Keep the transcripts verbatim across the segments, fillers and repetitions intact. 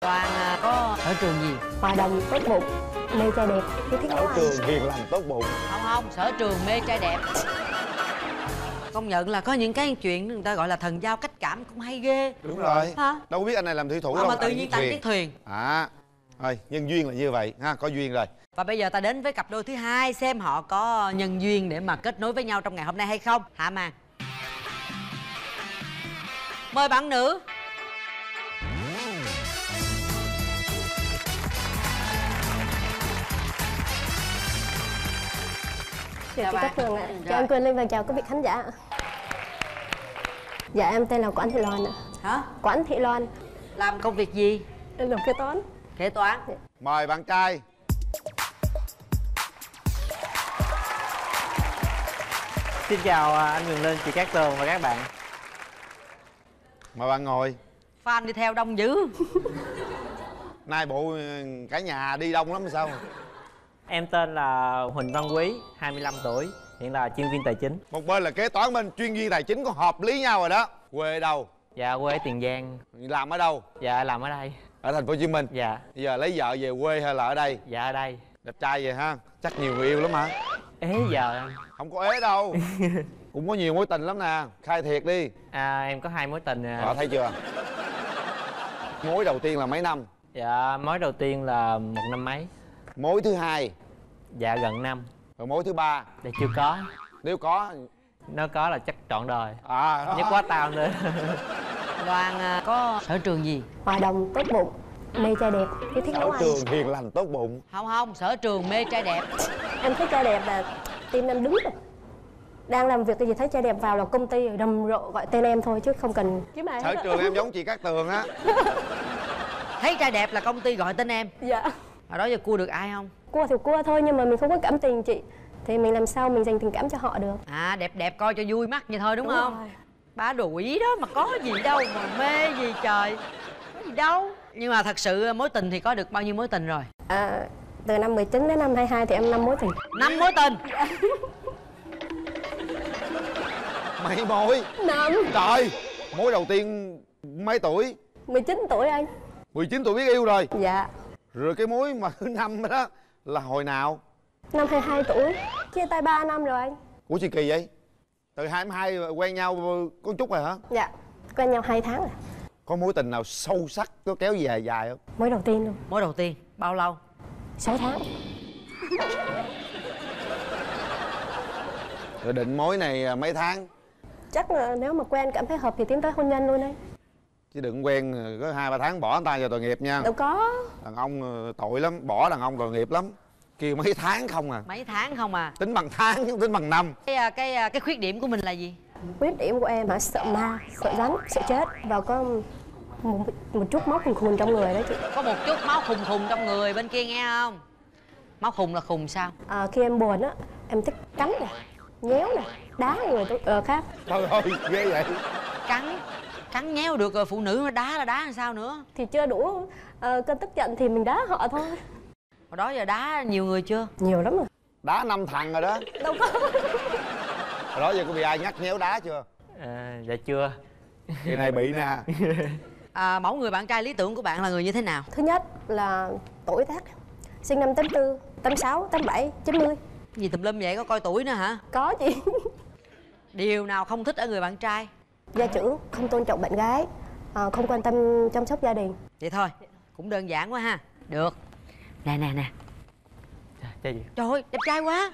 Toàn có sở trường gì? Hòa đồng, tốt bụng, mê trai đẹp, yêu thích nấu Sở ăn. trường hiền lành tốt bụng. Không không, sở trường mê trai đẹp. Công nhận là có những cái chuyện người ta gọi là thần giao cách cảm cũng hay ghê. Đúng rồi. Hả? Đâu có biết anh này làm thủy thủ Mà, đâu. mà tự nhiên tặng chiếc thuyền. À, thôi nhân duyên là như vậy ha, có duyên rồi. Và bây giờ ta đến với cặp đôi thứ hai, xem họ có nhân duyên để mà kết nối với nhau trong ngày hôm nay hay không. Hạ màn. Mời bạn nữ. Chào chị Cát Tường ạ. Cho em Quyền Linh và chào các vị khán giả. Dạ em tên là Quản Thị Loan ạ. Hả? Quản Thị Loan. Làm công việc gì? Em làm kế toán. Kế toán. Mời bạn trai. Xin chào anh Quyền Linh, chị Cát Tường và các bạn. Mời bạn ngồi. Fan đi theo đông dữ. Nay bộ cả nhà đi đông lắm sao? Em tên là Huỳnh Văn Quý, hai mươi lăm tuổi, hiện là chuyên viên tài chính. Một bên là kế toán, bên chuyên viên tài chính, có hợp lý nhau rồi đó. Quê đâu? Dạ quê ở Tiền Giang. Làm ở đâu? Dạ làm ở đây. Ở thành phố Hồ Chí Minh. Dạ. Bây giờ lấy vợ về quê hay là ở đây? Dạ ở đây. Đẹp trai vậy ha? Chắc nhiều người yêu lắm hả? Ế giờ. Không có ế đâu. Cũng có nhiều mối tình lắm nè, khai thiệt đi. À, em có hai mối tình. Ờ, thấy chưa? Mối đầu tiên là mấy năm? Dạ mối đầu tiên là một năm mấy. Mối thứ hai? Dạ gần năm. Rồi mối thứ ba? Dạ chưa có. Nếu có? Nó có là chắc trọn đời. À nhất quá tao nữa. Loan có sở trường gì? Hòa đồng, tốt bụng, mê trai đẹp, yêu thích nấu Sở ăn. trường hiền lành tốt bụng. Không không, sở trường mê trai đẹp. Em thấy trai đẹp là tim em đứng rồi. Đang làm việc cái gì thấy trai đẹp vào là công ty rồi rầm rộ gọi tên em thôi chứ không cần kiếm ai Sở hết. trường em giống chị Cát Tường á. Thấy trai đẹp là công ty gọi tên em. Dạ. Hồi đó giờ cua được ai không? Cua thì cua thôi nhưng mà mình không có cảm tình chị. Thì mình làm sao mình dành tình cảm cho họ được. À đẹp đẹp coi cho vui mắt vậy thôi đúng, Đúng không? rồi. Ba đồ quỷ đó mà có gì đâu mà mê gì trời. Có gì đâu. Nhưng mà thật sự mối tình thì có được bao nhiêu mối tình rồi? À, từ năm mười chín đến năm hai mươi hai thì em năm mối tình. Năm mối tình. Mấy mối? Năm. Trời, mối đầu tiên mấy tuổi? mười chín tuổi anh. mười chín tuổi biết yêu rồi? Dạ. Rồi cái mối mà thứ năm đó là hồi nào? Năm hai mươi hai tuổi. Chia tay ba năm rồi anh. Ủa gì kỳ vậy? Từ hai mươi hai quen nhau có chút rồi hả? Dạ. Quen nhau hai tháng rồi. Có mối tình nào sâu sắc, có kéo dài dài không? Mối đầu tiên luôn. Mối đầu tiên, bao lâu? sáu tháng. Rồi định mối này mấy tháng? Chắc là nếu mà quen cảm thấy hợp thì tiến tới hôn nhân luôn đấy. Chứ đừng quen có hai ba tháng bỏ người ta vào tội nghiệp nha. Đâu có. Đàn ông tội lắm, bỏ đàn ông tội nghiệp lắm. Kêu mấy tháng không à. Mấy tháng không à? Tính bằng tháng chứ tính bằng năm. Cái cái cái khuyết điểm của mình là gì? Khuyết điểm của em hả? Sợ ma, sợ rắn, sợ chết. Và có một, một chút máu khùng khùng trong người đó chị. Có một chút máu khùng khùng trong người bên kia nghe không? Máu khùng là khùng sao? À, khi em buồn á, em thích cắn này, nhéo này, đá người tôi ờ, khác. Trời ơi, ghê vậy. Cắn cắn nhéo được rồi, phụ nữ mà đá là đá làm sao nữa? Thì chưa đủ uh, cơn tức giận thì mình đá họ thôi. Hồi đó giờ đá nhiều người chưa? Nhiều lắm rồi. Đá năm thằng rồi đó. Đâu có. Hồi đó giờ có bị ai nhắc nhéo đá chưa? À, dạ chưa. Cái này bị nè. À, mẫu người bạn trai lý tưởng của bạn là người như thế nào? Thứ nhất là tuổi tác. Sinh năm tám tư, tám sáu, tám bảy, chín mươi. Gì tùm lum vậy, có coi tuổi nữa hả? Có chị. Điều nào không thích ở người bạn trai? Gia trưởng, không tôn trọng bạn gái, à, không quan tâm chăm sóc gia đình. Vậy thôi, cũng đơn giản quá ha. Được. Nè nè nè. Chơi gì? Trời ơi, đẹp trai quá.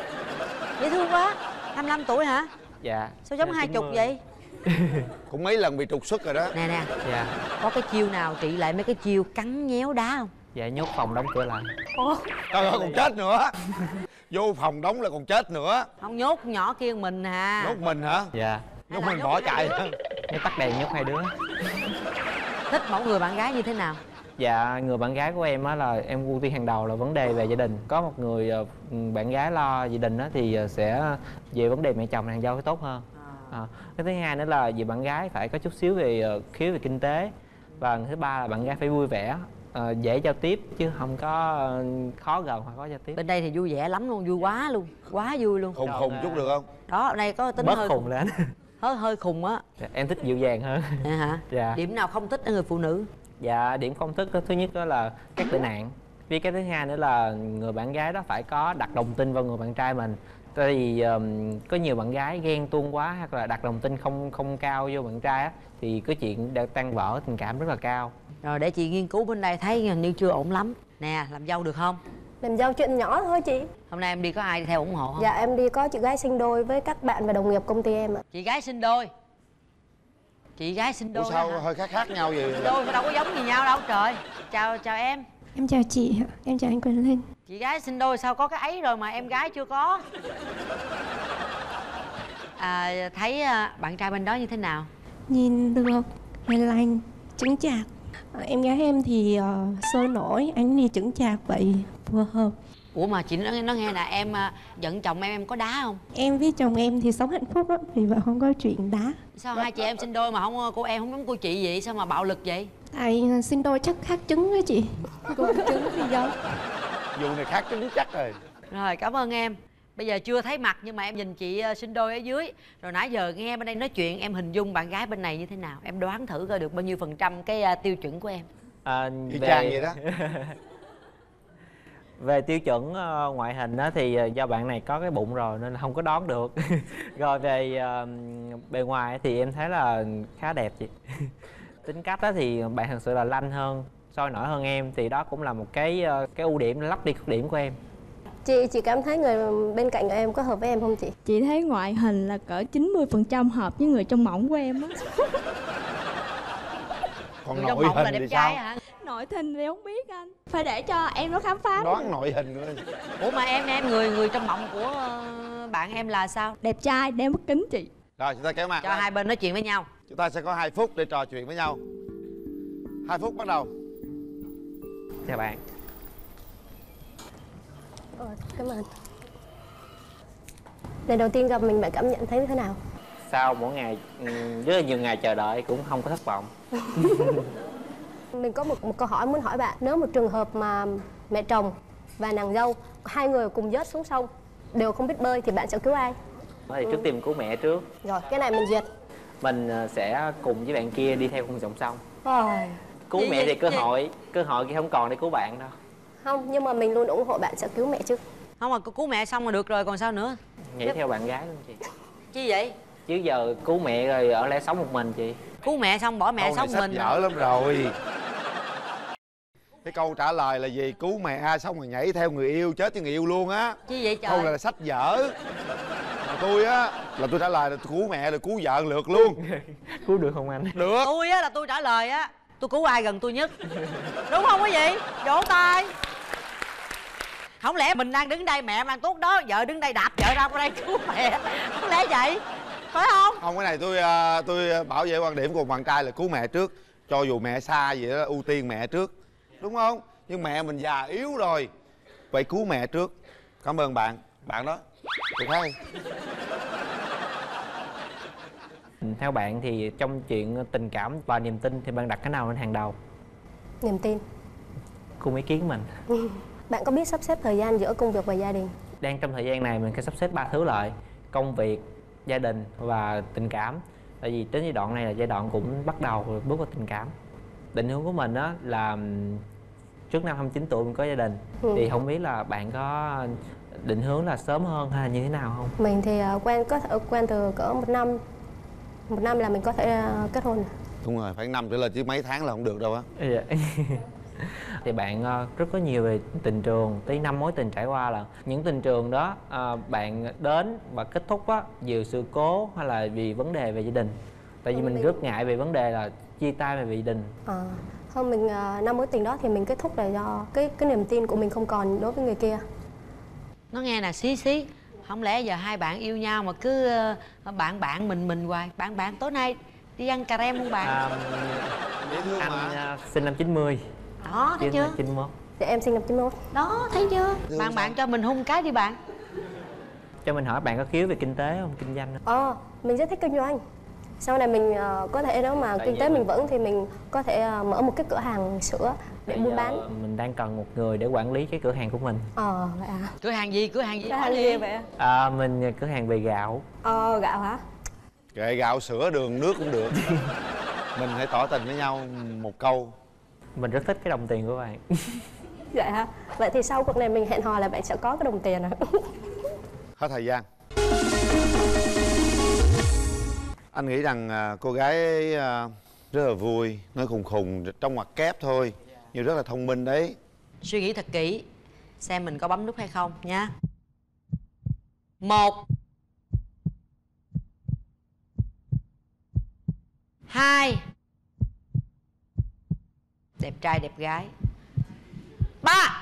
Dễ thương quá. hai mươi lăm tuổi hả? Dạ. Sao giống hai chục vậy? Cũng mấy lần bị trục xuất rồi đó. Nè nè. Dạ. Có cái chiêu nào trị lại mấy cái chiêu cắn nhéo đá không? Dạ nhốt phòng đóng cửa lại. Ồ. Trời ơi, còn chết nữa. Vô phòng đóng là còn chết nữa. Không, nhốt nhỏ kia mình hà. Nhốt mình hả? Dạ. Nhốt mình bỏ chạy. Nếu tắt đèn nhốt hai đứa. Thích mẫu người bạn gái như thế nào? Dạ, người bạn gái của em á là em ưu tiên hàng đầu là vấn đề về gia đình. Có một người bạn gái lo gia đình á thì sẽ về vấn đề mẹ chồng nàng dâu phải tốt hơn. À, cái thứ hai nữa là vì bạn gái phải có chút xíu về khiếu về kinh tế. Và thứ ba là bạn gái phải vui vẻ, à, dễ giao tiếp chứ không có khó gần hoặc có giao tiếp. Bên đây thì vui vẻ lắm luôn, vui quá luôn, quá vui luôn. Khùng khùng chút được không? Đó, ở đây có tính bớt hơi khùng lên. hơi hơi khùng á. Em thích dịu dàng hơn. À, hả? Dạ. Điểm nào không thích ở người phụ nữ? Dạ, điểm không thích đó, thứ nhất đó là các tệ nạn. Với cái thứ hai nữa là người bạn gái đó phải có đặt lòng tin vào người bạn trai mình. Tại vì um, có nhiều bạn gái ghen tuông quá hoặc là đặt lòng tin không không cao vô bạn trai á, thì cái chuyện đang tan vỡ tình cảm rất là cao. Rồi để chị nghiên cứu bên đây thấy hình như chưa ổn lắm. Nè, làm dâu được không? Làm dâu chuyện nhỏ thôi chị. Hôm nay em đi có ai đi theo ủng hộ không? Dạ em đi có chị gái sinh đôi với các bạn và đồng nghiệp công ty em ạ. Chị gái sinh đôi. Chị gái sinh đôi. Ủa sao hả? hơi khác khác nhau vậy? Sinh đôi mà đâu có giống gì nhau đâu trời. Chào chào em. Em chào chị, em chào anh Quyền Linh. Chị gái sinh đôi sao có cái ấy rồi mà em gái chưa có? À, thấy à, bạn trai bên đó như thế nào? Nhìn được, hiền lành, chững chạc. À, em gái em thì uh, sôi nổi, anh thì chững chạc vậy, phù hợp. Ủa mà chị nói, nói nghe là em à, giận chồng em em có đá không? Em với chồng em thì sống hạnh phúc lắm, vì vậy không có chuyện đá. Sao hai chị em sinh đôi mà không cô em không giống cô chị vậy? Sao mà bạo lực vậy? Tại uh, sinh đôi chắc khác trứng đó chị. Cùng trứng thì giống. Vụ này khác trứng chắc rồi. Rồi cảm ơn em. Bây giờ chưa thấy mặt nhưng mà em nhìn chị uh, sinh đôi ở dưới. Rồi nãy giờ nghe bên đây nói chuyện em hình dung bạn gái bên này như thế nào? Em đoán thử coi được bao nhiêu phần trăm cái uh, tiêu chuẩn của em. À, Y chang vậy đó. Về tiêu chuẩn uh, ngoại hình đó thì uh, do bạn này có cái bụng rồi nên là không có đoán được. Rồi về uh, bề ngoài thì em thấy là khá đẹp chị. Tính cách đó thì bạn thật sự là lanh hơn, sôi nổi hơn em, thì đó cũng là một cái uh, cái ưu điểm lấp đi khuyết điểm của em. Chị chị cảm thấy người bên cạnh em có hợp với em không chị? Chị thấy ngoại hình là cỡ chín mươi phần trăm hợp với người trong mộng của em á. Còn Người trong nội mộng là hình đẹp thì trai sao? hả? Nội tình thì không biết anh. Phải để cho em nó khám phá. Đoán nội hình nữa. Ủa mà em em người người trong mộng của uh, bạn em là sao? Đẹp trai, đeo mắt kính chị. Rồi chúng ta kéo mặt Cho ra. hai bên nói chuyện với nhau. Chúng ta sẽ có hai phút để trò chuyện với nhau. Hai phút bắt đầu. Chào bạn. Ờ, cảm ơn. Lần đầu tiên gặp mình bạn cảm nhận thấy thế nào? Sau mỗi ngày um, rất là nhiều ngày chờ đợi cũng không có thất vọng. Mình có một, một câu hỏi muốn hỏi bạn. Nếu một trường hợp mà mẹ chồng và nàng dâu hai người cùng rớt xuống sông đều không biết bơi thì bạn sẽ cứu ai? Thì trước tiên cứu mẹ trước. Rồi cái này mình duyệt. Mình sẽ cùng với bạn kia đi theo con dòng sông. Rồi. Cứu Gì, mẹ gì, thì cơ gì? hội cơ hội kia không còn để cứu bạn đâu. Không, nhưng mà mình luôn ủng hộ bạn sẽ cứu mẹ chứ. Không mà cứu mẹ xong là được rồi còn sao nữa? Nghĩ theo bạn gái luôn chị. Chi vậy? Chứ giờ cứu mẹ rồi ở lẽ sống một mình chị. Cứu mẹ xong bỏ mẹ Câu này sống sách mình. dở lắm rồi. Cái câu trả lời là gì? Cứu mẹ xong rồi nhảy theo người yêu, chết với người yêu luôn á. Chi vậy trời? Câu này là sách dở. Mà tôi á là tôi trả lời là cứu mẹ rồi cứu vợ lượt luôn. Cứu được không anh? Được. Tôi á là tôi trả lời á, tôi cứu ai gần tôi nhất. Đúng không quý vị? Vỗ tay. Không lẽ mình đang đứng đây mẹ em đang tốt đó, vợ đứng đây đạp vợ ra đây cứu mẹ? Không lẽ vậy? Phải không? Không, cái này tôi à, tôi bảo vệ quan điểm của bạn trai là cứu mẹ trước. Cho dù mẹ xa vậy đó, ưu tiên mẹ trước. Đúng không? Nhưng mẹ mình già yếu rồi, vậy cứu mẹ trước. Cảm ơn bạn. Bạn đó. Được hay. Theo bạn thì trong chuyện tình cảm và niềm tin thì bạn đặt cái nào lên hàng đầu? Niềm tin. Cùng ý kiến của mình. Bạn có biết sắp xếp thời gian giữa công việc và gia đình? Đang trong thời gian này mình phải sắp xếp ba thứ lại: công việc, gia đình và tình cảm. Tại vì đến giai đoạn này là giai đoạn cũng bắt đầu rồi bước vào tình cảm. Định hướng của mình đó là trước năm hai mươi chín tuổi mình có gia đình. Ừ. Thì không biết là bạn có định hướng là sớm hơn hay là như thế nào không? Mình thì uh, quen có thể quen từ cỡ một năm. Một năm là mình có thể uh, kết hôn. Đúng rồi, phải năm trở lên chứ mấy tháng là không được đâu á. Dạ. Thì bạn uh, rất có nhiều về tình trường, tới năm mối tình trải qua, là những tình trường đó uh, bạn đến và kết thúc á vì sự cố hay là vì vấn đề về gia đình? Tại vì Ừ, mình mình- rất ngại về vấn đề là chia tay về gia đình. À, không, mình uh, năm mối tình đó thì mình kết thúc là do cái cái niềm tin của mình không còn đối với người kia. Nó nghe nè xí xí. Không lẽ giờ hai bạn yêu nhau mà cứ ờ, bạn bạn mình mình hoài. Bạn bạn tối nay đi ăn cà rem không bạn? À, Dễ thương anh mà. uh, sinh năm chín mươi, Đó thấy chứ chưa? chín mươi mốt. Thì em sinh năm chín mươi mốt. Đó thấy chưa? Thương Bạn sao? bạn cho mình hung cái đi bạn. Cho mình hỏi bạn có khiếu về kinh tế không, kinh doanh không? Ờ, mình rất thích kinh doanh. Sau này mình uh, có thể nếu mà Tại kinh vì tế mình- mình vững thì mình có thể uh, mở một cái cửa hàng sữa để Bây buôn giờ bán. mình đang cần một người để quản lý cái cửa hàng của mình. Ờ, vậy à? Cửa hàng gì? Cửa hàng gì? Cửa Nói hàng đi. gì vậy? À, mình cửa hàng về gạo. Ờ, gạo hả? Kệ gạo, sữa, đường, nước cũng được. Mình hãy tỏ tình với nhau một câu. Mình rất thích cái đồng tiền của bạn. Dạ hả? Vậy thì sau cuộc này mình hẹn hò là bạn sẽ có cái đồng tiền à? Hết thời gian. Anh nghĩ rằng à, cô gái ấy, à, rất là vui, nói khùng khùng trong ngoặc kép thôi, nhưng rất là thông minh đấy. Suy nghĩ thật kỹ xem mình có bấm nút hay không nha. Một, hai, đẹp trai đẹp gái. Ba.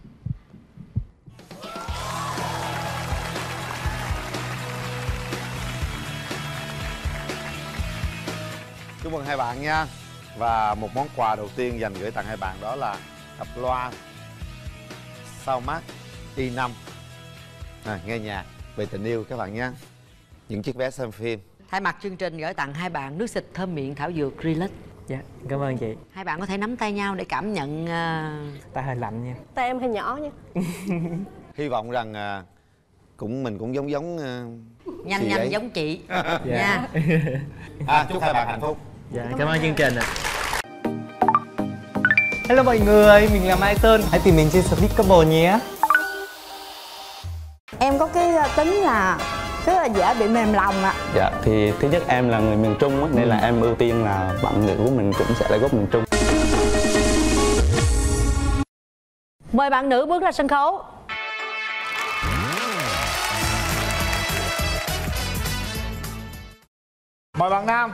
Chúc mừng hai bạn nha. Và một món quà đầu tiên dành gửi tặng hai bạn đó là cặp loa Soundmax i năm à, nghe nhạc về tình yêu các bạn nha. Những chiếc vé xem phim. Thay mặt chương trình gửi tặng hai bạn nước xịt thơm miệng thảo dược Relax. Dạ, cảm ơn chị. Hai bạn có thể nắm tay nhau để cảm nhận uh... Tay hơi lạnh nha. Tay em hơi nhỏ nha. Hy vọng rằng à, cũng mình cũng giống giống uh, nhanh nhanh ấy. Giống chị. Dạ. Nha. À, chúc hai bạn hạnh phúc. Dạ, cảm ơn chương trình ạ. Hello mọi người, mình là Mai Sơn. Hãy tìm mình trên Sweet Couple nhé. Em có cái tính là rất là dễ bị mềm lòng ạ. Dạ, thì thứ nhất em là người miền Trung á, nên là em ưu tiên là bạn nữ của mình cũng sẽ là gốc miền Trung. Mời bạn nữ bước ra sân khấu. Mời bạn nam.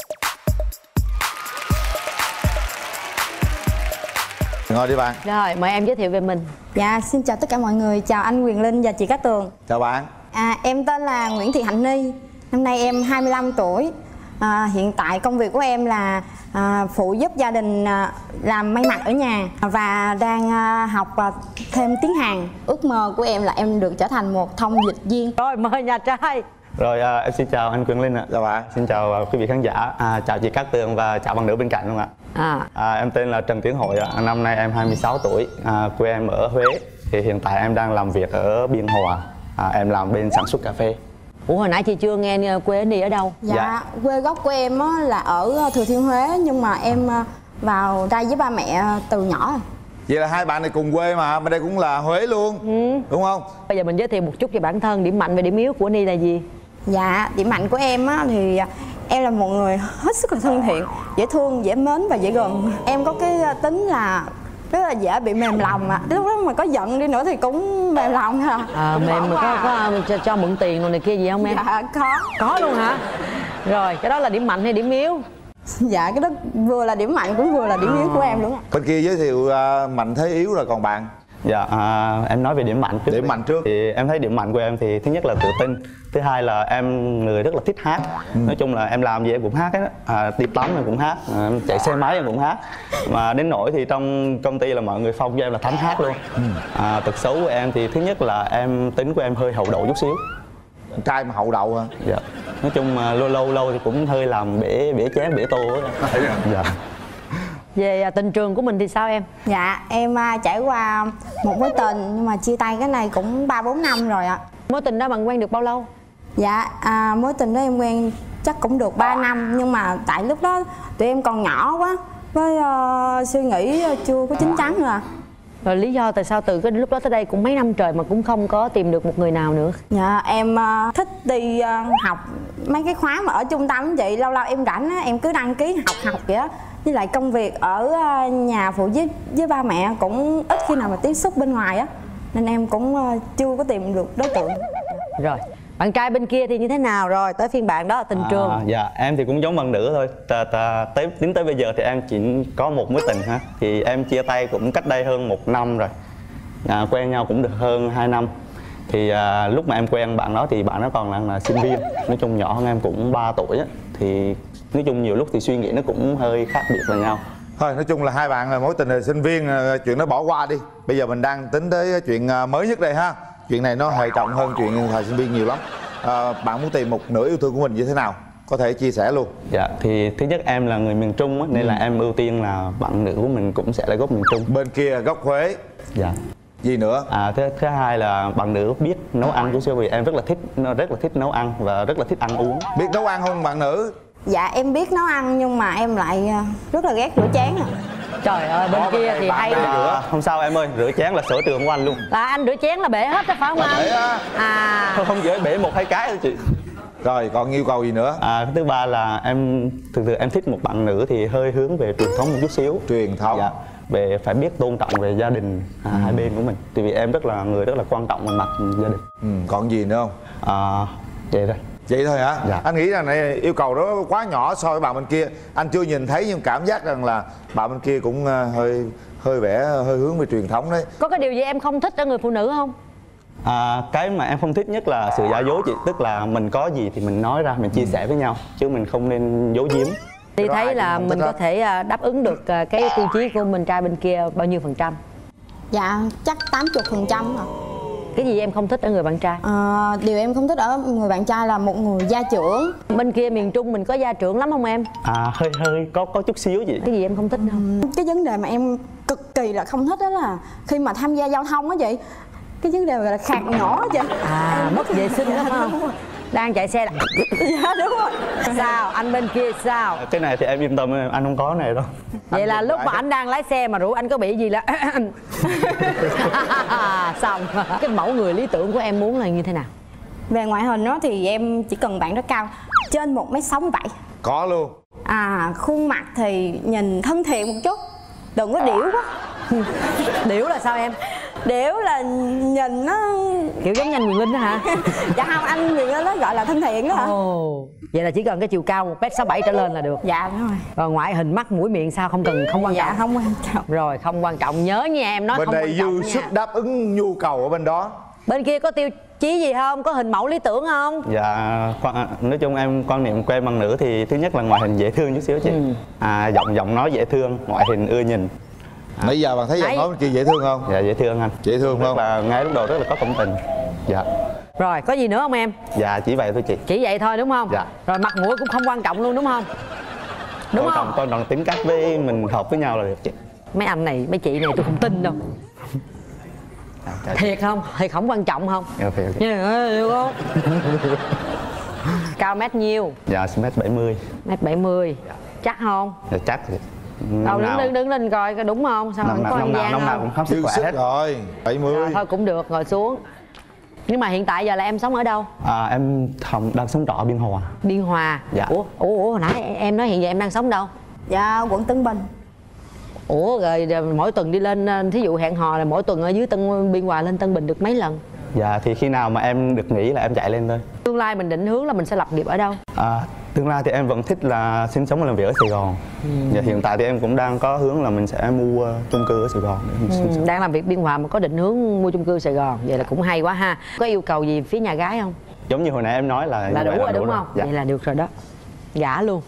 Ngồi đi bạn. Rồi, mời em giới thiệu về mình. Dạ, xin chào tất cả mọi người, chào anh Quyền Linh và chị Cát Tường. Chào bạn. À, em tên là Nguyễn Thị Hạnh Ni, năm nay em hai mươi lăm tuổi. À, hiện tại công việc của em là à, phụ giúp gia đình à, làm may mặc ở nhà và đang à, học à, thêm tiếng Hàn. Ước mơ của em là em được trở thành một thông dịch viên. Rồi, mời nhà trai. Rồi à, em xin chào anh Quyền Linh ạ. Chào bạn. Xin chào à, quý vị khán giả, à, chào chị Cát Tường và chào bạn nữ bên cạnh luôn ạ. À. À, em tên là Trần Tiến Hội ạ. Năm nay em hai mươi sáu tuổi, à, quê em ở Huế. Thì hiện tại em đang làm việc ở Biên Hòa. À, em làm bên sản xuất cà phê. Ủa hồi nãy chị chưa nghe quê anh đi ở đâu? Dạ, Dạ. quê gốc của em á, là ở Thừa Thiên Huế, nhưng mà em à, vào đây với ba mẹ từ nhỏ rồi. Vậy là hai bạn này cùng quê mà, bên đây cũng là Huế luôn, ừ. đúng không? Bây giờ mình giới thiệu một chút về bản thân, điểm mạnh và điểm yếu của Ni là gì? Dạ, điểm mạnh của em á thì em là một người hết sức là thân thiện, dễ thương, dễ mến và dễ gần. Em có cái tính là rất là dễ bị mềm lòng ạ. À. Lúc đó mà có giận đi nữa thì cũng mềm lòng à. À, mềm mà có, có cho, cho mượn tiền rồi này kia gì không em? Dạ, có. Có luôn hả? Rồi, cái đó là điểm mạnh hay điểm yếu? Dạ, cái đó vừa là điểm mạnh cũng vừa là điểm yếu của em luôn ạ. Bên kia giới thiệu uh, mạnh thế yếu rồi, còn bạn? Dạ, à, em nói về điểm mạnh trước. Điểm mạnh trước. Thì em thấy điểm mạnh của em thì thứ nhất là tự tin, thứ hai là em người rất là thích hát. Ừ. Nói chung là em làm gì em cũng hát hết, à, đi tắm em cũng hát, à, chạy xe máy em cũng hát. Mà đến nỗi thì trong công ty là mọi người phong cho em là thánh hát luôn. Ừ. À, tật xấu của em thì thứ nhất là em tính của em hơi hậu đậu chút xíu. Trai mà hậu đậu hả? Dạ. Nói chung mà lâu lâu lâu thì cũng hơi làm bể bể chén bể tô á. Dạ. Về tình trường của mình thì sao em? Dạ, em uh, trải qua một mối tình nhưng mà chia tay cái này cũng ba bốn năm rồi ạ. Mối tình đó bạn quen được bao lâu? Dạ, à, mối tình đó em quen chắc cũng được ba năm, nhưng mà tại lúc đó tụi em còn nhỏ quá, với uh, suy nghĩ chưa có chín chắn nữa. Rồi lý do tại sao từ cái lúc đó tới đây cũng mấy năm trời mà cũng không có tìm được một người nào nữa? Dạ, em uh, thích đi uh, học mấy cái khóa mà ở trung tâm chị, lâu lâu em rảnh á, em cứ đăng ký học học vậy á. Với lại công việc ở uh, nhà phụ với với ba mẹ cũng ít khi nào mà tiếp xúc bên ngoài á, nên em cũng uh, chưa có tìm được đối tượng. Rồi, bạn trai bên kia thì như thế nào rồi? Tới phiên bạn đó, tình trường. À, dạ, em thì cũng giống bạn nữ thôi. Ta, ta, tới, đến tới bây giờ thì em chỉ có một mối tình ha. Thì em chia tay cũng cách đây hơn một năm rồi. À, quen nhau cũng được hơn hai năm. Thì à, lúc mà em quen bạn đó thì bạn đó còn là, là sinh viên. Nói chung nhỏ hơn em cũng ba tuổi á. Thì nói chung nhiều lúc thì suy nghĩ nó cũng hơi khác biệt với nhau. Thôi nói chung là hai bạn là mối tình là sinh viên, chuyện đó bỏ qua đi. Bây giờ mình đang tính tới chuyện mới nhất đây ha. Chuyện này nó hệ trọng hơn chuyện thời sinh viên nhiều lắm. À, bạn muốn tìm một nửa yêu thương của mình như thế nào? Có thể chia sẻ luôn. Dạ, thì thứ nhất em là người miền Trung á, nên ừ. là em ưu tiên là bạn nữ của mình cũng sẽ là gốc miền Trung. Bên kia gốc Huế. Dạ. Gì nữa? À, thứ, thứ hai là bạn nữ biết nấu ăn của siêu, vì em rất là thích rất là thích nấu ăn và rất là thích ăn uống. Biết nấu ăn không bạn nữ? Dạ, em biết nấu ăn nhưng mà em lại rất là ghét rửa chén à. Trời ơi, bên Có kia bên thì đây hay bạn lắm. đây. À, không sao em ơi, rửa chén là sở trường của anh luôn. Là anh rửa chén là bể hết đó phải không anh? Bể á. À. Không, không dễ bể một hai cái thôi chị. Rồi còn yêu cầu gì nữa? À, cái thứ ba là em thực sự em thích một bạn nữ thì hơi hướng về truyền thống một chút xíu. Truyền thống. Dạ, về phải biết tôn trọng về gia đình à, Ừ. hai bên của mình. Tại vì em rất là người rất là quan trọng về mặt gia đình. Ừ, còn gì nữa không? À, vậy thôi. Vậy thôi hả? Dạ. Anh nghĩ rằng này yêu cầu đó quá nhỏ so với bạn bên kia. Anh chưa nhìn thấy nhưng cảm giác rằng là bạn bên kia cũng ờ, hơi hơi vẻ hơi hướng về truyền thống đấy. Có cái điều gì em không thích ở người phụ nữ không? À, cái mà em không thích nhất là sự giả dối chị. Tức là mình có gì thì mình nói ra, mình chia sẻ với nhau. Chứ mình không nên giấu giếm. Thì đó ai thấy cũng là không mình thích có hết. thể à, đáp ứng được à, cái tiêu chí của mình trai bên kia bao nhiêu phần trăm? Dạ chắc tám mươi phần trăm rồi. Cái gì em không thích ở người bạn trai? À, điều em không thích ở người bạn trai là một người gia trưởng. Bên kia miền Trung mình có gia trưởng lắm không em? À, hơi hơi có có chút xíu chị. Cái gì em không thích không? Cái vấn đề mà em cực kỳ là không thích đó là khi mà tham gia giao thông á chị, cái vấn đề gọi là khạc nhỏ á chị. À, mất vệ sinh đó phải không? Đang chạy xe là Dạ đúng rồi. sao? Anh bên kia sao? Cái này thì em yên tâm, anh không có này đâu. Vậy là Anh lúc phải- mà anh đang lái xe mà rủ anh có bị gì là xong. Cái mẫu người lý tưởng của em muốn là như thế nào? Về ngoại hình đó thì em chỉ cần bạn đó cao trên một mét sáu mươi bảy. Có luôn. À, khuôn mặt thì nhìn thân thiện một chút, đừng có điểu quá. Điểu là sao em? Điểu là nhìn nó Kiểu giống như anh Quyền Linh đó hả? dạ không, anh Quyền Linh nó gọi là thân thiện đó hả? Ồ, vậy là chỉ cần cái chiều cao một mét sáu bảy trở lên là được. Dạ đúng rồi. Còn ngoại hình mắt mũi miệng sao không cần, không quan Dạ trọng. không quan trọng. Rồi không quan trọng, nhớ nha em nói Bên không đây quan trọng dư nha. sức đáp ứng nhu cầu ở bên đó. Bên kia có tiêu chí gì không? Có hình mẫu lý tưởng không? Dạ, quan- nói chung em quan niệm của em bằng nữ thì thứ nhất là ngoại hình dễ thương chút xíu chị. Ừ. À, giọng giọng nói dễ thương, ngoại hình ưa nhìn. Nãy giờ bạn thấy giọng Đấy. nói bên kia dễ thương không? Dạ dễ thương anh. Dễ thương Rất không? là ngay lúc đầu rất là có cảm tình. Dạ. Rồi có gì nữa không em? Dạ chỉ vậy thôi chị. Chỉ vậy thôi đúng không? Dạ. Rồi mặt mũi cũng không quan trọng luôn đúng không? Đúng Quan không? trọng- quan trọng tính cách với mình hợp với nhau là được chị. Mấy anh này, mấy chị này tôi không tin đâu. Dạ, dạ, Thiệt không? Thiệt không quan trọng không? dạ, thiệt. Nha, hiểu không? Cao mét nhiêu? Dạ mét bảy mươi. Mét bảy mươi. Chắc không? Dạ chắc thì Đâu năm đứng nào đứng đứng lên coi có đúng không? Sao năm không nào có năm ăn nào gian năm nào không? cũng khám sức Dư khỏe sức hết. rồi. bảy mươi. Rồi, thôi cũng được, ngồi xuống. Nhưng mà hiện tại giờ là em sống ở đâu? À, em Hồng đang sống trọ Biên Hòa. Biên Hòa. Dạ. Ủa, ủa, ủa hồi nãy em nói hiện giờ em đang sống đâu? Dạ quận Tân Bình. Ủa rồi, rồi mỗi tuần đi lên, thí dụ hẹn hò là mỗi tuần ở dưới Tân Biên Hòa lên Tân Bình được mấy lần? Dạ thì khi nào mà em được nghỉ là em chạy lên thôi. Tương lai mình định hướng là mình sẽ lập nghiệp ở đâu? À, tương lai thì em vẫn thích là sinh sống và làm việc ở Sài Gòn. Ừ. Dạ, hiện tại thì em cũng đang có hướng là mình sẽ mua chung cư ở Sài Gòn để mình sinh Ừ, sống. đang làm việc Biên Hòa mà có định hướng mua chung cư Sài Gòn, vậy là cũng hay quá ha. Có yêu cầu gì phía nhà gái không? Giống như hồi nãy em nói là Là như đủ vậy rồi đúng không? Dạ. Vậy là được rồi đó. Gả luôn.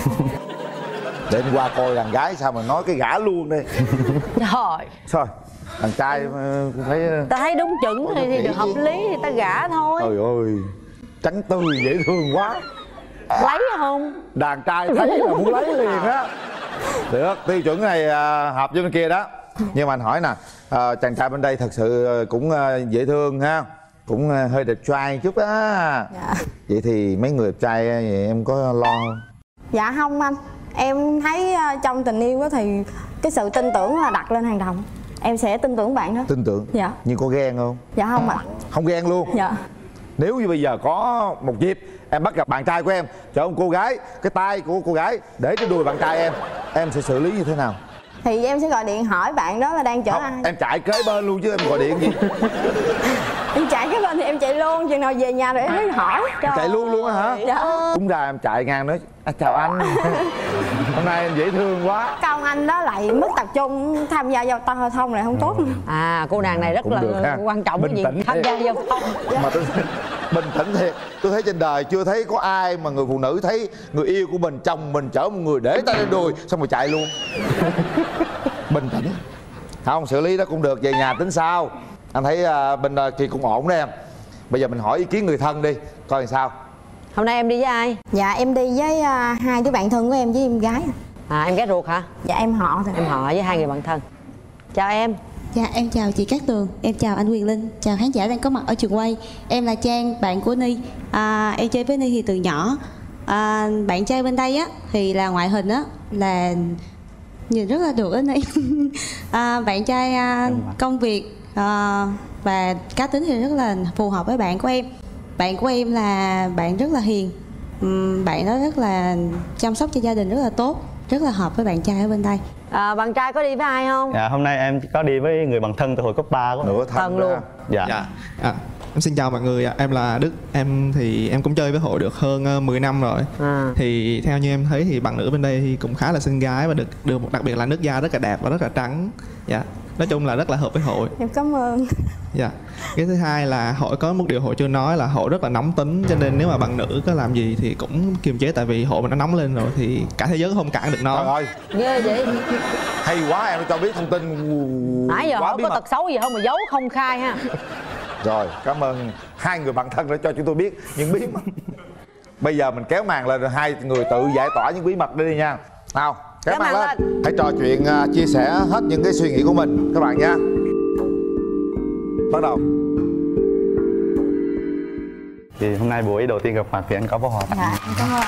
Để anh qua coi đàn gái sao mà nói cái gã luôn đi. Trời, Thôi, đàn trai ờ, cũng thấy ờ, ta thấy đúng chuẩn thì, thì kỹ được hợp gì? lý thì ta gả thôi. trời ơi, trắng tươi dễ thương quá. Lấy không? Đàn trai thấy là muốn lấy liền á. Được, tiêu chuẩn này à, hợp với bên kia đó. Nhưng mà anh hỏi nè, à, chàng trai bên đây thật sự cũng à, dễ thương ha, cũng à, hơi đẹp trai chút á. Dạ. Vậy thì mấy người đẹp trai vậy em có lo không? Dạ không anh. Em thấy ờ, trong tình yêu đó thì cái sự tin tưởng là đặt lên hàng đầu. Em sẽ tin tưởng bạn đó. Tin tưởng. Dạ. Nhưng có ghen không? Dạ không ạ. Không ghen luôn. Dạ. Nếu như bây giờ có một dịp em bắt gặp bạn trai của em chở một cô gái, cái tay của cô gái để trên đùi bạn trai em, em sẽ xử lý như thế nào? Thì em sẽ gọi điện hỏi bạn đó là đang chở Không, ai. em chạy kế bên luôn chứ em gọi điện gì? Em chạy cái bên thì em chạy luôn, chừng nào về nhà rồi em mới hỏi. Trời Chạy luôn luôn á hả? Dạ. Cũng ra em chạy ngang nói à, chào anh. Hôm nay em dễ thương quá. Con anh đó lại mất tập trung tham gia giao thông giao thông này không tốt. À, cô nàng này rất Cũng là được ha. quan trọng cái Bình gì tĩnh tham thiệt. gia giao thông. Mà tôi bình tĩnh thiệt, tôi thấy trên đời chưa thấy có ai mà người phụ nữ thấy người yêu của mình, chồng mình chở một người để tay lên đùi xong rồi chạy luôn. Bình tĩnh. Không, xử lý đó cũng được, về nhà tính sao. Anh thấy à, bên à, kia cũng ổn đấy em. Bây giờ mình hỏi ý kiến người thân đi, coi làm sao. Hôm nay em đi với ai? Dạ em đi với uh, hai đứa bạn thân của em với em gái. À, em gái ruột hả? Dạ em họ thôi. Em họ với hai người bạn thân. Chào em. Dạ em chào chị Cát Tường, em chào anh Quyền Linh, chào khán giả đang có mặt ở trường quay. Em là Trang, bạn của Ni. À, em chơi với Ni thì từ nhỏ. À, bạn trai bên đây á thì là ngoại hình á là nhìn rất là được anh ấy. À, bạn trai à, công việc à, và cá tính thì rất là phù hợp với bạn của em. Bạn của em là bạn rất là hiền, uhm, bạn đó rất là chăm sóc cho gia đình rất là tốt, rất là hợp với bạn trai ở bên đây. À, bạn trai có đi với ai không? Dạ, hôm nay em có đi với người bạn thân từ hồi cấp ba của Nửa thân, thân luôn. Dạ. Dạ. À, em xin chào mọi người, em là Đức. Em thì em cũng chơi với hội được hơn uh, mười năm rồi. À. Thì theo như em thấy thì bạn nữ bên đây thì cũng khá là xinh gái và được được một đặc biệt là nước da rất là đẹp và rất là trắng. Dạ. Nói chung là rất là hợp với hội. Em cảm ơn. Dạ. Cái thứ hai là hội có một điều hội chưa nói là hội rất là nóng tính, cho nên nếu mà bạn nữ có làm gì thì cũng kiềm chế, tại vì hội mà nó nóng lên rồi thì cả thế giới không cản được nó. Trời ơi, ghê vậy. hay quá, em cho biết thông tin Nãy giờ quá không bí có mật. tật xấu gì không mà giấu không khai ha. Rồi, cảm ơn hai người bạn thân đã cho chúng tôi biết những bí mật. Bây giờ mình kéo màn lên rồi hai người tự giải tỏa những bí mật đi nha. Nào, kéo màn lên. lên Hãy trò chuyện, uh, chia sẻ hết những cái suy nghĩ của mình các bạn nha. Bắt đầu. Thì hôm nay buổi đầu tiên gặp mặt thì anh có bó hoa tặng. Dạ, cảm ơn.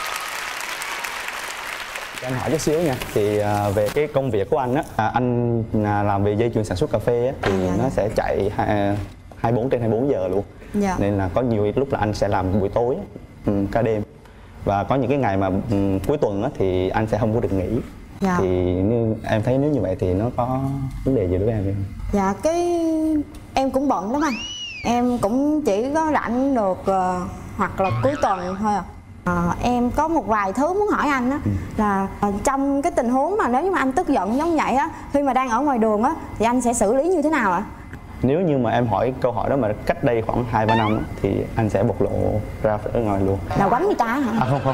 Anh hỏi chút xíu nha, thì à, về cái công việc của anh á, à, anh à, làm về dây chuyền sản xuất cà phê á, thì dạ, nó sẽ chạy hai mươi bốn trên hai mươi bốn giờ luôn. Dạ. Nên là có nhiều lúc là anh sẽ làm buổi tối, um, cả đêm. Và có những cái ngày mà um, cuối tuần á, thì anh sẽ không có được nghỉ. Dạ. Thì như, em thấy nếu như vậy thì nó có vấn đề gì đối với em không? Dạ, cái em cũng bận lắm anh. Em cũng chỉ có rảnh được uh, hoặc là cuối tuần thôi à. À, em có một vài thứ muốn hỏi anh á, ừ. là uh, trong cái tình huống mà nếu như mà anh tức giận giống vậy á, khi mà đang ở ngoài đường á, thì anh sẽ xử lý như thế nào ạ? Nếu như mà em hỏi câu hỏi đó mà cách đây khoảng hai ba năm á, thì anh sẽ bộc lộ ra ở ngoài luôn. Là quánh người ta hả? À, không không.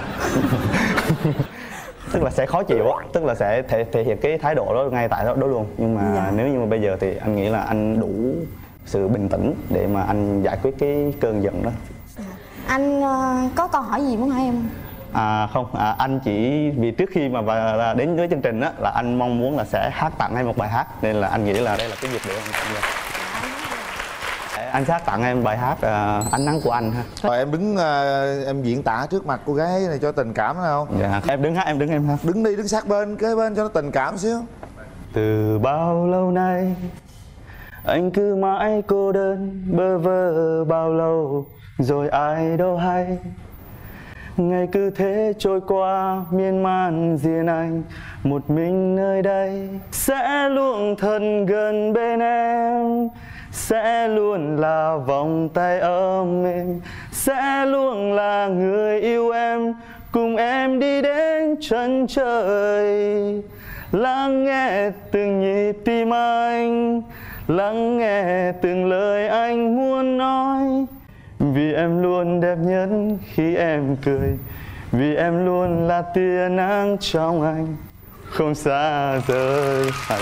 Tức là sẽ khó chịu á, tức là sẽ thể, thể hiện cái thái độ đó ngay tại đó, đó luôn. Nhưng mà dạ, nếu như mà bây giờ thì anh nghĩ là anh đủ sự bình tĩnh để mà anh giải quyết cái cơn giận đó. Anh uh, có câu hỏi gì muốn hỏi em không? À không, à, anh chỉ vì trước khi mà và đến với chương trình á là anh mong muốn là sẽ hát tặng em một bài hát, nên là anh nghĩ là đây là cái dịp để anh tặng em. Anh sẽ hát tặng em bài hát uh, Ánh Nắng Của Anh ha. Rồi em đứng uh, em diễn tả trước mặt cô gái này cho tình cảm phải không? Dạ, em đứng hát, em đứng em hát. Đứng đi, đứng sát bên, kế bên cho nó tình cảm xíu. Từ bao lâu nay anh cứ mãi cô đơn bơ vơ bao lâu rồi ai đâu hay. Ngày cứ thế trôi qua miên man riêng anh một mình nơi đây. Sẽ luôn thân gần bên em, sẽ luôn là vòng tay ấm em, sẽ luôn là người yêu em, cùng em đi đến chân trời. Lắng nghe từng nhịp tim anh, lắng nghe từng lời anh muốn nói. Vì em luôn đẹp nhất khi em cười, vì em luôn là tia nắng trong anh, không xa rời.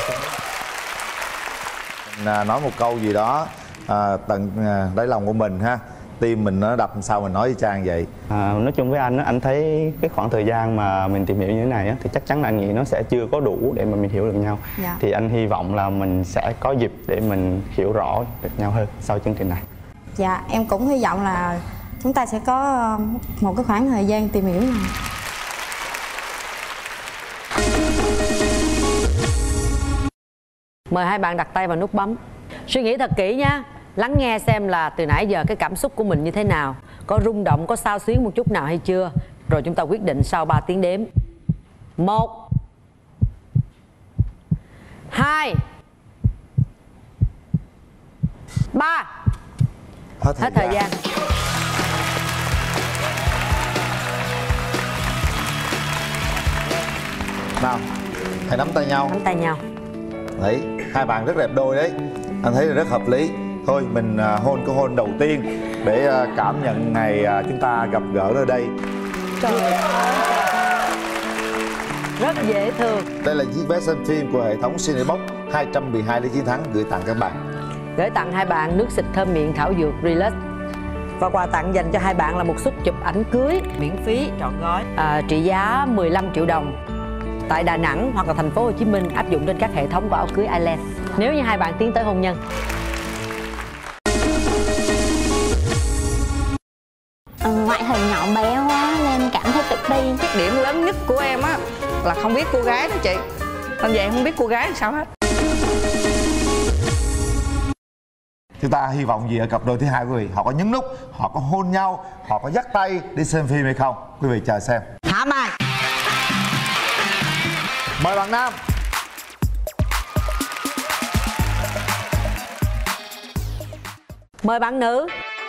À, nói một câu gì đó à, tận à, đáy lòng của mình ha, tim mình nó đập sao mình nói với Trang vậy. À, nói chung với anh, anh thấy cái khoảng thời gian mà mình tìm hiểu như thế này thì chắc chắn là anh nghĩ nó sẽ chưa có đủ để mà mình hiểu được nhau. Dạ. Thì anh hy vọng là mình sẽ có dịp để mình hiểu rõ được nhau hơn sau chương trình này. Dạ, em cũng hy vọng là chúng ta sẽ có một cái khoảng thời gian tìm hiểu này. Mời hai bạn đặt tay vào nút bấm. Suy nghĩ thật kỹ nha. Lắng nghe xem là từ nãy giờ cái cảm xúc của mình như thế nào. Có rung động, có xao xuyến một chút nào hay chưa. Rồi chúng ta quyết định sau ba tiếng đếm. Một, hai, ba. Hết thời, Hết thời gian. gian Nào, hãy nắm tay nhau. Nắm tay nhau. Đấy, hai bạn rất đẹp đôi đấy. Anh thấy là rất hợp lý. Thôi mình uh, hôn cái hôn đầu tiên để uh, cảm nhận ngày uh, chúng ta gặp gỡ ở đây. Trời ơi, rất dễ thương. Đây là chiếc vé xem phim của hệ thống Cinebox hai trăm mười hai lý chiến thắng gửi tặng các bạn. Gửi tặng hai bạn nước xịt thơm miệng thảo dược Relax. Và quà tặng dành cho hai bạn là một suất chụp ảnh cưới miễn phí trọn gói à, trị giá mười lăm triệu đồng tại Đà Nẵng hoặc là thành phố Hồ Chí Minh, áp dụng trên các hệ thống của áo cưới Island. Nếu như hai bạn tiến tới hôn nhân. Ừ, ngoại hình nhỏ bé quá nên cảm thấy tự ti. Cái điểm lớn nhất của em á là không biết cô gái đó chị, Nên vậy em không biết cô gái làm sao hết. Chúng ta hy vọng gì ở cặp đôi thứ hai quý vị? Họ có nhấn nút, họ có hôn nhau, họ có dắt tay đi xem phim hay không? Quý vị chờ xem. Hả Mai? Mời bạn nam. Mời bạn nữ.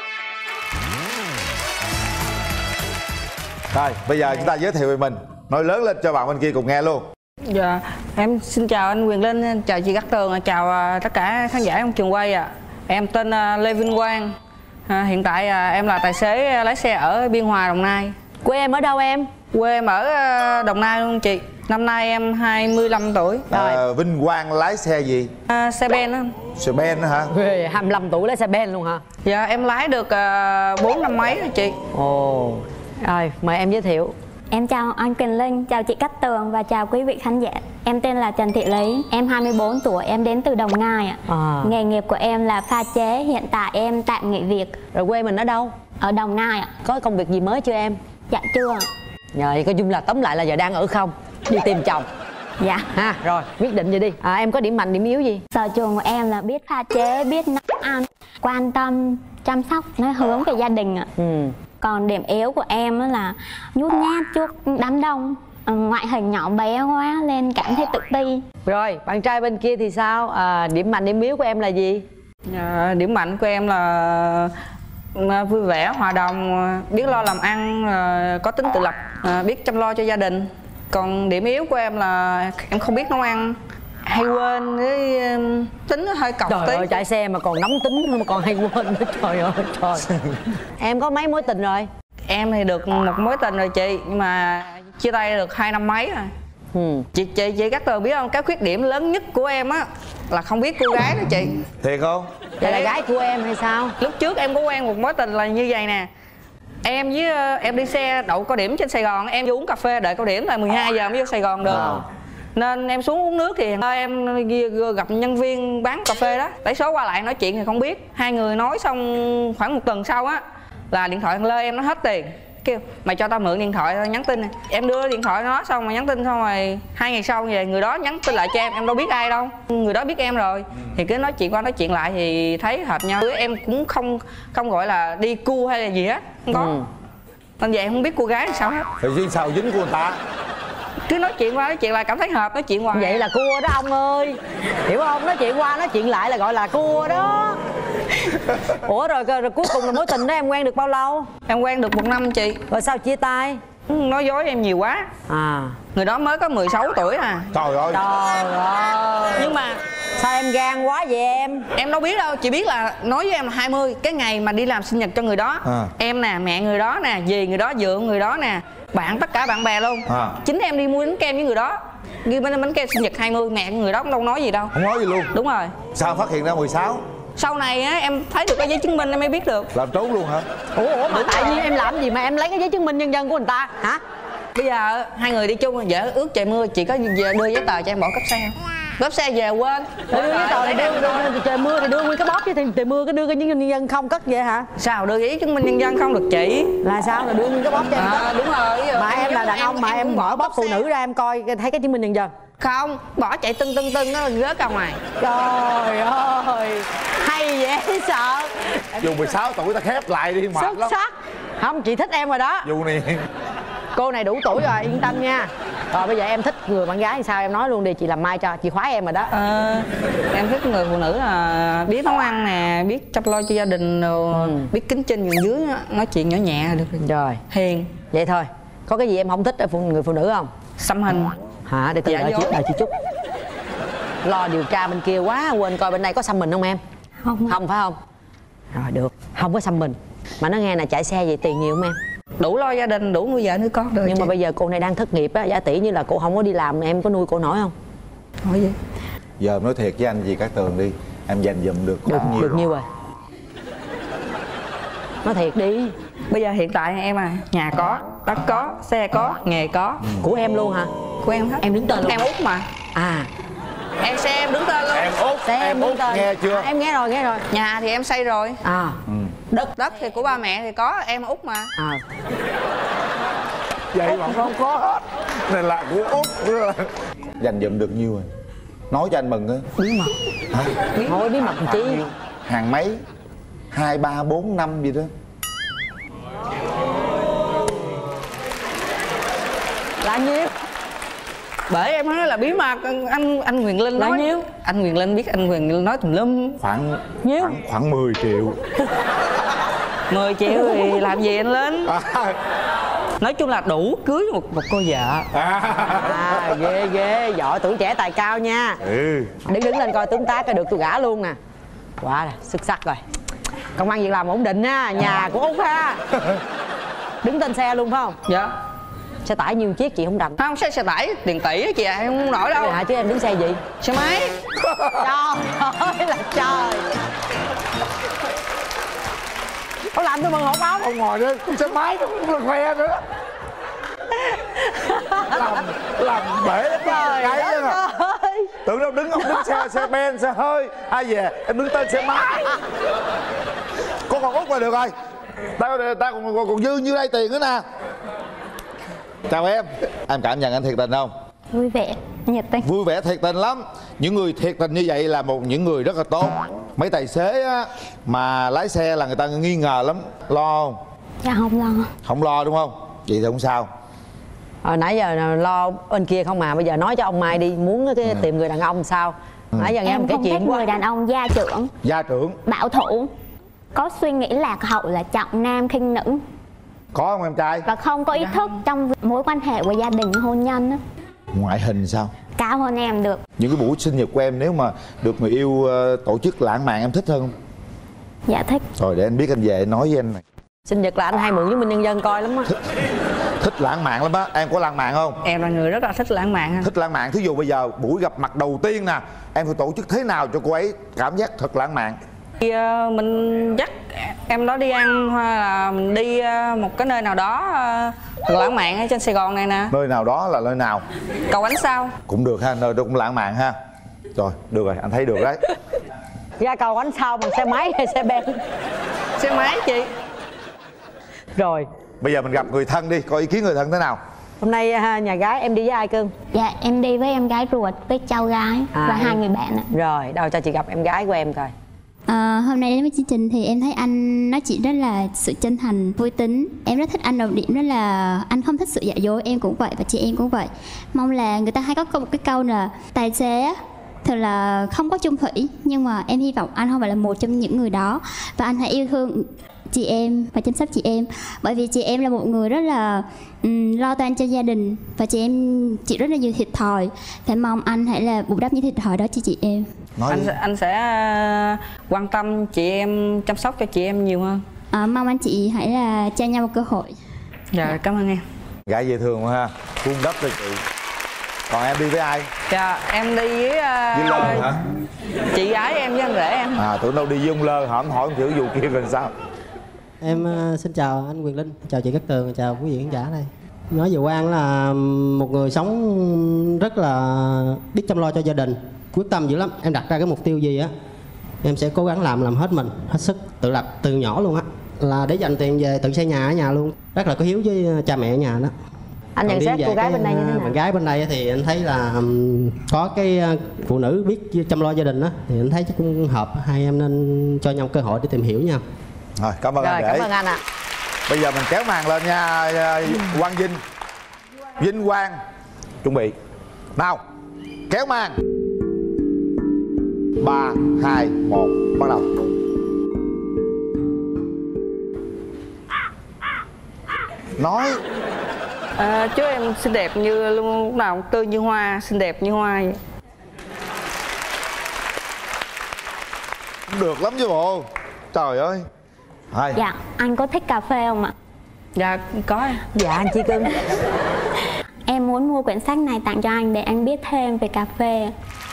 Rồi, bây giờ chúng ta giới thiệu về mình. Nói lớn lên cho bạn bên kia cùng nghe luôn. Dạ, em xin chào anh Quyền Linh, chào chị Cát Tường, chào tất cả khán giả trong trường quay ạ. À. Em tên Lê Vinh Quang. À, hiện tại à, em là tài xế lái xe ở Biên Hòa, Đồng Nai. Quê em ở đâu em? Quê em ở Đồng Nai luôn chị. Năm nay em hai mươi lăm tuổi. À, Vinh Quang lái xe gì? À, xe ben á. Xe ben hả? Ghê, hai mươi lăm tuổi lái xe ben luôn hả? Dạ em lái được bốn uh, năm mấy rồi chị. Ồ. Rồi, mời em giới thiệu. Em chào anh Quyền Linh, chào chị Cát Tường và chào quý vị khán giả. Em tên là Trần Thị Lý, em hai mươi bốn tuổi, em đến từ Đồng Nai ạ. À. Nghề nghiệp của em là pha chế, hiện tại em tạm nghỉ việc. Rồi quê mình ở đâu? Ở Đồng Nai ạ. Có công việc gì mới chưa em? Dạ chưa. Rồi, coi chung là tóm lại là giờ đang ở không? Đi tìm chồng. Dạ. Ha, rồi, quyết định vậy đi. À, em có điểm mạnh, điểm yếu gì? Sở trường của em là biết pha chế, biết nấu ăn, quan tâm, chăm sóc, nó hướng về gia đình ạ. Ừ. Còn điểm yếu của em là nhút nhát trước đám đông, ngoại hình nhỏ bé quá nên cảm thấy tự ti. Rồi, bạn trai bên kia thì sao? À, điểm mạnh, điểm yếu của em là gì? À, điểm mạnh của em là vui vẻ, hòa đồng, biết lo làm ăn, có tính tự lập, biết chăm lo cho gia đình. Còn điểm yếu của em là em không biết nấu ăn, hay quên, với tính hơi cọc tí. Trời ơi, chạy xe mà còn nóng tính mà còn hay quên nữa. Trời ơi trời. Em có mấy mối tình rồi? Em thì được một mối tình rồi chị, nhưng mà chia tay được hai năm mấy rồi. Ừ. Chị chị chị Cát Tường biết không, cái khuyết điểm lớn nhất của em á là không biết cô gái đó chị. Thiệt không? Vậy là gái của em hay sao? Lúc trước em có quen một mối tình là như vậy nè. Em với em đi xe đậu cao điểm trên Sài Gòn, em vô uống cà phê đợi cao điểm là mười hai giờ mới vô Sài Gòn được. À. Nên em xuống uống nước thì em gặp nhân viên bán cà phê đó, lấy số qua lại nói chuyện thì không biết. Hai người nói xong khoảng một tuần sau á là điện thoại lơ em nó hết tiền. Kêu mày cho tao mượn điện thoại tao nhắn tin này. Em đưa điện thoại nó xong mà nhắn tin xong rồi hai ngày sau về người đó nhắn tin lại cho em, em đâu biết ai đâu. Người đó biết em rồi. Thì cứ nói chuyện qua nói chuyện lại thì thấy hợp nhau. Em cũng không không gọi là đi cu hay là gì hết, không có. Ừ. Nên vậy em không biết cô gái sao hết. Thì duyên sao dính của người ta. Cứ nói chuyện qua nói chuyện lại cảm thấy hợp, nói chuyện hoài. Vậy là cua đó ông ơi. Hiểu không? Nói chuyện qua nói chuyện lại là gọi là cua đó. Ủa rồi, rồi cuối cùng là mối tình đó em quen được bao lâu? Em quen được một năm chị. Rồi sao chia tay? Nói dối em nhiều quá. À. Người đó mới có mười sáu tuổi à. Trời ơi. Trời ơi. Nhưng mà sao em gan quá vậy em? Em đâu biết đâu, chị biết là nói với em là hai mươi. Cái ngày mà đi làm sinh nhật cho người đó, à. Em nè, mẹ người đó nè, dì người đó, dượng người đó nè, bạn tất cả bạn bè luôn. À. Chính em đi mua bánh kem với người đó. Ghi bánh, bánh kem sinh nhật hai mươi, mẹ người đó cũng đâu nói gì đâu. Không nói gì luôn. Đúng rồi. Sao phát hiện ra mười sáu? Sau này á em thấy được cái giấy chứng minh em mới biết được. Làm trốn luôn hả? Ủa, ủa mà tại vì em làm gì mà em lấy cái giấy chứng minh nhân dân của người ta hả? Bây giờ hai người đi chung, vợ ướt trời mưa, chị có đưa giấy tờ cho em bỏ cốp xe. Cốp xe về quên. Đưa giấy tờ đưa, đưa, đưa, trời mưa thì đưa nguyên cái bóp chứ, thì trời mưa cái đưa cái giấy chứng minh nhân dân không cất vậy hả? Sao đưa giấy chứng minh nhân dân không được chị? Là sao, là đưa nguyên cái bóp cho em? À, đúng rồi. Mà em là đàn ông mà em mở bóp phụ nữ ra em coi thấy cái chứng minh nhân dân. Không, bỏ chạy tưng tưng tưng nó rớt ra ngoài. Trời ơi, hay dễ sợ. Dù mười sáu tuổi ta khép lại đi mệt lắm. Xuất sắc. Không, chị thích em rồi đó. Dù này. Cô này đủ tuổi rồi, yên tâm nha. Rồi bây giờ em thích người bạn gái thì sao, em nói luôn đi, chị làm mai cho, chị khoái em rồi đó. À, em thích người phụ nữ là biết nấu ăn nè, biết chăm lo cho gia đình rồi, ừ. biết kính trên nhường dưới, nói chuyện nhỏ nhẹ được rồi. Hiền. Vậy thôi. Có cái gì em không thích ở người phụ nữ không? Xăm hình. Hả? Để tôi đợi chị, đợi chị chút. Lo điều tra bên kia quá, quên coi bên đây có xăm mình không em? Không. Không phải không? Rồi được, không có xăm mình. Mà nó nghe là chạy xe vậy tiền nhiều không em? Đủ lo gia đình, đủ nuôi vợ nuôi con được. Nhưng chị. mà bây giờ cô này đang thất nghiệp á, giả tỷ như là cô không có đi làm, em có nuôi cô nổi không? Nói gì? Giờ nói thiệt với anh gì Cát Tường đi, em dành dụm được được nhiêu được rồi? nhiêu rồi? Nói thiệt đi. Bây giờ hiện tại em à, nhà có, đất có, xe có, nghề có. Ừ. Của em luôn hả? Của em hết. Em đứng tên luôn. Em út mà. À. Em xe em đứng tên luôn. Em út, xe em, em út nghe chưa? À, em nghe rồi, nghe rồi. Nhà thì em xây rồi. À. Ừ. Đất đất thì của ba mẹ thì có, em út mà. À. Vậy mà không có hết. Này là của út nữa. Dành dụm được nhiêu rồi? Nói cho anh mừng á. Bí mật. Hả? Thôi bí mật làm chi? Hàng mấy? Hai, ba, bốn, năm gì đó. Là nhiêu? Bởi em nói là bí mật. Anh anh Quyền Linh nói. Là nhiêu? Anh Quyền Linh biết anh Quyền Linh nói tùm lum. Khoảng nhiêu? Khoảng, khoảng mười triệu. mười triệu thì làm gì anh Linh? À. Nói chung là đủ cưới một một cô vợ. À ghê ghê, giỏi, tuổi trẻ tài cao nha. Ừ. Đứng đứng lên coi tướng tá coi được tôi gả luôn nè. Quá là xuất sắc rồi. Công ăn việc làm ổn định ha, nhà của Út ha. Đứng tên xe luôn phải không? Dạ. Xe tải nhiêu chiếc chị không rành? Không, xe xe tải tiền tỷ á chị à, em không nổi đâu. Dạ, chứ em đứng xe gì? Xe máy. Trời ơi là trời. Có làm tôi mừng hộp báo không ngồi đó, xe máy nó cũng là khoe nữa. Làm, làm bể trời cái đất ơi. Tưởng đâu đứng, ông đứng xe, xe ben, xe hơi. Ai về, em đứng tên xe máy. Cô còn Út là được rồi. Ta, ta còn, còn, còn dư nhiêu đây tiền nữa nè. Chào em. Em cảm nhận anh thiệt tình không? Vui vẻ, nhiệt tình. Vui vẻ thiệt tình lắm. Những người thiệt tình như vậy là một những người rất là tốt. Mấy tài xế á, mà lái xe là người ta nghi ngờ lắm. Lo không? Dạ không lo. Không lo đúng không? Vậy thì không sao. Hồi nãy giờ lo bên kia không mà, bây giờ nói cho ông Mai đi. Muốn cái, ừ. tìm người đàn ông sao? Ừ. Nãy giờ nghe một cái chuyện quá. Người đàn ông gia trưởng. Gia trưởng. Bảo thủ. Có suy nghĩ lạc hậu là trọng nam khinh nữ. Có không em trai? Và không có ý dạ. thức trong mối quan hệ của gia đình hôn nhân á. Ngoại hình sao? Cao hơn em được. Những cái buổi sinh nhật của em nếu mà được người yêu uh, tổ chức lãng mạn em thích hơn không? Dạ thích. Rồi để anh biết anh về nói với anh này. Sinh nhật là anh hay mượn chứng minh nhân dân coi lắm á. Thích, thích lãng mạn lắm á. Em có lãng mạn không? Em là người rất là thích lãng mạn. Thích lãng mạn. Thí dụ bây giờ buổi gặp mặt đầu tiên nè, em phải tổ chức thế nào cho cô ấy cảm giác thật lãng mạn? Thì, uh, mình dắt em đó đi ăn hay là mình đi uh, một cái nơi nào đó uh, lãng mạn ở trên Sài Gòn này nè. Nơi nào đó là nơi nào? Cầu Ánh Sao. Cũng được ha, nơi đó cũng lãng mạn ha. Rồi, được rồi, anh thấy được đấy. Ra Cầu Ánh Sao bằng xe máy hay xe ben? Xe máy chị. Rồi. Bây giờ mình gặp người thân đi, có ý kiến người thân thế nào? Hôm nay nhà gái em đi với ai cưng? Dạ em đi với em gái ruột, với cháu gái à, và em... hai người bạn ạ. Rồi, đâu cho chị gặp em gái của em coi. À, hôm nay đến với chương trình thì em thấy anh nói chuyện rất là sự chân thành, vui tính. Em rất thích anh đầu điểm đó là anh không thích sự giả dối, em cũng vậy và chị em cũng vậy. Mong là người ta hay có một cái câu là tài xế thật là không có chung thủy, nhưng mà em hy vọng anh không phải là một trong những người đó. Và anh hãy yêu thương chị em và chăm sóc chị em, bởi vì chị em là một người rất là um, lo toan cho gia đình và chị em chịu rất là nhiều thiệt thòi. Thì mong anh hãy là bù đắp những thiệt thòi đó cho chị em. Nói anh, anh sẽ quan tâm chị em, chăm sóc cho chị em nhiều hơn. À, mong anh chị hãy là cho nhau một cơ hội. Dạ, dạ. Cảm ơn em. Gái dễ thương ha, vun đắp cho chị. Còn em đi với ai? Dạ, em đi với, uh, với Lơ hả? Chị gái em với anh rể em. À, tưởng đâu đi với ông Lơ, hỏi hỏi thử vụ kia rồi sao? Em uh, xin chào anh Quyền Linh, chào chị Cát Tường, chào quý vị khán giả đây. Nói về Quang là một người sống rất là biết chăm lo cho gia đình, quyết tâm dữ lắm. Em đặt ra cái mục tiêu gì á, em sẽ cố gắng làm làm hết mình, hết sức, tự lập từ nhỏ luôn á, là để dành tiền về tự xây nhà ở nhà luôn. Rất là có hiếu với cha mẹ ở nhà đó. Anh nhận xét cô gái bên đây như thế nào? Bạn gái bên đây thì anh thấy là có cái phụ nữ biết chăm lo gia đình đó, thì anh thấy chắc cũng hợp. Hai em nên cho nhau cơ hội để tìm hiểu nhau. Rồi, cảm ơn Rồi, anh. cảm ơn anh ạ. Bây giờ mình kéo màn lên nha, Quang Vinh. Vinh Quang chuẩn bị. Nào, kéo màn. Ba, hai, một, bắt đầu. Nói. À, chú em xinh đẹp như lúc nào tươi như hoa, xinh đẹp như hoa vậy. Được lắm chứ bộ. Trời ơi. Hai. Dạ, anh có thích cà phê không ạ? Dạ, có. Dạ, anh Chi cưng. Em muốn mua quyển sách này tặng cho anh để anh biết thêm về cà phê.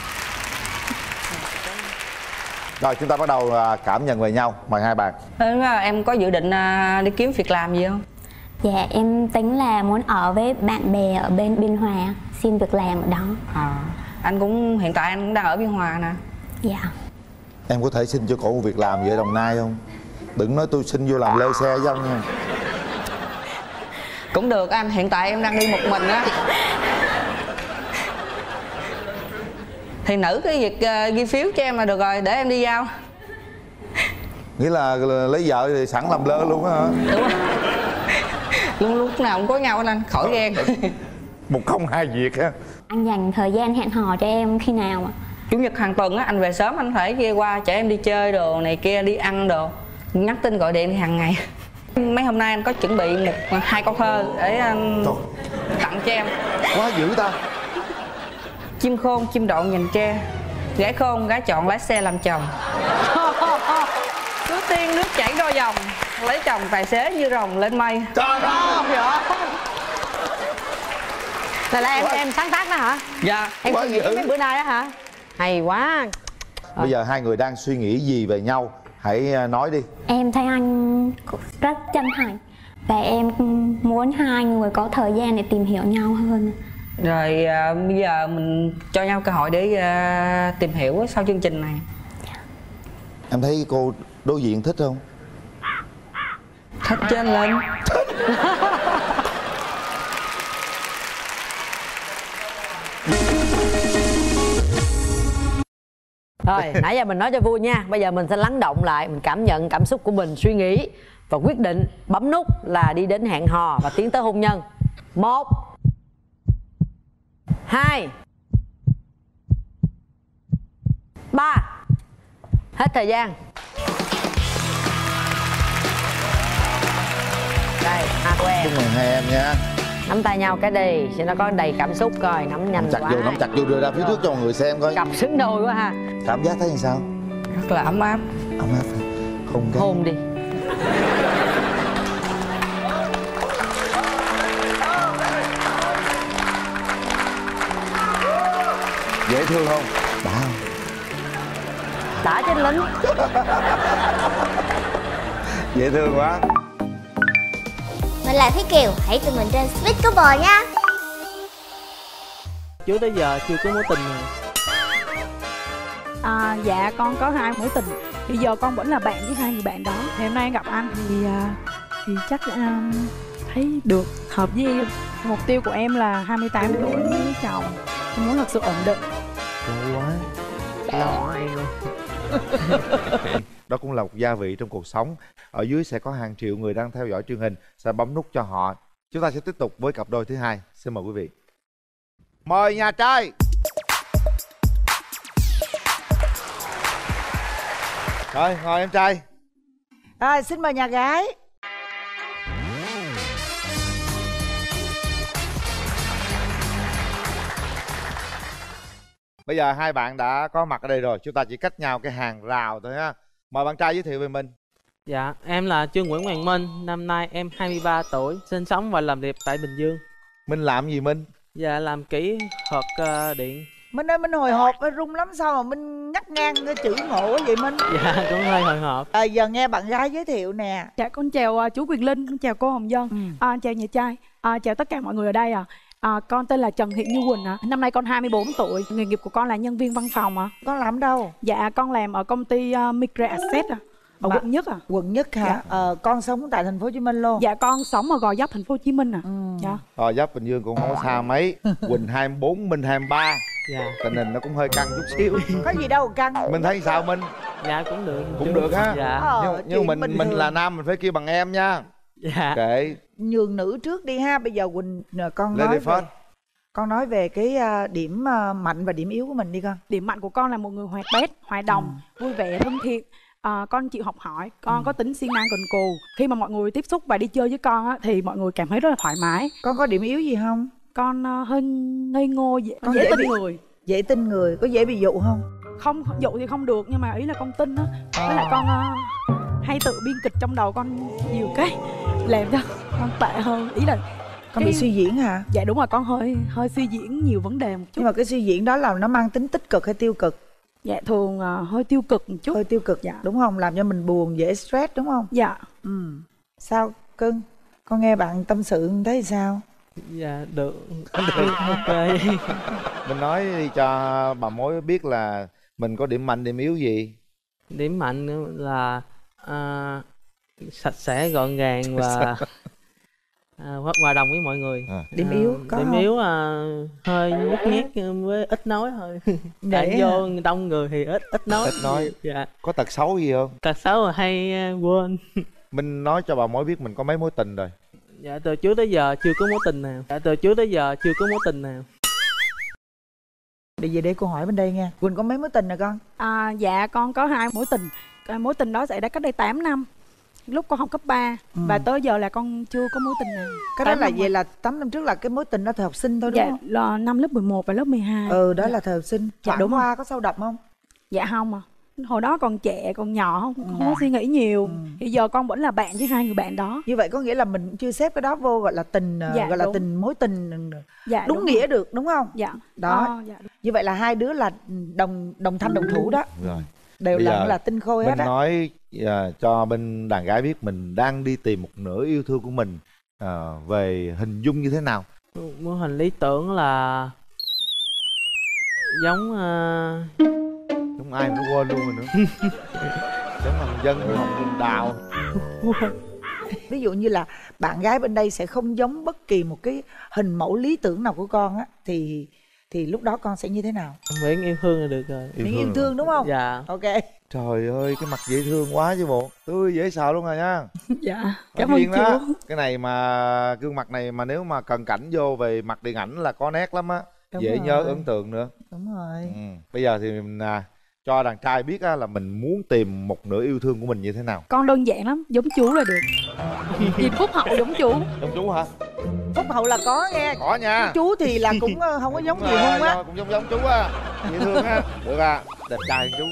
Rồi, chúng ta bắt đầu cảm nhận về nhau. Mời hai bạn. Em có dự định đi kiếm việc làm gì không? Dạ, em tính là muốn ở với bạn bè ở bên Biên Hòa, xin việc làm ở đó. À, anh cũng, hiện tại anh cũng đang ở Biên Hòa nè. Dạ. Em có thể xin cho cổ một việc làm vậy ở Đồng Nai không? Đừng nói tôi xin vô làm lơ xe với ông nha. Cũng được anh, hiện tại em đang đi một mình á. thì nữ cái việc uh, ghi phiếu cho em là được rồi, để em đi giao. Nghĩa là, là lấy vợ thì sẵn làm lơ luôn á hả? Đúng rồi. Luôn lúc nào cũng có nhau anh, khỏi ghen. Một công hai việc á. Anh dành thời gian hẹn hò cho em khi nào mà? Chủ nhật hàng tuần á, anh về sớm anh phải kia qua chở em đi chơi đồ này kia, đi ăn đồ. Nhắn tin gọi điện thì hàng ngày. Mấy hôm nay anh có chuẩn bị một hai câu thơ để um, tặng cho em. Quá dữ ta. Chim khôn chim độn nhìn tre, gái khôn gái chọn lái xe làm chồng. Cứ tiên nước chảy đôi dòng, lấy chồng tài xế như rồng lên mây. Trời ơi. Là, là em em sáng tác đó hả? Dạ. Em suy nghĩ mấy bữa nay đó hả? Hay quá. Bây giờ hai người đang suy nghĩ gì về nhau? Hãy nói đi. Em thấy anh rất chân thành và em muốn hai người có thời gian để tìm hiểu nhau hơn. Rồi à, bây giờ mình cho nhau cơ hội để à, tìm hiểu sau chương trình này. Em thấy cô đối diện thích không? Thích trên lên. Thôi, nãy giờ mình nói cho vui nha. Bây giờ mình sẽ lắng động lại, mình cảm nhận cảm xúc của mình, suy nghĩ và quyết định bấm nút là đi đến hẹn hò và tiến tới hôn nhân. Một, hai, ba. Hết thời gian. Đây, à của em. Chúc mừng hai em nha. Nắm tay nhau cái đi, cho nó có đầy cảm xúc coi, nắm nhanh chặt quá. vô, nắm chặt vô, đưa ra phía trước cho mọi người xem coi. Cặp xứng đôi quá ha. Cảm giác thấy như sao? Rất là ấm áp. Ấm áp. Không cái. Hôn đi. Dễ thương không? Đã không? Đã trên lính. Dễ thương quá. Mình là Thúy Kiều, hãy tìm mình trên Sweet Couple nha. Trước tới giờ chưa có mối tình nào. À, dạ con có hai mối tình. Bây giờ con vẫn là bạn với hai người bạn đó. Thì hôm nay gặp anh thì thì chắc um, thấy được, hợp với em. Mục tiêu của em là hai mươi tám tuổi mới lấy chồng. Em muốn thật sự ổn định. Lâu quá. Lo em. Đó cũng là một gia vị trong cuộc sống. Ở dưới sẽ có hàng triệu người đang theo dõi truyền hình, sẽ bấm nút cho họ. Chúng ta sẽ tiếp tục với cặp đôi thứ hai. Xin mời quý vị. Mời nhà trai. Rồi, ngồi em trai. À, xin mời nhà gái. Bây giờ hai bạn đã có mặt ở đây rồi, chúng ta chỉ cách nhau cái hàng rào thôi ha. Mời bạn trai giới thiệu về mình. Dạ, em là Trương Nguyễn Hoàng Minh, năm nay em hai mươi ba tuổi, sinh sống và làm việc tại Bình Dương. Minh làm gì Minh? Dạ, làm kỹ thuật uh, điện. Minh ơi, Minh hồi hộp run lắm, sao mà Minh nhắc ngang cái chữ ngộ quá vậy Minh? Dạ, cũng hơi hồi hộp. À, giờ nghe bạn gái giới thiệu nè. Dạ, con chào uh, chú Quyền Linh, con chào cô Hồng Dân, ừ. à, chào nhà trai, à, chào tất cả mọi người ở đây ạ. À. À, con tên là Trần Thị Như Quỳnh ạ. À. Năm nay con hai mươi bốn tuổi. Nghề nghiệp của con là nhân viên văn phòng ạ. À. Con làm đâu? Dạ, con làm ở công ty uh, Micra Asset à. Ở Mà, quận Nhất à. Quận Nhất hả? Dạ. Ờ, con sống tại thành phố Hồ Chí Minh luôn. Dạ, con sống ở Gò Vấp, thành phố Hồ Chí Minh à. Ừ. Dạ. Gò Vấp Bình Dương cũng không có xa mấy. Quỳnh hai mươi bốn, Minh hai mươi ba. Dạ. Tình hình nó cũng hơi căng chút xíu. Có gì đâu căng. Mình thấy sao Minh? Dạ, cũng được. Cũng được ha. Dạ. Ờ, nhưng nhưng mình mình là nam mình phải kêu bằng em nha. Dạ. Kệ. Nhường nữ trước đi ha. Bây giờ Quỳnh con nói về... Con nói về cái điểm mạnh và điểm yếu của mình đi con. Điểm mạnh của con là một người hoạt bát, hòa đồng, ừ. vui vẻ, thân thiện. À, con chịu học hỏi, con ừ. có tính siêng năng cần cù. Khi mà mọi người tiếp xúc và đi chơi với con á, thì mọi người cảm thấy rất là thoải mái. Con có điểm yếu gì không? Con uh, hơi ngây ngô, dễ, con dễ, dễ tin bị, người. Dễ tin người, có dễ bị dụ không? Không, dụ thì không được, nhưng mà ý là con tin á. À. Với lại con uh, hay tự biên kịch trong đầu con nhiều cái làm cho con tệ hơn. Ý là con cái... bị suy diễn hả? Dạ đúng rồi, con hơi hơi suy diễn nhiều vấn đề một chút. Nhưng mà cái suy diễn đó là nó mang tính tích cực hay tiêu cực? Dạ thường uh, hơi tiêu cực một chút. Hơi tiêu cực, dạ. Đúng không? Làm cho mình buồn, dễ stress đúng không? Dạ. Ừ. Sao cưng? Con nghe bạn tâm sự thấy sao? Dạ được. Được. Ok. Mình nói đi cho bà mối biết là mình có điểm mạnh, điểm yếu gì. Điểm mạnh là uh, sạch sẽ, gọn gàng và À, hòa đồng với mọi người. À. Điểm à, yếu có điểm không? yếu à, hơi nhút nhát với ít nói thôi. Tại vô đông người thì ít ít nói. Ít nói. Dạ. Có tật xấu gì không? Tật xấu là hay quên. Minh nói cho bà mối biết mình có mấy mối tình rồi. Dạ từ trước tới giờ chưa có mối tình nào. Dạ từ trước tới giờ chưa có mối tình nào. Để về để cô hỏi bên đây nha. Quỳnh có mấy mối tình rồi con? À, dạ con có hai mối tình. Mối tình đó xảy ra cách đây tám năm. Lúc con học cấp ba. Ừ. Và tới giờ là con chưa có mối tình nào. Cái đó là vậy là tám năm trước là cái mối tình đó thời học sinh thôi đúng dạ, không? Dạ là năm lớp mười một và lớp mười hai. Ừ đó dạ. Là thời học sinh. Dạ Khoảng đúng Hoa có sâu đậm không? Dạ không à. Hồi đó còn trẻ, còn nhỏ không, không ừ. có suy nghĩ nhiều. Ừ. Thì giờ con vẫn là bạn với hai người bạn đó. Như vậy có nghĩa là mình chưa xếp cái đó vô gọi là tình dạ, gọi là đúng. Tình mối tình dạ, đúng, đúng nghĩa rồi. Được đúng không? Dạ. Đó. À, dạ, đúng. Như vậy là hai đứa là đồng đồng thanh đồng thủ đó. Rồi. Đều bây là là tinh khôi hết á. Mình nói uh, cho bên đàn gái biết mình đang đi tìm một nửa yêu thương của mình uh, về hình dung như thế nào? Mô hình lý tưởng là giống uh... giống ai nó quên luôn rồi nữa. Giống Hồng Dân, Hồng Đào. Ví dụ như là bạn gái bên đây sẽ không giống bất kỳ một cái hình mẫu lý tưởng nào của con á, thì thì lúc đó con sẽ như thế nào? Miễn yêu thương là được rồi. Miễn yêu thương đúng không? Dạ. Ok. Trời ơi cái mặt dễ thương quá chứ bộ. Tươi dễ sợ luôn rồi nha. Dạ. Cảm ơn chú. Cái này mà gương mặt này mà nếu mà cần cảnh vô về mặt điện ảnh là có nét lắm á. Dễ rồi. Nhớ ấn tượng nữa. Đúng rồi. Ừ. Bây giờ thì mình à, cho đàn trai biết á, là mình muốn tìm một nửa yêu thương của mình như thế nào. Con đơn giản lắm, giống chú là được. Nhìn phúc hậu giống chú. Giống chú hả? Phúc hậu là có nghe. Có nha. Chú thì là cũng không có giống nhiều hung á. Cũng giống giống chú á. Dễ thương á. Được à. Đẹp trai hơn chú.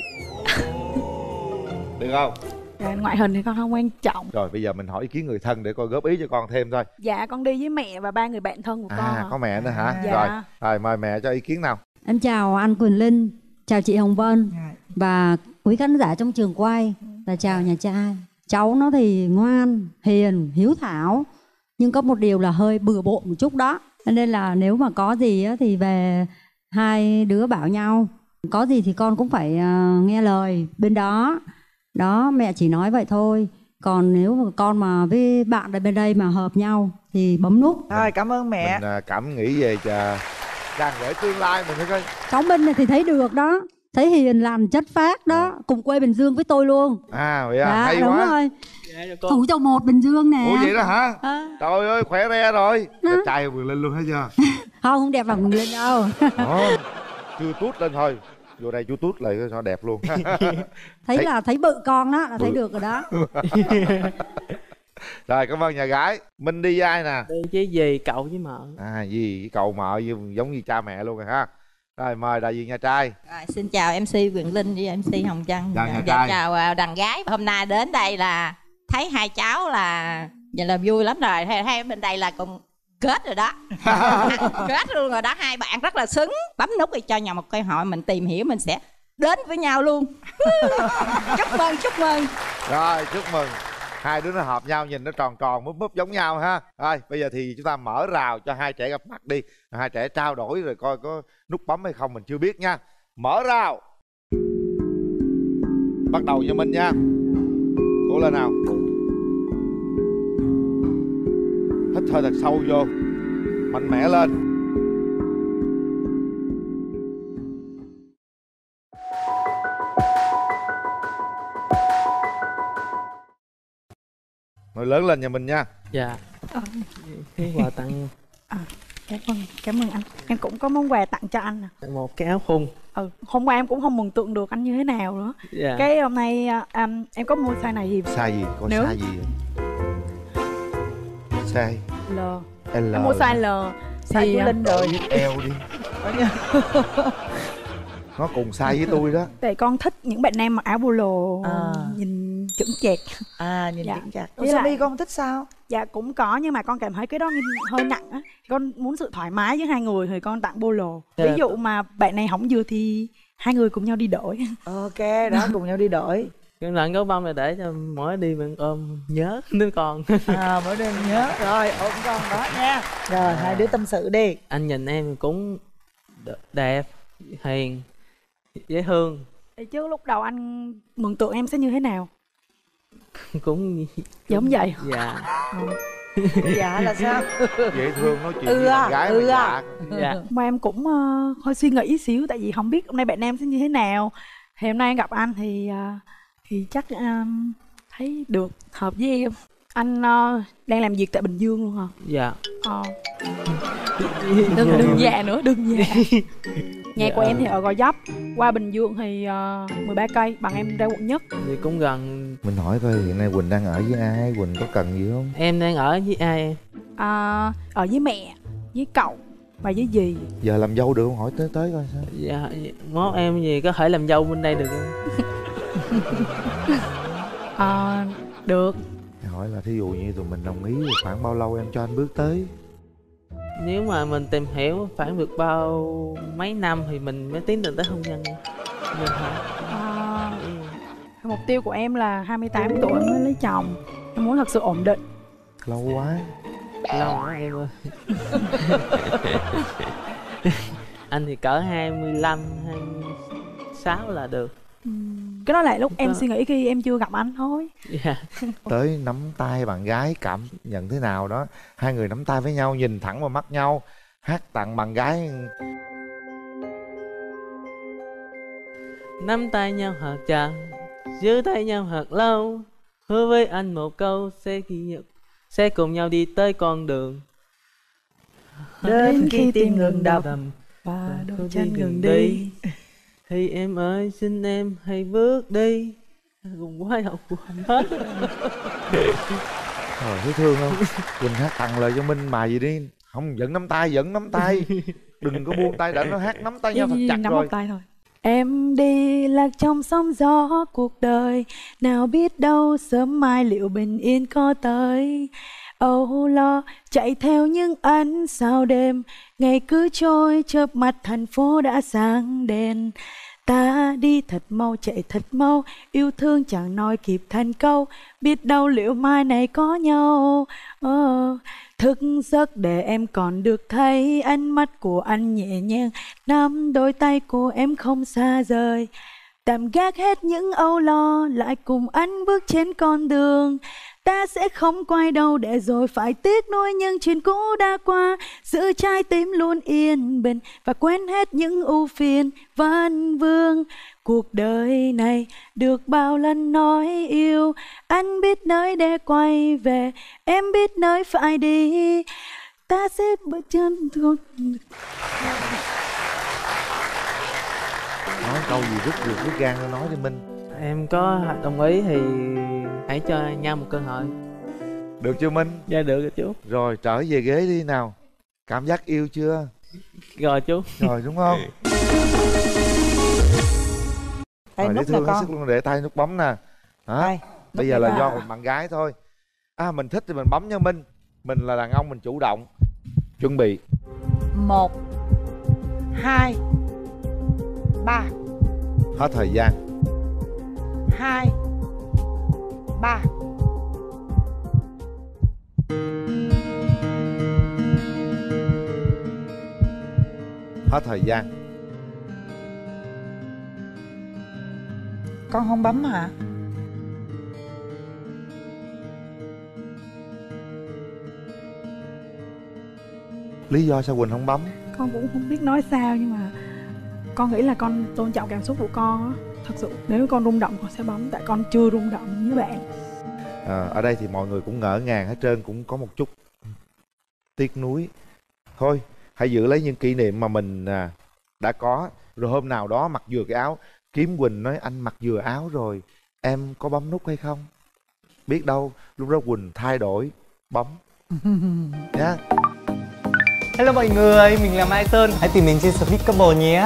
Được không? Dạ, ngoại hình thì con không quan trọng. Rồi bây giờ mình hỏi ý kiến người thân để coi góp ý cho con thêm thôi. Dạ con đi với mẹ và ba người bạn thân của à, con. À có mẹ nữa hả? Dạ. Rồi, rồi mời mẹ cho ý kiến nào. Em chào anh Quỳnh Linh, chào chị Hồng Vân và quý khán giả trong trường quay, và chào nhà trai. Cháu nó thì ngoan, hiền, hiếu thảo, nhưng có một điều là hơi bừa bộn một chút đó. Nên là nếu mà có gì thì về hai đứa bảo nhau. Có gì thì con cũng phải uh, nghe lời bên đó. Đó, mẹ chỉ nói vậy thôi. Còn nếu mà con mà với bạn ở bên đây mà hợp nhau thì bấm nút. Rồi, cảm ơn mẹ. Mình uh, cảm nghĩ về uh, đang rể tương lai mình thấy coi. Cháu Minh này thì thấy được đó. Thấy hiền lành chất phác đó. Cùng quê Bình Dương với tôi luôn. À vậy à, dạ, hay đúng quá. Rồi. Thủ dầu một Bình Dương nè. Ủa vậy đó hả? À. Trời ơi khỏe re rồi. Đó. Đẹp trai vừa lên luôn hết chưa? Không, không đẹp bằng Quỳnh Linh đâu. Đó. Chưa tút lên thôi. Vô đây chú tút lại cho đẹp luôn. thấy, thấy là thấy bự con đó là bự. Thấy được rồi đó. Rồi cảm ơn nhà gái. Minh đi với ai nè? Đi với dì, cậu với mợ. À dì với cậu mợ giống như cha mẹ luôn rồi ha. Rồi mời đại diện nhà trai. Rồi, xin chào em xê Quyền Linh với em xê Hồng Trân. Chào nhà dạ, trai. Chào đàn gái. Hôm nay đến đây là thấy hai cháu là vậy là vui lắm rồi. Hay, hay bên đây là cùng kết rồi đó. Kết luôn rồi đó. Hai bạn rất là xứng. Bấm nút để cho nhau một câu hỏi, mình tìm hiểu mình sẽ đến với nhau luôn. Chúc mừng, chúc mừng. Rồi chúc mừng. Hai đứa nó hợp nhau, nhìn nó tròn tròn múp múp giống nhau ha. Rồi bây giờ thì chúng ta mở rào cho hai trẻ gặp mặt đi. Hai trẻ trao đổi rồi coi có nút bấm hay không mình chưa biết nha. Mở rào. Bắt đầu cho Minh nha. Cố lên nào. Hít hơi thật sâu vô. Mạnh mẽ lên. Nói lớn lên nhà mình nha. Dạ. Ờ. Cái quà tặng. À, cảm ơn, cảm ơn anh. Em cũng có món quà tặng cho anh nè. Một cái áo thun. Ừ, hôm qua em cũng không mường tượng được anh như thế nào nữa. Dạ. Cái hôm nay um, em có mua size này gì? Size gì? Có Nếu... size gì vậy? Size L. L. Em mua size L. Size của Linh rồi. Eo đi. Nó cùng size với tôi đó. Tại con thích những bạn nam mặc áo polo à. nhìn chững chạc. À nhìn dạ. chững chạc. Ủa sơ mi con thích sao? Dạ cũng có, nhưng mà con cảm thấy cái đó hơi nặng á. Con muốn sự thoải mái với hai người thì con tặng polo. Ví dụ mà bạn này hỏng vừa thì hai người cùng nhau đi đổi. Ok đó, cùng nhau đi đổi. Cái lần gấu bông này để cho mỗi đi mình ôm nhớ đứa con. À mỗi đêm nhớ. Rồi ôm con đó nha. Rồi à. Hai đứa tâm sự đi. Anh nhìn em cũng đẹp, hiền, dễ thương. Thì chứ lúc đầu anh mường tượng em sẽ như thế nào? Cũng giống vậy. Dạ. Ừ. Dạ là sao? Dễ thương nói chuyện Ừ với à, bạn gái ừ mà à. dạ. Dạ. Mà em cũng uh, hơi suy nghĩ xíu, tại vì không biết hôm nay bạn nam sẽ như thế nào. Thì hôm nay em gặp anh thì uh, thì chắc um, thấy được, hợp với em. Anh uh, đang làm việc tại Bình Dương luôn hả? Dạ. Ờ. Đừng, đừng già nữa, đừng già. Nhà Dạ. của em thì ở Gò Vấp, qua Bình Dương thì uh, mười ba cây, bằng em ra quận Nhất. Thì cũng gần. Mình hỏi coi hiện nay Quỳnh đang ở với ai, Quỳnh có cần gì không? Em đang ở với ai em? À, ở với mẹ, với cậu và với dì. Giờ làm dâu được không? Hỏi tới tới coi sao. Dạ, mốt em gì có thể làm dâu bên đây được không? À, được. Hỏi là thí dụ như tụi mình đồng ý khoảng bao lâu em cho anh bước tới? Nếu mà mình tìm hiểu phải được bao mấy năm thì mình mới tiến được tới hôn nhân. Được hả? À, mục tiêu của em là hai mươi tám tuổi mới lấy chồng. Em muốn thật sự ổn định. Lâu quá. Lâu quá em ơi. Anh thì cỡ hai mươi lăm, hai mươi sáu là được. Cái đó là lúc em suy nghĩ khi em chưa gặp anh thôi. Dạ. Tới nắm tay bạn gái cảm nhận thế nào đó. Hai người nắm tay với nhau, nhìn thẳng vào mắt nhau, hát tặng bạn gái. Nắm tay nhau thật chặt, giữ tay nhau thật lâu, hứa với anh một câu sẽ ghi nhận, sẽ cùng nhau đi tới con đường. Đến khi tim ngừng đập và đôi chân ngừng đi, thì em ơi xin em hãy bước đi cùng quay hậu quên hết. Trời, thấy thương không? Quỳnh hát tặng lời cho Minh mà gì đi. Không, vẫn nắm tay, vẫn nắm tay. Đừng có buông tay, đã nó hát nắm tay nhau thật chặt nắm rồi. một tay thôi. Em đi lạc trong sóng gió cuộc đời, nào biết đâu sớm mai liệu bình yên có tới. Âu lo chạy theo những ánh sao đêm, ngày cứ trôi chớp mắt thành phố đã sáng đèn. Ta đi thật mau, chạy thật mau, yêu thương chẳng nói kịp thành câu, biết đâu liệu mai này có nhau. Oh, thức giấc để em còn được thấy ánh mắt của anh nhẹ nhàng, nắm đôi tay của em không xa rời. Tạm gác hết những âu lo, lại cùng anh bước trên con đường. Ta sẽ không quay đầu để rồi phải tiếc nuối những chuyện cũ đã qua. Giữ trái tim luôn yên bình và quên hết những ưu phiền vấn vương. Cuộc đời này được bao lần nói yêu, anh biết nơi để quay về, em biết nơi phải đi. Ta sẽ bước chân thương. Nói câu gì rứt ruột rứt gan nó nói đi Minh. Em có đồng ý thì hãy cho nhau một cơ hội. Được chưa Minh? Dạ được rồi chú. Rồi trở về ghế đi nào. Cảm giác yêu chưa? Rồi chú. Rồi đúng không? Tay Rồi, nút để thương nè con. hết sức luôn, để tay nút bấm nè. Hả? Đây, Bây giờ là do một bạn gái thôi. À mình thích thì mình bấm nha Minh. Mình là đàn ông mình chủ động. Chuẩn bị. Một, hai, ba. Hết thời gian. Hai, ba. Hết thời gian. Con không bấm hả? Lý do sao Quỳnh không bấm? Con cũng không biết nói sao, nhưng mà con nghĩ là con tôn trọng cảm xúc của con á. Thật sự nếu con rung động con sẽ bấm, tại con chưa rung động như bạn. À, ở đây thì mọi người cũng ngỡ ngàng hết trơn, cũng có một chút tiếc nuối. Thôi hãy giữ lấy những kỷ niệm mà mình à, đã có. Rồi hôm nào đó mặc vừa cái áo, kiếm Quỳnh nói anh mặc vừa áo rồi, em có bấm nút hay không? Biết đâu lúc đó Quỳnh thay đổi bấm nhá. Hello mọi người, mình là Mai Sơn. Hãy tìm mình trên Sweet Couple nhé.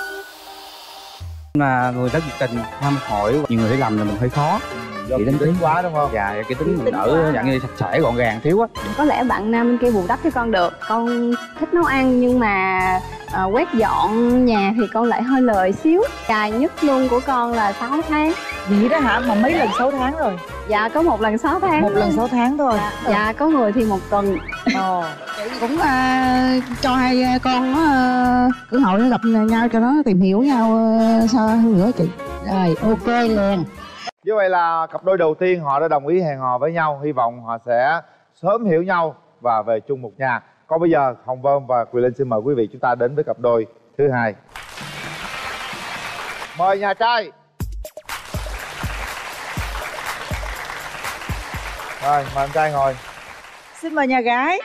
Mà người rất nhiệt tình, thăm hỏi, nhiều người thấy lầm là mình hơi khó. Do tính tính quá đúng không? Dạ, cái tính mình ở dạng như sạch sẽ gọn gàng thiếu á. Có lẽ bạn nam bên kia bù đắp cho con được. Con thích nấu ăn nhưng mà à, quét dọn nhà thì con lại hơi lười xíu. Dài nhất luôn của con là sáu tháng. Vậy đó hả? Mà mấy lần sáu tháng rồi? Dạ có một lần sáu tháng. Một lần sáu tháng thôi. Dạ, dạ có người thì một tuần. Ồ. Cũng uh, cho hai con uh, cơ hội gặp nhau cho nó tìm hiểu nhau uh, sao hơn nữa chị. Rồi ok liền. Như vậy là cặp đôi đầu tiên họ đã đồng ý hẹn hò với nhau. Hy vọng họ sẽ sớm hiểu nhau và về chung một nhà. Còn bây giờ Hồng Vân và Quyền Linh xin mời quý vị chúng ta đến với cặp đôi thứ hai. Mời nhà trai. Rồi, mời anh trai ngồi. Xin mời nhà gái.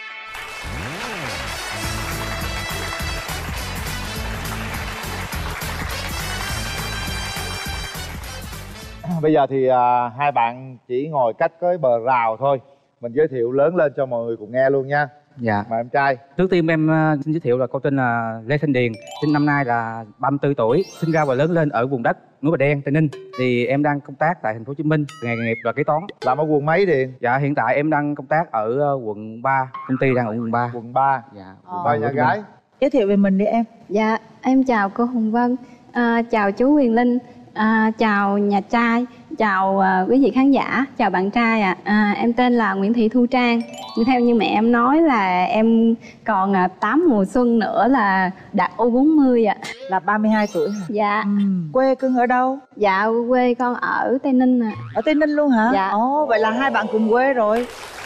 Bây giờ thì à, hai bạn chỉ ngồi cách cái bờ rào thôi. Mình giới thiệu lớn lên cho mọi người cùng nghe luôn nha. Dạ. Mời em trai. Trước tiên em uh, xin giới thiệu là cô tên là Lê Thanh Điền, sinh năm nay là ba mươi tư tuổi, sinh ra và lớn lên ở vùng đất núi Bà Đen, Tây Ninh. Thì em đang công tác tại thành phố Hồ Chí Minh, nghề nghiệp là kế toán. Làm ở quận mấy Điền? Dạ hiện tại em đang công tác ở uh, quận ba, công ty đang ở quận ba. Quận ba. Dạ. Ờ. Mời nhà gái. Giới thiệu về mình đi em. Dạ, em chào cô Hồng Vân, à, chào chú Quyền Linh, à, chào nhà trai, chào à, quý vị khán giả, chào bạn trai ạ. À. À, em tên là Nguyễn Thị Thu Trang. Theo như mẹ em nói là em còn à, tám mùa xuân nữa là đạt U bốn mươi ạ. À. Là ba mươi hai tuổi hả? Dạ. Ừ. Quê cưng ở đâu? Dạ, quê con ở Tây Ninh ạ. À. Ở Tây Ninh luôn hả? Dạ. Ồ, vậy là hai bạn cùng quê rồi.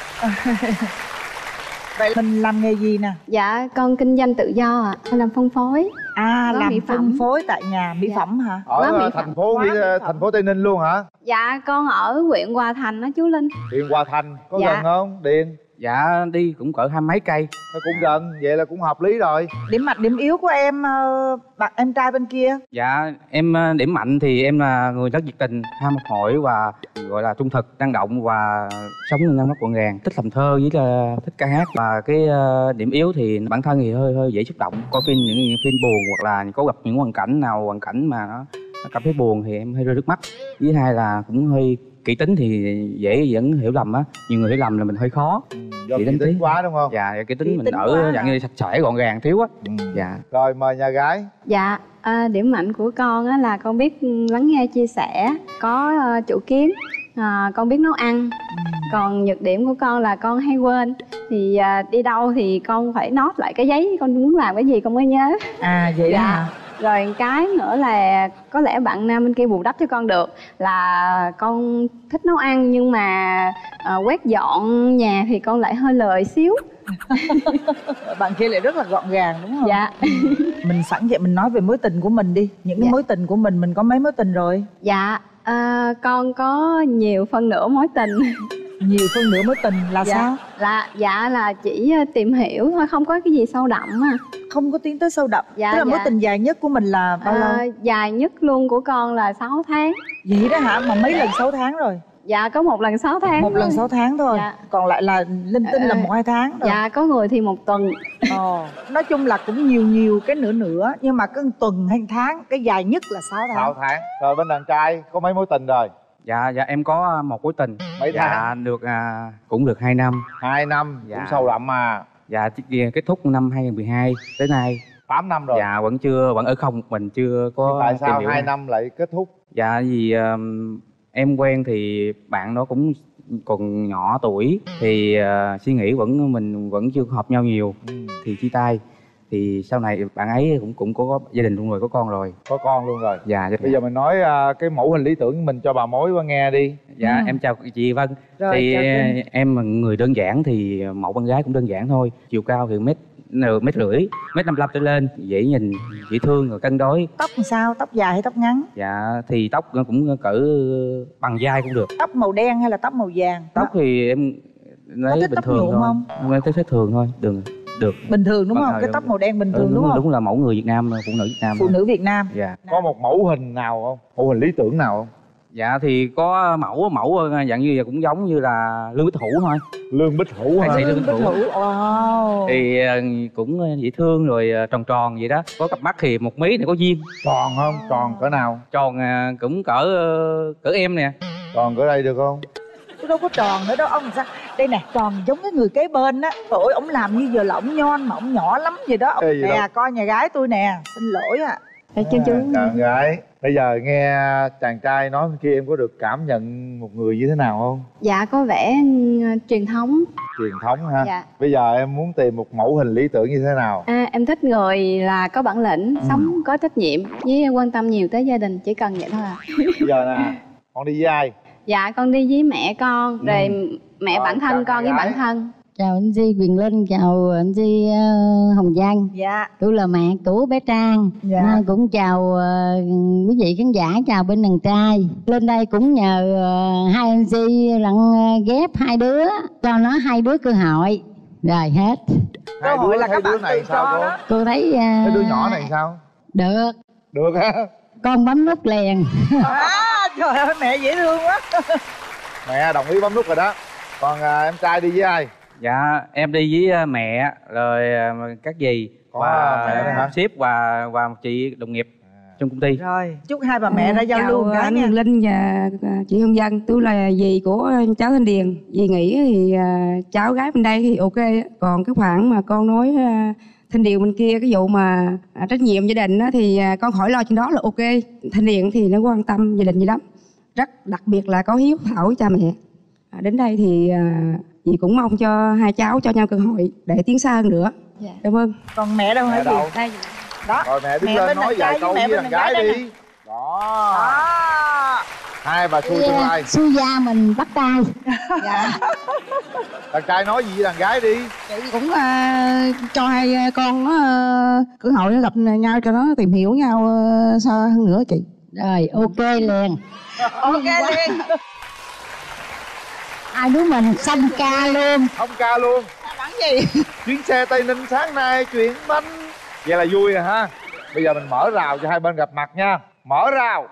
Vậy mình làm nghề gì nè? Dạ, con kinh doanh tự do ạ, à. Làm phân phối. À, Gói làm mỹ phân phẩm. phối tại nhà, mỹ Dạ. phẩm hả? Ở thành phố Mỹ, thành phố Tây Ninh luôn hả? Dạ, con ở huyện Hòa Thành đó chú Linh. Điền Hòa Thành có Dạ. gần không Điền? Dạ đi cũng cỡ hai mấy cây. Nó cũng gần, vậy là cũng hợp lý rồi. Điểm mạnh điểm yếu của em, bạn em trai bên kia? Dạ em uh, điểm mạnh thì em là người rất nhiệt tình, ham học hỏi và gọi là trung thực, năng động và sống ngăn nắp gọn gàng, thích làm thơ với là thích ca hát. Và cái uh, điểm yếu thì bản thân thì hơi hơi dễ xúc động, coi phim những, những phim buồn hoặc là có gặp những hoàn cảnh nào hoàn cảnh mà nó, nó cảm thấy buồn thì em hơi rơi nước mắt. Với hai là cũng hơi kỹ tính thì dễ dẫn hiểu lầm á, nhiều người hiểu lầm là mình hơi khó. Ừ, do kỹ tính, tính quá đúng không? Dạ kỹ tính kỹ mình tính ở dạng như sạch sẽ gọn gàng thiếu á. Ừ. Dạ. Rồi mời nhà gái. Dạ, à, điểm mạnh của con á là con biết lắng nghe chia sẻ, có uh, chủ kiến, à, con biết nấu ăn. Ừ. Còn nhược điểm của con là con hay quên. Thì uh, đi đâu thì con phải note lại cái giấy con muốn làm cái gì con mới nhớ. À vậy dạ. đó hả? Rồi cái nữa là có lẽ bạn nam bên kia bù đắp cho con được là con thích nấu ăn nhưng mà uh, quét dọn nhà thì con lại hơi lười xíu. Bạn kia lại rất là gọn gàng đúng không? Dạ. Mình sẵn vậy mình nói về mối tình của mình đi. Những cái dạ. mối tình của mình, mình có mấy mối tình rồi? Dạ, à, con có nhiều phân nửa mối tình. Nhiều phân nửa mối tình là dạ. sao? Là dạ là chỉ tìm hiểu thôi, không có cái gì sâu đậm à. Không có tiến tới sâu đậm. Dạ, tức là dạ. mối tình dài nhất của mình là bao à, lâu? Dài nhất luôn của con là sáu tháng. Vậy đó hả? Mà mấy lần sáu tháng rồi? Dạ có một lần sáu tháng. Một lần sáu tháng thôi. Dạ. Còn lại là linh tinh là một hai tháng rồi. Dạ có người thì một tuần. Ồ. Nói chung là cũng nhiều nhiều cái nữa nữa. Nhưng mà cái tuần hay tháng, cái dài nhất là sáu tháng. Sáu tháng. Rồi bên đàn trai có mấy mối tình rồi? Dạ dạ em có một mối tình. Mấy dạ, tháng? được à, cũng được hai năm. Hai năm, dạ. Cũng sâu đậm mà. Dạ kết thúc năm hai không một hai tới nay. Tám năm rồi. Dạ vẫn chưa, vẫn ở không một mình, chưa có. Nhưng tại sao hai này. năm lại kết thúc? Dạ vì um, em quen thì bạn đó cũng còn nhỏ tuổi thì uh, suy nghĩ vẫn mình vẫn chưa hợp nhau nhiều. Ừ. Thì chia tay. Thì sau này bạn ấy cũng cũng có gia đình luôn rồi, có con rồi. Có con luôn rồi. Dạ. Bây giờ mình nói uh, cái mẫu hình lý tưởng của mình cho bà mối qua nghe đi. Dạ ừ. Em chào chị Vân. Rồi, thì chào em là người đơn giản thì mẫu con gái cũng đơn giản thôi. Chiều cao thì mét mét rưỡi, mét năm mươi lăm trở lên, dễ nhìn, dễ thương rồi cân đối. Tóc làm sao? Tóc dài hay tóc ngắn? Dạ thì tóc cũng cỡ bằng vai cũng được. Tóc màu đen hay là tóc màu vàng? Tóc thì em lấy bình thường thôi. Không? Em thấy thấy thường thôi, được được. Bình thường đúng Bằng không? Cái tóc màu đen bình thường ừ, đúng, đúng không? Đúng là mẫu người Việt Nam, phụ nữ Việt Nam. Phụ nữ Việt Nam. Dạ. Có một mẫu hình nào không? Mẫu hình lý tưởng nào không? Dạ thì có mẫu mẫu dạng như cũng giống như là Lương Bích Hữu thôi. Lương Bích Hữu hả? Lương Bích Hữu. Wow. Thì cũng dễ thương rồi tròn tròn vậy đó. Có cặp mắt thì một mí này có duyên. Tròn không? Tròn cỡ nào? Tròn cũng cỡ cỡ em nè. Tròn cỡ đây được không? Tôi đâu có tròn nữa đâu ông. Sao đây nè, tròn giống cái người kế bên á. Trời, ông làm như giờ là ông nhon mà ông nhỏ lắm vậy đó. Ông, Ê, nè đâu? Coi nhà gái tôi nè, xin lỗi ạ. À. Chú chú. Chàng gái. Bây giờ nghe chàng trai nói bên kia em có được cảm nhận một người như thế nào không? Dạ có vẻ truyền thống. Truyền thống ha. Dạ. Bây giờ em muốn tìm một mẫu hình lý tưởng như thế nào? À, em thích người là có bản lĩnh, ừ. sống có trách nhiệm với quan tâm nhiều tới gia đình, chỉ cần vậy thôi à. Bây giờ nè, con đi với ai? Dạ con đi với mẹ con, rồi ừ. mẹ Rồi, bạn chào thân, con mẹ với gái. bạn thân. Chào anh Di Quyền Linh, chào anh Di uh, Hồng Vân. Dạ. Tôi là mẹ của bé Trang. Dạ. À, cũng chào uh, quý vị khán giả, chào bên đàn trai. Lên đây cũng nhờ uh, hai anh Di lặng uh, ghép hai đứa, cho nó hai đứa cơ hội. Rồi hết. Hai hội đứa là thấy các đứa bạn này tự sao cho cô? đó. Cô thấy uh, Thấy đứa nhỏ này sao? được. Được hả? Con bấm nút liền. À, trời ơi mẹ dễ thương quá. Mẹ đồng ý bấm nút rồi đó. Còn à, em trai đi với ai? Dạ em đi với à, mẹ rồi à, các dì Có và mẹ nữa hả? sếp và và một chị đồng nghiệp trong công ty. Rồi chúc hai bà mẹ ra giao Chào lưu một cái anh nha. Quyền Linh và à, chị Hương Vân. Tôi là dì của cháu Thanh Điền. Dì nghĩ thì à, cháu gái bên đây thì ok á. Còn cái khoản mà con nói à, Thanh Điền bên kia, cái vụ mà à, trách nhiệm gia đình á, thì à, con khỏi lo chuyện đó là ok. Thanh Điền thì nó quan tâm gia đình gì lắm, rất đặc biệt là có hiếu thảo với cha mẹ. À, đến đây thì à, dì cũng mong cho hai cháu cho nhau cơ hội để tiến xa hơn nữa. Dạ. Cảm ơn. Còn mẹ đâu hả Mẹ dì? đâu? Đây. Đó. Rồi mẹ đứng Mẹ lên bên nói đàn trai vài câu với mẹ với bên đàn đàn gái gái đây đi. nè. Đó. Đó. Hai bà xui tương lai. Xui gia mình bắt tay. Dạ. Đàn trai nói gì với đàn gái đi. Chị cũng uh, cho hai con nó uh, cơ hội nó gặp nhau cho nó tìm hiểu nhau uh, sao hơn nữa chị. Rồi ok liền. Ok liền. Hai đứa mình xanh ca luôn. Không ca luôn. Đắng gì? Chuyến xe Tây Ninh sáng nay chuyển bánh. Vậy là vui rồi ha. Bây giờ mình mở rào cho hai bên gặp mặt nha. Mở rào.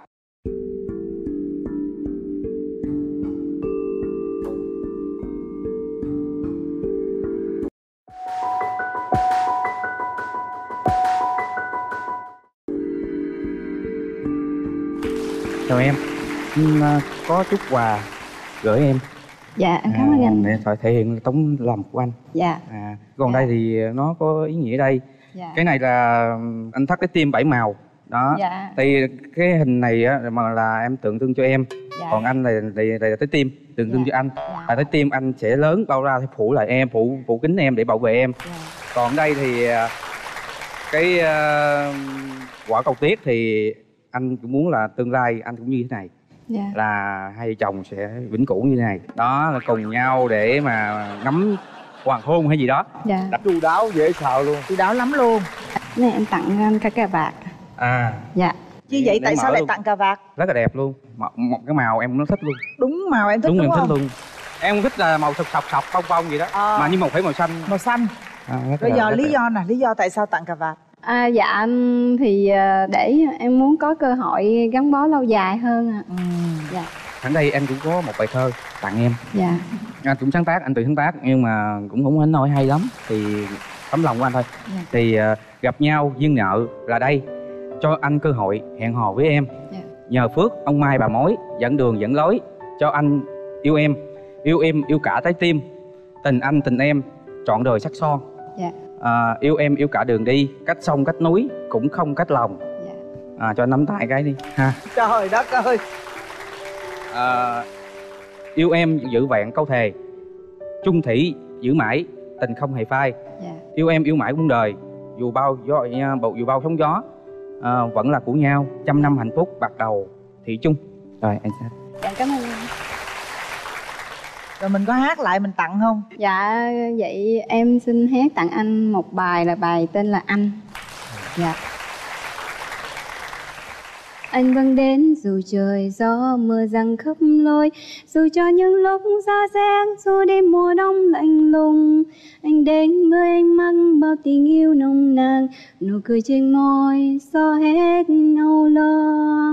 Chào em. Em, à, có chút quà gửi em. Dạ em cảm ơn anh. Để thể thể hiện tấm lòng của anh. Dạ. À, còn đây thì nó có ý nghĩa đây. Dạ. Cái này là anh thắt cái tim bảy màu đó. Dạ. Thì cái hình này á mà là em tượng trưng cho em. Dạ. Còn anh là là, là, là trái tim tượng trưng cho anh. Là trái tim anh sẽ lớn bao ra thì phủ lại em, phủ phủ kính em để bảo vệ em. Còn đây thì à, cái uh, quả cầu tuyết thì anh cũng muốn là tương lai anh cũng như thế này. Dạ. Là hai vợ chồng sẽ vĩnh cửu như thế này. Đó là cùng nhau để mà ngắm hoàng hôn hay gì đó. Dạ. Đắp chu đáo dễ sợ luôn. Chu đáo lắm luôn. Này em tặng anh cái cà vạt. À. Dạ. Như vậy Để tại mở sao lại luôn. tặng cà vạt? Rất là đẹp luôn. Một, một cái màu em cũng thích luôn. Đúng màu em thích đúng, đúng em không? thích luôn. Em thích là màu sọc sọc sọc bông bông gì đó. À. Mà nhưng mà phải màu xanh. Màu xanh. À, rất Bây là- giờ rất lý đẹp. do nè, lý do tại sao tặng cà vạt? À, dạ anh thì à, để em muốn có cơ hội gắn bó lâu dài hơn ạ. Ừ. Dạ. Sẵn đây anh cũng có một bài thơ tặng em. Dạ. Anh cũng sáng tác, anh tự sáng tác nhưng mà cũng không đến nỗi hay lắm. Thì tấm lòng của anh thôi. Dạ. Thì à, gặp nhau duyên nợ là đây, cho anh cơ hội hẹn hò với em. Dạ. Nhờ phước ông mai bà mối dẫn đường dẫn lối, cho anh yêu em, yêu em yêu cả trái tim, tình anh tình em trọn đời sắc son. Dạ. À, yêu em yêu cả đường đi, cách sông cách núi cũng không cách lòng. Dạ. À, cho anh nắm tay cái đi ha. Trời đất ơi. À, yêu em giữ vẹn câu thề, chung thủy giữ mãi tình không hề phai. Dạ. Yêu em yêu mãi muôn đời, dù bao gió dù bao sóng gió à, vẫn là của nhau, trăm năm hạnh phúc bạc đầu thủy chung. Rồi anh sẽ Dạ cảm ơn anh. Rồi mình có hát lại mình tặng không? Dạ vậy em xin hát tặng anh một bài là bài tên là Anh. Dạ. Anh vẫn đến dù trời gió mưa giăng khắp lối, dù cho những lúc xa xen, dù đêm mùa đông lạnh lùng. Anh đến với anh mang bao tình yêu nồng nàn, nụ cười trên môi xóa hết âu lo.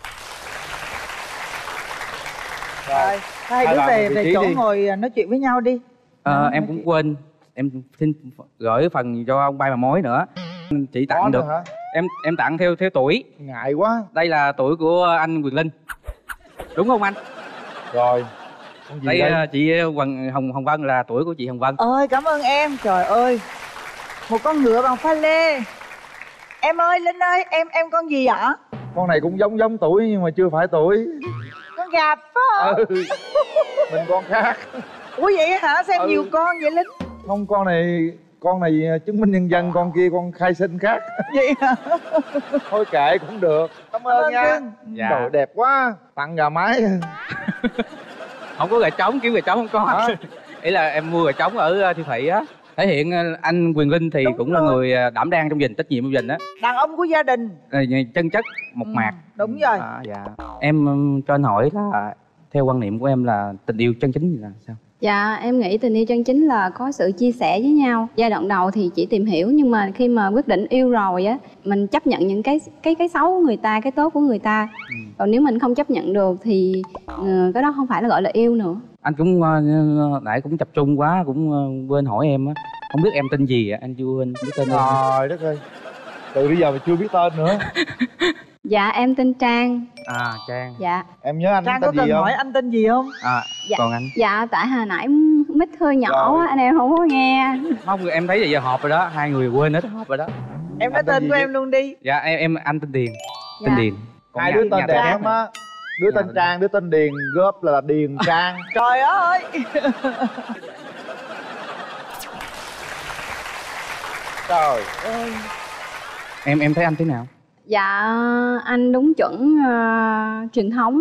Rồi, hai đứa về về chỗ ngồi nói chuyện với nhau đi. à, em cũng quên, em xin gửi phần cho ông Ba Bà Mối nữa. Chỉ tặng Có được nữa hả? em em tặng theo theo tuổi. Ngại quá. Đây là tuổi của anh Quyền Linh, đúng không anh? Rồi. Con gì Đây đây? à, chị Hoàng Hồng Hồng Vân là tuổi của chị Hồng Vân. Ơi cảm ơn em, trời ơi. Một con ngựa bằng pha lê. Em ơi Linh ơi, em em con gì ạ? Con này cũng giống giống tuổi nhưng mà chưa phải tuổi. Con gà phải không? Ừ. Mình con khác. Ủa vậy hả? Sao em Ừ. nhiều con vậy Linh? Không, con này con này chứng minh nhân dân, con kia con khai sinh khác. Vậy hả? Thôi kệ cũng được. Cảm ơn Cảm ơn nha. cưng. Dạ. Trời đẹp quá. Tặng gà mái. Không có gà trống, kiếm gà trống không có. À. Ý là em mua gà trống ở siêu thị á. Thể hiện anh Quyền Linh thì đúng cũng rồi. Là người đảm đang trong gia đình, trách nhiệm trong gia đình á. Đàn ông của gia đình. Chân chất, mộc mạc. Ừ, đúng rồi. À, dạ. Em cho anh hỏi là theo quan niệm của em là tình yêu chân chính là sao? Dạ, em nghĩ tình yêu chân chính là có sự chia sẻ với nhau. Giai đoạn đầu thì chỉ tìm hiểu, nhưng mà khi mà quyết định yêu rồi á, mình chấp nhận những cái cái cái xấu của người ta, cái tốt của người ta. Ừ. Còn nếu mình không chấp nhận được thì uh, cái đó không phải là gọi là yêu nữa. Anh cũng uh, nãy cũng tập trung quá, cũng uh, quên hỏi em á. Không biết em tên gì ạ? Anh chưa quên biết tên em. Trời đất ơi, từ bây giờ mà chưa biết tên nữa. Dạ, em tên Trang. À, Trang. Dạ. Em nhớ anh Trang tên có cần gì không? hỏi anh tên gì không? À, dạ. Còn anh? Dạ, tại hồi nãy mic hơi nhỏ á, anh em không có nghe. Không, em thấy giờ họp rồi đó, hai người quên hết họp rồi đó. Em nói tên của em luôn đi. Dạ, em em anh tên Điền. Dạ. Tên Điền. Còn Hai nhà, đứa tên đẹp lắm á. Đứa Nhà tên Trang, đứa tên Điền, góp là Điền Trang. Trời ơi. Trời ơi. Em em thấy anh thế nào? Dạ, anh đúng chuẩn uh, truyền thống.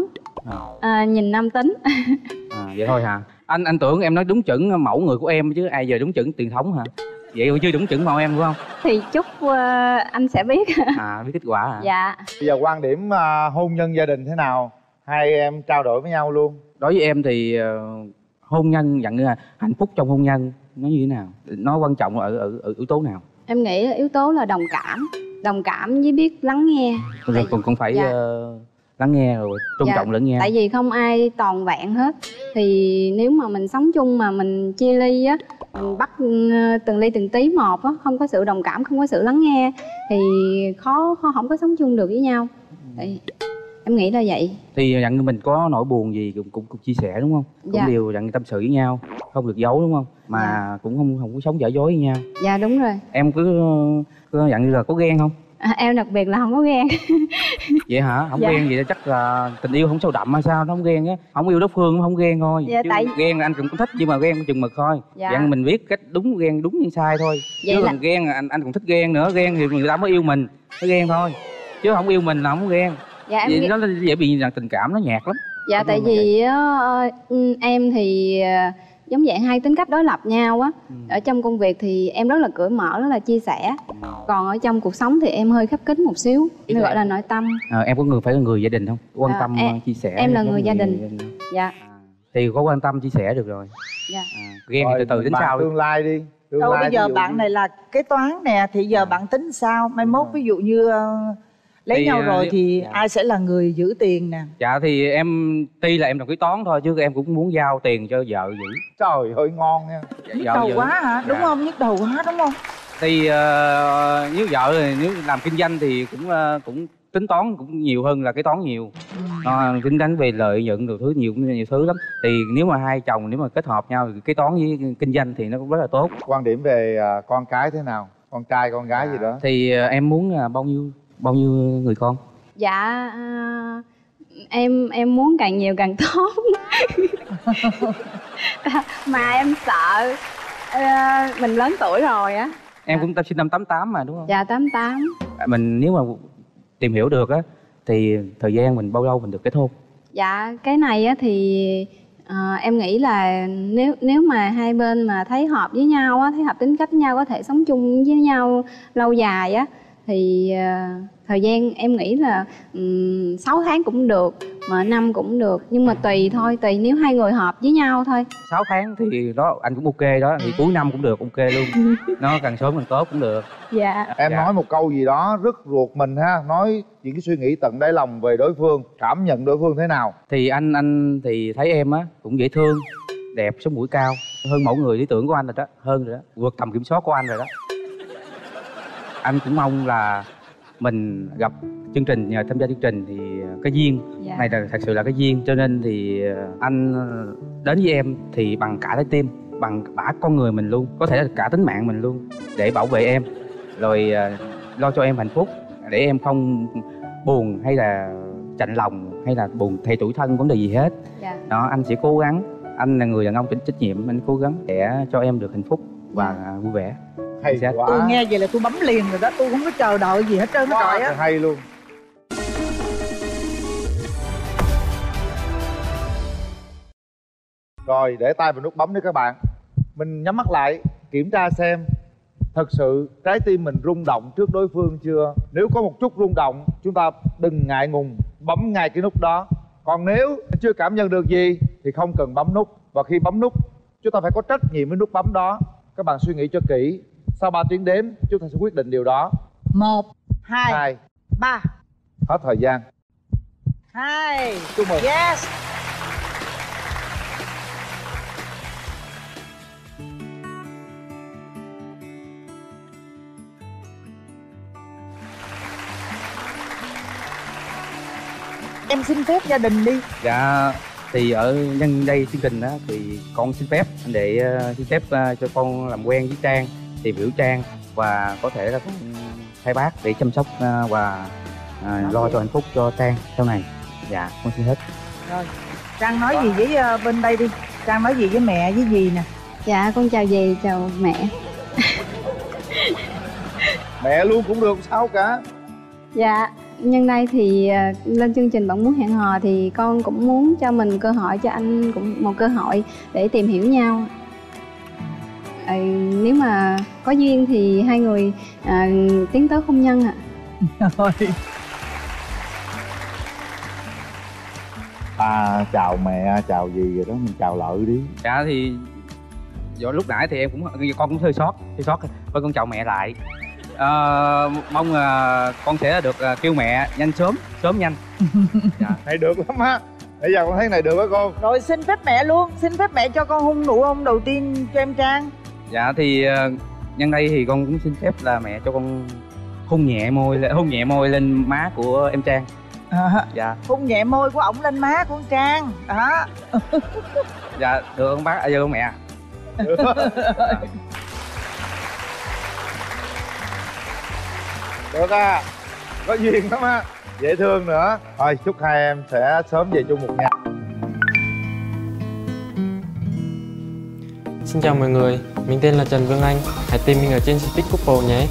À. Uh, nhìn nam tính. À, vậy thôi hả? Anh anh tưởng em nói đúng chuẩn mẫu người của em chứ ai giờ đúng chuẩn truyền thống hả? Vậy còn chưa đúng chuẩn mẫu em đúng không? Thì chúc uh, anh sẽ biết. À, biết kết quả hả? Dạ. Bây giờ quan điểm uh, hôn nhân gia đình thế nào? Hai em trao đổi với nhau luôn. Đối với em thì uh, hôn nhân dặn là hạnh phúc trong hôn nhân nó như thế nào? Nó quan trọng ở ở, ở yếu tố nào? Em nghĩ yếu tố là đồng cảm. Đồng cảm với biết lắng nghe. Rồi còn còn phải dạ. uh, lắng nghe rồi tôn dạ. trọng lẫn nhau. Tại vì không ai toàn vẹn hết. Thì nếu mà mình sống chung mà mình chia ly á, mình bắt từng ly từng tí một á, không có sự đồng cảm, không có sự lắng nghe thì khó, khó không có sống chung được với nhau. Tại em nghĩ là vậy. Thì dặn mình có nỗi buồn gì cũng cũng, cũng chia sẻ đúng không? Cũng dạ. đều dặn tâm sự với nhau, không được giấu đúng không? Mà dạ. cũng không không có sống giả dối với nhau. Dạ đúng rồi. Em cứ, cứ dặn như là có ghen không? À, em đặc biệt là không có ghen. Vậy hả? Không dạ. ghen vậy chắc là tình yêu không sâu đậm hay sao? Nó không ghen á. Không yêu đối phương không ghen thôi. Dạ, chứ tại... ghen là anh cũng thích nhưng mà ghen chừng mực thôi. Dạ. Dặn mình biết cách đúng ghen đúng hay sai thôi. Vậy chứ là... còn ghen anh anh cũng thích ghen nữa, ghen thì người ta mới yêu mình, mới ghen thôi. Chứ không yêu mình là không ghen. Dạ, em... Vậy nó dễ bị rằng tình cảm nó nhạt lắm. Dạ tại vì uh, em thì uh, giống dạng hai tính cách đối lập nhau á. Ừ. Ở trong công việc thì em rất là cởi mở, rất là chia sẻ. Còn ở trong cuộc sống thì em hơi khép kín một xíu, nên gọi là nội tâm. À, em có người phải là người gia đình không? Quan à, tâm em, chia sẻ. Em là người gia đình. Người gia đình. Dạ. À, thì có quan tâm chia sẻ được rồi. Dạ. À, ghen thì từ từ đến sau. Tương lai đi. Tương Đâu lai bây giờ bạn như... này là kế toán nè, thì giờ à. bạn tính sao? Mai mốt ví dụ như uh, lấy thì, nhau rồi thì dạ. ai sẽ là người giữ tiền nè? Dạ thì em tuy là em làm kế toán thôi chứ em cũng muốn giao tiền cho vợ giữ. Trời ơi ngon nha. Dạ, nhức đầu giữ. Quá hả? Dạ. Đúng không? Nhức đầu quá đúng không? Thì uh, nếu vợ thì nếu làm kinh doanh thì cũng uh, cũng tính toán cũng nhiều hơn là kế toán nhiều. Nó ừ. uh, tính đánh về lợi nhuận nhiều thứ nhiều nhiều thứ lắm. Thì nếu mà hai chồng nếu mà kết hợp nhau thì kế toán với kinh doanh thì nó cũng rất là tốt. Quan điểm về uh, con cái thế nào? Con trai con gái à. gì đó? Thì uh, em muốn uh, bao nhiêu bao nhiêu người con? Dạ uh, em em muốn càng nhiều càng tốt. Mà em sợ uh, mình lớn tuổi rồi á. Em cũng sinh năm tám tám mà đúng không? Dạ tám tám. Mình nếu mà tìm hiểu được á thì thời gian mình bao lâu mình được kết hôn? Dạ cái này á thì uh, em nghĩ là nếu nếu mà hai bên mà thấy hợp với nhau á, thấy hợp tính cách với nhau, có thể sống chung với nhau lâu dài á thì uh, thời gian em nghĩ là um, sáu tháng cũng được, mà năm cũng được, nhưng mà tùy thôi, tùy nếu hai người hợp với nhau thôi. Sáu tháng thì đó anh cũng ok đó, thì cuối năm cũng được, ok luôn. Nó càng sớm càng tốt cũng được. Dạ. Em dạ. nói một câu gì đó rất ruột mình ha, nói những cái suy nghĩ tận đáy lòng về đối phương, cảm nhận đối phương thế nào? Thì anh anh thì thấy em á cũng dễ thương, đẹp, sống mũi cao, hơn mẫu người lý tưởng của anh rồi đó, hơn rồi đó, vượt tầm kiểm soát của anh rồi đó. Anh cũng mong là mình gặp chương trình, nhờ tham gia chương trình thì cái duyên dạ. này là thật sự là cái duyên, cho nên thì anh đến với em thì bằng cả trái tim, bằng cả con người mình luôn, có thể là cả tính mạng mình luôn, để bảo vệ em, rồi lo cho em hạnh phúc, để em không buồn hay là chạnh lòng hay là buồn thay tuổi thân vấn đề gì hết. Dạ. Đó, anh sẽ cố gắng, anh là người đàn ông trách nhiệm, anh cố gắng để cho em được hạnh phúc và dạ. vui vẻ. Hay quá. Tôi nghe vậy là tôi bấm liền rồi đó, tôi không có chờ đợi gì hết trơn hết trọi á. Hay luôn. Rồi để tay vào nút bấm đi các bạn. Mình nhắm mắt lại kiểm tra xem thật sự trái tim mình rung động trước đối phương chưa. Nếu có một chút rung động, chúng ta đừng ngại ngùng bấm ngay cái nút đó. Còn nếu chưa cảm nhận được gì thì không cần bấm nút. Và khi bấm nút, chúng ta phải có trách nhiệm với nút bấm đó. Các bạn suy nghĩ cho kỹ. Sau ba tiếng đếm, chúng ta sẽ quyết định điều đó. Một, hai, Hai. ba. Hết thời gian. Hai. Chúc mừng. Yes. Em xin phép gia đình đi. Dạ thì ở nhân đây chương trình đó thì con xin phép anh để uh, xin phép uh, cho con làm quen với Trang, tìm hiểu Trang và có thể là con thay bác để chăm sóc uh, và uh, lo cho hạnh phúc cho Trang sau này. Dạ con xin hết. Rồi Trang nói gì với uh, bên đây đi. Trang nói gì với mẹ với dì nè. Dạ con chào dì, chào mẹ. Mẹ luôn cũng được, sao cả. Dạ nhân đây thì uh, lên chương trình Bạn Muốn Hẹn Hò thì con cũng muốn cho mình cơ hội, cho anh cũng một cơ hội để tìm hiểu nhau. uh, Nếu mà có duyên thì hai người uh, tiến tới hôn nhân ạ. Rồi. À, chào mẹ, chào gì rồi đó, mình chào lợi đi. Dạ thì do lúc nãy thì em cũng con cũng hơi sót, hơi sót. Thôi con chào mẹ lại. À, mong uh, con sẽ được uh, kêu mẹ nhanh sớm, sớm nhanh. Dạ. Này được lắm á. Bây giờ con thấy này được á con. Rồi xin phép mẹ luôn, xin phép mẹ cho con hôn nụ hôn đầu tiên cho em Trang. Dạ thì uh, nhân đây thì con cũng xin phép là mẹ cho con hôn nhẹ môi, hôn nhẹ môi lên má của em Trang. À, dạ. Hôn nhẹ môi của ổng lên má của Trang. Đó. Dạ được không bác, à, được không mẹ? Được. Được à, có duyên lắm á, dễ thương nữa. Thôi chúc hai em sẽ sớm về chung một nhà. Xin chào mọi người, mình tên là Trần Vương Anh. Hãy tìm mình ở trên Speed Couple nhé.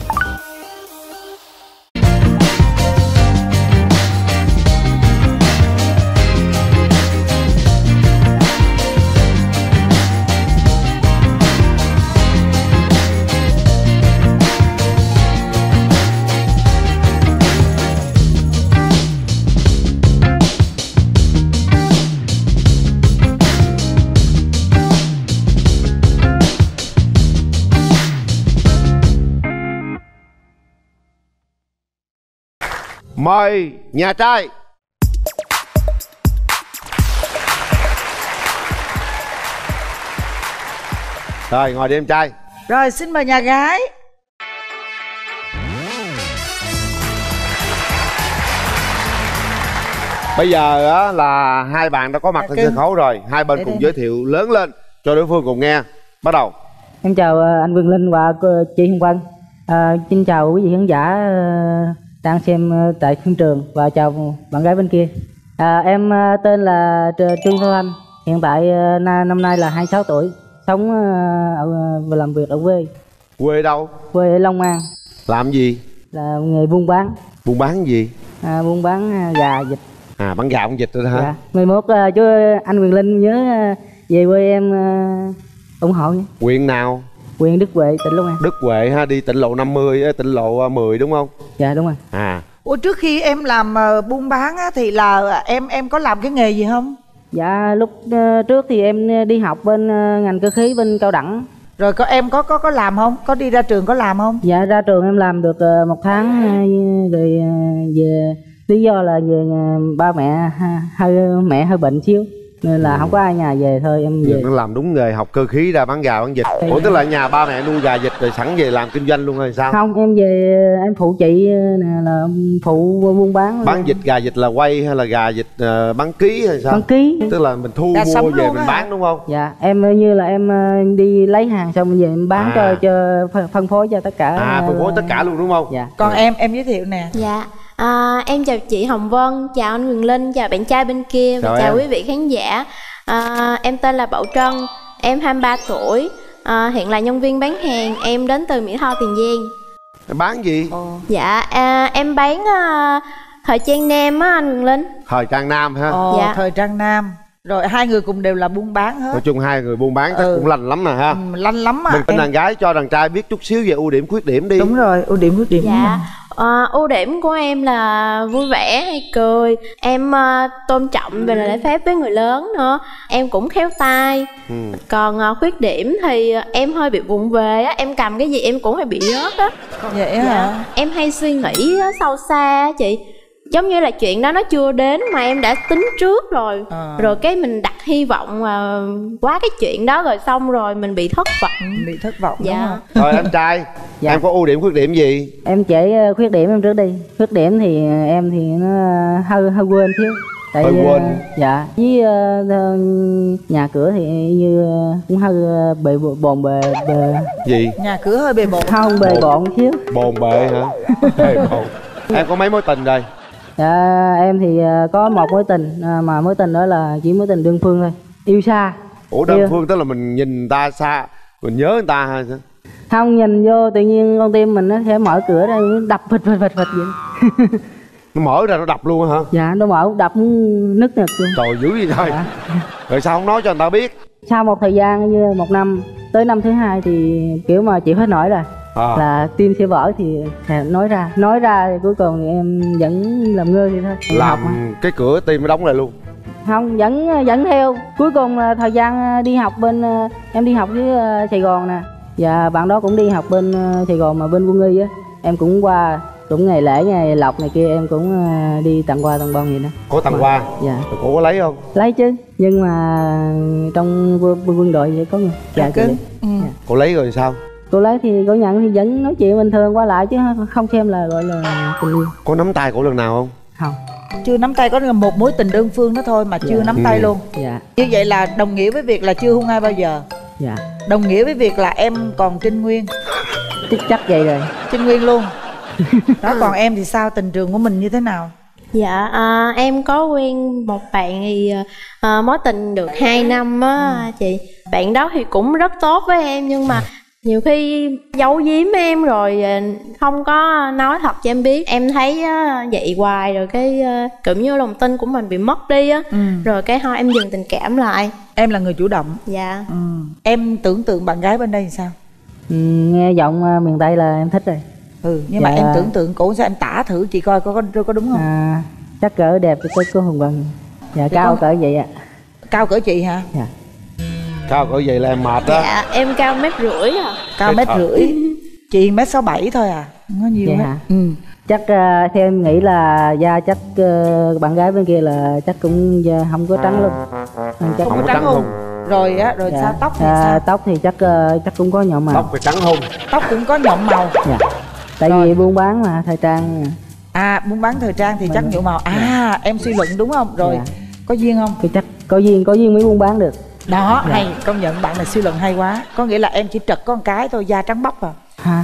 Mời nhà trai. Rồi ngồi đi em trai. Rồi xin mời nhà gái. Bây giờ á, là hai bạn đã có mặt trên sân khấu rồi. Hai bên cùng giới thiệu lớn lên cho đối phương cùng nghe. Bắt đầu. Em chào anh Quyền Linh và chị Hồng Vân. À, xin chào quý vị khán giả đang xem tại phim trường và chào bạn gái bên kia. À, em tên là Trương Thanh Anh. Hiện tại năm nay là hai mươi sáu tuổi, sống ở, và làm việc ở quê. Quê đâu? Quê ở Long An. Làm gì? Là nghề buôn bán. Buôn bán gì? À, buôn bán gà vịt. À, bán gà bán vịt rồi hả? Dạ. mười một chú anh Quyền Linh nhớ về quê em ủng hộ nhé. Huyện nào? Huyện Đức Huệ, tỉnh Long An. Đức Huệ ha, đi tỉnh lộ năm mươi, tỉnh lộ mười đúng không? Dạ đúng rồi. À. Ủa trước khi em làm uh, buôn bán á, thì là em em có làm cái nghề gì không? Dạ lúc uh, trước thì em đi học bên uh, ngành cơ khí bên Cao Đẳng. Rồi có em có có có làm không? Có đi ra trường có làm không? Dạ ra trường em làm được uh, một tháng uh, rồi uh, về lý do là về uh, ba mẹ hơi mẹ hơi bệnh xíu nên là không có ai nhà về thôi em về. Nó làm đúng nghề, học cơ khí ra bán gà bán vịt. Ủa tức là nhà ba mẹ nuôi gà vịt rồi sẵn về làm kinh doanh luôn hay sao? Không, em về em phụ chị nè, là phụ buôn bán. Bán vịt gà vịt là quay hay là gà vịt uh, bán ký hay sao? Bán ký. Tức là mình thu Gà mua về mình hả? bán đúng không? Dạ em như là em đi lấy hàng xong về em bán à. cho cho phân phối cho tất cả. À phân phối tất cả luôn đúng không? Dạ. Còn em em giới thiệu nè. Dạ. À, em chào chị Hồng Vân, chào anh Quyền Linh, chào bạn trai bên kia và chào, chào em. quý vị khán giả. À, em tên là Bảo Trân, em hai mươi ba tuổi, à, hiện là nhân viên bán hàng, em đến từ Mỹ Tho, Tiền Giang. Em bán gì? Ồ. Dạ à, em bán uh, thời trang nam á anh Quyền Linh. Thời trang nam ha? Ồ, Dạ. thời trang nam. Rồi hai người cùng đều là buôn bán hết. Nói chung hai người buôn bán chắc Ừ. cũng lành lắm nè ha. Ừ, lanh lắm à. Mình tin Em- đàn gái cho đàn trai biết chút xíu về ưu điểm khuyết điểm đi. Đúng rồi, ưu điểm khuyết điểm. Dạ, ờ, ưu điểm của em là vui vẻ hay cười. Em ờ, tôn trọng về lễ phép với người lớn nữa. Em cũng khéo tay. Ừ. Còn ờ, khuyết điểm thì ờ, em hơi bị vụng về á. Em cầm cái gì em cũng hay bị rớt á. Vậy hả? Em hay suy nghĩ á, sâu xa á chị. Giống như là chuyện đó nó chưa đến mà em đã tính trước rồi. À. Rồi cái mình đặt hy vọng ờ, quá cái chuyện đó rồi xong rồi mình bị thất vọng. Bị thất vọng Dạ. đúng không? Rồi anh trai, Dạ. em có ưu điểm khuyết điểm gì? Em kể ờ, khuyết điểm em trước đi. Khuyết điểm thì em thì nó hơi hơi quên xíu. Tại Hơi vì, quên. ờ, dạ. Với ờ, ờ, nhà cửa thì như ờ, cũng hơi ờ, bề bộ- bồn bề bề. Gì? Nhà cửa hơi bề bộn. Không bề bộn xíu. Bồn bề hả? Bề bộn. Em có mấy mối tình rồi? Dạ em thì ờ, có một mối tình ờ, mà mối tình đó là chỉ mối tình đơn phương thôi. Yêu xa. Ủa đơn Yêu. phương tức là mình nhìn người ta xa, mình nhớ người ta hay sao? Không nhìn vô tự nhiên con tim mình nó sẽ mở cửa ra đập phịch phịch phịch phịch vậy. Nó mở ra nó đập luôn hả? Dạ nó mở đập nứt nực luôn. Trời dữ vậy thôi. Rồi sao không nói cho người ta biết? Sau một thời gian như một năm tới năm thứ hai thì kiểu mà chịu hết nổi rồi. À. Là tim sẽ vỡ thì sẽ nói ra nói ra thì cuối cùng thì em vẫn làm ngơ vậy thôi. Em học mà. Làm cái cửa tim nó đóng lại luôn. Không vẫn vẫn theo cuối cùng là thời gian đi học bên em đi học với Sài Gòn nè và bạn đó cũng đi học bên Sài Gòn mà bên quân y á em cũng qua cũng ngày lễ ngày lộc này kia em cũng đi tặng quà tặng bông vậy đó. Có tặng quà? Dạ. Rồi cô có lấy không? Lấy chứ nhưng mà trong quân, quân đội vậy có người dạ, chị lấy. Ừ. Dạ. Cô lấy rồi sao? Cô lấy thì cô nhận thì vẫn nói chuyện bình thường qua lại chứ không xem là gọi là tình yêu. Có nắm tay cổ lần nào không? Không. Chưa nắm tay, có là một mối tình đơn phương đó thôi mà chưa Dạ. nắm tay Ừ. luôn. Dạ. Như vậy là đồng nghĩa với việc là chưa hôn ai bao giờ. Dạ. Đồng nghĩa với việc là em còn trinh nguyên. Chắc chắc vậy rồi. Trinh nguyên luôn. Đó còn em thì sao, tình trường của mình như thế nào? Dạ, à, em có quen một bạn thì à, mối tình được hai năm á chị. Bạn đó thì cũng rất tốt với em nhưng mà nhiều khi giấu giếm em rồi à, không có nói thật cho em biết. Em thấy á, vậy hoài rồi cái à, kiểu như lòng tin của mình bị mất đi á. Ừ. Rồi cái thôi em dừng tình cảm lại. Em là người chủ động. Dạ. Ừ. Em tưởng tượng bạn gái bên đây thì sao? Ừ, nghe giọng uh, miền Tây là em thích rồi. Ừ, nhưng Dạ. mà em tưởng tượng cổ sao, em tả thử chị coi có có, có đúng không? À, chắc cỡ đẹp tới cô Hồng Vân. Dạ Thì cao con- cỡ vậy ạ. Cao cỡ chị hả? Dạ. Cao cỡ vậy là em mệt đó. Dạ, em cao mét rưỡi à. Cao mét rưỡi. Chị mét sáu bảy thôi à, không có nhiều Vậy hết. hả? Ừ. Chắc uh, theo em nghĩ là da chắc uh, bạn gái bên kia là chắc cũng da không có trắng luôn. Ừ, chắc Không có trắng hôn. Rồi á, rồi Dạ. sao tóc thì À, sao? tóc thì chắc uh, chắc cũng có nhộm màu. Tóc phải trắng hôn. Tóc cũng có nhộm màu. Dạ. Tại vì buôn bán mà thời trang. À, buôn bán thời trang thì Mình- chắc nhuộm màu. À, em suy luận đúng không? Rồi, Dạ. có duyên không? Thì chắc có duyên có duyên mới buôn bán được. Đó, Dạ. hay, công nhận bạn này suy luận hay quá. Có nghĩa là em chỉ trật có một cái thôi, da trắng bóc à. Ha.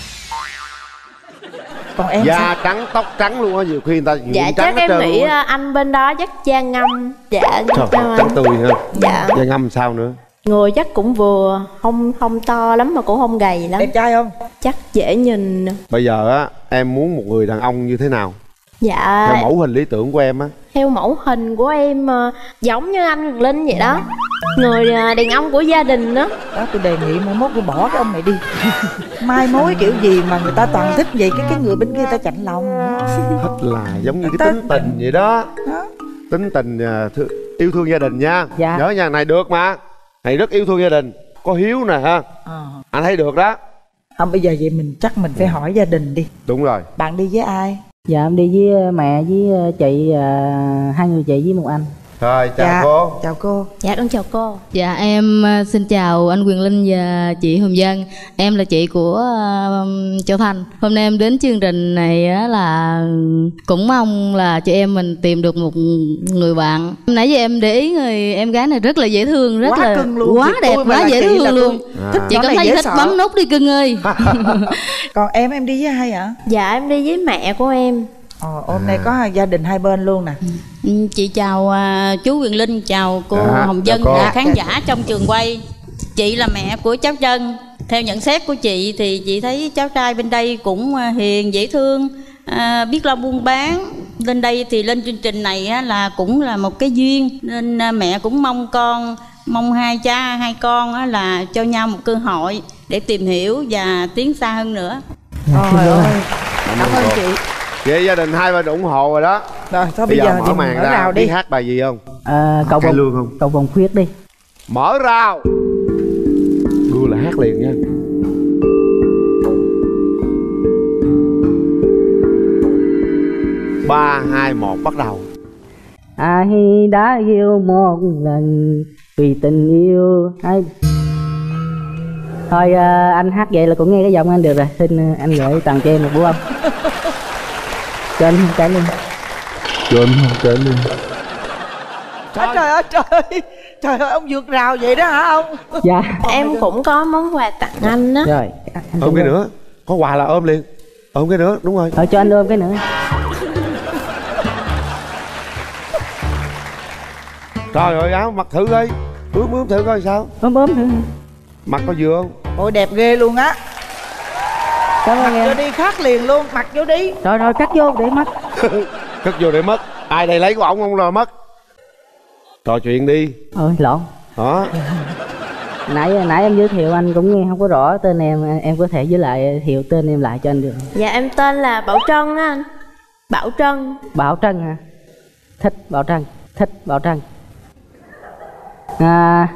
Còn em Da sao? trắng, tóc trắng luôn á, nhiều khi người ta nhuộm Dạ trắng chắc hết em trơn nghĩ luôn á. à, anh bên đó chắc da ngâm. Dạ Trời, sao trắng anh? tươi ha. Dạ. Da ngâm sao nữa? Người chắc cũng vừa, không không to lắm mà cũng không gầy lắm. Đẹp trai không? Chắc dễ nhìn. Bây giờ á, em muốn một người đàn ông như thế nào? Dạ, Theo mẫu hình lý tưởng của em á. theo mẫu hình của em ờ, giống như anh Quyền Linh vậy đó. Người ờ, đàn ông của gia đình đó. Đó, tôi đề nghị mai mốt tôi bỏ cái ông này đi. Mai mối kiểu gì mà người ta toàn thích vậy, cái cái người bên kia ta chạnh lòng. Thích là giống như cái tính tình vậy đó. Tính tình à, thư, yêu thương gia đình nha. Dạ. Nhớ nha, này được mà. Này rất yêu thương gia đình. Có hiếu nè ha. Ờ. Anh thấy được đó. Không, bây giờ vậy mình chắc mình phải hỏi gia đình đi. Đúng rồi. Bạn đi với ai? Dạ em đi với mẹ với chị, à, hai người chị với một anh. Rồi, chào Dạ, cô. chào cô. Dạ con chào cô. Dạ em ờ, xin chào anh Quyền Linh và chị Hồng Vân. Em là chị của ờ, Châu Thành. Hôm nay em đến chương trình này á là cũng mong là chị em mình tìm được một người bạn. Nãy giờ em để ý người em gái này rất là dễ thương, rất Quá là cưng luôn. quá Thì đẹp, tôi mà quá là dễ chị là thương tôi luôn. thích Chị nhỏ cảm này thấy dễ thích sợ. bấm nút đi cưng ơi. Còn em em đi với ai hả? Dạ em đi với mẹ của em. Ờ, hôm nay có gia đình hai bên luôn nè. Ừ, chị chào à, chú Quyền Linh, chào cô Dạ, Hồng chào Vân cô. và khán giả trong trường quay. Chị là mẹ của cháu Trân. Theo nhận xét của chị thì chị thấy cháu trai bên đây cũng à, hiền, dễ thương, à, biết lo buôn bán, Lên đây thì lên chương trình này á, là cũng là một cái duyên, nên à, mẹ cũng mong con, mong hai cha hai con á, là cho nhau một cơ hội để tìm hiểu và tiến xa hơn nữa. Trời ơi, cảm ơn chị. Vậy gia đình hai bên ủng hộ rồi đó. Rồi thôi bây, bây giờ, giờ mở màn ra, rào đi. biết hát bài gì không? À, cầu vồng lương không? Cầu vồng khuyết đi. Mở rào. Đưa là hát liền nha. Ba hai một bắt đầu. Ai đã yêu một lần vì tình yêu ai. Thôi à, anh hát vậy là cũng nghe cái giọng anh được rồi. Xin anh gửi tặng cho em một bú âm. Cho anh không trả luôn. Cho anh không trả luôn. Trời, trời ơi trời ơi. Trời ơi ông vượt rào vậy đó hả ông? Dạ. Em cũng có món quà tặng anh đó. Rồi ôm cái nữa. Có quà là ôm liền. Ôm cái nữa, đúng rồi. Thôi cho anh ôm cái nữa. Trời ơi áo mặc thử coi. Ướm ướm thử coi sao. Ướm ướm thử. Mặc có vừa không? Ôi đẹp ghê luôn á. Cảm ơn mặc em. vô đi khác liền luôn, mặc vô đi. Rồi rồi cắt vô để mất. Cất vô để mất. Ai đây lấy của ổng không rồi mất. Trò chuyện đi. Ôi lộn. Đó. Nãy nãy em giới thiệu anh cũng nghe không có rõ tên em, em có thể với lại thiệu tên em lại cho anh được. Dạ em tên là Bảo Trân á anh. Bảo Trân. Bảo Trân hả? Thích Bảo Trân, thích Bảo Trân. À,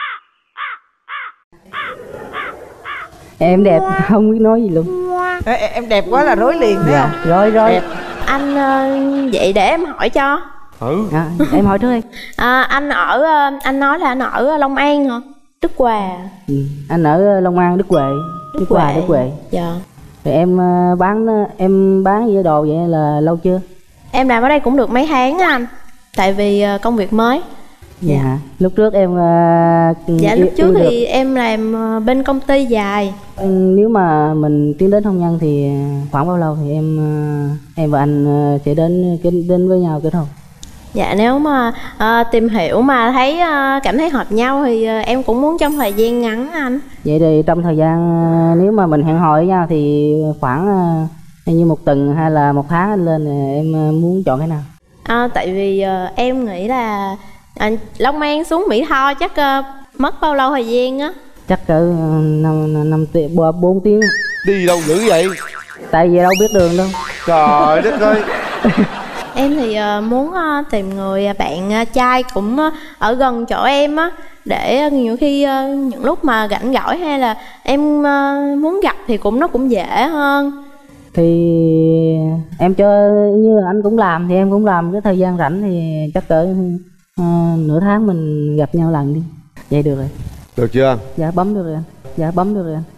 em đẹp không biết nói gì luôn. Ê, em đẹp quá là rối liền đấy. Dạ, rồi rồi. Đẹp. Anh uh, vậy để em hỏi cho. Ừ. À, em hỏi trước đi. À, anh ở uh, anh nói là anh ở Long An hả? Đức Hòa. Ừ, anh ở Long An, Đức Huệ. Đức, Đức Hòa, Đức Huệ. Dạ. Rồi em uh, bán em bán về đồ vậy là lâu chưa? Em làm ở đây cũng được mấy tháng á anh. Tại vì uh, công việc mới. Dạ. Dạ. Lúc trước em uh, Dạ lúc trước thì được. Em làm uh, bên công ty dài. Nếu mà mình tiến đến hôn nhân thì khoảng bao lâu thì em uh, em và anh uh, sẽ đến đến với nhau kết hôn? Dạ nếu mà uh, tìm hiểu mà thấy uh, cảm thấy hợp nhau thì uh, em cũng muốn trong thời gian ngắn anh. Vậy thì trong thời gian uh, nếu mà mình hẹn hò với nhau thì khoảng uh, như một tuần hay là một tháng anh lên thì em uh, muốn chọn cái nào? À, tại vì uh, em nghĩ là uh, Long An xuống Mỹ Tho chắc uh, mất bao lâu thời gian á? Chắc cỡ năm năm tiếng bốn tiếng. Đi đâu dữ vậy? Tại vì đâu biết đường đâu. Trời đất ơi. Em thì uh, muốn uh, tìm người bạn uh, trai cũng uh, ở gần chỗ em á, để uh, nhiều khi uh, những lúc mà rảnh rỗi hay là em uh, muốn gặp thì cũng nó cũng dễ hơn. Thì em cho như anh cũng làm thì em cũng làm, cái thời gian rảnh thì chắc cỡ uh, nửa tháng mình gặp nhau lần đi. Vậy được rồi. Được chưa? Dạ bấm được rồi anh. Dạ bấm được rồi anh.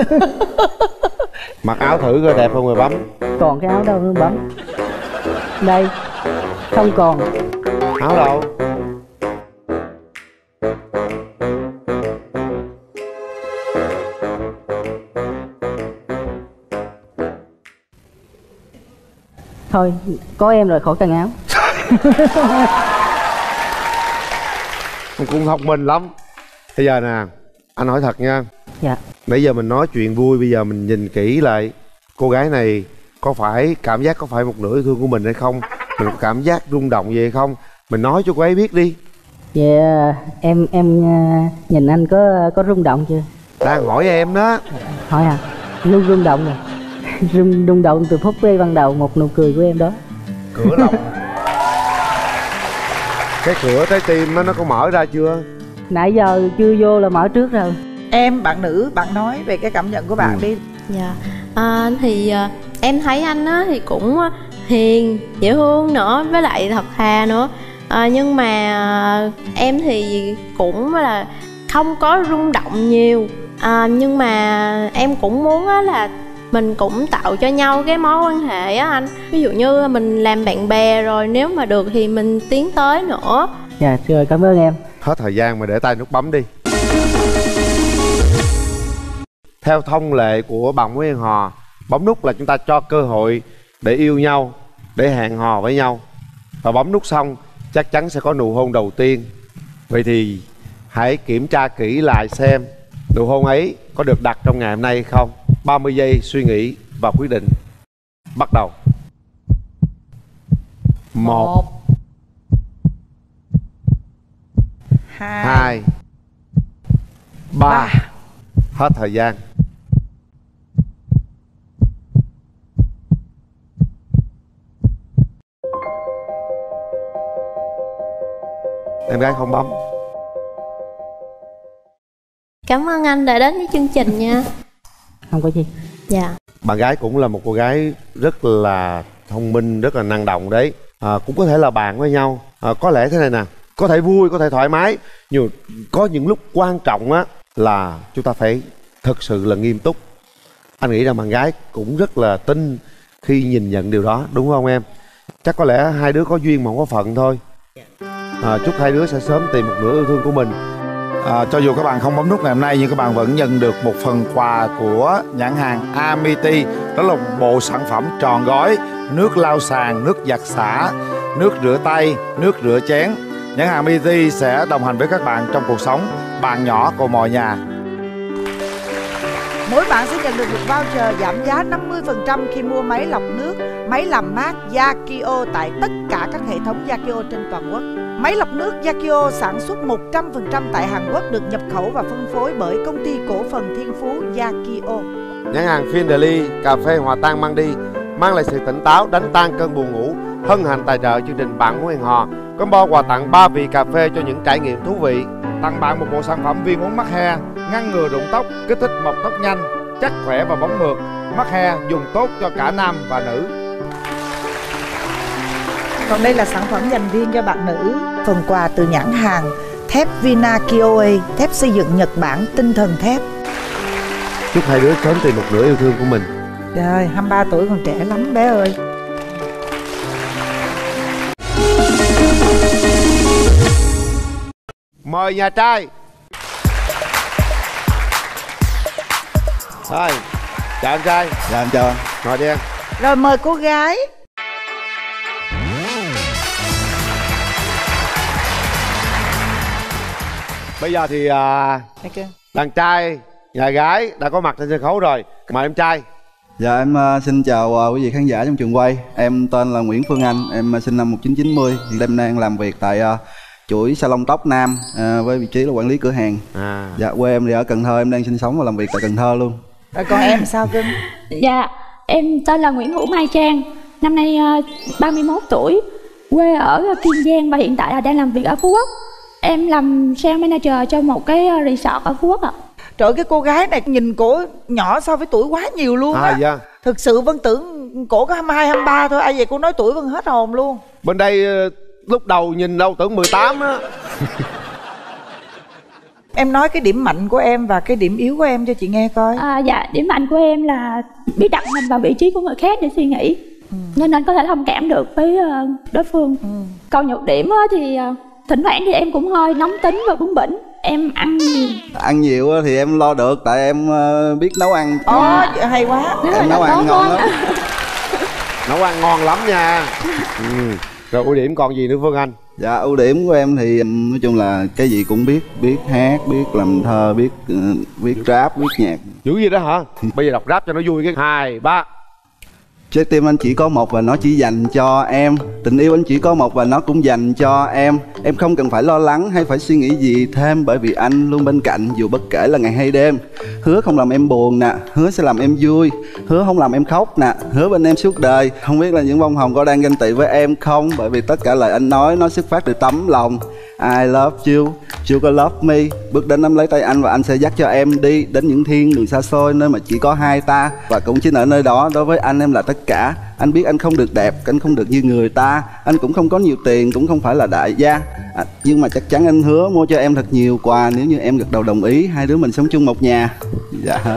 Mặc áo thử coi đẹp không rồi bấm. Còn cái áo đâu nữa bấm. Đây. Không còn. Áo đâu? Thôi có em rồi khỏi cần áo. Cũng thông minh lắm. Bây giờ nè, anh hỏi thật nha. Dạ. Nãy giờ mình nói chuyện vui, bây giờ mình nhìn kỹ lại cô gái này có phải cảm giác có phải một nửa yêu thương của mình hay không, mình có cảm giác rung động gì hay không, mình nói cho cô ấy biết đi. Vậy em em nhìn anh có có rung động chưa? Đang hỏi em đó. Hỏi à? Luôn rung động rồi. rung rung động từ phút giây ban đầu một nụ cười của em đó. Cửa lòng. Cái cửa trái tim nó nó có mở ra chưa? Nãy giờ chưa vô là mở trước rồi. Em bạn nữ, bạn nói về cái cảm nhận của bạn ừ. đi. Dạ à, thì uh, em thấy anh á thì cũng hiền, dễ thương nữa, với lại thật thà nữa. À, nhưng mà uh, em thì cũng là không có rung động nhiều. À, nhưng mà em cũng muốn á là mình cũng tạo cho nhau cái mối quan hệ á anh. Ví dụ như mình làm bạn bè rồi nếu mà được thì mình tiến tới nữa. Dạ rồi, cảm ơn em. Hết thời gian mà để tay nút bấm đi. Theo thông lệ của bạn mối hẹn hò, bấm nút là chúng ta cho cơ hội để yêu nhau, để hẹn hò với nhau. Và bấm nút xong chắc chắn sẽ có nụ hôn đầu tiên. Vậy thì hãy kiểm tra kỹ lại xem nụ hôn ấy có được đặt trong ngày hôm nay hay không. Ba mươi giây suy nghĩ và quyết định. Bắt đầu. Một, hai, hai, ba. Hết thời gian. Em gái không bấm. Cảm ơn anh đã đến với chương trình nha. Không có gì. Dạ. Bạn gái cũng là một cô gái rất là thông minh, rất là năng động đấy. À, cũng có thể là bạn với nhau. À, có lẽ thế này nè, có thể vui, có thể thoải mái, nhưng có những lúc quan trọng á là chúng ta phải thực sự là nghiêm túc. Anh nghĩ rằng bạn gái cũng rất là tin khi nhìn nhận điều đó, đúng không em? Chắc có lẽ hai đứa có duyên mà không có phận thôi. À, chúc hai đứa sẽ sớm tìm một nửa yêu thương của mình. À, cho dù các bạn không bấm nút ngày hôm nay nhưng các bạn vẫn nhận được một phần quà của nhãn hàng Amity. Đó là một bộ sản phẩm tròn gói: nước lau sàn, nước giặt xả, nước rửa tay, nước rửa chén. Nhãn hàng Amity sẽ đồng hành với các bạn trong cuộc sống. Bạn nhỏ của mọi nhà. Mỗi bạn sẽ nhận được một voucher giảm giá năm mươi phần trăm khi mua máy lọc nước, máy làm mát Yakio tại tất cả các hệ thống Yakio trên toàn quốc. Máy lọc nước Yakio sản xuất một trăm phần trăm tại Hàn Quốc, được nhập khẩu và phân phối bởi công ty cổ phần Thiên Phú Yakio. Nhãn hàng Findeli cà phê hòa tan mang đi, mang lại sự tỉnh táo, đánh tan cơn buồn ngủ. Hân hạnh tài trợ chương trình Bạn Muốn Hẹn Hò. Combo quà tặng ba vị cà phê cho những trải nghiệm thú vị. Tặng bạn một bộ sản phẩm viên uống mắc he, ngăn ngừa rụng tóc, kích thích mọc tóc nhanh, chắc khỏe và bóng mượt. Mắc he dùng tốt cho cả nam và nữ. Còn đây là sản phẩm dành riêng cho bạn nữ. Phần quà từ nhãn hàng thép Vina Kioe, thép xây dựng Nhật Bản, tinh thần thép. Chúc hai đứa sớm tìm một nửa yêu thương của mình. Trời ơi, hai mươi ba tuổi còn trẻ lắm bé ơi. Mời nhà trai. Thôi, chào anh trai. Dạ em chào anh. Ngồi đi em. Rồi mời cô gái. Bây giờ thì à, okay. đàn trai, nhà gái đã có mặt trên sân khấu rồi. Mời em trai. Dạ em uh, xin chào uh, quý vị khán giả trong trường quay. Em tên là Nguyễn Phương Anh, em uh, sinh năm một nghìn chín trăm chín mươi. Hiện em đang làm việc tại uh, chuỗi salon tóc Nam uh, với vị trí là quản lý cửa hàng. À. Dạ quê em thì ở Cần Thơ, em đang sinh sống và làm việc tại Cần Thơ luôn. Rồi còn em sao cưng? Dạ em tên là Nguyễn Hữu Mai Trang, năm nay uh, ba mươi mốt tuổi, quê ở Kiên Giang và hiện tại là đang làm việc ở Phú Quốc. Em làm sales manager cho một cái resort ở Phú Quốc ạ. Trời ơi, cái cô gái này nhìn cổ nhỏ so với tuổi quá nhiều luôn á. À, dạ. Thực sự Vân tưởng cổ có hai mươi hai, hai mươi ba thôi. Ai vậy cô nói tuổi Vân hết hồn luôn. Bên đây lúc đầu nhìn đâu tưởng mười tám á. Em nói cái điểm mạnh của em và cái điểm yếu của em cho chị nghe coi. À, dạ, điểm mạnh của em là biết đặt mình vào vị trí của người khác để suy nghĩ. Ừ. Nên anh có thể thông cảm được với đối phương. Ừ. Còn nhược điểm thì thỉnh thoảng thì em cũng hơi nóng tính và bướng bỉnh. Em ăn nhiều. Ăn nhiều thì em lo được, tại em biết nấu ăn. Ồ, oh, hay quá. Em nấu ăn ngon lắm. Nấu ăn ngon lắm nha. Ừ. Rồi ưu điểm còn gì nữa Phương Anh? Dạ ưu điểm của em thì nói chung là cái gì cũng biết. Biết hát, biết làm thơ, biết uh, viết rap, viết nhạc. Dữ gì đó hả? Bây giờ đọc rap cho nó vui cái. Hai, ba. Trái tim anh chỉ có một và nó chỉ dành cho em. Tình yêu anh chỉ có một và nó cũng dành cho em. Em không cần phải lo lắng hay phải suy nghĩ gì thêm, bởi vì anh luôn bên cạnh dù bất kể là ngày hay đêm. Hứa không làm em buồn nè, hứa sẽ làm em vui, hứa không làm em khóc nè, hứa bên em suốt đời. Không biết là những bông hồng có đang ganh tị với em không, bởi vì tất cả lời anh nói nó xuất phát từ tấm lòng. I love you, you có love me. Bước đến nắm lấy tay anh và anh sẽ dắt cho em đi đến những thiên đường xa xôi, nơi mà chỉ có hai ta. Và cũng chính ở nơi đó, đối với anh em là tất cả. Anh biết anh không được đẹp, anh không được như người ta. Anh cũng không có nhiều tiền, cũng không phải là đại gia à, nhưng mà chắc chắn anh hứa mua cho em thật nhiều quà nếu như em gật đầu đồng ý. Hai đứa mình sống chung một nhà. Dạ hết.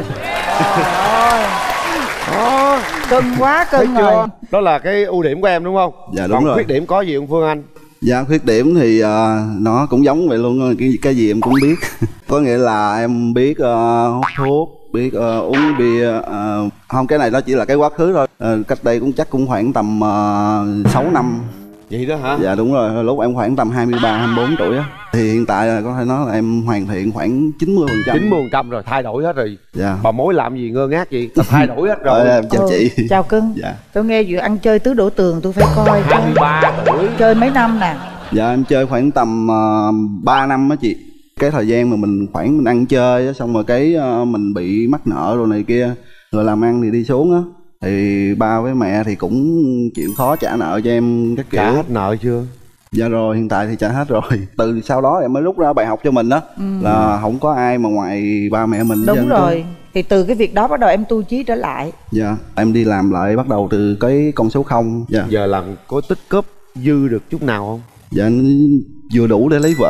Ồ, cưng quá cưng rồi. Đó là cái ưu điểm của em đúng không? Dạ đúng Còn rồi. khuyết điểm có gì không Phương Anh? Dạ khuyết điểm thì uh, nó cũng giống vậy luôn, cái, cái gì em cũng biết. Có nghĩa là em biết uh, hút thuốc, biết uh, uống bia, uh, không cái này đó chỉ là cái quá khứ thôi. Uh, cách đây cũng chắc cũng khoảng tầm uh, sáu năm Vậy đó hả? Dạ đúng rồi, lúc em khoảng tầm hai mươi ba, hai mươi bốn tuổi á. Thì hiện tại là có thể nói là em hoàn thiện khoảng chín mươi phần trăm. chín mươi phần trăm rồi, thay đổi hết rồi. Dạ. Bà mối làm gì ngơ ngác gì, thay đổi hết rồi. Ờ, em chào chị. Chào cưng. Dạ. Tôi nghe vụ ăn chơi tứ đổ tường tôi phải coi. hai mươi ba tuổi. Chơi mấy năm nè? Dạ em chơi khoảng tầm uh, ba năm á chị. Cái thời gian mà mình khoảng mình ăn chơi á, xong rồi cái uh, mình bị mắc nợ rồi này kia, rồi làm ăn thì đi xuống á, thì ba với mẹ thì cũng chịu khó trả nợ cho em các kiểu. Trả hết nợ chưa? Dạ rồi, hiện tại thì trả hết rồi. Từ sau đó em mới rút ra bài học cho mình đó, ừ. là không có ai mà ngoài ba mẹ mình. Đúng rồi tôi. Thì từ cái việc đó bắt đầu em tu chí trở lại. Dạ, em đi làm lại bắt đầu từ cái con số không. Dạ. Giờ làm có tích cóp dư được chút nào không? Dạ, vừa đủ để lấy vợ.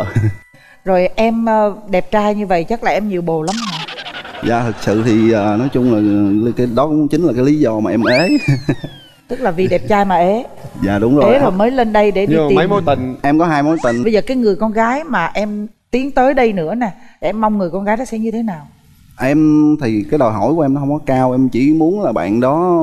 Rồi em đẹp trai như vậy chắc là em nhiều bồ lắm hả? Dạ, thực sự thì nói chung là cái đó cũng chính là cái lý do mà em ế. Tức là vì đẹp trai mà ế. Dạ đúng rồi. Ế rồi mới lên đây để đi nhưng tìm mấy mối tình. Em có hai mối tình. Bây giờ cái người con gái mà em tiến tới đây nữa nè, em mong người con gái đó sẽ như thế nào? Em thì cái đòi hỏi của em nó không có cao, em chỉ muốn là bạn đó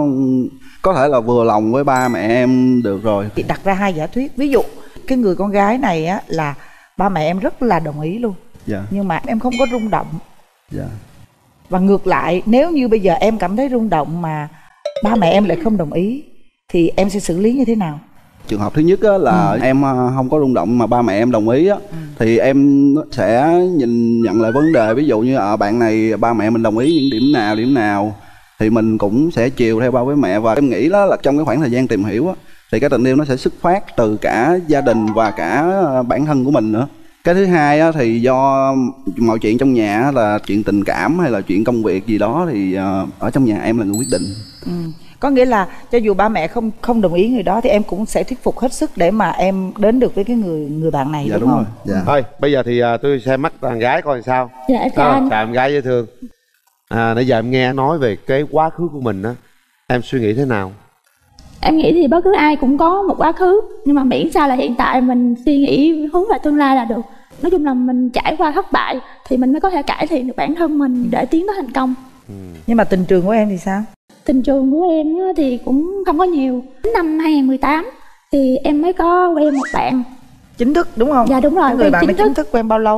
có thể là vừa lòng với ba mẹ em được rồi. Chị đặt ra hai giả thuyết, ví dụ cái người con gái này á là ba mẹ em rất là đồng ý luôn. Dạ. Nhưng mà em không có rung động. Dạ. Và ngược lại, nếu như bây giờ em cảm thấy rung động mà ba mẹ em lại không đồng ý thì em sẽ xử lý như thế nào? Trường hợp thứ nhất á, là ừ. em không có rung động mà ba mẹ em đồng ý á, ừ. thì em sẽ nhìn nhận lại vấn đề. Ví dụ như à, bạn này ba mẹ mình đồng ý những điểm nào điểm nào thì mình cũng sẽ chiều theo ba với mẹ. Và em nghĩ đó là trong cái khoảng thời gian tìm hiểu á, thì cái tình yêu nó sẽ xuất phát từ cả gia đình và cả bản thân của mình nữa. Cái thứ hai á, thì do mọi chuyện trong nhà là chuyện tình cảm hay là chuyện công việc gì đó thì uh, ở trong nhà em là người quyết định. Ừ. Có nghĩa là cho dù ba mẹ không không đồng ý người đó thì em cũng sẽ thuyết phục hết sức để mà em đến được với cái người người bạn này, dạ, đúng, đúng không? Rồi. Dạ. Thôi bây giờ thì uh, tôi xem mắt đàn gái coi sao. Dạ chào anh. Chào em gái dễ thương. À, nãy giờ em nghe nói về cái quá khứ của mình á, em suy nghĩ thế nào? Em nghĩ thì bất cứ ai cũng có một quá khứ, nhưng mà miễn sao là hiện tại mình suy nghĩ hướng về tương lai là được. Nói chung là mình trải qua thất bại thì mình mới có thể cải thiện được bản thân mình để tiến tới thành công. Ừ. Nhưng mà tình trường của em thì sao? Tình trường của em thì cũng không có nhiều. Năm hai không một tám thì em mới có quen một bạn chính thức, đúng không? Dạ đúng rồi. Cái người bạn chính thức. chính thức quen bao lâu?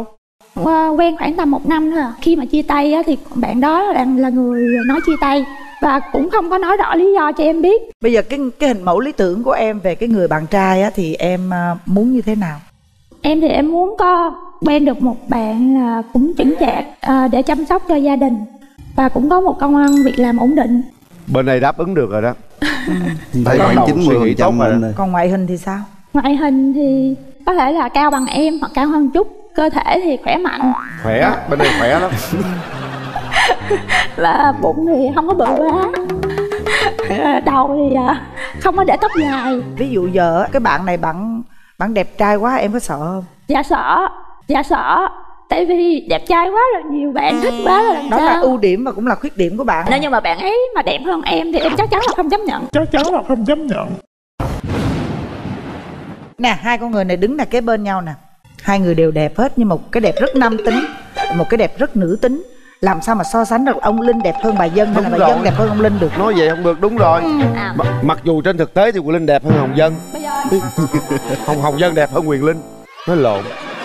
Quen khoảng tầm một năm thôi. Khi mà chia tay thì bạn đó đang là người nói chia tay và cũng không có nói rõ lý do cho em biết. Bây giờ cái cái hình mẫu lý tưởng của em về cái người bạn trai á, thì em muốn như thế nào? Em thì em muốn có quen được một bạn cũng chững chạc để chăm sóc cho gia đình và cũng có một công ăn việc làm ổn định. Bên này đáp ứng được rồi đó. Thấy khoảng chín mươi phần trăm rồi. Rồi. Còn ngoại hình thì sao? Ngoại hình thì có thể là cao bằng em hoặc cao hơn chút. Cơ thể thì khỏe mạnh. Khỏe, bên này khỏe lắm. Là bụng thì không có bự quá. Đầu thì không có để tóc dài. Ví dụ giờ cái bạn này bạn bạn đẹp trai quá em có sợ không? Dạ sợ, dạ sợ. Tại vì đẹp trai quá rồi nhiều bạn thích quá rồi làm đó sao? Là ưu điểm và cũng là khuyết điểm của bạn. Nếu như mà bạn ấy mà đẹp hơn em thì em chắc chắn là không chấp nhận. Chắc chắn là không chấp nhận. Nè, hai con người này đứng là kế bên nhau nè. Hai người đều đẹp hết, nhưng một cái đẹp rất nam tính, một cái đẹp rất nữ tính. Làm sao mà so sánh được ông Linh đẹp hơn bà Dân hay là bà Dân đẹp hơn ông Linh được? Nói vậy không được, đúng rồi. À. Mặc dù trên thực tế thì Quyền Linh đẹp hơn Hồng Dân. Hồng Hồng Dân đẹp hơn Quyền Linh. Nói lộn.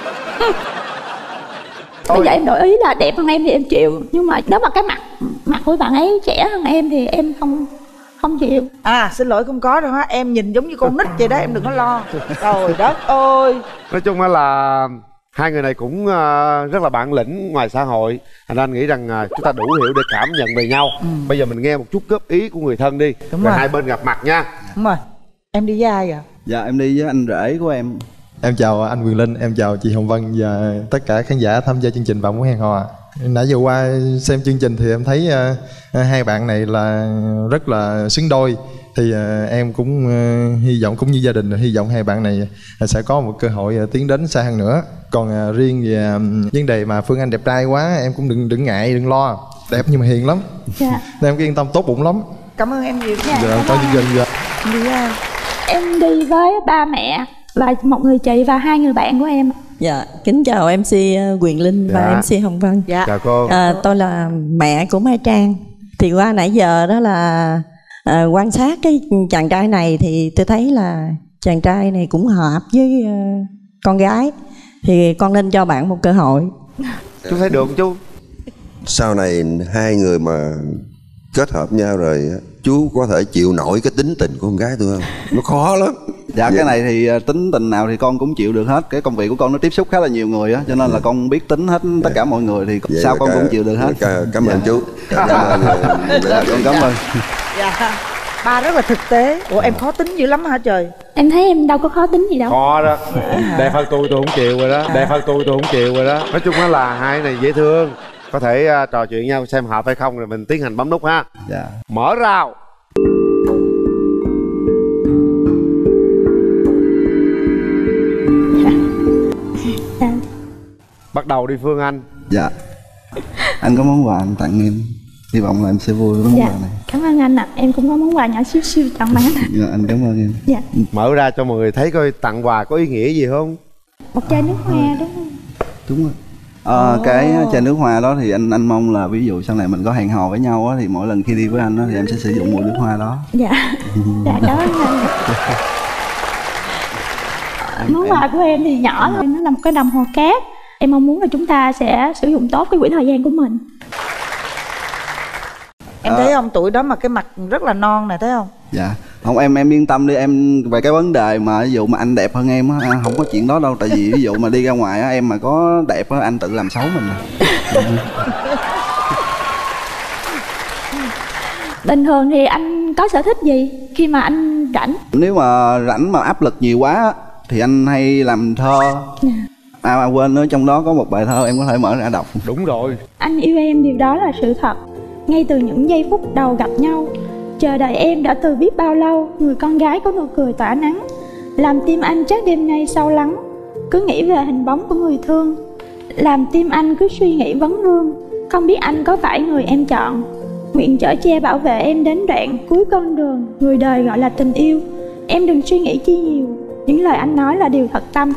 Bây giờ em đổi ý là đẹp hơn em thì em chịu, nhưng mà nếu mà cái mặt mặt của bạn ấy trẻ hơn em thì em không không chịu. À xin lỗi, không có đâu ha, em nhìn giống như con nít vậy đó, em đừng có lo. Trời đất ơi. Nói chung là hai người này cũng rất là bản lĩnh ngoài xã hội, thành ra anh nghĩ rằng chúng ta đủ hiểu để cảm nhận về nhau. Ừ. Bây giờ mình nghe một chút góp ý của người thân đi. Đúng rồi, rồi hai bên gặp mặt nha. Đúng rồi. Em đi với ai à? Dạ em đi với anh rể của em. Em chào anh Quyền Linh, em chào chị Hồng Vân và tất cả khán giả tham gia chương trình Bạn Muốn Hẹn Hò. Nãy giờ qua xem chương trình thì em thấy uh, hai bạn này là rất là xứng đôi. Thì uh, em cũng uh, hy vọng cũng như gia đình hy vọng hai bạn này uh, sẽ có một cơ hội uh, tiến đến xa hơn nữa. Còn uh, riêng về uh, vấn đề mà Phương Anh đẹp trai quá em cũng đừng đừng ngại, đừng lo. Đẹp nhưng mà hiền lắm. Dạ. Nên em yên tâm, tốt bụng lắm. Cảm ơn em nhiều. Dạ, dạ, có chương trình. Dạ. Đi à. Em đi với ba mẹ và một người chị và hai người bạn của em. Dạ, kính chào em xê Quyền Linh dạ. và em xê Hồng Vân. Dạ. Chào cô. À, tôi là mẹ của Mai Trang. Thì qua nãy giờ đó là à, quan sát cái chàng trai này thì tôi thấy là chàng trai này cũng hợp với uh, con gái, thì con nên cho bạn một cơ hội. Chú thấy được không chú? Sau này hai người mà kết hợp nhau rồi, chú có thể chịu nổi cái tính tình của con gái tôi không? Nó khó lắm. Dạ cái này thì tính tình nào thì con cũng chịu được hết. Cái công việc của con nó tiếp xúc khá là nhiều người á, cho nên là con biết tính hết tất cả mọi người thì Vậy sao con cả, cũng chịu được hết. Cả, cảm ơn dạ. chú. Dạ, dạ, con cảm ơn. Dạ. Ba rất là thực tế. Ủa em khó tính dữ lắm hả trời? Em thấy em đâu có khó tính gì đâu. Khó đó. Đẹp hơn tôi tôi không chịu rồi đó. Đẹp hơn tôi tôi không chịu rồi đó. Nói chung là hai này dễ thương, có thể uh, trò chuyện nhau xem hợp hay không rồi mình tiến hành bấm nút ha. Dạ. Mở rào. Dạ. Bắt đầu đi Phương Anh. Dạ. Anh có món quà anh tặng em, hy vọng là em sẽ vui với món Dạ. quà này. Cảm ơn anh ạ. À. Em cũng có món quà nhỏ xíu xíu tặng bạn. Dạ, anh cảm ơn em. Dạ. Mở ra cho mọi người thấy coi tặng quà có ý nghĩa gì không? Một chai nước hoa đúng không? Đúng rồi. À, oh. Cái chai nước hoa đó thì anh anh mong là ví dụ sau này mình có hẹn hò với nhau á, thì mỗi lần khi đi với anh á, thì em sẽ sử dụng mùi nước hoa đó. Dạ. Dạ cảm ơn anh. Món quà của em thì nhỏ thôi, nó là một cái đồng hồ cát. Em mong muốn là chúng ta sẽ sử dụng tốt cái quỹ thời gian của mình. Em thấy không, tuổi đó mà cái mặt rất là non này, thấy không? Dạ. Không, em em yên tâm đi em, về cái vấn đề mà ví dụ mà anh đẹp hơn em á, không có chuyện đó đâu. Tại vì ví dụ mà đi ra ngoài á, em mà có đẹp á, anh tự làm xấu mình à. Bình thường thì anh có sở thích gì khi mà anh rảnh? Nếu mà rảnh mà áp lực nhiều quá á, thì anh hay làm thơ. À, à quên nữa, trong đó có một bài thơ em có thể mở ra đọc. Đúng rồi. Anh yêu em, điều đó là sự thật. Ngay từ những giây phút đầu gặp nhau, chờ đợi em đã từ biết bao lâu. Người con gái có nụ cười tỏa nắng, làm tim anh chắc đêm nay sâu lắng. Cứ nghĩ về hình bóng của người thương, làm tim anh cứ suy nghĩ vấn vương. Không biết anh có phải người em chọn, nguyện chở che bảo vệ em đến đoạn cuối con đường người đời gọi là tình yêu. Em đừng suy nghĩ chi nhiều, những lời anh nói là điều thật tâm.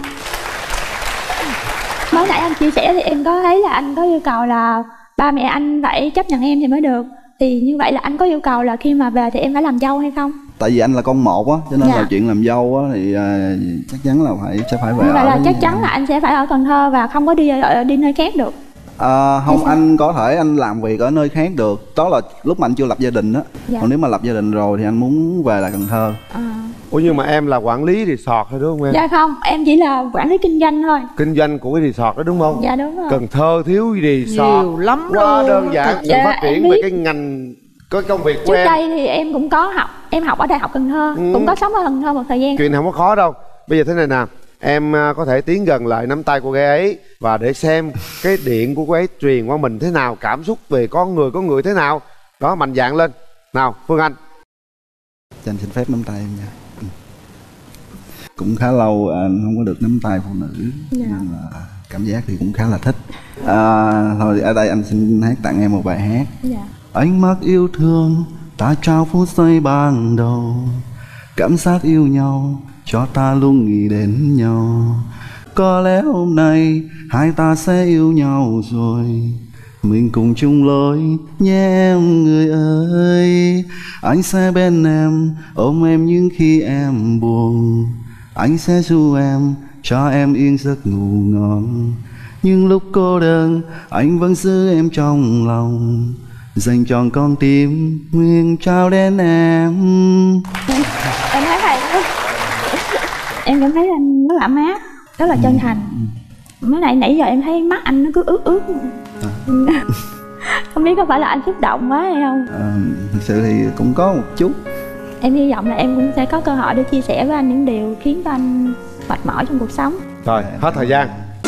Mới nãy anh chia sẻ thì em có thấy là anh có yêu cầu là ba mẹ anh phải chấp nhận em thì mới được. Thì như vậy là anh có yêu cầu là khi mà về thì em phải làm dâu hay không? Tại vì anh là con một á, cho nên Dạ. là chuyện làm dâu á thì uh, chắc chắn là phải sẽ phải về Như vậy ở là với chắc nhau. chắn là anh sẽ phải ở Cần Thơ và không có đi ở đi nơi khác được. À, không, anh có thể anh làm việc ở nơi khác được. Đó là lúc mà anh chưa lập gia đình á. Dạ. Còn nếu mà lập gia đình rồi thì anh muốn về lại Cần Thơ. À. Ủa nhưng mà em là quản lý resort thôi đúng không em? Dạ không, em chỉ là quản lý kinh doanh thôi. Kinh doanh của cái resort đó đúng không? Dạ đúng rồi. Cần Thơ thiếu resort Nhiều lắm quá luôn. đơn giản. Dạ, Mình phát triển em về biết. cái ngành, có công việc của Trước em. đây thì em cũng có học, em học ở Đại học Cần Thơ, Ừ. cũng có sống ở Cần Thơ một thời gian. Chuyện này không có khó đâu. Bây giờ thế này nè, em à, có thể tiến gần lại nắm tay cô gái ấy và để xem cái điện của cô ấy truyền qua mình thế nào, cảm xúc về con người con người thế nào. Đó, mạnh dạn lên. Nào, Phương Anh. Cho anh xin phép nắm tay em nha. Ừ. Cũng khá lâu anh không có được nắm tay phụ nữ. Dạ. Nhưng mà cảm giác thì cũng khá là thích. À, thôi ở đây anh xin hát tặng em một bài hát. Dạ. Ánh mắt yêu thương ta trao phút giây ban đầu, cảm giác yêu nhau cho ta luôn nghĩ đến nhau. Có lẽ hôm nay hai ta sẽ yêu nhau rồi, mình cùng chung lối nhé em người ơi. Anh sẽ bên em, ôm em những khi em buồn. Anh sẽ ru em, cho em yên giấc ngủ ngon. Nhưng lúc cô đơn, anh vẫn giữ em trong lòng, dành trọn con tim nguyện trao đến em. Em thấy hay lắm. Em cảm thấy anh rất là ấm áp, rất là chân thành. Mới nãy nãy giờ em thấy mắt anh nó cứ ướt ướt. Không biết có phải là anh xúc động quá hay không? À, thực sự thì cũng có một chút. Em hy vọng là em cũng sẽ có cơ hội để chia sẻ với anh những điều khiến cho anh mệt mỏi trong cuộc sống. Rồi, hết thời gian.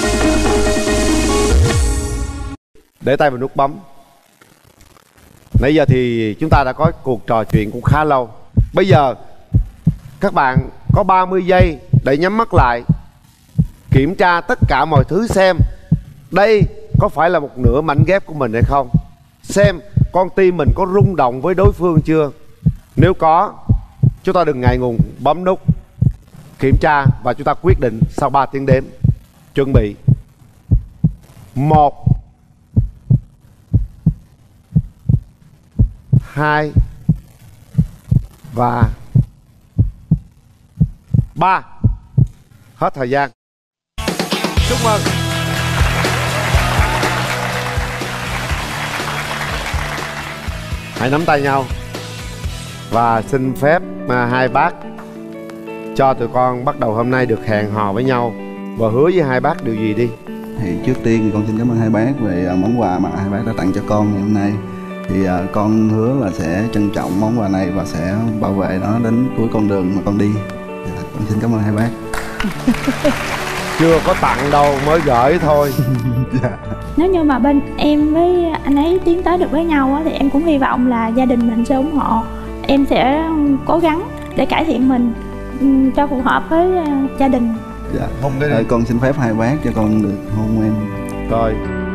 Để tay vào nút bấm. Nãy giờ thì chúng ta đã có cuộc trò chuyện cũng khá lâu. Bây giờ các bạn có ba mươi giây để nhắm mắt lại, kiểm tra tất cả mọi thứ xem đây có phải là một nửa mảnh ghép của mình hay không. Xem con tim mình có rung động với đối phương chưa. Nếu có, chúng ta đừng ngại ngùng bấm nút kiểm tra và chúng ta quyết định sau ba tiếng đếm. Chuẩn bị. Một, hai và ba. Hết thời gian. Chúc mừng. Hãy nắm tay nhau và xin phép mà hai bác cho tụi con bắt đầu hôm nay được hẹn hò với nhau và hứa với hai bác điều gì đi. Thì trước tiên con xin cảm ơn hai bác về món quà mà hai bác đã tặng cho con ngày hôm nay. Thì uh, con hứa là sẽ trân trọng món quà này và sẽ bảo vệ nó đến cuối con đường mà con đi. Dạ, con xin cảm ơn hai bác. Chưa có tặng đâu, mới gửi thôi. Dạ. Nếu như mà bên em với anh ấy tiến tới được với nhau á, thì em cũng hy vọng là gia đình mình sẽ ủng hộ. Em sẽ cố gắng để cải thiện mình um, cho phù hợp với uh, gia đình. Dạ. Hôn cái này. Con xin phép hai bác cho con được hôn em. Rồi.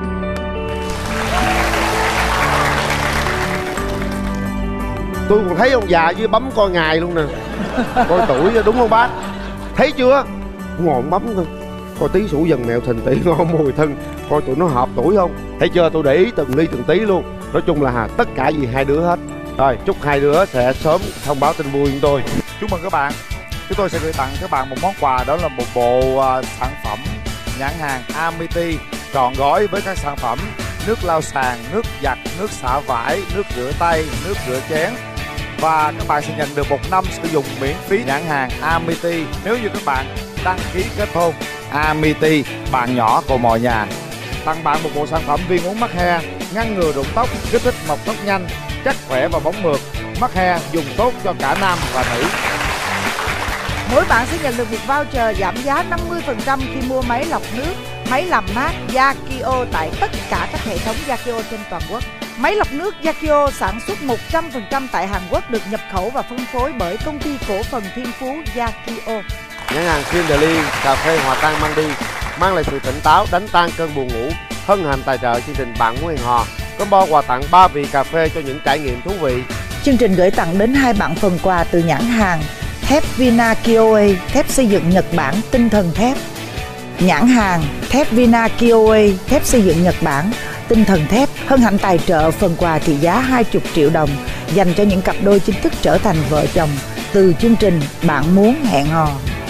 Tôi còn thấy ông già dưới bấm coi ngày luôn nè. Coi tuổi đúng không bác? Thấy chưa? Ngồi bấm thôi. Coi tí sủ dần mèo thình tỷ ngon mùi thân. Coi tụi nó hợp tuổi không? Thấy chưa? Tôi để ý từng ly từng tí luôn. Nói chung là tất cả gì hai đứa hết. Rồi chúc hai đứa sẽ sớm thông báo tin vui của tôi. Chúc mừng các bạn. Chúng tôi sẽ gửi tặng các bạn một món quà, đó là một bộ uh, sản phẩm nhãn hàng Amity trọn gói với các sản phẩm nước lau sàn, nước giặt, nước xả vải, nước rửa tay, nước rửa chén. Và các bạn sẽ nhận được một năm sử dụng miễn phí nhãn hàng Amity nếu như các bạn đăng ký kết hôn. Amity, bạn nhỏ của mọi nhà. Tặng bạn một bộ sản phẩm viên uống mắc he, ngăn ngừa rụng tóc, kích thích mọc tóc nhanh, chắc khỏe và bóng mượt. Mắc he dùng tốt cho cả nam và nữ. Mỗi bạn sẽ nhận được một voucher giảm giá năm mươi phần trăm khi mua máy lọc nước, máy làm mát Yakio tại tất cả các hệ thống Yakio trên toàn quốc. Máy lọc nước Yakio sản xuất một trăm phần trăm tại Hàn Quốc, được nhập khẩu và phân phối bởi công ty cổ phần Thiên Phú Yakio. Nhãn hàng Kimberly cà phê hòa tan mang đi, mang lại sự tỉnh táo, đánh tan cơn buồn ngủ. Hân hạnh tài trợ chương trình Bạn Muốn Hẹn Hò. Combo quà tặng ba vị cà phê cho những trải nghiệm thú vị. Chương trình gửi tặng đến hai bạn phần quà từ nhãn hàng thép Vinakioe, thép xây dựng Nhật Bản, tinh thần thép. Nhãn hàng thép Vinakioe, thép xây dựng Nhật Bản, tinh thần thép hân hạnh tài trợ phần quà trị giá hai mươi triệu đồng dành cho những cặp đôi chính thức trở thành vợ chồng từ chương trình Bạn Muốn Hẹn Hò.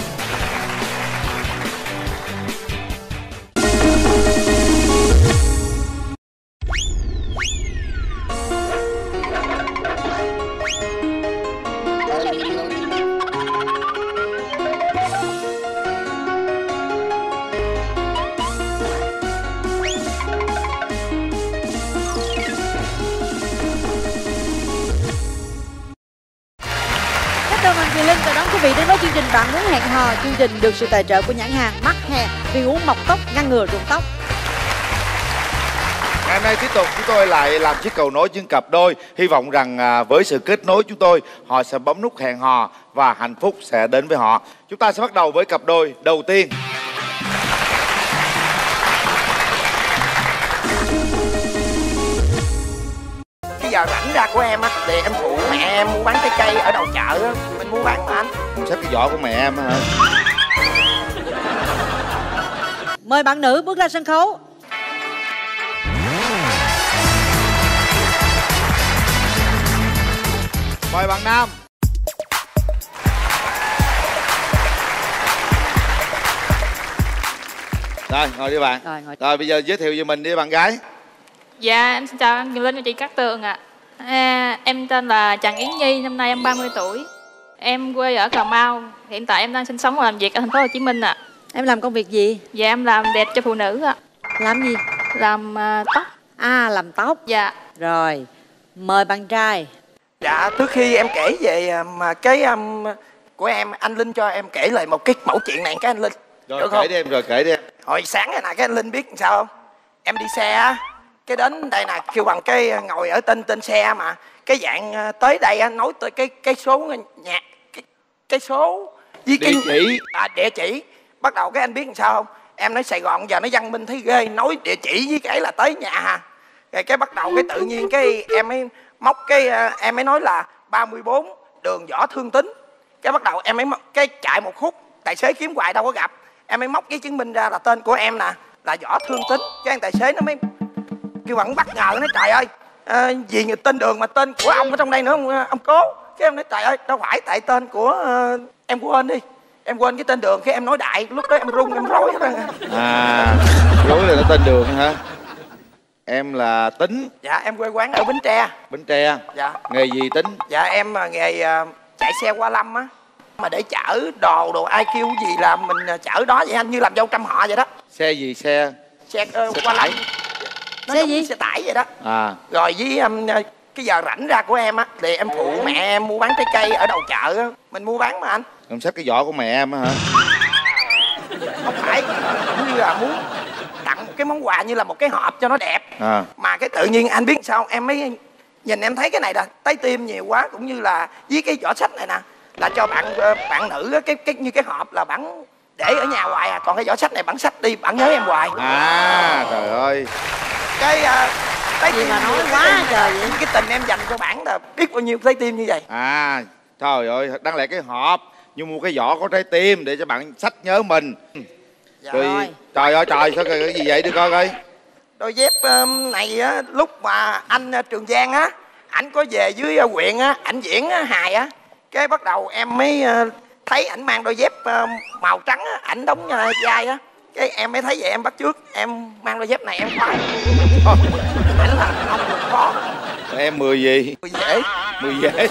Bạn Muốn Hẹn Hò. Chương trình được sự tài trợ của nhãn hàng Mắc He, viên uống mọc tóc, ngăn ngừa rụng tóc. Ngày hôm nay tiếp tục chúng tôi lại làm chiếc cầu nối những cặp đôi. Hy vọng rằng à, với sự kết nối chúng tôi, họ sẽ bấm nút hẹn hò và hạnh phúc sẽ đến với họ. Chúng ta sẽ bắt đầu với cặp đôi đầu tiên. Cái giờ rảnh ra của em á, thì em phụ mẹ em mua bán trái cây ở đầu chợ á. Mình mua bán mà anh. Xếp cái vỏ của mẹ em hả? Mời bạn nữ bước ra sân khấu. Mời bạn nam. Rồi, ngồi đi bạn. Rồi, ngồi. Rồi bây giờ giới thiệu về mình đi bạn gái. Dạ, em xin chào anh Kiều Linh và chị Cát Tường ạ. À, em tên là Trần Yến Nhi, năm nay em ba mươi tuổi. Em quê ở Cà Mau. Hiện tại em đang sinh sống và làm việc ở thành phố Hồ Chí Minh ạ. Em làm công việc gì? Dạ, em làm đẹp cho phụ nữ ạ. Làm gì? Làm uh, tóc. À, làm tóc. Dạ. Rồi, mời bạn trai. Dạ, trước khi em kể về mà cái um, của em, anh Linh cho em kể lại một cái mẫu chuyện này cái anh Linh. Rồi được kể không? đi em, rồi kể đi em. Hồi sáng này nè, cái anh Linh biết làm sao không? Em đi xe á, cái đến đây nè, kêu bằng cái ngồi ở tên tên xe mà cái dạng tới đây á, nói tới cái cái số nhà cái, cái số với địa cái chỉ à, địa chỉ. Bắt đầu cái anh biết làm sao không? Em nói Sài Gòn giờ nó văn minh thấy ghê, nói địa chỉ với cái là tới nhà hà. Rồi cái bắt đầu cái tự nhiên cái em mới móc cái em mới nói là ba mươi bốn đường Võ Thương Tín. Cái bắt đầu em mới cái chạy một khúc, tài xế kiếm hoài đâu có gặp, em mới móc cái chứng minh ra là tên của em nè là Võ Thương Tín. Cái anh tài xế nó mới kêu bằng bất ngờ, nói trời ơi à, gì người tên đường mà tên của ông ở trong đây nữa ông, ông Cố. Cái em nói trời ơi đâu phải, tại tên của uh, em quên đi. em quên cái tên đường, cái em nói đại, lúc đó em run em rối hết trơn. À, rối là nó tên đường hả? Em là Tính. Dạ em quê quán ở Bến Tre. Bến Tre. Dạ. Nghề gì Tính? Dạ em nghề uh, chạy xe qua Lâm á, mà để chở đồ đồ ai kêu gì là mình chở đó vậy anh, như làm dâu trăm họ vậy đó. Xe gì xe? Xe uh, qua Lâm. Xe gì? Xe tải vậy đó. À. Rồi với um, cái giờ rảnh ra của em á thì em phụ mẹ em mua bán trái cây ở đầu chợ á, mình mua bán mà anh. Em xách cái giỏ của mẹ em á hả? Không phải, như là muốn tặng một cái món quà như là một cái hộp cho nó đẹp. À. Mà cái tự nhiên anh biết sao em mới nhìn em thấy cái này là trái tim nhiều quá, cũng như là với cái giỏ sách này nè là cho bạn bạn nữ cái cái như cái hộp là bạn để ở nhà hoài à, còn cái giỏ sách này bạn sách đi bạn nhớ em hoài. À trời ơi. Cái uh, trái tim mà nói quá trời vậy. Cái tình em dành cho bạn là biết bao nhiêu trái tim như vậy. À trời ơi, đáng lẽ cái hộp nhưng mua cái giỏ có trái tim để cho bạn sách nhớ mình. Dạ rồi, rồi. Trời ơi trời, sao cái gì vậy, đưa coi coi. Đôi dép này á, lúc mà anh Trường Giang á, ảnh có về dưới huyện á, ảnh diễn á, hài á, cái bắt đầu em mới thấy ảnh mang đôi dép màu trắng á, ảnh đóng vai á, cái em mới thấy vậy em bắt chước, em mang đôi dép này em khoái. Ảnh là không được khó. Em mười gì? Mười dễ. Mười dễ.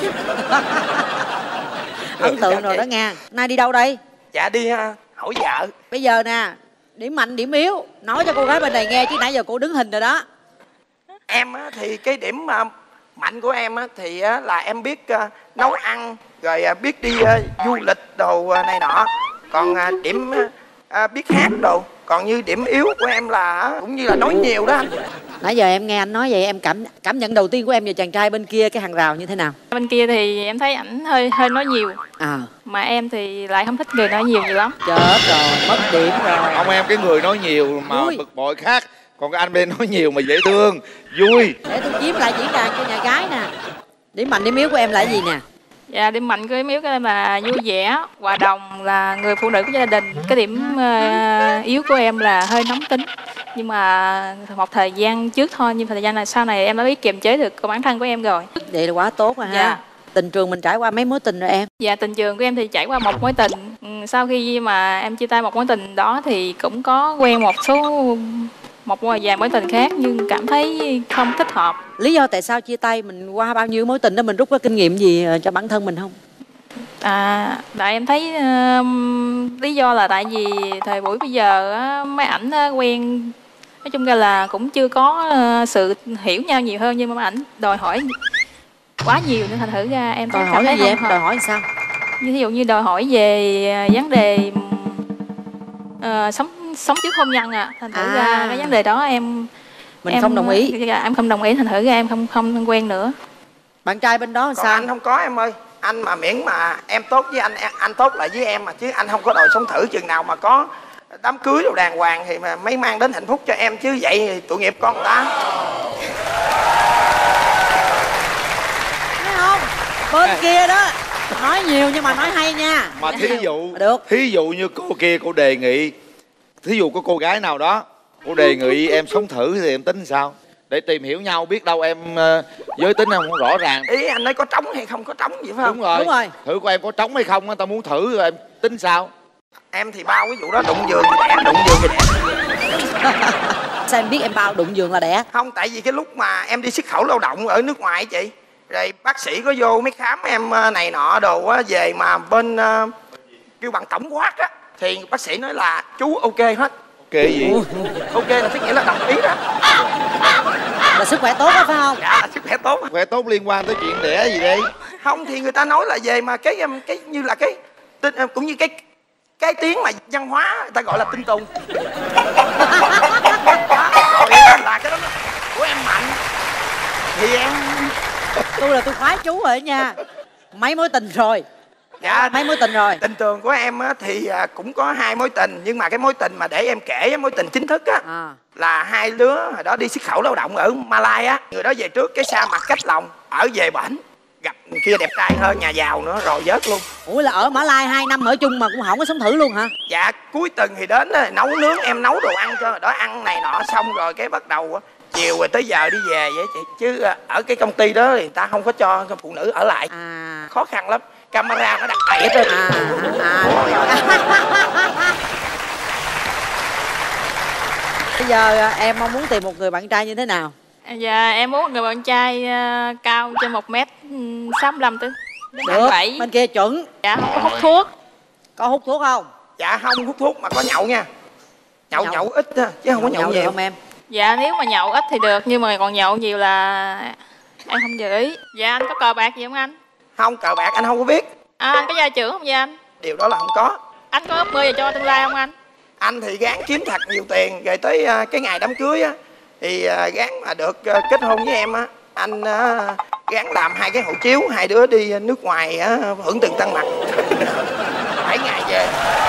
Ấn tượng rồi đó nha. Nay đi đâu đây? Dạ đi uh, hỏi vợ. Bây giờ nè, điểm mạnh điểm yếu nói cho cô gái bên này nghe, chứ nãy giờ cô đứng hình rồi đó. Em á, thì cái điểm uh, mạnh của em á, thì uh, là em biết uh, nấu ăn, rồi uh, biết đi uh, du lịch đồ uh, này nọ. Còn uh, điểm uh, biết hát đồ. Còn như điểm yếu của em là uh, cũng như là nói nhiều đó anh. Nãy giờ em nghe anh nói vậy, em cảm cảm nhận đầu tiên của em về chàng trai bên kia, cái hàng rào như thế nào? Bên kia thì em thấy ảnh hơi hơi nói nhiều. À. Mà em thì lại không thích người nói nhiều nhiều lắm. Chết rồi, mất điểm rồi. Không, em cái người nói nhiều mà vui. bực bội khác. Còn cái anh bên nói nhiều mà dễ thương, vui. Để tôi chiếm lại diễn đàn cho nhà gái nè. Điểm mạnh điểm yếu của em là cái gì nè? Dạ, điểm mạnh của em yếu của em là vui vẻ, hòa đồng, là người phụ nữ của gia đình. Cái điểm uh, yếu của em là hơi nóng tính. Nhưng mà một thời gian trước thôi, nhưng thời gian này sau này em đã biết kiềm chế được bản thân của em rồi. Vậy là quá tốt rồi ha. Dạ. Tình trường mình trải qua mấy mối tình rồi em? Dạ, tình trường của em thì trải qua một mối tình. Sau khi mà em chia tay một mối tình đó thì cũng có quen một số một vài mối tình khác, nhưng cảm thấy không thích hợp. Lý do tại sao chia tay, mình qua bao nhiêu mối tình đó mình rút ra kinh nghiệm gì cho bản thân mình không? À, tại em thấy uh, lý do là tại vì thời buổi bây giờ uh, mấy ảnh uh, quen, nói chung ra là cũng chưa có uh, sự hiểu nhau nhiều hơn, nhưng mà mấy ảnh đòi hỏi quá nhiều nên thành thử ra em đòi thấy hỏi cảm thấy gì em? không hợp. Đòi hỏi sao? Ví dụ như đòi hỏi về vấn đề uh, sống sống trước hôn nhân à, thành thử à. ra cái vấn đề đó em mình em, không đồng ý. Em không đồng ý, thành thử ra em không không quen nữa. Bạn trai bên đó Còn sao? anh không có em ơi. Anh mà miễn mà em tốt với anh, anh tốt lại với em mà, chứ anh không có đòi sống thử. Chừng nào mà có đám cưới đồ đàng hoàng thì mà mới mang đến hạnh phúc cho em, chứ vậy thì tội nghiệp con người ta. Thấy không? Bên à. kia đó nói nhiều nhưng mà nói hay nha. Mà thí dụ được. Thí dụ như cô kia cô đề nghị, thí dụ có cô gái nào đó cô đề nghị em sống thử thì em tính sao? Để tìm hiểu nhau, biết đâu em uh, giới tính em không rõ ràng. Ý anh nói có trống hay không có trống vậy phải không? Đúng rồi. Đúng rồi. Thử của em có trống hay không, tao muốn thử rồi em tính sao? Em thì bao cái vụ đó, đụng giường thì đẻ, đụng giường thì đẻ. Sao em biết em bao đụng giường là đẻ? Không, tại vì cái lúc mà em đi xuất khẩu lao động ở nước ngoài chị, rồi bác sĩ có vô mới khám em này nọ đồ á, về mà bên uh, kêu bằng tổng quát á, thì bác sĩ nói là chú ok hết. Ok gì? Ok là tức nghĩa là đồng ý đó. Là sức khỏe tốt đó phải không? Dạ, sức khỏe tốt. Sức khỏe tốt liên quan tới chuyện đẻ gì đây? Không thì người ta nói là về mà cái cái như là cái cũng như cái cái tiếng mà văn hóa người ta gọi là tinh tùng. Rồi là cái đó của em mạnh thì em tôi là tôi khoái chú rồi nha. Mấy mối tình rồi? Dạ, mấy mối tình rồi? Tình trường của em á, thì cũng có hai mối tình, nhưng mà cái mối tình mà để em kể mối tình chính thức á à. là hai đứa hồi đó đi xuất khẩu lao động ở Malai á. Người đó về trước cái sa mạc cách lòng, ở về bển gặp người kia đẹp trai hơn, nhà giàu nữa, rồi vớt luôn. Ủa là ở Mã Lai hai năm ở chung mà cũng không có sống thử luôn hả? Dạ, cuối tuần thì đến đó, nấu nướng, em nấu đồ ăn cho, đó ăn này nọ xong rồi cái bắt đầu chiều rồi tới giờ đi về vậy chị. Chứ ở cái công ty đó thì người ta không có cho phụ nữ ở lại à. Khó khăn lắm. camera nó đặt đầy hết trơn. À, à, à. Bây giờ em mong muốn tìm một người bạn trai như thế nào? Dạ em muốn một người bạn trai uh, cao trên một mét sáu mươi lăm tới Được, bảy. bên kia chuẩn. Dạ không có hút thuốc. Có hút thuốc không? Dạ không hút thuốc mà có nhậu nha. Nhậu nhậu, nhậu ít thôi, chứ không có nhậu, nhậu nhiều không em? Dạ nếu mà nhậu ít thì được, nhưng mà còn nhậu nhiều là em không dự ý. Dạ anh có cờ bạc gì không anh? Không, cờ bạc anh không có biết. À, anh có gia trưởng không vậy anh? Điều đó là không có. Anh có ước mơ gì cho tương lai không anh? Anh thì gắng kiếm thật nhiều tiền, rồi tới uh, cái ngày đám cưới á thì uh, gắng mà được uh, kết hôn với em á, anh uh, gắng làm hai cái hộ chiếu, hai đứa đi nước ngoài uh, hưởng từng tăng mặt. Bảy ngày về.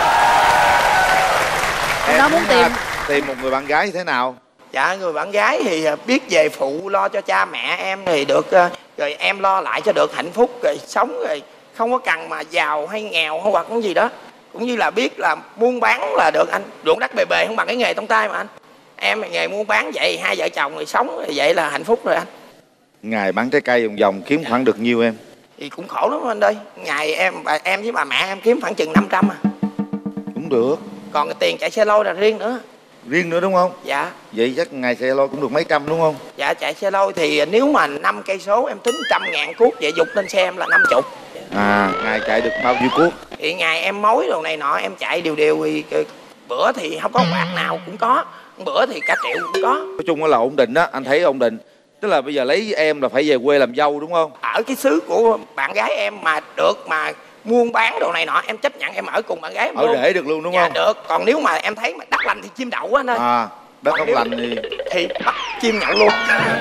Em nó muốn tìm tìm một người bạn gái như thế nào? Dạ người bạn gái thì biết về phụ lo cho cha mẹ em thì được, rồi em lo lại cho được hạnh phúc, rồi sống rồi không có cần mà giàu hay nghèo hay hoặc cái gì đó, cũng như là biết là buôn bán là được anh. Ruộng đất bề bề không bằng cái nghề trong tay mà anh. Em nghề buôn bán vậy, hai vợ chồng người sống rồi vậy là hạnh phúc rồi anh. Ngày bán trái cây vòng vòng kiếm khoảng được nhiêu em? Thì cũng khổ lắm anh ơi. Ngày em bà em với bà mẹ em kiếm khoảng chừng năm trăm à. Cũng được. Còn cái tiền chạy xe lôi là riêng nữa. Riêng nữa đúng không? Dạ. Vậy chắc ngày xe lôi cũng được mấy trăm đúng không? Dạ chạy xe lôi thì nếu mà năm cây số em tính trăm ngàn cuốc, vậy dục lên xe em là năm chục. À, ngày chạy được bao nhiêu cuốc? Thì ngày em mối đồ này nọ em chạy đều đều thì bữa thì không có bạc nào cũng có, bữa thì cả triệu cũng có. Nói chung là ổn định đó, anh thấy ổn định. Tức là bây giờ lấy em là phải về quê làm dâu đúng không? Ở cái xứ của bạn gái em mà được mà buôn bán đồ này nọ em chấp nhận em ở cùng bạn gái em ở luôn. rể được luôn đúng dạ, không? được. Còn nếu mà em thấy mà đất lành thì chim đậu anh ơi. À, đất không lành thì thì bắt chim nhậu luôn.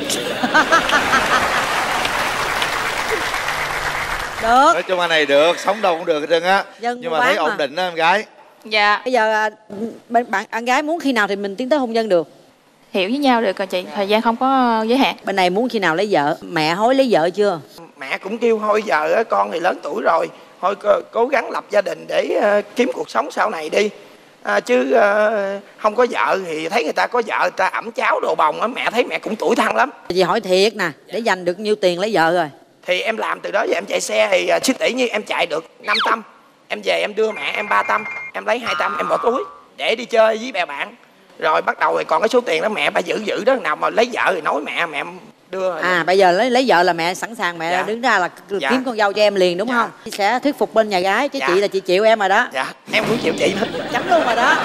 Được. Nói chung anh này được, sống đâu cũng được hết trơn á. Dân nhưng mà thấy mà. ổn định đó em gái. Dạ. Bây giờ bạn bạn bạn gái muốn khi nào thì mình tiến tới hôn nhân được? Hiểu với nhau được rồi chị, thời gian không có giới hạn. Bên này muốn khi nào lấy vợ? Mẹ hối lấy vợ chưa? Mẹ cũng kêu thôi giờ con thì lớn tuổi rồi, thôi cố gắng lập gia đình để uh, kiếm cuộc sống sau này đi. À, chứ uh, không có vợ thì thấy người ta có vợ người ta ẵm cháu đồ bồng á, mẹ thấy mẹ cũng tủi thân lắm. Chị hỏi thiệt nè, để dành được nhiêu tiền lấy vợ rồi? Thì em làm từ đó giờ em chạy xe thì uh, sư tỷ như em chạy được năm trăm, em về em đưa mẹ em ba trăm, em lấy hai trăm em bỏ túi để đi chơi với bè bạn. Rồi bắt đầu thì còn cái số tiền đó mẹ bà giữ giữ đó, nào mà lấy vợ thì nói mẹ mẹ em đưa. À bây giờ lấy lấy vợ là mẹ sẵn sàng, mẹ dạ. đứng ra là dạ. kiếm con dâu cho em liền đúng dạ. không? Sẽ thuyết phục bên nhà gái chứ dạ. chị là chị chịu em rồi đó. Dạ em cũng chịu chị hết. Chấm luôn rồi đó.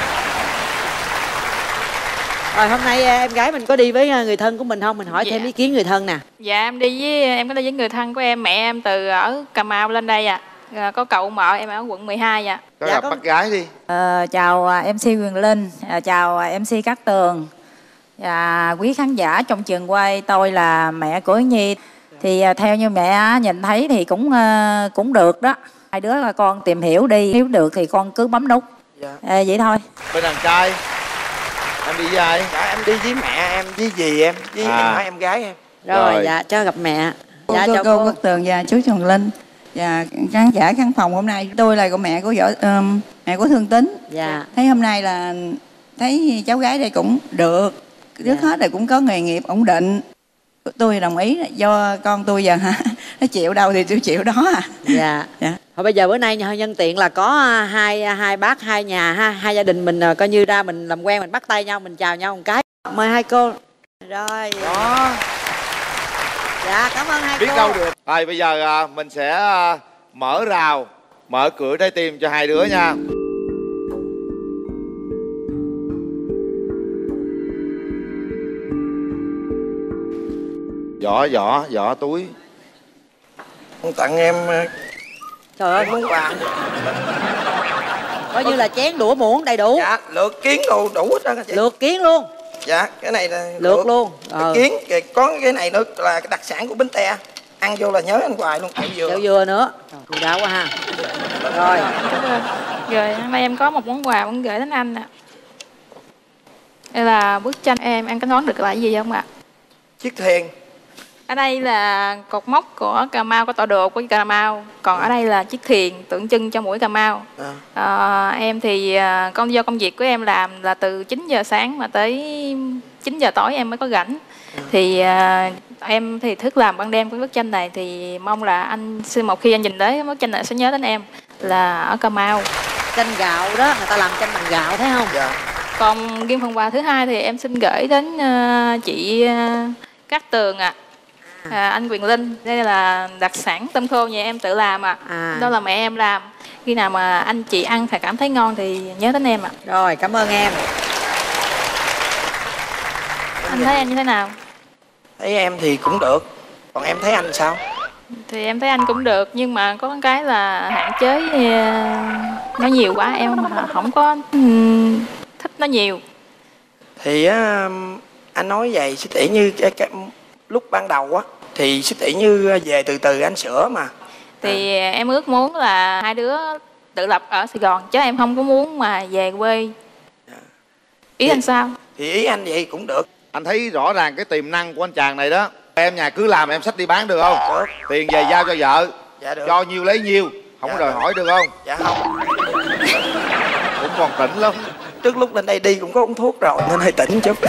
Rồi hôm nay em gái mình có đi với người thân của mình không? Mình hỏi dạ. thêm ý kiến người thân nè. Dạ em đi với em có đi với người thân của em, mẹ em từ ở Cà Mau lên đây à. À, có cậu mợ em ở quận mười hai ạ. Có dạ, gặp có... bác gái đi. Ờ, chào em xê Quyền Linh, à, chào em xê Cát Tường và quý khán giả trong trường quay. Tôi là mẹ của Nhi. Thì à, theo như mẹ nhìn thấy thì cũng à, cũng được đó. Hai đứa là con tìm hiểu đi, nếu được thì con cứ bấm nút. Dạ. À, vậy thôi. Bên đàn trai em đi với ai? Dạ em đi với mẹ em, với dì em, với à. em nói em gái em. Rồi, rồi. Dạ cho gặp mẹ. Dạ cô, chào cô cô Cát Tường và chú Trường Linh. Và khán giả khán phòng hôm nay, tôi là mẹ của vợ um, mẹ của Thương Tín. Dạ. Thấy hôm nay là thấy cháu gái đây cũng được, trước dạ. hết là cũng có nghề nghiệp ổn định. Tôi đồng ý do con tôi giờ hả nó chịu đâu thì tôi chịu đó à. Dạ. dạ. Thôi bây giờ bữa nay nhân tiện là có hai hai bác hai nhà ha, hai gia đình mình coi như ra mình làm quen, mình bắt tay nhau, mình chào nhau một cái. Mời hai cô. Rồi. Đó. Dạ cảm ơn hai biết cô. Biết đâu được. Rồi bây giờ à, mình sẽ à, mở rào, mở cửa trái tim cho hai đứa nha. Giỏ giỏ giỏ túi. Con tặng em. Trời ơi món quà. Coi như là chén đũa muỗng đầy đủ. Dạ lượt kiến đồ đủ hết trơn. Lượt kiến luôn. Dạ cái này là lượt, lượt luôn. Ờ. Kiến có cái này nữa là cái đặc sản của Bến Tre, ăn vô là nhớ anh hoài luôn. Kẹo dừa. Kẹo dừa nữa. Cô đau quá ha. Rồi. Rồi hôm nay em có một món quà muốn gửi đến anh nè. Đây là bức tranh em, anh có đoán được là cái gì không ạ? Chiếc thuyền. Ở đây là cột mốc của Cà Mau, có tọa độ của Cà Mau. Còn ở đây là chiếc thuyền tượng trưng cho mũi Cà Mau. à. À, Em thì con do công việc của em làm là từ chín giờ sáng mà tới chín giờ tối em mới có rảnh. à. Thì Em thì thức làm ban đêm cái bức tranh này thì mong là anh một khi anh nhìn tới bức tranh này sẽ nhớ đến em là ở Cà Mau. Tranh gạo đó, người ta làm tranh bằng gạo thấy không? Dạ. Còn riêng phần quà thứ hai thì em xin gửi đến uh, chị uh, Cát Tường ạ. À. À, anh Quyền Linh, đây là đặc sản tôm khô nhà em tự làm ạ. À. À. Đó là mẹ em làm. Khi nào mà anh chị ăn phải cảm thấy ngon thì nhớ đến em ạ. À. Rồi, cảm ơn em. Anh thấy em như thế nào? Thấy em thì cũng được. Còn em thấy anh sao? Thì em thấy anh cũng được, nhưng mà có cái là hạn chế nó nhiều quá, em không có thích nó nhiều. Thì á, anh nói vậy sư tỷ như cái, cái, lúc ban đầu á thì sư tỷ như về từ từ anh sửa mà. Thì à. em ước muốn là hai đứa tự lập ở Sài Gòn, chứ em không có muốn mà về quê. Ý thì, anh sao? Thì ý anh vậy cũng được. Anh thấy rõ ràng cái tiềm năng của anh chàng này đó. Em nhà cứ làm em xách đi bán được không? Được. Tiền về giao cho vợ. Dạ được. Cho nhiêu lấy nhiêu. Không Dạ có đòi được. hỏi được không? Dạ không. Cũng còn tỉnh lắm. Trước lúc lên đây đi cũng có uống thuốc rồi nên hơi tỉnh chút.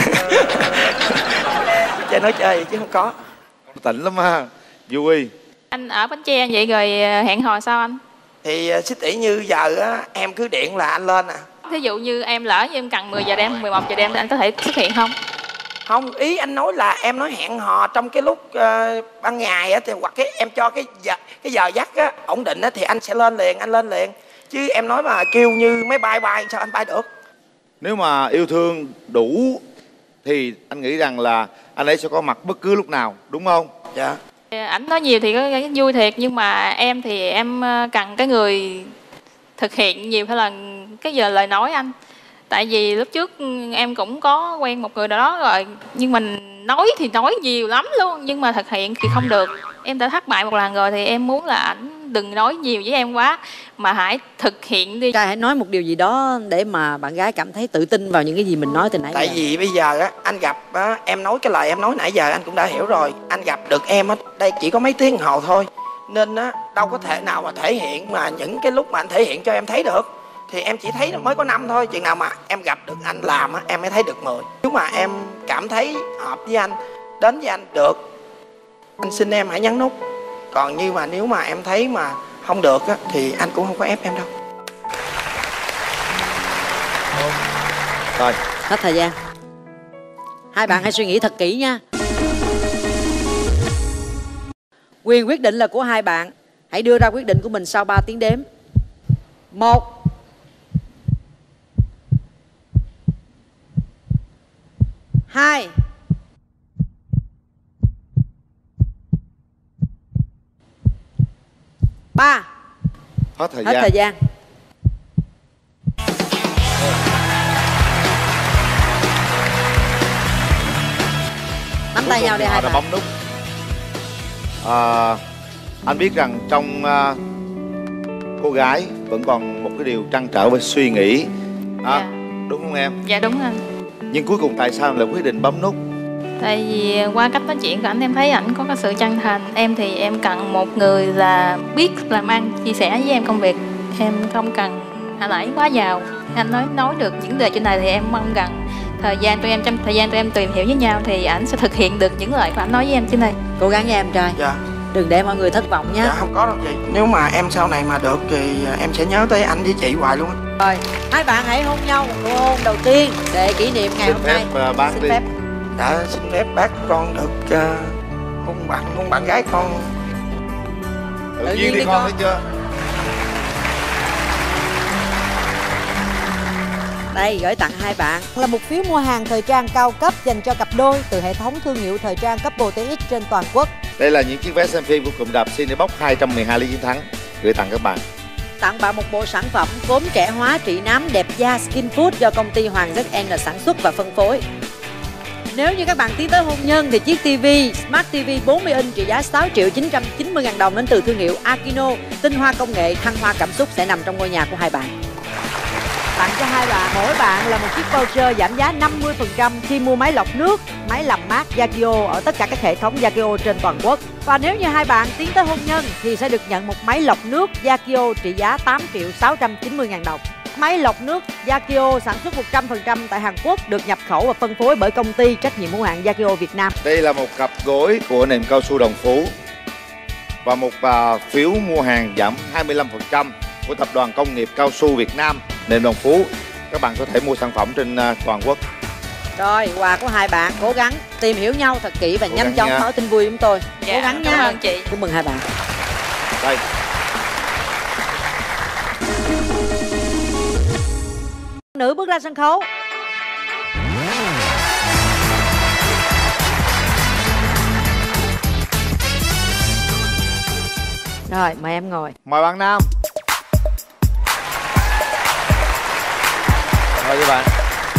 Chơi nói chơi chứ không có. Tỉnh lắm ha. Vui. Anh ở Bến Tre vậy rồi hẹn hò sao anh? Thì sư tỷ như giờ á em cứ điện là anh lên à. Thí dụ như em lỡ như em cần mười giờ đêm, mười một giờ đêm thì anh có thể xuất hiện không? Không, ý anh nói là em nói hẹn hò trong cái lúc uh, ban ngày á, thì hoặc cái em cho cái giờ cái giờ giấc á ổn định á thì anh sẽ lên liền, anh lên liền. Chứ em nói mà kêu như máy bay bay sao anh bay được? Nếu mà yêu thương đủ thì anh nghĩ rằng là anh ấy sẽ có mặt bất cứ lúc nào, đúng không? Dạ. Ảnh nói nhiều thì có cái vui thiệt, nhưng mà em thì em cần cái người thực hiện nhiều hay là cái giờ lời nói anh. Tại vì lúc trước em cũng có quen một người nào đó rồi, nhưng mình nói thì nói nhiều lắm luôn, nhưng mà thực hiện thì không được. Em đã thất bại một lần rồi thì em muốn là ảnh đừng nói nhiều với em quá, mà hãy thực hiện đi. Trai hãy nói một điều gì đó để mà bạn gái cảm thấy tự tin vào những cái gì mình nói từ nãy. Tại giờ. vì bây giờ á anh gặp á, em nói cái lời em nói nãy giờ anh cũng đã hiểu rồi. Anh gặp được em á đây chỉ có mấy tiếng hồ thôi, nên á đâu có thể nào mà thể hiện mà những cái lúc mà anh thể hiện cho em thấy được. Thì em chỉ thấy mới có năm thôi. Chừng nào mà em gặp được anh làm á em mới thấy được mười. Nếu mà em cảm thấy hợp với anh, đến với anh được, anh xin em hãy nhấn nút. Còn như mà nếu mà em thấy mà không được á thì anh cũng không có ép em đâu. Rồi, hết thời gian. Hai bạn hãy suy nghĩ thật kỹ nha. Quyền quyết định là của hai bạn. Hãy đưa ra quyết định của mình sau ba tiếng đếm. Một, hai, ba. Hết thời Hết gian. thời gian. Nắm tay nhau đi hai đã bạn. bấm nút. À, anh biết rằng trong uh, cô gái vẫn còn một cái điều trăn trở và suy nghĩ. À, Dạ. đúng không em? Dạ đúng anh. Nhưng cuối cùng tại sao em lại quyết định bấm nút? Tại vì qua cách nói chuyện của ảnh em thấy ảnh có cái sự chân thành. Em thì em cần một người là biết làm ăn, chia sẻ với em công việc. Em không cần hạ lãi quá giàu. Anh nói nói được những lời trên này thì em mong rằng thời gian tụi em trong thời gian tụi em tìm hiểu với nhau thì ảnh sẽ thực hiện được những lời của ảnh nói với em trên đây. Cố gắng nha em trai. Dạ. Đừng để mọi người thất vọng nhé. Dạ không có đâu chị. Nếu mà em sau này mà được thì em sẽ nhớ tới anh với chị hoài luôn. Rồi, hai bạn hãy hôn nhau một nụ hôn đầu tiên để kỷ niệm ngày Xin hôm phép, nay. uh, bác Xin đi. phép. Dạ xin phép bác con được uh, hôn bạn hôn bạn gái con. Tự, Tự nhiên đi con, thấy chưa? Đây, gửi tặng hai bạn là một phiếu mua hàng thời trang cao cấp dành cho cặp đôi từ hệ thống thương hiệu thời trang Couple tê ích trên toàn quốc. Đây là những chiếc vé xem phim của cụm rạp Cinebox hai trăm mười hai Lý Chiến Thắng gửi tặng các bạn. Tặng bạn một bộ sản phẩm cốm trẻ hóa trị nám đẹp da Skin Food do công ty Hoàng Rất N sản xuất và phân phối. Nếu như các bạn tiến tới hôn nhân thì chiếc ti vi Smart ti vi bốn mươi inch trị giá sáu triệu chín trăm chín mươi ngàn đồng đến từ thương hiệu Akino, tinh hoa công nghệ, thăng hoa cảm xúc sẽ nằm trong ngôi nhà của hai bạn. Tặng cho hai bạn, mỗi bạn là một chiếc voucher giảm giá năm mươi phần trăm khi mua máy lọc nước, máy làm mát Yakio ở tất cả các hệ thống Yakio trên toàn quốc. Và nếu như hai bạn tiến tới hôn nhân thì sẽ được nhận một máy lọc nước Yakio trị giá tám triệu sáu trăm chín mươi ngàn đồng. máy lọc nước Yakio sản xuất một trăm phần trăm tại Hàn Quốc, được nhập khẩu và phân phối bởi công ty trách nhiệm hữu hạn Yakio Việt Nam. Đây là một cặp gối của nệm cao su Đồng Phú và một uh, phiếu mua hàng giảm hai mươi lăm phần trăm của tập đoàn công nghiệp cao su Việt Nam nệm Đồng Phú. Các bạn có thể mua sản phẩm trên uh, toàn quốc. Rồi, quà của hai bạn cố gắng tìm hiểu nhau thật kỹ và Cố nhanh gắng chóng nha. mở tin vui chúng tôi. Dạ, Cố gắng nha. cảm ơn chị. Chúc mừng hai bạn. Đây. Nữ bước ra sân khấu. Rồi, mời em ngồi. Mời bạn nam. Mời các bạn.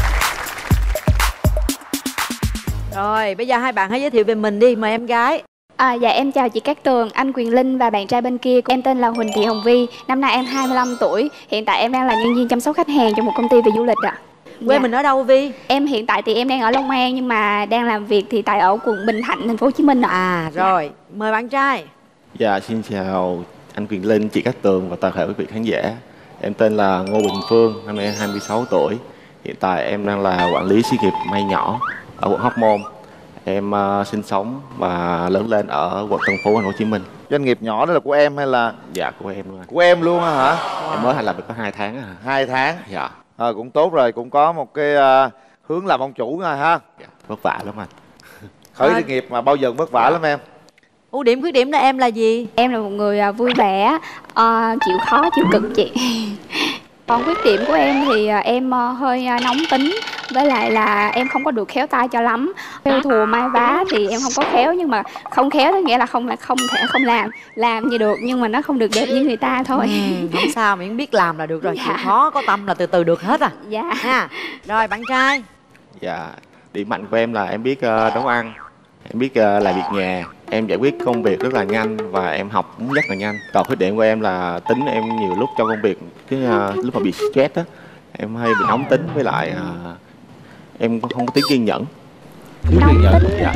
Rồi, bây giờ hai bạn hãy giới thiệu về mình đi, mời em gái. À, dạ em chào chị Cát Tường, anh Quyền Linh và bạn trai bên kia. Em tên là Huỳnh Thị Hồng Vi, năm nay em hai mươi lăm tuổi. Hiện tại em đang là nhân viên chăm sóc khách hàng cho một công ty về du lịch ạ. Quê mình ở đâu Vi? Em hiện tại thì em đang ở Long An nhưng mà đang làm việc thì tại ở quận Bình Thạnh, thành phố Hồ Chí Minh ạ. À rồi, mời bạn trai. Dạ, xin chào anh Quyền Linh, chị Cát Tường và toàn thể quý vị khán giả. Em tên là Ngô Bình Phương, năm nay em hai mươi sáu tuổi. Hiện tại em đang là quản lý xí nghiệp may nhỏ ở quận Hóc Môn. Em uh, sinh sống và lớn lên ở quận Tân Phú, thành phố Hồ Chí Minh. Doanh nghiệp nhỏ đó là của em hay là? Dạ, của em luôn. Của em luôn hả? Em mới thành lập được có hai tháng à. Hai tháng? Dạ. À, cũng tốt rồi, cũng có một cái uh, hướng làm ông chủ rồi ha. Dạ, vất vả lắm anh. Khởi À. nghiệp mà bao giờ cũng vất vả lắm em. Ưu điểm khuyết điểm của em là gì? Em là một người à, vui vẻ, à, chịu khó chịu cực chị. Còn khuyết điểm của em thì à, em à, hơi à, nóng tính, với lại là em không có được khéo tay cho lắm. Theo thùa may vá thì em không có khéo, nhưng mà không khéo có nghĩa là không là không thể không làm, làm như được nhưng mà nó không được đẹp như người ta thôi. Ừ, không sao, miễn biết làm là được rồi. Dạ. Chịu khó có tâm là từ từ được hết à. Dạ. Ha. Rồi bạn trai. Dạ, điểm mạnh của em là em biết uh, nấu ăn, em biết uh, làm việc nhà, em giải quyết công việc rất là nhanh và em học cũng rất là nhanh. Còn khuyết điểm của em là tính em nhiều lúc trong công việc, cái uh, lúc mà bị stress á, em hay bị nóng tính, với lại uh, em không có tính kiên nhẫn. Thiếu kiên nhẫn. Dạ.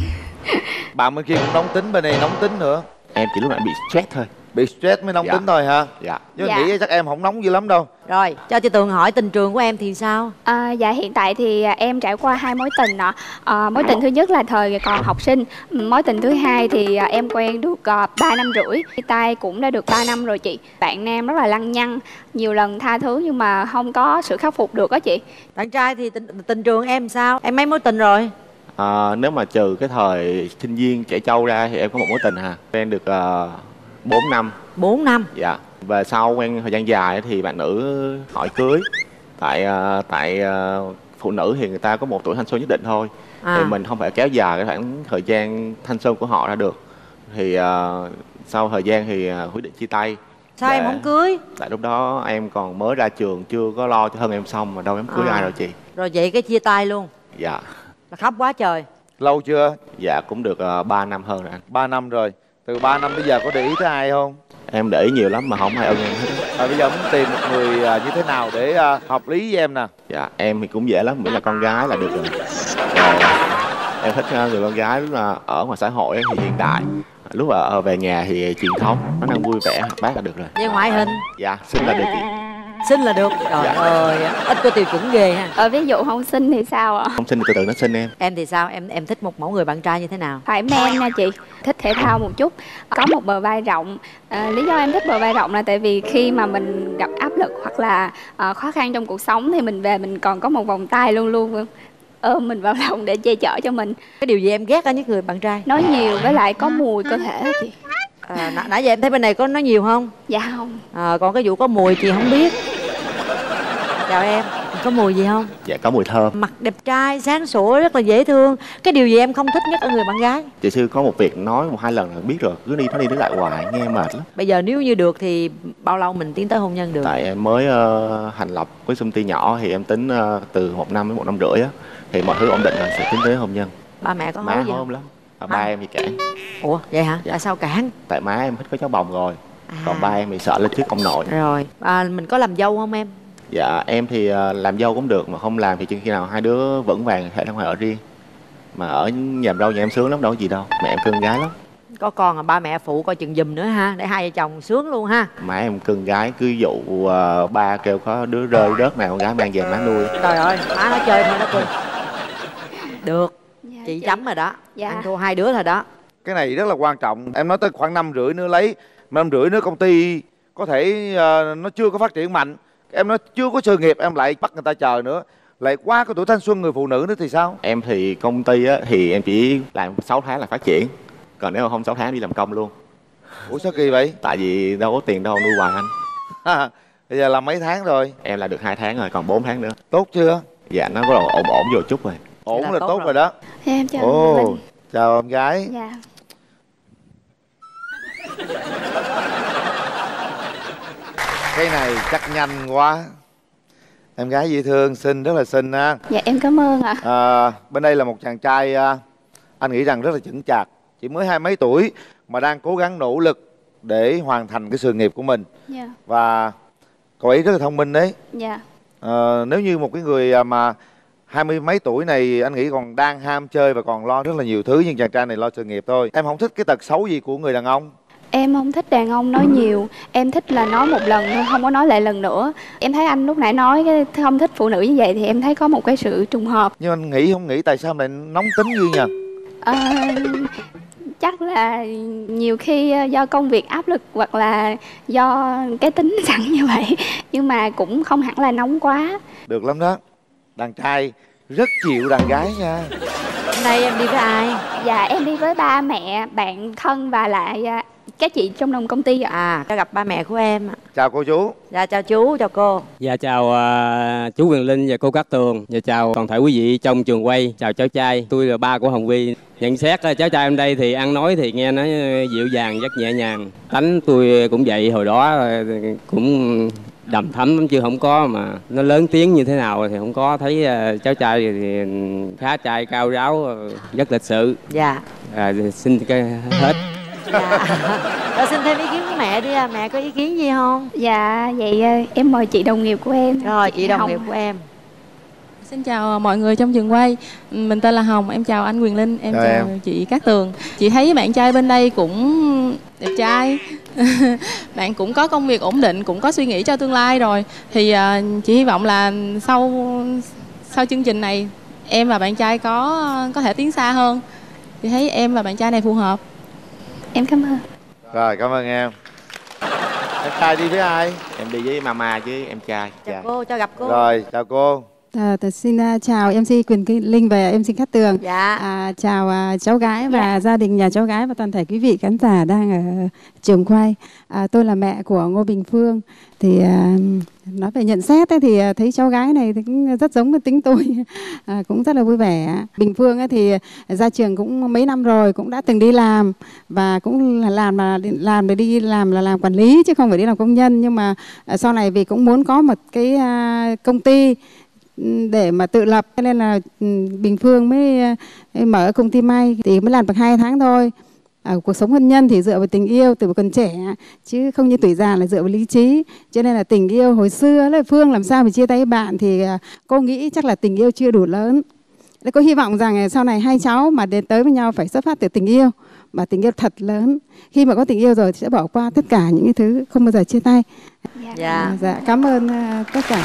Bạn bên kia cũng nóng tính, bên này nóng tính nữa. Em chỉ lúc nào bị stress thôi. Bị stress mới nóng Dạ. tính thôi hả? Dạ. Chứ Dạ. nghĩ chắc em không nóng dữ lắm đâu. Rồi, cho chị Tường hỏi tình trường của em thì sao? À, dạ hiện tại thì em trải qua hai mối tình ạ. À, mối tình thứ nhất là thời còn học sinh. Mối tình thứ hai thì à, em quen được à, ba năm rưỡi. Chia tay cũng đã được ba năm rồi chị. Bạn nam rất là lăng nhăng, nhiều lần tha thứ nhưng mà không có sự khắc phục được đó chị. Bạn trai thì tình, tình trường em sao? Em mấy mối tình rồi? À, nếu mà trừ cái thời sinh viên trẻ trâu ra thì em có một mối tình hà. Quen được uh, bốn năm. bốn năm? Dạ. Và sau quen thời gian dài thì bạn nữ hỏi cưới. Tại uh, tại uh, phụ nữ thì người ta có một tuổi thanh xuân nhất định thôi. À. Thì mình không phải kéo dài cái khoảng thời gian thanh xuân của họ ra được. Thì uh, sau thời gian thì uh, quyết định chia tay. Sao em không cưới? Tại lúc đó em còn mới ra trường, chưa có lo cho thân em xong mà đâu em cưới À. ai đâu chị. Rồi vậy cái chia tay luôn? Dạ. Là khóc quá trời. Lâu chưa? Dạ cũng được uh, ba năm hơn rồi anh. ba năm rồi. Từ ba năm bây giờ có để ý tới ai không? Em để ý nhiều lắm mà không ai ưng em hết. À, bây giờ muốn tìm một người à, như thế nào để à, hợp lý với em nè? Dạ em thì cũng dễ lắm, miễn là con gái là được rồi. Rồi, em thích uh, người con gái lúc là ở ngoài xã hội thì hiện đại, lúc ở về nhà thì truyền thống, nó đang vui vẻ hoạt bát là được rồi. Với ngoại hình? Dạ xinh là được chị. Xinh là được. Trời Dạ. ơi, ít có tiêu chuẩn ghê ha. Ờ, ví dụ không xinh thì sao ạ? Không xinh thì từ từ nó xinh em. Em thì sao? Em em thích một mẫu người bạn trai như thế nào? Phải man nha chị, thích thể thao một chút, có một bờ vai rộng. À, lý do em thích bờ vai rộng là tại vì khi mà mình gặp áp lực hoặc là à, khó khăn trong cuộc sống thì mình về mình còn có một vòng tay luôn luôn ôm mình vào lòng để che chở cho mình. Cái điều gì em ghét ở những người bạn trai? Nói nhiều với lại có mùi cơ thể đó chị. À, nãy, nãy giờ em thấy bên này có nói nhiều không? Dạ không. À, còn cái vụ có mùi chị không biết. Chào em, có mùi gì không? Dạ có mùi thơm. Mặt đẹp trai, sáng sủa, rất là dễ thương. Cái điều gì em không thích nhất ở người bạn gái? Chị sư có một việc nói một hai lần là biết rồi, cứ đi nó đi nói lại hoài nghe mệt lắm. Bây giờ nếu như được thì bao lâu mình tiến tới hôn nhân được? Tại em mới uh, thành lập với công ty nhỏ thì em tính uh, từ một năm đến một năm rưỡi á, thì mọi thứ ổn định rồi sẽ tiến tới hôn nhân. Ba mẹ có Má hối gì hối không? lắm. À, ba em thì cản. Ủa vậy hả? Dạ. Tại sao cản? Tại má em thích có cháu bồng rồi. Còn ba em thì sợ lên trước ông nội. Rồi, à, mình có làm dâu không em? Dạ em thì uh, làm dâu cũng được, mà không làm thì chừng khi nào hai đứa vững vàng thể ra ngoài ở riêng. Mà ở nhà dâu nhà em sướng lắm, đâu có gì đâu, mẹ em cưng gái lắm. Có con là ba mẹ phụ coi chừng giùm nữa ha, để hai vợ chồng sướng luôn ha. Má em cưng gái cứ dụ uh, ba kêu có đứa rơi rớt nào con gái mang về má nuôi. Trời ơi, má nó chơi thôi nó cưng. Được, dạ, chị, chị chấm rồi đó. Dạ. Ăn thua hai đứa rồi đó. Cái này rất là quan trọng. Em nói tới khoảng năm rưỡi nữa lấy, năm rưỡi nữa công ty có thể uh, nó chưa có phát triển mạnh, em nói chưa có sự nghiệp, em lại bắt người ta chờ nữa, lại qua cái tuổi thanh xuân người phụ nữ nữa thì sao? Em thì công ty á, thì em chỉ làm sáu tháng là phát triển, còn nếu mà không sáu tháng đi làm công luôn. Ủa sao kỳ vậy? Tại vì đâu có tiền đâu nuôi hoài anh. Bây giờ làm mấy tháng rồi? Em là được hai tháng rồi, còn bốn tháng nữa. Tốt chưa? Dạ nó có ổn ổn vô chút rồi. Ổn là, là tốt, tốt rồi. rồi đó. Em chào Ồ, Linh. Chào em gái. Dạ. Cái này chắc nhanh quá. Em gái dễ thương, xinh, rất là xinh ha. Dạ em cảm ơn ạ. À, bên đây là một chàng trai anh nghĩ rằng rất là chững chạc, chỉ mới hai mấy tuổi mà đang cố gắng nỗ lực để hoàn thành cái sự nghiệp của mình. Dạ. Và cậu ấy rất là thông minh đấy. Dạ. À, nếu như một cái người mà hai mươi mấy tuổi này anh nghĩ còn đang ham chơi và còn lo rất là nhiều thứ, nhưng chàng trai này lo sự nghiệp thôi. Em không thích cái tật xấu gì của người đàn ông? Em không thích đàn ông nói nhiều. Em thích là nói một lần thôi, không có nói lại lần nữa. Em thấy anh lúc nãy nói cái không thích phụ nữ như vậy thì em thấy có một cái sự trùng hợp. Nhưng anh nghĩ không nghĩ tại sao lại nóng tính như nhỉ? À, chắc là nhiều khi do công việc áp lực hoặc là do cái tính sẵn như vậy. Nhưng mà cũng không hẳn là nóng quá. Được lắm đó. Đàn trai rất chịu đàn gái nha. Hôm nay em đi với ai? Dạ em đi với ba mẹ, bạn thân và lại các chị trong đồng công ty ạ. À, cho gặp ba mẹ của em. Chào cô chú. Dạ chào chú, chào cô. Dạ chào uh, chú Quyền Linh và cô Cát Tường. Dạ chào toàn thể quý vị trong trường quay. Chào cháu trai, tôi là ba của Hồng Vi. Nhận xét cháu trai em đây thì ăn nói thì nghe nói dịu dàng, rất nhẹ nhàng. Tánh tôi cũng vậy, hồi đó cũng đầm thấm lắm chứ không có mà nó lớn tiếng như thế nào thì không có. Thấy uh, cháu trai thì khá trai, cao ráo, rất lịch sự. Dạ. À, xin cái hết. Dạ. Rồi xin thêm ý kiến của mẹ đi, à. Mẹ có ý kiến gì không? Dạ vậy em mời chị đồng nghiệp của em. Rồi chị đồng Hồng. nghiệp của em. Xin chào mọi người trong trường quay. Mình tên là Hồng, em chào anh Quyền Linh, em Chào chào em. chị Cát Tường. Chị thấy bạn trai bên đây cũng đẹp trai. Bạn cũng có công việc ổn định, cũng có suy nghĩ cho tương lai rồi. Thì uh, chị hy vọng là sau sau chương trình này em và bạn trai có có thể tiến xa hơn. Chị thấy em và bạn trai này phù hợp. Em cảm ơn. Rồi cảm ơn em. Em trai đi với ai? Em đi với mama với em trai. Chào dạ. cô, cho gặp cô. Rồi chào cô. À, xin uh, chào em xê Quyền Linh và em xê Cát Tường. Dạ. À, chào uh, cháu gái và Dạ. gia đình nhà cháu gái và toàn thể quý vị khán giả đang ở trường quay. À, tôi là mẹ của Ngô Bình Phương. Thì uh, nói về nhận xét ấy, thì uh, thấy cháu gái này thì cũng rất giống với tính tôi, à, cũng rất là vui vẻ. Bình Phương ấy, thì ra trường cũng mấy năm rồi, cũng đã từng đi làm và cũng là làm là làm để đi làm là làm quản lý chứ không phải đi làm công nhân. Nhưng mà uh, sau này vì cũng muốn có một cái uh, công ty để mà tự lập, cho nên là Bình Phương mới mở công ty may, thì mới làm được hai tháng thôi. Ở cuộc sống hôn nhân thì dựa vào tình yêu từ còn trẻ, chứ không như tuổi già là dựa vào lý trí. Cho nên là tình yêu hồi xưa là Phương làm sao mà chia tay với bạn thì cô nghĩ chắc là tình yêu chưa đủ lớn. Để cô hy vọng rằng sau này hai cháu mà đến tới với nhau phải xuất phát từ tình yêu, và tình yêu thật lớn. Khi mà có tình yêu rồi thì sẽ bỏ qua tất cả những cái thứ, không bao giờ chia tay. Dạ. Dạ, cảm ơn tất cả.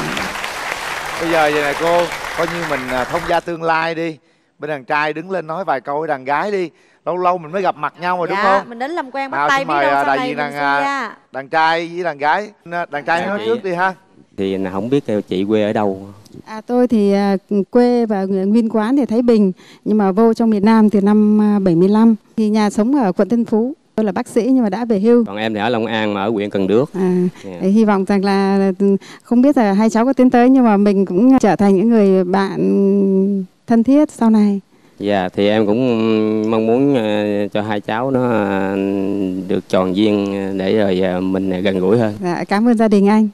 Bây giờ vậy này cô, coi như mình thông gia tương lai đi. Bên đàn trai đứng lên nói vài câu với đàn gái đi. Lâu lâu mình mới gặp mặt nhau mà, dạ, đúng không? Mình đến làm quen bắt Nào, tay biết đâu sau này mình đàn, sinh ra. đàn trai với đàn gái. Đàn trai nói trước đi ha. Thì không biết chị quê ở đâu? À, tôi thì uh, quê và nguyên quán thì Thái Bình, nhưng mà vô trong miền Nam từ năm uh, bảy mươi lăm. Thì nhà sống ở quận Tân Phú. Tôi là bác sĩ nhưng mà đã về hưu. Còn em thì ở Long An mà ở huyện Cần Đước. À, yeah. Hy vọng rằng là không biết là hai cháu có tiến tới, nhưng mà mình cũng trở thành những người bạn thân thiết sau này. Dạ, yeah, thì em cũng mong muốn uh, cho hai cháu nó uh, được tròn duyên để rồi uh, mình gần gũi hơn. Dạ, cảm ơn gia đình anh.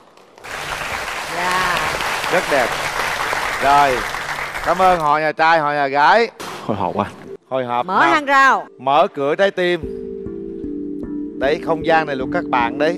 Dạ. Rất đẹp. Rồi, cảm ơn họ nhà trai, họ nhà gái. Hồi hộp quá. Hồi hộp. Mở hàng rào. Mở cửa trái tim. Đấy, không gian này luôn các bạn đấy.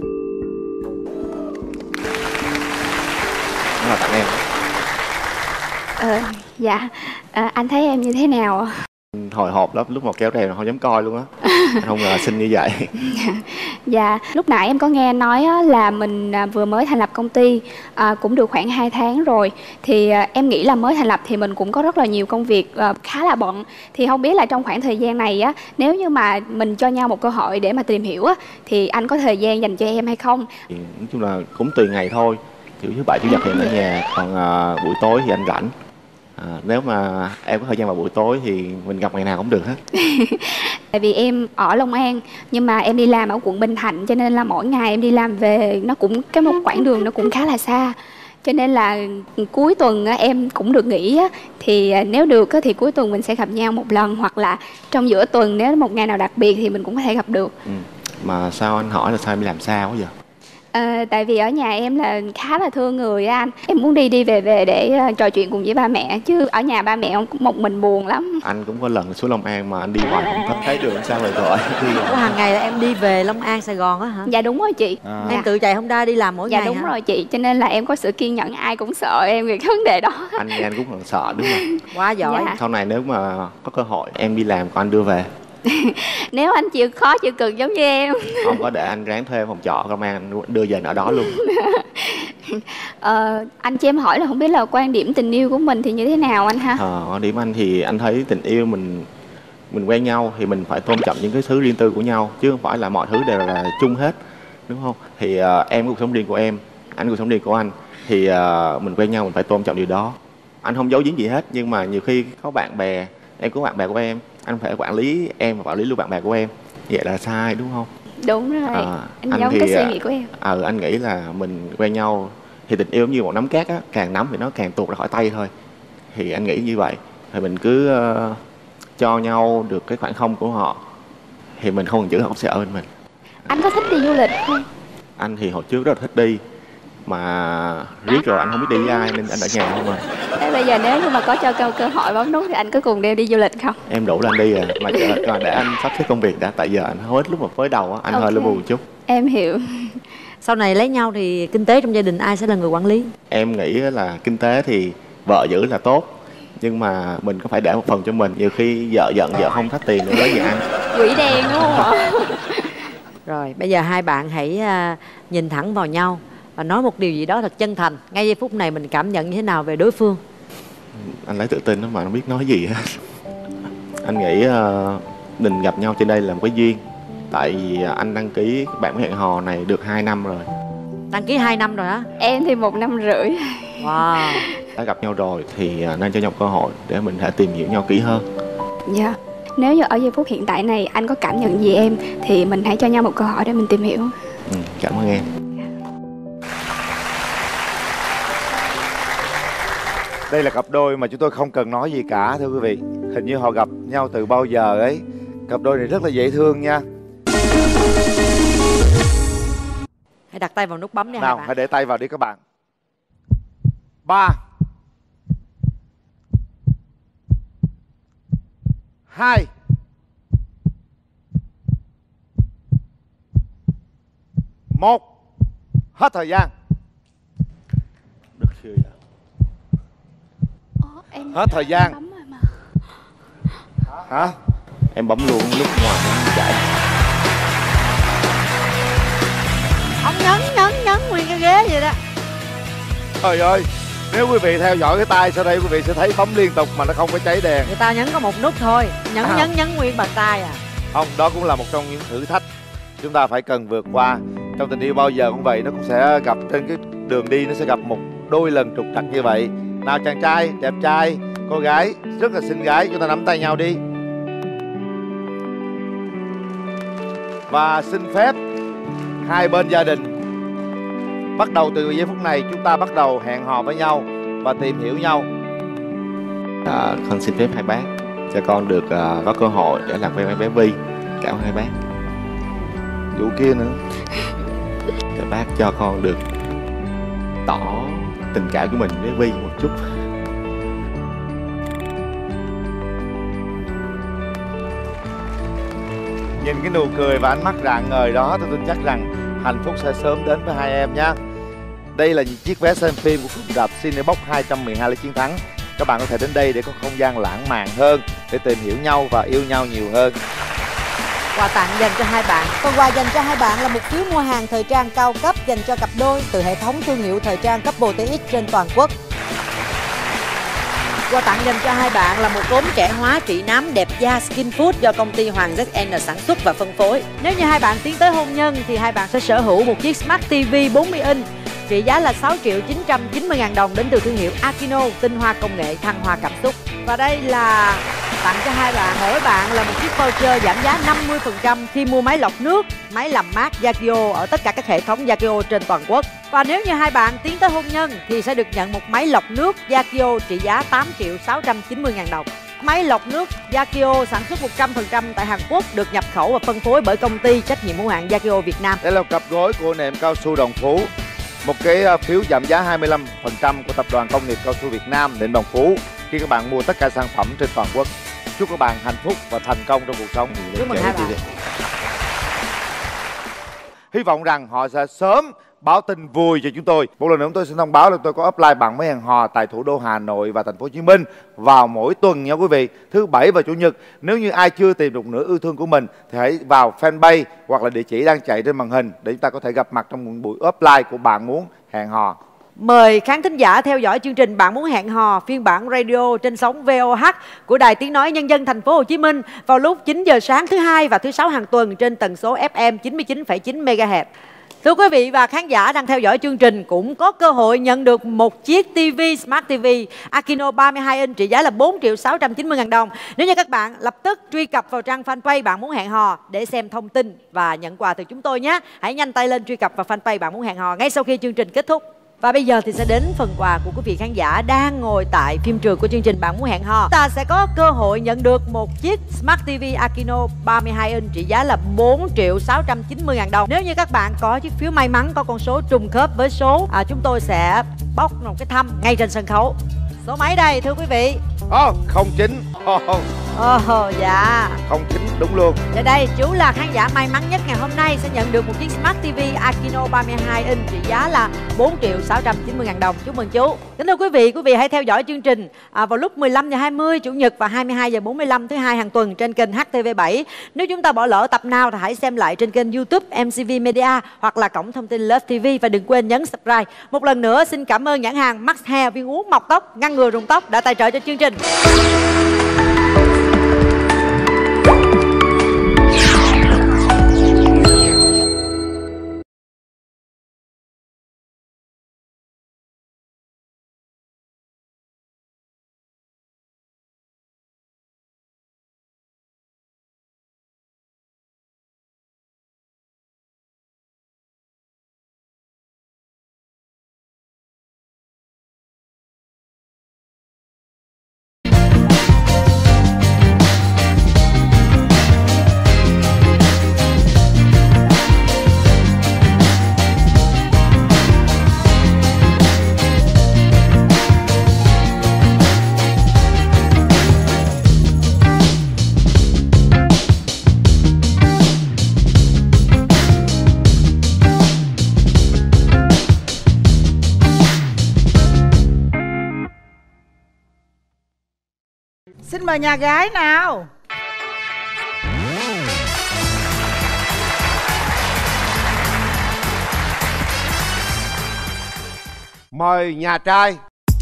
Nó là tặng em. Ờ, dạ, à, anh thấy em như thế nào? Hồi hộp lắm, lúc mà kéo rèm không dám coi luôn á. Anh không ngờ xinh như vậy. Dạ, lúc nãy em có nghe nói á, là mình à, vừa mới thành lập công ty à, cũng được khoảng hai tháng rồi. Thì à, em nghĩ là mới thành lập thì mình cũng có rất là nhiều công việc à, khá là bận. Thì không biết là trong khoảng thời gian này á, nếu như mà mình cho nhau một cơ hội để mà tìm hiểu á, thì anh có thời gian dành cho em hay không? Thì nói chung là cũng tùy ngày thôi. Kiểu thứ bảy chủ nhật thì em ở nhà, còn à, buổi tối thì anh rảnh. À, nếu mà em có thời gian vào buổi tối thì mình gặp ngày nào cũng được hết. Tại vì em ở Long An nhưng mà em đi làm ở quận Bình Thạnh, cho nên là mỗi ngày em đi làm về nó cũng cái một quãng đường nó cũng khá là xa. Cho nên là cuối tuần á, em cũng được nghỉ á, thì nếu được á, thì cuối tuần mình sẽ gặp nhau một lần, hoặc là trong giữa tuần nếu một ngày nào đặc biệt thì mình cũng có thể gặp được. Ừ. Mà sao anh hỏi là sao em đi làm sao quá giờ? À, tại vì ở nhà em là khá là thương người á anh. Em muốn đi đi về về để uh, trò chuyện cùng với ba mẹ, chứ ở nhà ba mẹ cũng một mình buồn lắm. Anh cũng có lần xuống Long An mà anh đi hoài không có thấy đường sao rồi gọi. Ủa, hàng ngày là em đi về Long An, Sài Gòn á hả? Dạ đúng rồi chị. À. Em tự chạy Honda đi làm mỗi dạ, ngày đúng hả? rồi chị, cho nên là em có sự kiên nhẫn, ai cũng sợ em về cái vấn đề đó. Anh nghe anh cũng còn sợ đúng không? Quá giỏi. Dạ. Sau này nếu mà có cơ hội em đi làm còn anh đưa về. Nếu anh chịu khó chịu cực giống như em. Không có, để anh ráng thuê phòng trọ công an anh đưa về ở đó luôn. ờ, anh cho em hỏi là không biết là quan điểm tình yêu của mình thì như thế nào anh ha? Ờ, quan điểm anh thì anh thấy tình yêu mình mình quen nhau thì mình phải tôn trọng những cái thứ riêng tư của nhau, chứ không phải là mọi thứ đều là chung hết, đúng không? Thì uh, em có cuộc sống riêng của em, anh có cuộc sống riêng của anh, thì uh, mình quen nhau mình phải tôn trọng điều đó. Anh không giấu giếm gì hết, nhưng mà nhiều khi có bạn bè, em có bạn bè của em, anh phải quản lý em và quản lý luôn bạn bè của em, vậy là sai đúng không? Đúng rồi. À, anh, anh giống thì, cái suy nghĩ của em. Ờ, à, anh nghĩ là mình quen nhau thì tình yêu như một nắm cát á, càng nắm thì nó càng tuột ra khỏi tay thôi. Thì anh nghĩ như vậy, thì mình cứ uh, cho nhau được cái khoảng không của họ, thì mình không cần giữ họ sẽ ở bên mình. Anh có thích đi du lịch không? Anh thì hồi trước rất là thích đi, mà riết rồi anh không biết đi với ai nên anh ở nhà không mà. Thế bây giờ nếu như mà có cho câu cơ hội bấm nút thì anh có cùng đeo đi du lịch không? Em đủ là anh đi rồi, mà chờ, để anh sắp xếp công việc đã, tại giờ anh hết lúc mà mới đầu á, anh okay. hơi lu bù chút. Em hiểu. Sau này lấy nhau thì kinh tế trong gia đình ai sẽ là người quản lý? Em nghĩ là kinh tế thì vợ giữ là tốt, nhưng mà mình có phải để một phần cho mình. Nhiều khi vợ giận vợ không thắt tiền nữa lấy gì ăn. Quỷ đen đúng không ạ? Rồi bây giờ hai bạn hãy uh, nhìn thẳng vào nhau và nói một điều gì đó thật chân thành. Ngay giây phút này mình cảm nhận như thế nào về đối phương? Anh lấy tự tin đó mà không biết nói gì hết. Anh nghĩ uh, mình gặp nhau trên đây là một cái duyên. Tại vì anh đăng ký bạn hẹn hò này được hai năm rồi. Đăng ký hai năm rồi hả? Em thì một năm rưỡi. Wow. Đã gặp nhau rồi thì nên cho nhau cơ hội để mình thể tìm hiểu nhau kỹ hơn. Dạ. Nếu như ở giây phút hiện tại này anh có cảm nhận gì em thì mình hãy cho nhau một cơ hội để mình tìm hiểu. Ừ, cảm ơn em. Đây là cặp đôi mà chúng tôi không cần nói gì cả thưa quý vị. Hình như họ gặp nhau từ bao giờ ấy. Cặp đôi này rất là dễ thương nha. Hãy đặt tay vào nút bấm đi nào, hai bạn. hãy để tay vào đi các bạn. Ba, hai, một. Hết thời gian. Được chưa vậy? Em hết thời gian. Hả? Em bấm luôn lúc ngoài chạy. Ông nhấn nhấn nhấn nguyên cái ghế vậy đó. Trời ơi, nếu quý vị theo dõi cái tay sau đây quý vị sẽ thấy bấm liên tục mà nó không có cháy đèn. Người ta nhấn có một nút thôi, nhấn à. nhấn nhấn nguyên bàn tay à. Không, đó cũng là một trong những thử thách chúng ta phải cần vượt qua. Trong tình yêu bao giờ cũng vậy, nó cũng sẽ gặp trên cái đường đi, nó sẽ gặp một đôi lần trục trặc như vậy. Nào chàng trai, đẹp trai, cô gái, rất là xinh gái, chúng ta nắm tay nhau đi. Và xin phép hai bên gia đình bắt đầu từ giây phút này chúng ta bắt đầu hẹn hò với nhau và tìm hiểu nhau. À, con xin phép hai bác cho con được uh, có cơ hội để làm quen với bé Vi. Cảm ơn hai bác. Vụ kia nữa. Các bác cho con được tỏ tình cảm của mình với Vi một chút. Nhìn cái nụ cười và ánh mắt rạng ngời đó, tôi tin chắc rằng hạnh phúc sẽ sớm đến với hai em nhé. Đây là những chiếc vé xem phim của cụm rạp Cinebox hai trăm mười hai Lê Chiến Thắng. Các bạn có thể đến đây để có không gian lãng mạn hơn, để tìm hiểu nhau và yêu nhau nhiều hơn. Quà tặng dành cho hai bạn. Phần quà dành cho hai bạn là một phiếu mua hàng thời trang cao cấp dành cho cặp đôi từ hệ thống thương hiệu thời trang Couple tê ích trên toàn quốc. Quà tặng dành cho hai bạn là một cốm trẻ hóa trị nám đẹp da Skin Food do công ty Hoàng dét en sản xuất và phân phối. Nếu như hai bạn tiến tới hôn nhân thì hai bạn sẽ sở hữu một chiếc Smart ti vi bốn mươi inch trị giá là sáu triệu chín trăm chín mươi ngàn đồng đến từ thương hiệu Akino, tinh hoa công nghệ thăng hoa cảm xúc. Và đây là tặng cho hai bạn, mỗi bạn là một chiếc voucher giảm giá năm mươi phần trăm khi mua máy lọc nước, máy làm mát Yakio ở tất cả các hệ thống Yakio trên toàn quốc. Và nếu như hai bạn tiến tới hôn nhân thì sẽ được nhận một máy lọc nước Yakio trị giá tám triệu sáu trăm chín mươi ngàn đồng. Máy lọc nước Yakio sản xuất một trăm phần trăm tại Hàn Quốc, được nhập khẩu và phân phối bởi công ty trách nhiệm hữu hạn Yakio Việt Nam. Đây là một cặp gối của nệm cao su Đồng Phú, một cái phiếu giảm giá hai mươi lăm phần trăm của tập đoàn công nghiệp cao su Việt Nam nệm Đồng Phú khi các bạn mua tất cả sản phẩm trên toàn quốc. Chúc các bạn hạnh phúc và thành công trong cuộc sống. Chúc mừng hai bạn. Hy vọng rằng họ sẽ sớm báo tin vui cho chúng tôi. Một lần nữa tôi xin thông báo là tôi có apply bằng mấy hẹn hò tại thủ đô Hà Nội và thành phố Hồ Chí Minh vào mỗi tuần nha quý vị, thứ bảy và chủ nhật. Nếu như ai chưa tìm được nửa yêu thương của mình thì hãy vào fanpage hoặc là địa chỉ đang chạy trên màn hình để chúng ta có thể gặp mặt trong một buổi apply của Bạn Muốn Hẹn Hò. Mời khán thính giả theo dõi chương trình Bạn Muốn Hẹn Hò phiên bản radio trên sóng vê o hát của Đài Tiếng Nói Nhân dân thành phố Hồ Chí Minh vào lúc chín giờ sáng thứ hai và thứ sáu hàng tuần trên tần số ép em chín mươi chín phẩy chín mê ga héc. Thưa quý vị và khán giả đang theo dõi chương trình cũng có cơ hội nhận được một chiếc ti vi Smart ti vi Akino ba mươi hai inch trị giá là bốn triệu sáu trăm chín mươi ngàn đồng. Nếu như các bạn lập tức truy cập vào trang fanpage Bạn Muốn Hẹn Hò để xem thông tin và nhận quà từ chúng tôi nhé. Hãy nhanh tay lên truy cập vào fanpage Bạn Muốn Hẹn Hò ngay sau khi chương trình kết thúc. Và bây giờ thì sẽ đến phần quà của quý vị khán giả đang ngồi tại phim trường của chương trình Bạn Muốn Hẹn Hò. Ta sẽ có cơ hội nhận được một chiếc Smart ti vi Akino ba mươi hai inch trị giá là bốn triệu sáu trăm chín mươi ngàn đồng. Nếu như các bạn có chiếc phiếu may mắn có con số trùng khớp với số à, chúng tôi sẽ bóc một cái thăm ngay trên sân khấu. Số mấy đây thưa quý vị? Oh, không chín. Oh, oh. Ồ dạ. Không chín đúng luôn. Và đây chú là khán giả may mắn nhất ngày hôm nay sẽ nhận được một chiếc Smart ti vi Akino ba mươi hai inch trị giá là bốn triệu sáu trăm chín mươi ngàn đồng. Chúc mừng chú. Kính thưa quý vị, quý vị hãy theo dõi chương trình à, vào lúc mười lăm giờ hai mươi chủ nhật và hai mươi hai giờ bốn mươi lăm thứ hai hàng tuần trên kênh hát tê vê bảy. Nếu chúng ta bỏ lỡ tập nào thì hãy xem lại trên kênh YouTube em xê vê Media hoặc là cổng thông tin Love ti vi và đừng quên nhấn subscribe. Một lần nữa xin cảm ơn nhãn hàng Max Hair viên uống mọc tóc ngăn ngừa rụng tóc đã tài trợ cho chương trình. Xin mời nhà gái nào. Mời nhà trai.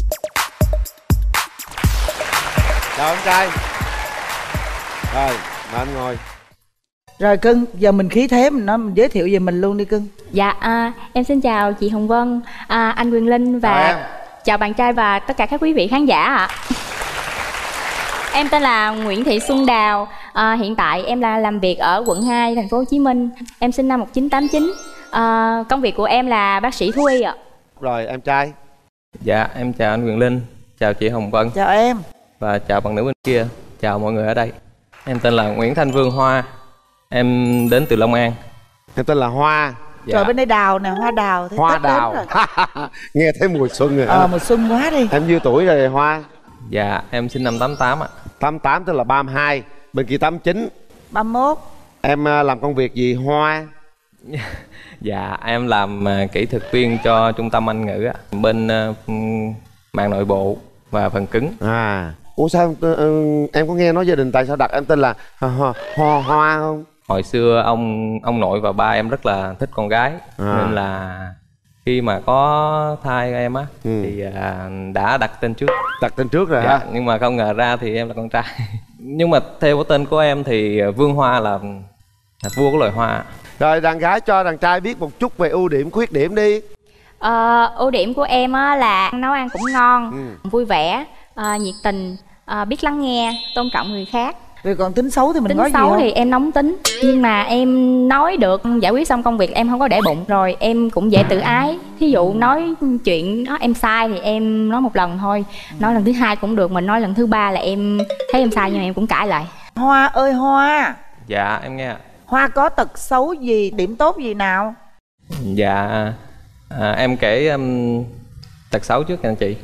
Chào anh trai. Rồi, mời anh ngồi. Rồi cưng, giờ mình khí thế mình nói mình giới thiệu về mình luôn đi cưng. Dạ, à, em xin chào chị Hồng Vân, à, anh Quyền Linh và chào, em. chào bạn trai và tất cả các quý vị khán giả ạ. Em tên là Nguyễn Thị Xuân Đào, à, hiện tại em là làm việc ở quận hai, thành phố Hồ Chí Minh. Em sinh năm một nghìn chín trăm tám mươi chín, à, công việc của em là bác sĩ thú y ạ. Rồi em trai. Dạ, em chào anh Quyền Linh, chào chị Hồng Vân. Chào em. Và chào bạn nữ bên kia, chào mọi người ở đây. Em tên là Nguyễn Thanh Vương Hoa, em đến từ Long An. Em tên là Hoa. Dạ. Trời bên đây đào nè, hoa đào. Thấy hoa Tết đào. Nghe thấy mùi xuân rồi. Ờ, mùa xuân quá đi. Em nhiêu tuổi rồi Hoa? Dạ, em sinh năm tám tám ạ. tám tám tức là ba mươi hai, bên kia tám chín. ba mươi mốt. Em làm công việc gì Hoa? Dạ, em làm kỹ thuật viên cho trung tâm Anh ngữ bên uh, màng nội bộ và phần cứng. À, ủa sao uh, em có nghe nói gia đình tại sao đặt em tên là Hoa Hoa, hoa không? hồi xưa ông ông nội và ba em rất là thích con gái, À. nên là khi mà có thai em á Ừ. thì à, đã đặt tên trước. Đặt tên trước rồi Dạ, hả? nhưng mà không ngờ ra thì em là con trai. Nhưng mà theo cái tên của em thì Vương Hoa là, là vua của loài hoa. Rồi đàn gái cho đàn trai biết một chút về ưu điểm khuyết điểm đi. Ờ, ưu điểm của em á là nấu ăn cũng ngon, vui vẻ, ờ, nhiệt tình, ờ, biết lắng nghe, tôn trọng người khác. Rồi còn tính xấu thì mình Tính nói gì xấu không? thì em nóng tính, nhưng mà em nói được, giải quyết xong công việc em không có để bụng. Rồi em cũng dễ tự ái, thí dụ nói chuyện đó em sai thì em nói một lần thôi, nói lần thứ hai cũng được, mình nói lần thứ ba là em thấy em sai nhưng mà em cũng cãi lại. Hoa ơi Hoa, Dạ em nghe ạ. Hoa có tật xấu gì, điểm tốt gì nào? Dạ à, em kể um, tật xấu trước anh chị.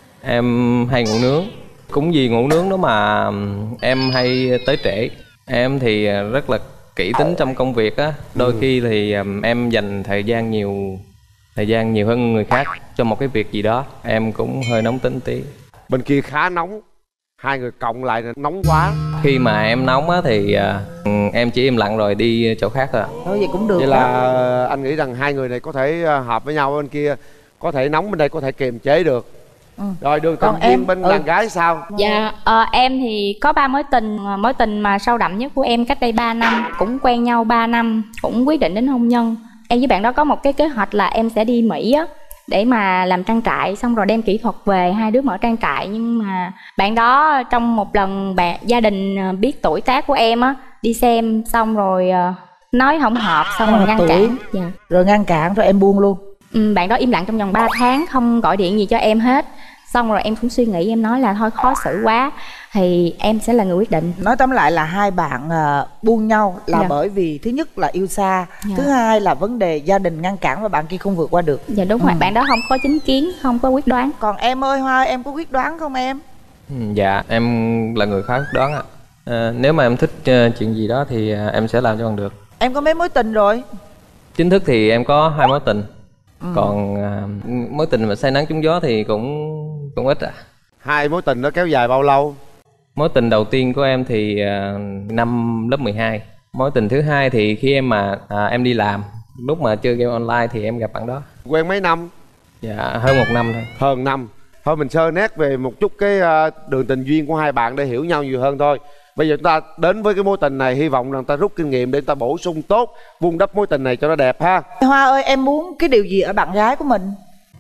Em hay ngủ nướng. Cũng vì ngủ nướng đó mà um, em hay tới trễ. Em thì rất là kỹ tính trong công việc á. Đôi khi thì um, em dành thời gian nhiều thời gian nhiều hơn người khác cho một cái việc gì đó. Em cũng hơi nóng tính tí. Bên kia khá nóng, hai người cộng lại là nóng quá. Khi mà em nóng á thì uh, em chỉ im lặng rồi đi chỗ khác thôi ạ. Thôi vậy cũng được. Vậy đó. là anh nghĩ rằng hai người này có thể uh, hợp với nhau, bên kia có thể nóng, bên đây có thể kiềm chế được. Ừ. Rồi đường Còn tình duyên em- bên ừ. đàn gái sao? Dạ, ờ, em thì có ba mối tình. Mối tình mà sâu đậm nhất của em cách đây ba năm. Cũng quen nhau ba năm, cũng quyết định đến hôn nhân. Em với bạn đó có một cái kế hoạch là em sẽ đi Mỹ á, để mà làm trang trại, xong rồi đem kỹ thuật về, hai đứa mở trang trại. Nhưng mà bạn đó trong một lần bạn gia đình biết tuổi tác của em á, đi xem xong rồi ờ, nói không hợp, xong rồi À, ngăn tuổi. cản. Dạ. Rồi ngăn cản rồi em buông luôn. Ừ, bạn đó im lặng trong vòng ba tháng, không gọi điện gì cho em hết. Xong rồi em cũng suy nghĩ, em nói là thôi khó xử quá thì em sẽ là người quyết định. Nói tóm lại là hai bạn uh, buông nhau là Dạ. bởi vì thứ nhất là yêu xa, Dạ. thứ hai là vấn đề gia đình ngăn cản và bạn kia không vượt qua được. Dạ đúng rồi, bạn đó không có chính kiến, không có quyết đoán. Còn em ơi Hoa, em có quyết đoán không em? Ừ, Dạ em là người khá quyết đoán ạ. À, nếu mà em thích uh, chuyện gì đó thì uh, em sẽ làm cho bằng được. Em có mấy mối tình rồi? Chính thức thì em có hai mối tình. Ừ. Còn uh, mối tình mà say nắng trúng gió thì cũng cũng ít ạ. Hai mối tình đó kéo dài bao lâu? Mối tình đầu tiên của em thì uh, năm lớp mười hai. Mối tình thứ hai thì khi em mà à, em đi làm, lúc mà chơi game online thì em gặp bạn đó. Quen mấy năm? Dạ hơn một năm thôi. Hơn năm. Thôi mình sơ nét về một chút cái uh, đường tình duyên của hai bạn để hiểu nhau nhiều hơn thôi. Bây giờ chúng ta đến với cái mối tình này, hy vọng rằng ta rút kinh nghiệm để ta bổ sung tốt, vun đắp mối tình này cho nó đẹp ha. Hoa ơi, em muốn cái điều gì ở bạn gái của mình?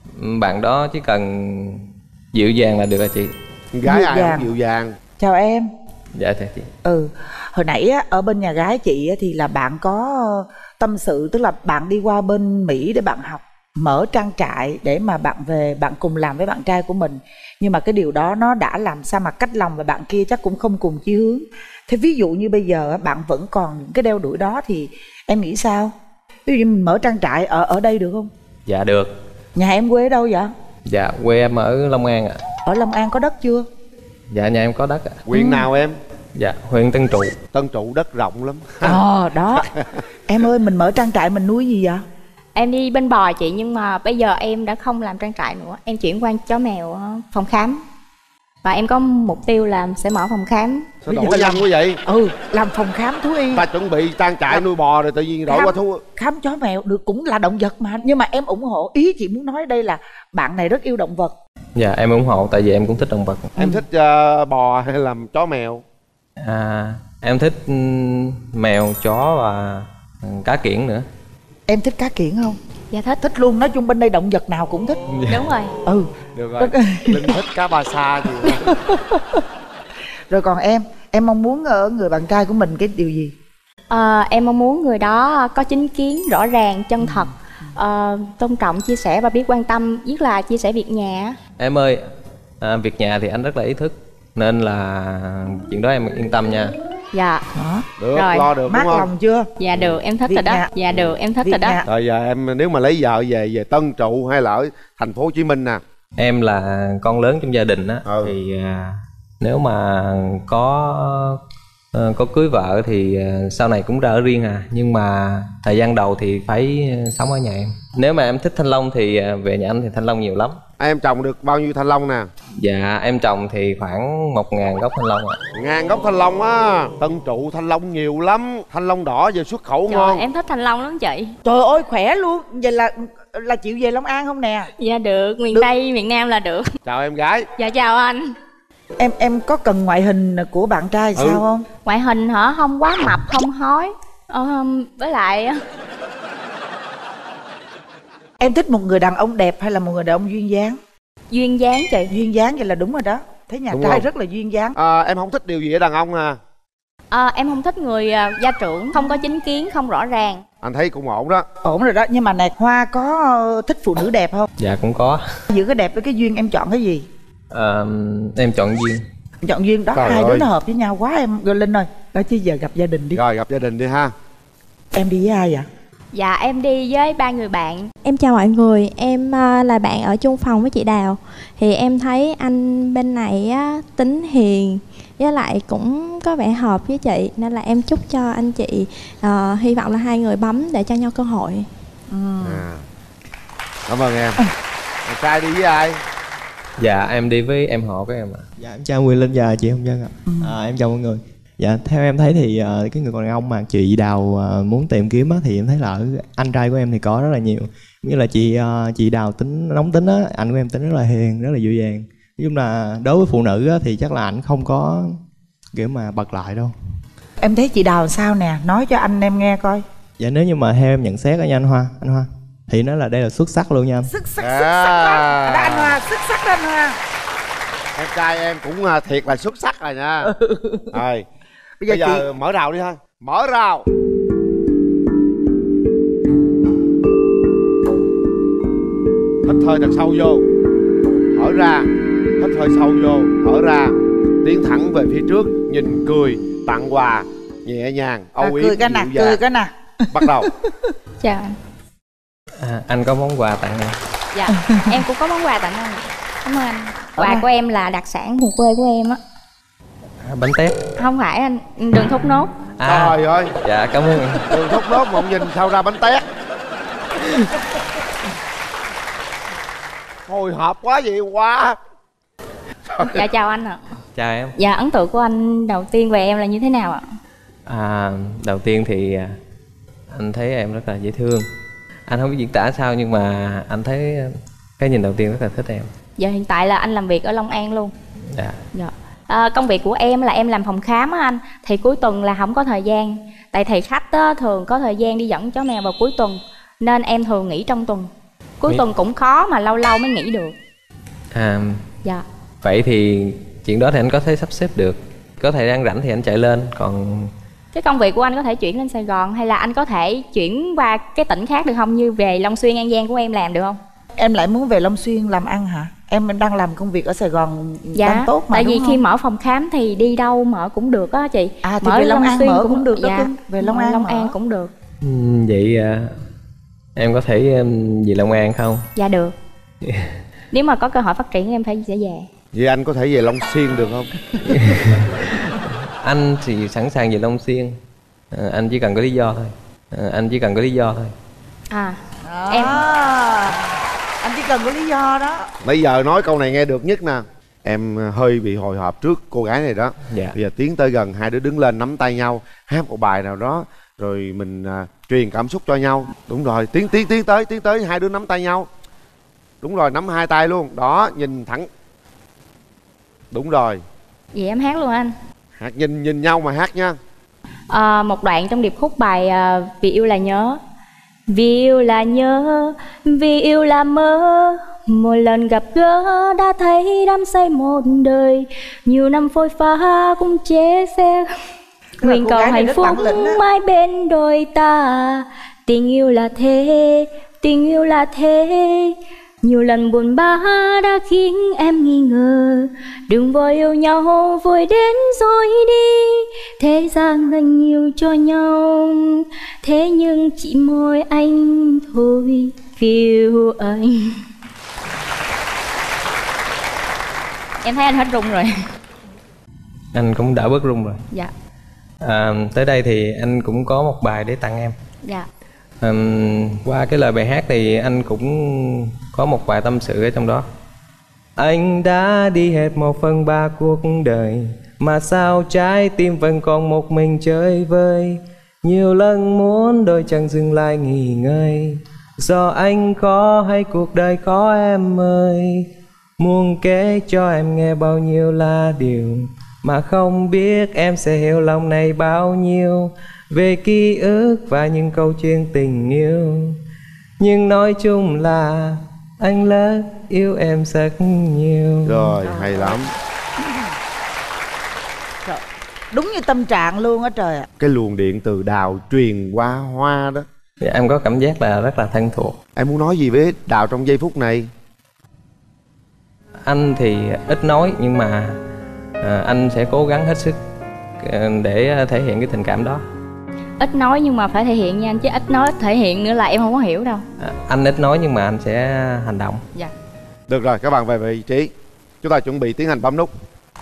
Bạn đó chỉ cần dịu dàng là được hả chị? Gái Dịu ai dàng. không dịu dàng. Chào em. Dạ thưa chị. Ừ, hồi nãy á, ở bên nhà gái chị á, thì là bạn có tâm sự, tức là bạn đi qua bên Mỹ để bạn học, mở trang trại để mà bạn về bạn cùng làm với bạn trai của mình. Nhưng mà cái điều đó nó đã làm sao mà cách lòng, và bạn kia chắc cũng không cùng chí hướng. Thế ví dụ như bây giờ á, bạn vẫn còn những cái đeo đuổi đó thì em nghĩ sao? Ví dụ như mình mở trang trại ở ở đây được không? Dạ được. Nhà em quê ở đâu vậy? Dạ quê em ở Long An ạ. Ở Long An có đất chưa? Dạ nhà em có đất ạ. Huyện Ừ. nào em? Dạ huyện Tân Trụ. Tân Trụ đất rộng lắm. Ờ đó. Em ơi, mình mở trang trại mình nuôi gì vậy? Em đi bên bò chị, nhưng mà bây giờ em đã không làm trang trại nữa. Em chuyển qua chó mèo ờ, phòng khám. Và em có mục tiêu là sẽ mở phòng khám. Sao đổi nhanh quá vậy? Ừ, làm phòng khám thú y. Ta chuẩn bị trang trại nuôi bò rồi tự nhiên đổi Khám- qua thú. Khám chó mèo được, cũng là động vật mà. Nhưng mà em ủng hộ, ý chị muốn nói đây là bạn này rất yêu động vật. Dạ em ủng hộ tại vì em cũng thích động vật. Em thích uh, bò hay là chó mèo? À, em thích ừm, mèo, chó và ừm, cá kiển nữa. Em thích cá kiển không? Dạ thích. Thích luôn, nói chung bên đây động vật nào cũng thích. Đúng rồi. Ừ. Được rồi. Linh thích cá ba sa gì đó. Rồi còn em, em mong muốn ở người bạn trai của mình cái điều gì? Ờ, em mong muốn người đó có chính kiến, rõ ràng, chân thật, ờ, tôn trọng, chia sẻ và biết quan tâm, nhất là chia sẻ việc nhà. Em ơi, à, việc nhà thì anh rất là ý thức nên là chuyện đó em yên tâm nha. Dạ. Đó. Được, Rồi. lo được Mát đúng không? lòng chưa? Dạ được, em thích Việc rồi đó. nhà. Dạ được, em thích Việc rồi đó. nhà. Rồi giờ em nếu mà lấy vợ về về Tân Trụ hay là ở thành phố Hồ Chí Minh nè? Em là con lớn trong gia đình á, thì à, nếu mà có Ờ, có cưới vợ thì ờ, sau này cũng ra ở riêng à, nhưng mà thời gian đầu thì phải ờ, sống ở nhà em. Nếu mà em thích thanh long thì ờ, về nhà anh thì thanh long nhiều lắm. Em trồng được bao nhiêu thanh long nè? Dạ em trồng thì khoảng một ngàn gốc thanh long ạ. Ngàn gốc thanh long á. Tân trụ thanh long nhiều lắm. Thanh long đỏ về xuất khẩu Trời, ngon. em thích thanh long lắm chị. Trời ơi khỏe luôn. Vậy là là chịu về Long An không nè? Dạ được, miền Được. Tây, miền Nam là được. Chào em gái. Dạ chào anh. Em em có cần ngoại hình của bạn trai sao Ừ. không? Ngoại hình hả? Không quá mập, không hói. Ờ, với lại Em thích một người đàn ông đẹp hay là một người đàn ông duyên dáng? duyên dáng chị. Duyên dáng vậy là đúng rồi đó. Thấy nhà Đúng trai không? rất là duyên dáng. À, em không thích điều gì ở đàn ông à? Ờ, em không thích người à, gia trưởng, không có chính kiến, không rõ ràng. Anh thấy cũng ổn đó. Ổn rồi đó. Nhưng mà nè, Hoa có ờ, thích phụ nữ đẹp không? Dạ cũng có. Giữa cái đẹp với cái duyên em chọn cái gì? Ờ, em chọn duyên. Em chọn duyên đó. Trời Hai đứa ơi. nó hợp với nhau quá em. Rồi Linh ơi, đó chứ giờ gặp gia đình đi. Rồi gặp gia đình đi ha. Em đi với ai vậy? Dạ em đi với ba người bạn. Em chào mọi người, em à, là bạn ở chung phòng với chị Đào. Thì em thấy anh bên này á, tính hiền, với lại cũng có vẻ hợp với chị. Nên là em chúc cho anh chị à, hy vọng là hai người bấm để cho nhau cơ hội. À. Cảm ơn em. Bạn trai đi với ai? Dạ em đi với em họ của em ạ. Dạ em chào Quyền Linh và chị Hồng Vân ạ. À, em chào mọi người. Dạ theo em thấy thì uh, cái người đàn ông mà chị Đào uh, muốn tìm kiếm á, thì em thấy là ở anh trai của em thì có rất là nhiều. Như là chị uh, chị Đào tính nóng tính á, anh của em tính rất là hiền, rất là dịu dàng. Nói chung là đối với phụ nữ á, thì chắc là anh không có kiểu mà bật lại đâu. Em thấy chị Đào sao nè? Nói cho anh em nghe coi. Dạ nếu như mà theo em nhận xét á nha anh Hoa, anh Hoa thì nó là đây là xuất sắc luôn nha anh. Xuất sắc, xuất sắc đó. Đó anh Hoa, xuất sắc đó anh Hoa. Em trai em cũng à, thiệt là xuất sắc rồi nha. Rồi Bây bây giờ giờ, chị- mở rào đi ha. Mở rào. Hít hơi thật sâu vô, thở ra. Hít hơi sâu vô, thở ra. Tiến thẳng về phía trước, nhìn cười, tặng quà, nhẹ nhàng, âu À, yếm, cười cái nè, dịu dàng. cười cái nè. Bắt đầu. Chào anh. À, anh có món quà tặng em. Dạ em cũng có món quà tặng anh. Cảm ơn anh. Quà của em là đặc sản vùng quê của em á. À, bánh tét. Không phải anh, đường thốt nốt. À, Trời ơi. Dạ cảm ơn em. Đường thốt nốt mà ông nhìn sao ra bánh tét. Hồi hộp quá vậy quá. Dạ chào anh ạ. Chào em. Dạ ấn tượng của anh đầu tiên về em là như thế nào ạ? À, đầu tiên thì à, anh thấy em rất là dễ thương. Anh không biết diễn tả sao nhưng mà anh thấy cái nhìn đầu tiên rất là thích em. Dạ hiện tại là anh làm việc ở Long An luôn. Dạ. Dạ. À, công việc của em là em làm phòng khám á anh. Thì cuối tuần là không có thời gian. Tại thầy khách á, thường có thời gian đi dẫn chó mèo vào cuối tuần. Nên em thường nghỉ trong tuần. Cuối Nghỉ- tuần cũng khó mà lâu lâu mới nghỉ được. À, Dạ. vậy thì chuyện đó thì anh có thể sắp xếp được. Có thời gian rảnh thì anh chạy lên. Còn Cái công việc của anh có thể chuyển lên Sài Gòn hay là anh có thể chuyển qua cái tỉnh khác được không? Như về Long Xuyên, An Giang của em làm được không? Em lại muốn về Long Xuyên làm ăn hả? Em đang làm công việc ở Sài Gòn Dạ, đang tốt mà tại đúng vì không? khi mở phòng khám thì đi đâu mở cũng được á chị. À, thì về Long An mở cũng được đó dạ, cưng. Về Long mở An Long mở. An cũng được. ừm, vậy à, em có thể um, về Long An không? Dạ được. Nếu mà có cơ hội phát triển em phải sẽ về. Vậy anh có thể về Long Xuyên được không? Anh thì sẵn sàng về Long Xuyên. À, anh chỉ cần có lý do thôi. À, anh chỉ cần có lý do thôi. À, Đó. em Anh chỉ cần có lý do đó. Bây giờ nói câu này nghe được nhất nè. Em hơi bị hồi hộp trước cô gái này đó. Dạ. Bây giờ tiến tới gần, hai đứa đứng lên nắm tay nhau, hát một bài nào đó, rồi mình à, truyền cảm xúc cho nhau. Đúng rồi, tiến tiến tiến tới, tiến tới, hai đứa nắm tay nhau. Đúng rồi, nắm hai tay luôn. Đó, nhìn thẳng. Đúng rồi. Vậy em hát luôn anh. Hát nhìn nhìn nhau mà hát nha. À, một đoạn trong điệp khúc bài à, Vì yêu là nhớ. Vì yêu là nhớ, vì yêu là mơ. Một lần gặp gỡ đã thấy đắm say một đời. Nhiều năm phôi pha cũng chế xe. Nguyện cô cầu gái này hạnh rất phúc bản lĩnh á. mãi bên đôi ta. Tình yêu là thế, tình yêu là thế. Nhiều lần buồn bã đã khiến em nghi ngờ. Đừng vội yêu nhau vội đến rồi đi. Thế gian dành nhiều cho nhau. Thế nhưng chỉ mỗi anh thôi yêu anh. Em thấy anh hết run rồi. Anh cũng đỡ bớt run rồi. Dạ. À, tới đây thì anh cũng có một bài để tặng em. Dạ. À, qua cái lời bài hát thì anh cũng có một vài tâm sự ở trong đó. Anh đã đi hết một phần ba cuộc đời, mà sao trái tim vẫn còn một mình chơi vơi. Nhiều lần muốn đôi chân dừng lại nghỉ ngơi, do anh khó hay cuộc đời khó em ơi. Muốn kể cho em nghe bao nhiêu là điều mà không biết em sẽ hiểu lòng này bao nhiêu, về ký ức và những câu chuyện tình yêu. Nhưng nói chung là anh rất yêu em rất nhiều. Rồi, hay lắm. Trời, đúng như tâm trạng luôn á trời ạ. Cái luồng điện từ Đào truyền qua Hoa đó, dạ, em có cảm giác là rất là thân thuộc. Em muốn nói gì với Đào trong giây phút này? Anh thì ít nói, nhưng mà à, anh sẽ cố gắng hết sức để thể hiện cái tình cảm đó. Ít nói nhưng mà phải thể hiện nha anh, chứ ít nói ít thể hiện nữa là em không có hiểu đâu. À, anh ít nói nhưng mà anh sẽ hành động. Dạ. Được rồi, các bạn về vị trí. Chúng ta chuẩn bị tiến hành bấm nút.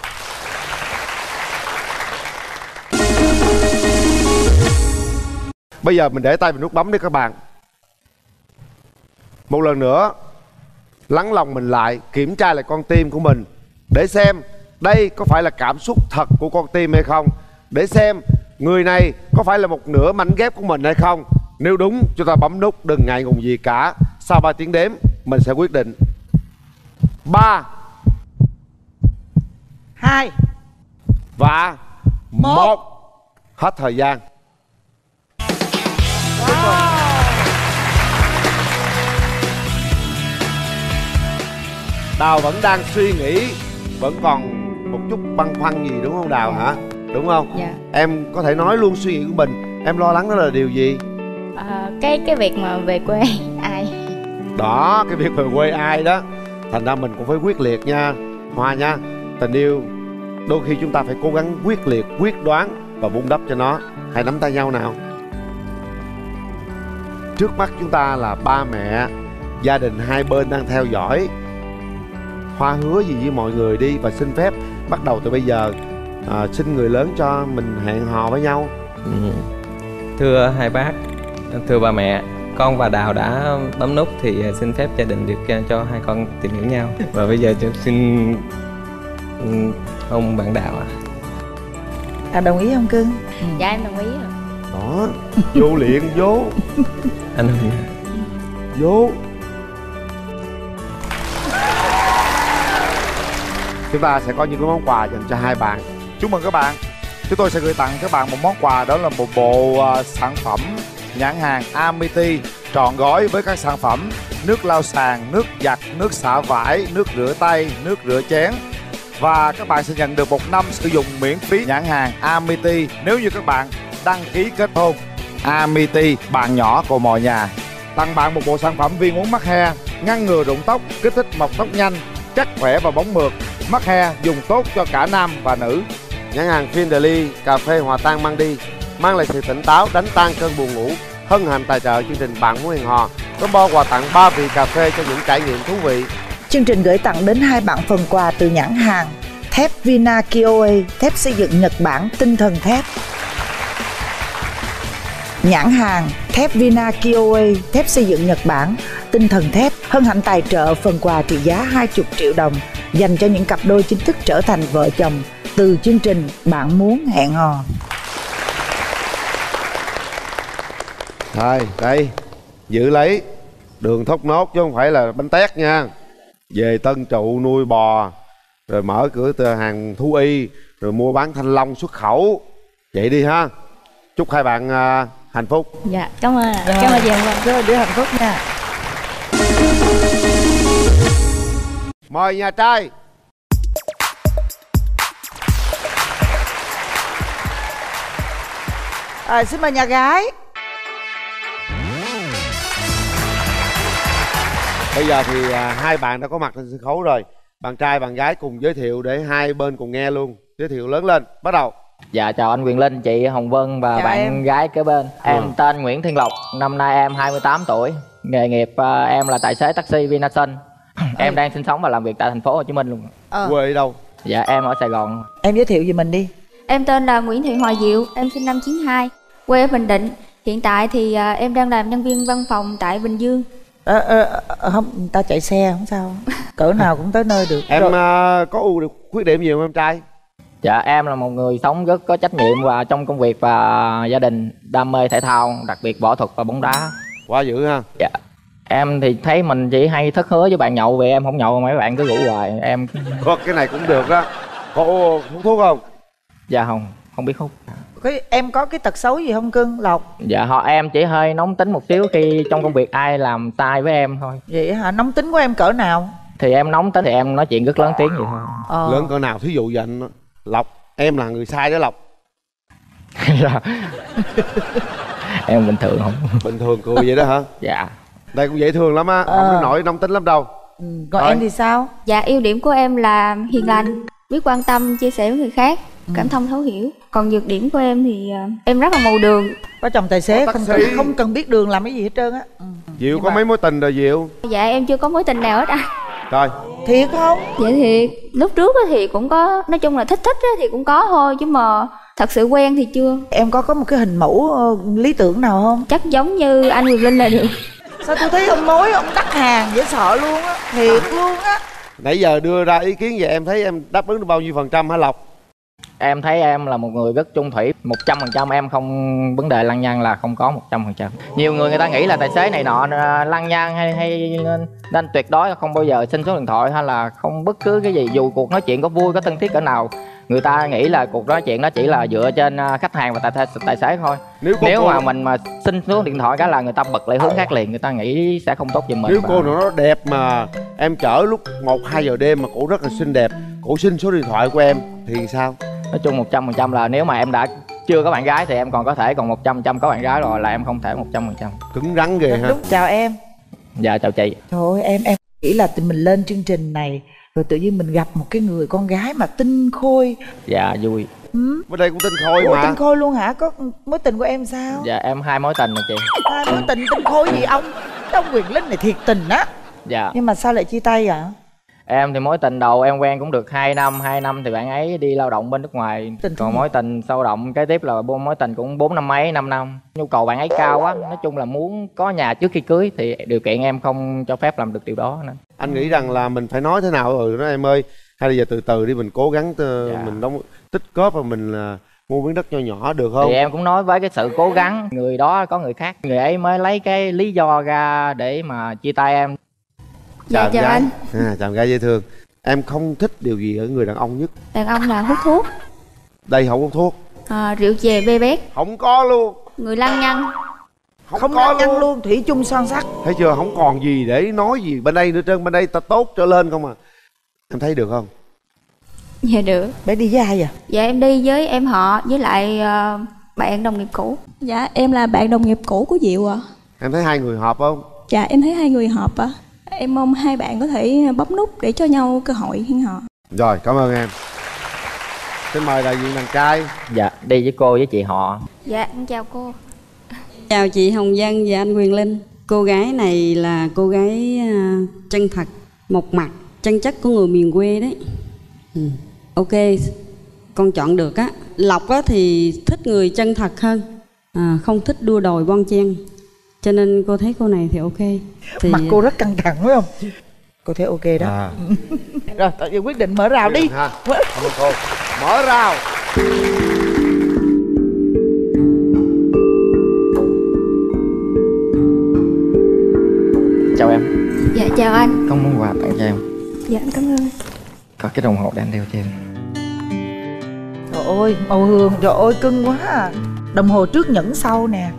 Bây giờ mình để tay vào nút bấm đi các bạn. Một lần nữa lắng lòng mình lại, kiểm tra lại con tim của mình, để xem đây có phải là cảm xúc thật của con tim hay không, để xem người này có phải là một nửa mảnh ghép của mình hay không. Nếu đúng, chúng ta bấm nút, đừng ngại ngùng gì cả. Sau ba tiếng đếm mình sẽ quyết định. Ba, hai và một. một. Hết thời gian. Đào vẫn đang suy nghĩ, vẫn còn một chút băn khoăn gì đúng không Đào hả? Đúng không? Dạ. Em có thể nói luôn suy nghĩ của mình. Em lo lắng đó là điều gì? À, cái cái việc mà về quê ai? Đó, cái việc về quê ai đó. Thành ra mình cũng phải quyết liệt nha Hoa nha. Tình yêu đôi khi chúng ta phải cố gắng quyết liệt, quyết đoán và vun đắp cho nó. Hãy nắm tay nhau nào. Trước mắt chúng ta là ba mẹ, gia đình hai bên đang theo dõi. Hoa hứa gì với mọi người đi và xin phép bắt đầu từ bây giờ à, xin người lớn cho mình hẹn hò với nhau. Ừ. Thưa hai bác, thưa ba mẹ, con và Đào đã bấm nút thì xin phép gia đình được cho hai con tìm hiểu nhau. Và bây giờ cho xin ông bạn Đào ạ. À. À, đồng ý không cưng? Ừ. Dạ em đồng ý rồi. Đó, vô liền vô. Anh đồng ý. Vô. Chúng ta sẽ có những cái món quà dành cho hai bạn. Chúc mừng các bạn. Chúng tôi sẽ gửi tặng các bạn một món quà, đó là một bộ uh, sản phẩm nhãn hàng Amity trọn gói với các sản phẩm nước lau sàn, nước giặt, nước xả vải, nước rửa tay, nước rửa chén. Và các bạn sẽ nhận được một năm sử dụng miễn phí nhãn hàng Amity nếu như các bạn đăng ký kết hôn. Amity, bạn nhỏ của mọi nhà. Tặng bạn một bộ sản phẩm viên uống mắc he, ngăn ngừa rụng tóc, kích thích mọc tóc nhanh, chắc khỏe và bóng mượt. Mắc he dùng tốt cho cả nam và nữ. Nhãn hàng Findeli cà phê hòa tan mang đi, mang lại sự tỉnh táo, đánh tan cơn buồn ngủ. Hân hạnh tài trợ chương trình Bạn Muốn Hẹn Hò. Combo quà tặng ba vị cà phê cho những trải nghiệm thú vị. Chương trình gửi tặng đến hai bạn phần quà từ nhãn hàng thép Vina Kioe, thép xây dựng Nhật Bản, tinh thần thép. Nhãn hàng thép Vina Kioe, thép xây dựng Nhật Bản, tinh thần thép hân hạnh tài trợ phần quà trị giá hai mươi triệu đồng dành cho những cặp đôi chính thức trở thành vợ chồng từ chương trình Bạn Muốn Hẹn Hò. Thôi, đây, giữ lấy. Đường thốt nốt chứ không phải là bánh tét nha. Về Tân Trụ nuôi bò, rồi mở cửa từ hàng thú y, rồi mua bán thanh long xuất khẩu. Vậy đi ha. Chúc hai bạn uh, hạnh phúc. Dạ, cảm ơn. Rồi. Cảm ơn Diệm. Rồi, đứa hạnh phúc nha. Mời nhà trai. À, xin mời nhà gái. Bây giờ thì à, hai bạn đã có mặt trên sân khấu rồi. Bạn trai, bạn gái cùng giới thiệu để hai bên cùng nghe luôn. Giới thiệu lớn lên, bắt đầu. Dạ chào anh Quyền Linh, chị Hồng Vân và chào bạn em. gái kế bên. Em Ừ. tên Nguyễn Thiên Lộc, năm nay em hai mươi tám tuổi. Nghề nghiệp à, em là tài xế taxi Vinasun. Em đang sinh sống và làm việc tại thành phố Hồ Chí Minh luôn. Ờ. Quê ở đâu? Dạ em ở Sài Gòn. Em giới thiệu về mình đi. Em tên là Nguyễn Thị Hòa Diệu, em sinh năm chín hai, quê ở Bình Định. Hiện tại thì à, em đang làm nhân viên văn phòng tại Bình Dương. Ờ, ờ, ờ, không, người ta chạy xe không sao, cỡ nào cũng tới nơi được. Em Rồi. uh, có ưu khuyết điểm gì không em trai? Dạ em là một người sống rất có trách nhiệm và trong công việc và gia đình, đam mê thể thao, đặc biệt võ thuật và bóng đá. Quá dữ ha. Dạ. Em thì thấy mình chỉ hay thất hứa với bạn nhậu, vì em không nhậu mấy bạn cứ rủ hoài. Em có cái này cũng được đó. Có hút thuốc không? Dạ không, không biết hút. Cái, em có cái tật xấu gì không cưng Lộc? Dạ họ em chỉ hơi nóng tính một xíu khi trong công việc ai làm sai với em thôi. Vậy hả? Nóng tính của em cỡ nào? Thì em nóng tính thì em nói chuyện rất lớn tiếng vậy thôi. Ờ. Lớn cỡ nào? Thí dụ vậy anh Lộc, em là người sai đó Lộc. Dạ. Em bình thường không? Bình thường cười vậy đó hả? Dạ. Đây cũng dễ thương lắm á, Ờ. không đến nỗi nóng tính lắm đâu. Ừ, còn Rồi. em thì sao? Dạ ưu điểm của em là hiền lành, biết quan tâm, chia sẻ với người khác, cảm thông thấu hiểu. Còn nhược điểm của em thì uh, em rất là mù đường. Có chồng tài xế Có không taxi. cần, không cần biết đường làm cái gì hết trơn á. Ừ. Diệu có mấy mối tình rồi Diệu? Dạ em chưa có mối tình nào hết à. Rồi. Thiệt không? Dạ thiệt. Lúc trước á thì cũng có, nói chung là thích thích á thì cũng có thôi, chứ mà thật sự quen thì chưa. Em có có một cái hình mẫu ờ, lý tưởng nào không? Chắc giống như anh Quyền Linh là được. Sao tôi thấy ông mối ông đắt hàng dễ sợ luôn á, thiệt luôn á. Nãy giờ đưa ra ý kiến vậy em thấy em đáp ứng được bao nhiêu phần trăm hả Lộc? Em thấy em là một người rất chung thủy, một trăm phần trăm em không vấn đề lăng nhăng là không có một trăm phần trăm. Nhiều người người ta nghĩ là tài xế này nọ lăng nhăng hay hay nên, nên tuyệt đối không bao giờ xin số điện thoại hay là không bất cứ cái gì, dù cuộc nói chuyện có vui có thân thiết cỡ nào. Người ta nghĩ là cuộc nói chuyện đó chỉ là dựa trên khách hàng và tài, tài xế thôi. Nếu, Nếu mà cô... mình mà xin số điện thoại cái là người ta bật lại hướng khác liền, người ta nghĩ sẽ không tốt giùm mình. Nếu và... cô nào nó đẹp mà em chở lúc một hai giờ đêm mà cổ rất là xinh đẹp, cổ xin số điện thoại của em thì sao? Nói chung một trăm phần trăm là nếu mà em đã chưa có bạn gái thì em còn có thể, còn một trăm phần trăm có bạn gái rồi là em không thể một trăm phần trăm. Cứng rắn ghê ha. Đúng. Chào em. Dạ chào chị. Trời ơi, em em nghĩ là tụi mình lên chương trình này rồi tự nhiên mình gặp một cái người con gái mà tinh khôi. Dạ vui. Ừ. Bên đây cũng tinh khôi Ủa, mà. tinh khôi luôn hả? Có mối tình của em sao? Dạ em hai mối tình rồi chị. Hai mối tình tinh khôi gì ông? Ông Quyền Linh này thiệt tình á. Dạ. Nhưng mà sao lại chia tay ạ? Em thì mối tình đầu em quen cũng được hai năm, hai năm thì bạn ấy đi lao động bên nước ngoài. Tình Còn mối tình sâu động kế tiếp là mối tình cũng bốn năm mấy, năm năm. Nhu cầu bạn ấy cao quá, nói chung là muốn có nhà trước khi cưới thì điều kiện em không cho phép làm được điều đó nên. Anh nghĩ rằng là mình phải nói thế nào rồi đó em ơi, hay là giờ từ từ đi mình cố gắng t- Dạ. mình đóng tích góp và mình là mua miếng đất nho nhỏ được không? Thì em cũng nói với cái sự cố gắng, người đó có người khác, người ấy mới lấy cái lý do ra để mà chia tay em. Dạ Chào chào gái. anh. À, chào gái dễ thương. Em không thích điều gì ở người đàn ông nhất? Đàn ông là hút thuốc, Đây không hút thuốc. à, rượu chè bê bét, Không có luôn. người lăng nhăng. Không, Không có lăng nhăng luôn. luôn, thủy chung son sắt. Thấy chưa, không còn gì để nói gì bên đây nữa trơn, bên đây ta tốt trở lên không à. Em thấy được không? Dạ được. Bé đi với ai vậy? Dạ em đi với em họ với lại ờ, bạn đồng nghiệp cũ. Dạ em là bạn đồng nghiệp cũ của Diệu ạ. Em thấy hai người hợp không? Dạ em thấy hai người hợp ạ. Em mong hai bạn có thể bấm nút để cho nhau cơ hội hẹn hò. Rồi, cảm ơn em. Xin mời đại diện đàn trai. Dạ, đi với cô với chị họ. Dạ em chào cô. Chào chị Hồng Vân và anh Quyền Linh. Cô gái này là cô gái à, chân thật, một mặt, chân chất của người miền quê đấy. Ừ. Ok, con chọn được á. Lộc á thì thích người chân thật hơn, à, không thích đua đòi bon chen. Cho nên cô thấy cô này thì ok. Thì... Mặt cô rất căng thẳng phải không? Cô thấy ok đó. À. Rồi, tự nhiên quyết định mở rào đi. Ha. Cảm ơn cô. Mở rào. Chào em. Dạ chào anh. Có món quà tặng cho em. Dạ em cảm ơn. Có cái đồng hồ đang đeo cho em. Trời ơi, màu hường, trời ơi cưng quá à. Đồng hồ trước nhẫn sau nè.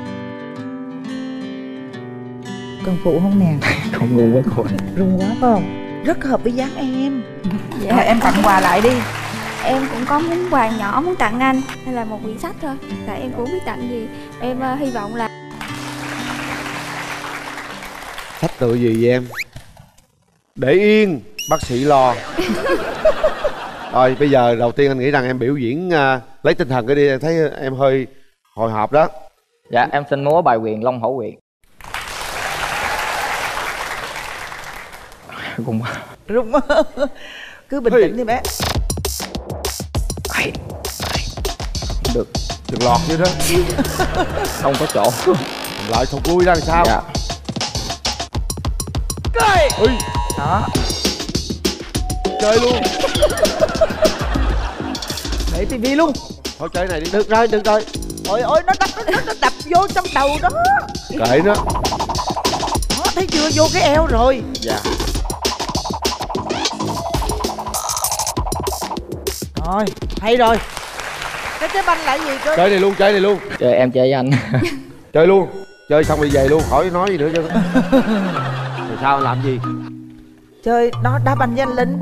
Cần phụ không nè? Không ngu quá cô. Rung quá phải không? Rất hợp với dáng em. Dạ. Thôi em tặng quà lại đi. Em cũng có món quà nhỏ muốn tặng anh, hay là một quyển sách thôi. Tại em cũng biết tặng gì. Em uh, hy vọng là Sách tự gì vậy em? Để yên, bác sĩ lo. Rồi bây giờ đầu tiên anh nghĩ rằng em biểu diễn uh, lấy tinh thần cái đi, em thấy em hơi hồi hộp đó. Dạ em xin múa bài quyền Long Hổ Quyền. Rung quá. Rung. Cứ bình tĩnh đi bé. được. Đừng lọt chứ đó. Không có chỗ. Lại thụt lui ra làm sao? Dạ. Cười. Ui. Đó. Chơi luôn. Để tivi luôn. Thôi chơi này đi. Được rồi, được rồi. Ôi ôi, nó đập, nó, nó đập vô trong đầu đó. Kệ nó. Đó, thấy chưa, vô cái eo rồi. Dạ. Rồi, hay rồi. Cái trái banh là gì cơ? Chơi này luôn, chơi này luôn. Chơi em chơi với anh. Chơi luôn. Chơi xong đi về luôn, khỏi nói gì nữa chứ. Rồi sao làm gì? Chơi nó đá banh với anh Linh.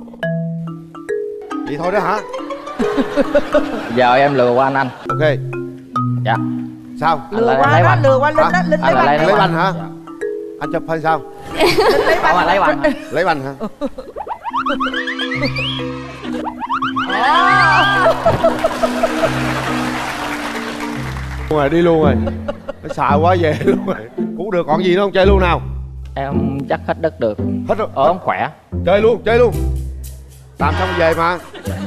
Vậy thôi đó hả? Giờ em lừa qua anh anh. Ok. Dạ. Sao? Lừa qua đó, lừa qua Linh đó, Linh lấy banh. Lấy banh hả? Anh chụp hay sao? Linh lấy banh. Lấy banh. Lấy banh hả? Rồi đi luôn rồi. Nó xài quá về luôn rồi. Cũng được, còn gì nữa không? Chơi luôn nào. Em chắc hết đất được. Hết rồi. Ốm khỏe. Chơi luôn, chơi luôn. Làm xong về mà.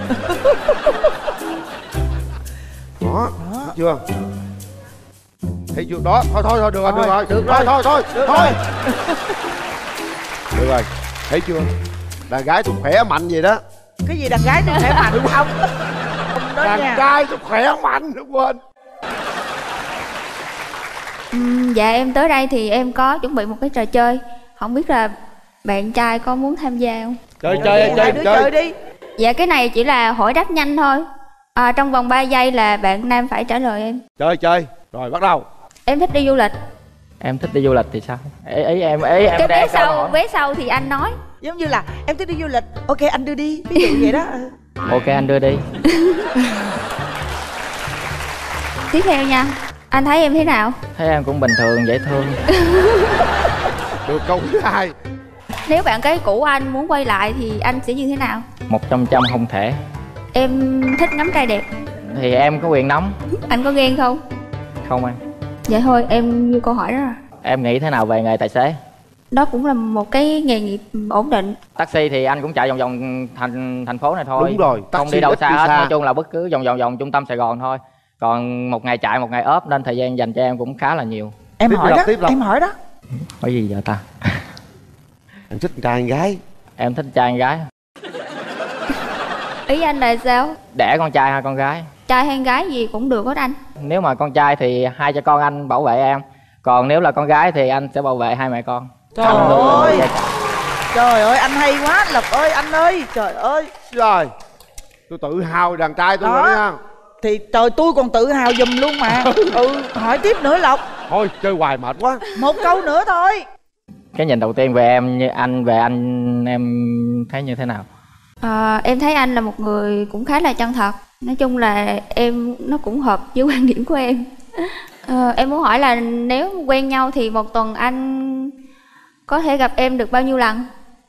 Đó, thấy chưa? Thấy chưa? Đó, thôi thôi thôi được rồi, được rồi. Được thôi, rồi. thôi thôi Được thôi. rồi. Được rồi. Thấy chưa? Đàn gái tôi khỏe mạnh vậy đó. Cái gì đàn gái tôi khỏe mạnh không? Không đó Đàn nha. trai tôi khỏe mạnh, đừng quên. Ừm, dạ em tới đây thì em có chuẩn bị một cái trò chơi. Không biết là bạn trai có muốn tham gia không? Chơi chơi chơi chơi, chơi đi. Dạ cái này chỉ là hỏi đáp nhanh thôi. À, trong vòng ba giây là bạn nam phải trả lời em. Chơi chơi. Rồi bắt đầu. Em thích đi du lịch. Em thích đi du lịch thì sao? Ý, ý em ý em Cái đang vé câu sau, hỏi. vé sau thì anh nói. Giống như là em thích đi du lịch. Ok anh đưa đi. Ví dụ vậy đó. Ok anh đưa đi. Tiếp theo nha. Anh thấy em thế nào? Thấy em cũng bình thường, dễ thương. Được câu thứ hai. Nếu bạn gái cũ anh muốn quay lại thì anh sẽ như thế nào? Một trăm trăm không thể. Em thích ngắm trai đẹp. Thì em có quyền nắm. Anh có ghen không? Không em. Dạ thôi em như câu hỏi đó rồi. Em nghĩ thế nào về nghề tài xế? Đó cũng là một cái nghề nghiệp ổn định. Taxi thì anh cũng chạy vòng vòng thành thành phố này thôi. Đúng rồi, Không taxi đi đâu ít xa đi hết. xa. Nói chung là bất cứ vòng vòng vòng trung tâm Sài Gòn thôi. Còn một ngày chạy một ngày ốp nên thời gian dành cho em cũng khá là nhiều. Em Tiếp hỏi lọc, đó, tiếp lọc. em hỏi đó. Có gì vậy ta? Em thích trai gái. Em thích trai gái. Ý anh là sao? Đẻ con trai hay con gái? Trai hay gái gì cũng được hết anh. Nếu mà con trai thì hai cha con anh bảo vệ em. Còn nếu là con gái thì anh sẽ bảo vệ hai mẹ con. Trời ơi. Trời ơi anh hay quá Lộc ơi, anh ơi. Trời ơi. Rồi. Tôi tự hào đàn trai tôi Đó. rồi nha. Thì trời tôi còn tự hào giùm luôn mà. Ừ, hỏi tiếp nữa Lộc. Thôi chơi hoài mệt quá. Một câu nữa thôi. Cái nhìn đầu tiên về em như anh về anh em thấy như thế nào? À, em thấy anh là một người cũng khá là chân thật. Nói chung là em nó cũng hợp với quan điểm của em. À, em muốn hỏi là nếu quen nhau thì một tuần anh có thể gặp em được bao nhiêu lần?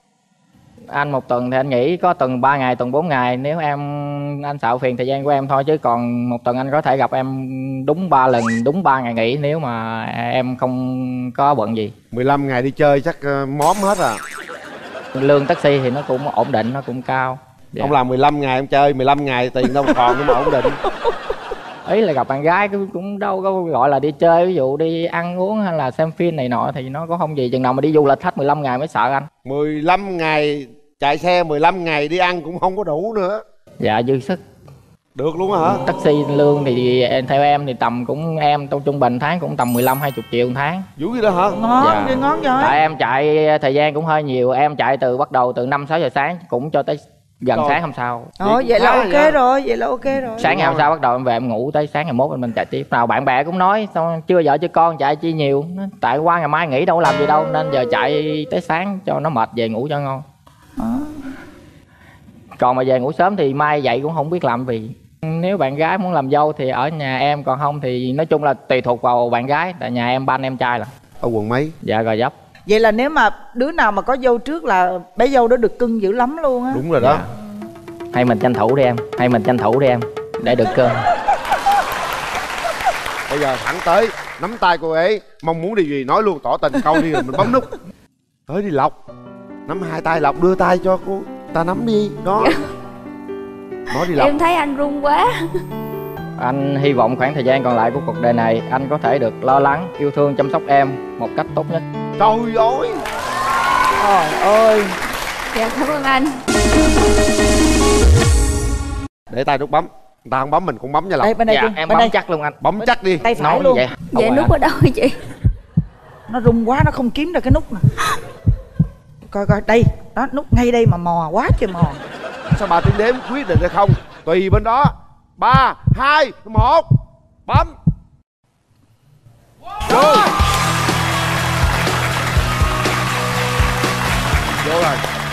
Anh một tuần thì anh nghĩ có tuần ba ngày, tuần bốn ngày. Nếu em anh xạo phiền thời gian của em thôi. Chứ còn một tuần anh có thể gặp em đúng ba lần, đúng ba ngày nghỉ. Nếu mà em không có bận gì. Mười lăm ngày đi chơi chắc uh, móm hết à. Lương taxi thì nó cũng ổn định, nó cũng cao. Dạ. Ông làm mười lăm ngày em chơi, mười lăm ngày tiền đâu còn nhưng mà ổn định. Ý là gặp bạn gái cũng đâu có gọi là đi chơi. Ví dụ đi ăn uống hay là xem phim này nọ thì nó có không gì. Chừng nào mà đi du lịch hết mười lăm ngày mới sợ anh. Mười lăm ngày chạy xe, mười lăm ngày đi ăn cũng không có đủ nữa. Dạ dư sức. Được luôn hả? Taxi lương thì theo em thì tầm cũng em trong trung bình tháng cũng tầm mười lăm hai mươi triệu một tháng. Dữ vậy đó hả? Ngon, Dạ. đi ngon rồi. Tại em chạy thời gian cũng hơi nhiều. Em chạy từ bắt đầu từ năm sáu giờ sáng cũng cho tới gần Trời. sáng hôm sau. Ồ vậy là ok vậy. rồi, vậy là ok rồi. Sáng ngày hôm sau bắt đầu em về em ngủ tới sáng ngày mốt mình chạy tiếp. Nào bạn bè cũng nói xong chưa vợ chưa con chạy chi nhiều. Tại qua ngày mai nghỉ đâu có làm gì đâu nên giờ chạy tới sáng cho nó mệt về ngủ cho ngon. À. Còn mà về ngủ sớm thì mai dậy cũng không biết làm gì. Nếu bạn gái muốn làm dâu thì ở nhà em, còn không thì nói chung là tùy thuộc vào bạn gái. Tại nhà em ba anh em trai là. Ở quận mấy? Dạ Gò Vấp. Vậy là nếu mà đứa nào mà có dâu trước là bé dâu đó được cưng dữ lắm luôn á. Đúng rồi đó. Dạ. Hay mình tranh thủ đi em, hay mình tranh thủ đi em để được cơm. Bây giờ thẳng tới nắm tay cô ấy, mong muốn điều gì nói luôn, tỏ tình câu đi rồi mình bấm nút. Tới đi Lộc. Nắm hai tay Lộc, đưa tay cho cô ta nắm đi. Đó. Nói đi Lộc. Em thấy anh run quá. Anh hy vọng khoảng thời gian còn lại của cuộc đời này anh có thể được lo lắng, yêu thương, chăm sóc em một cách tốt nhất. Trời ơi. Trời ơi. Dạ cảm ơn anh. Để tay nút bấm. Người ta không bấm mình cũng bấm nha Lộc. Đây, bên đây Dạ Chi, em bên bấm đây. chắc luôn anh. Bấm chắc đi. Tay phải Nói luôn. vậy. Dạ nút ở đâu hả chị? Nó rung quá nó không kiếm được cái nút nè. Coi coi đây, đó nút ngay đây mà mò quá trời mò. Sao bà tiếng đếm quyết định hay không? Tùy bên đó. Ba, hai, một. Bấm. Vô. Vô rồi.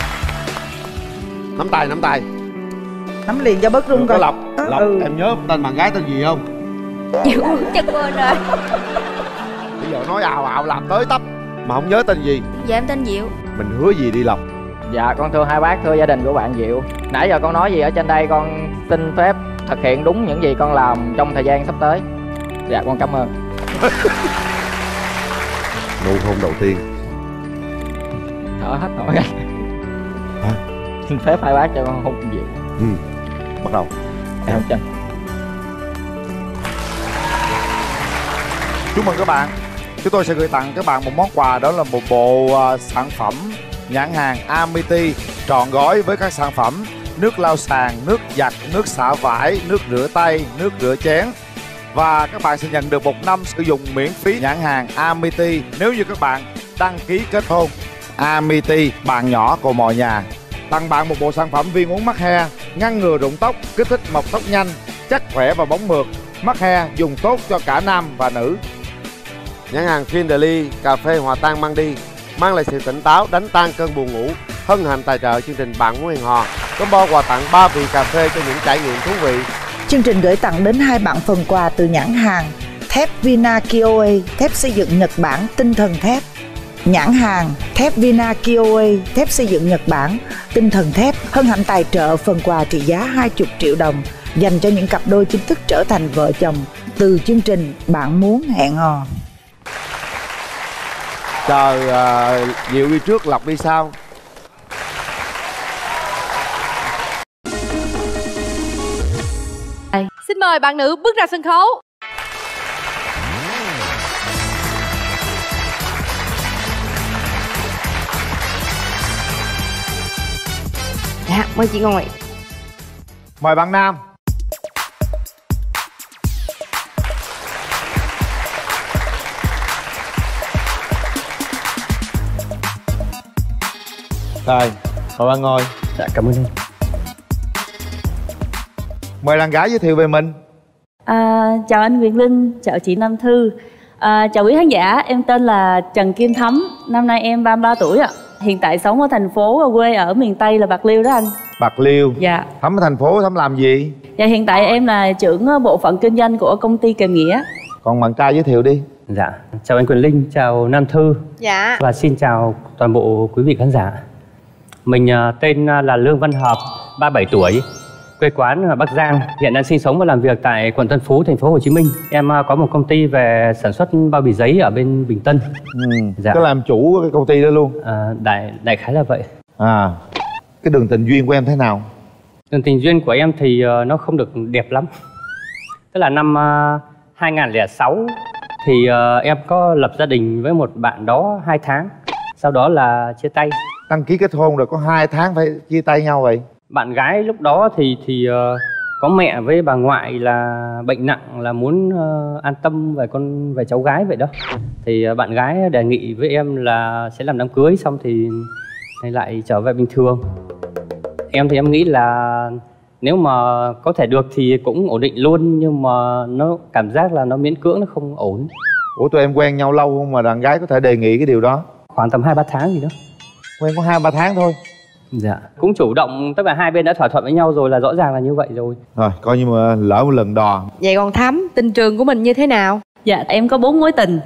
Nắm tay, nắm tay. Nắm liền cho bớt rung Đừng coi. có Lộc. Lộc, Ừ. em nhớ tên bạn gái tên gì không? Dạ chắc quên rồi. Bây giờ nói ào ào làm tới tấp mà không nhớ tên gì. Dạ em tên Diệu. Mình hứa gì đi Lộc? Dạ con thưa hai bác, thưa gia đình của bạn Diệu. Nãy giờ con nói gì ở trên đây con xin phép thực hiện đúng những gì con làm trong thời gian sắp tới. Dạ con cảm ơn. Nụ hôn đầu tiên. Thở hết nổi rồi. Hả? Xin phép hai bác cho con hôn Diệu. Ừ. Bắt đầu. Em chân. Chúc mừng các bạn. Chúng tôi sẽ gửi tặng các bạn một món quà, đó là một bộ uh, sản phẩm nhãn hàng Amity trọn gói với các sản phẩm nước lau sàn, nước giặt, nước xả vải, nước rửa tay, nước rửa chén. Và các bạn sẽ nhận được một năm sử dụng miễn phí nhãn hàng Amity nếu như các bạn đăng ký kết hôn. Amity, bạn nhỏ của mọi nhà. Tặng bạn một bộ sản phẩm viên uống mắc he, ngăn ngừa rụng tóc, kích thích mọc tóc nhanh, chắc khỏe và bóng mượt. Mắc he dùng tốt cho cả nam và nữ. Nhãn hàng Findeli cà phê hòa tan mang đi, mang lại sự tỉnh táo, đánh tan cơn buồn ngủ. Hân hạnh tài trợ chương trình Bạn Muốn Hẹn Hò. Combo quà tặng ba vị cà phê cho những trải nghiệm thú vị. Chương trình gửi tặng đến hai bạn phần quà từ nhãn hàng thép Vina Kioe, thép xây dựng Nhật Bản, tinh thần thép. Nhãn hàng thép Vina Kioe, thép xây dựng Nhật Bản, tinh thần thép hân hạnh tài trợ phần quà trị giá hai mươi triệu đồng dành cho những cặp đôi chính thức trở thành vợ chồng từ chương trình Bạn Muốn Hẹn Hò. Chờ uh, Diệu đi trước, Lộc đi sau. Xin mời bạn nữ bước ra sân khấu. Dạ, mời chị ngồi. Mời bạn nam. Rồi, mời bạn ngồi. Dạ, cảm ơn anh. Mời đàn gái giới thiệu về mình. À, chào anh Quyền Linh, chào chị Nam Thư, à, chào quý khán giả. Em tên là Trần Kim Thắm, năm nay em ba mươi ba tuổi ạ. Hiện tại sống ở thành phố, quê ở miền Tây là Bạc Liêu đó anh. Bạc Liêu. Dạ. Thắm ở thành phố, Thắm làm gì? Dạ hiện tại em là trưởng bộ phận kinh doanh của công ty Kèm Nghĩa. Còn bạn trai giới thiệu đi. Dạ, chào anh Quyền Linh, chào Nam Thư. Dạ. Và xin chào toàn bộ quý vị khán giả. Mình uh, tên uh, là Lương Văn Hợp, ba mươi bảy tuổi, quê quán ở Bắc Giang, hiện đang sinh sống và làm việc tại quận Tân Phú, thành phố Hồ Chí Minh. Em uh, có một công ty về sản xuất bao bì giấy ở bên Bình Tân. Ừ. Dạ. Có làm chủ cái công ty đó luôn. À, đại đại khái là vậy. À, cái đường tình duyên của em thế nào? Đường tình duyên của em thì uh, nó không được đẹp lắm. Tức là năm uh, hai nghìn không trăm lẻ sáu thì uh, em có lập gia đình với một bạn đó hai tháng, sau đó là chia tay. Đăng ký kết hôn rồi có hai tháng phải chia tay nhau vậy? Bạn gái lúc đó thì thì uh, có mẹ với bà ngoại là bệnh nặng, là muốn uh, an tâm về con về cháu gái vậy đó. Thì uh, bạn gái đề nghị với em là sẽ làm đám cưới, xong thì lại trở về bình thường. Em thì em nghĩ là nếu mà có thể được thì cũng ổn định luôn, nhưng mà nó cảm giác là nó miễn cưỡng, nó không ổn. Ủa tụi em quen nhau lâu không mà đàn gái có thể đề nghị cái điều đó? Khoảng tầm hai ba tháng gì đó. Quen có hai ba tháng thôi? Dạ. Cũng chủ động, tức là hai bên đã thỏa thuận với nhau rồi, là rõ ràng là như vậy rồi. Rồi, coi như mà lỡ một lần đò. Vậy còn Thắm, tình trường của mình như thế nào? Dạ em có bốn mối tình.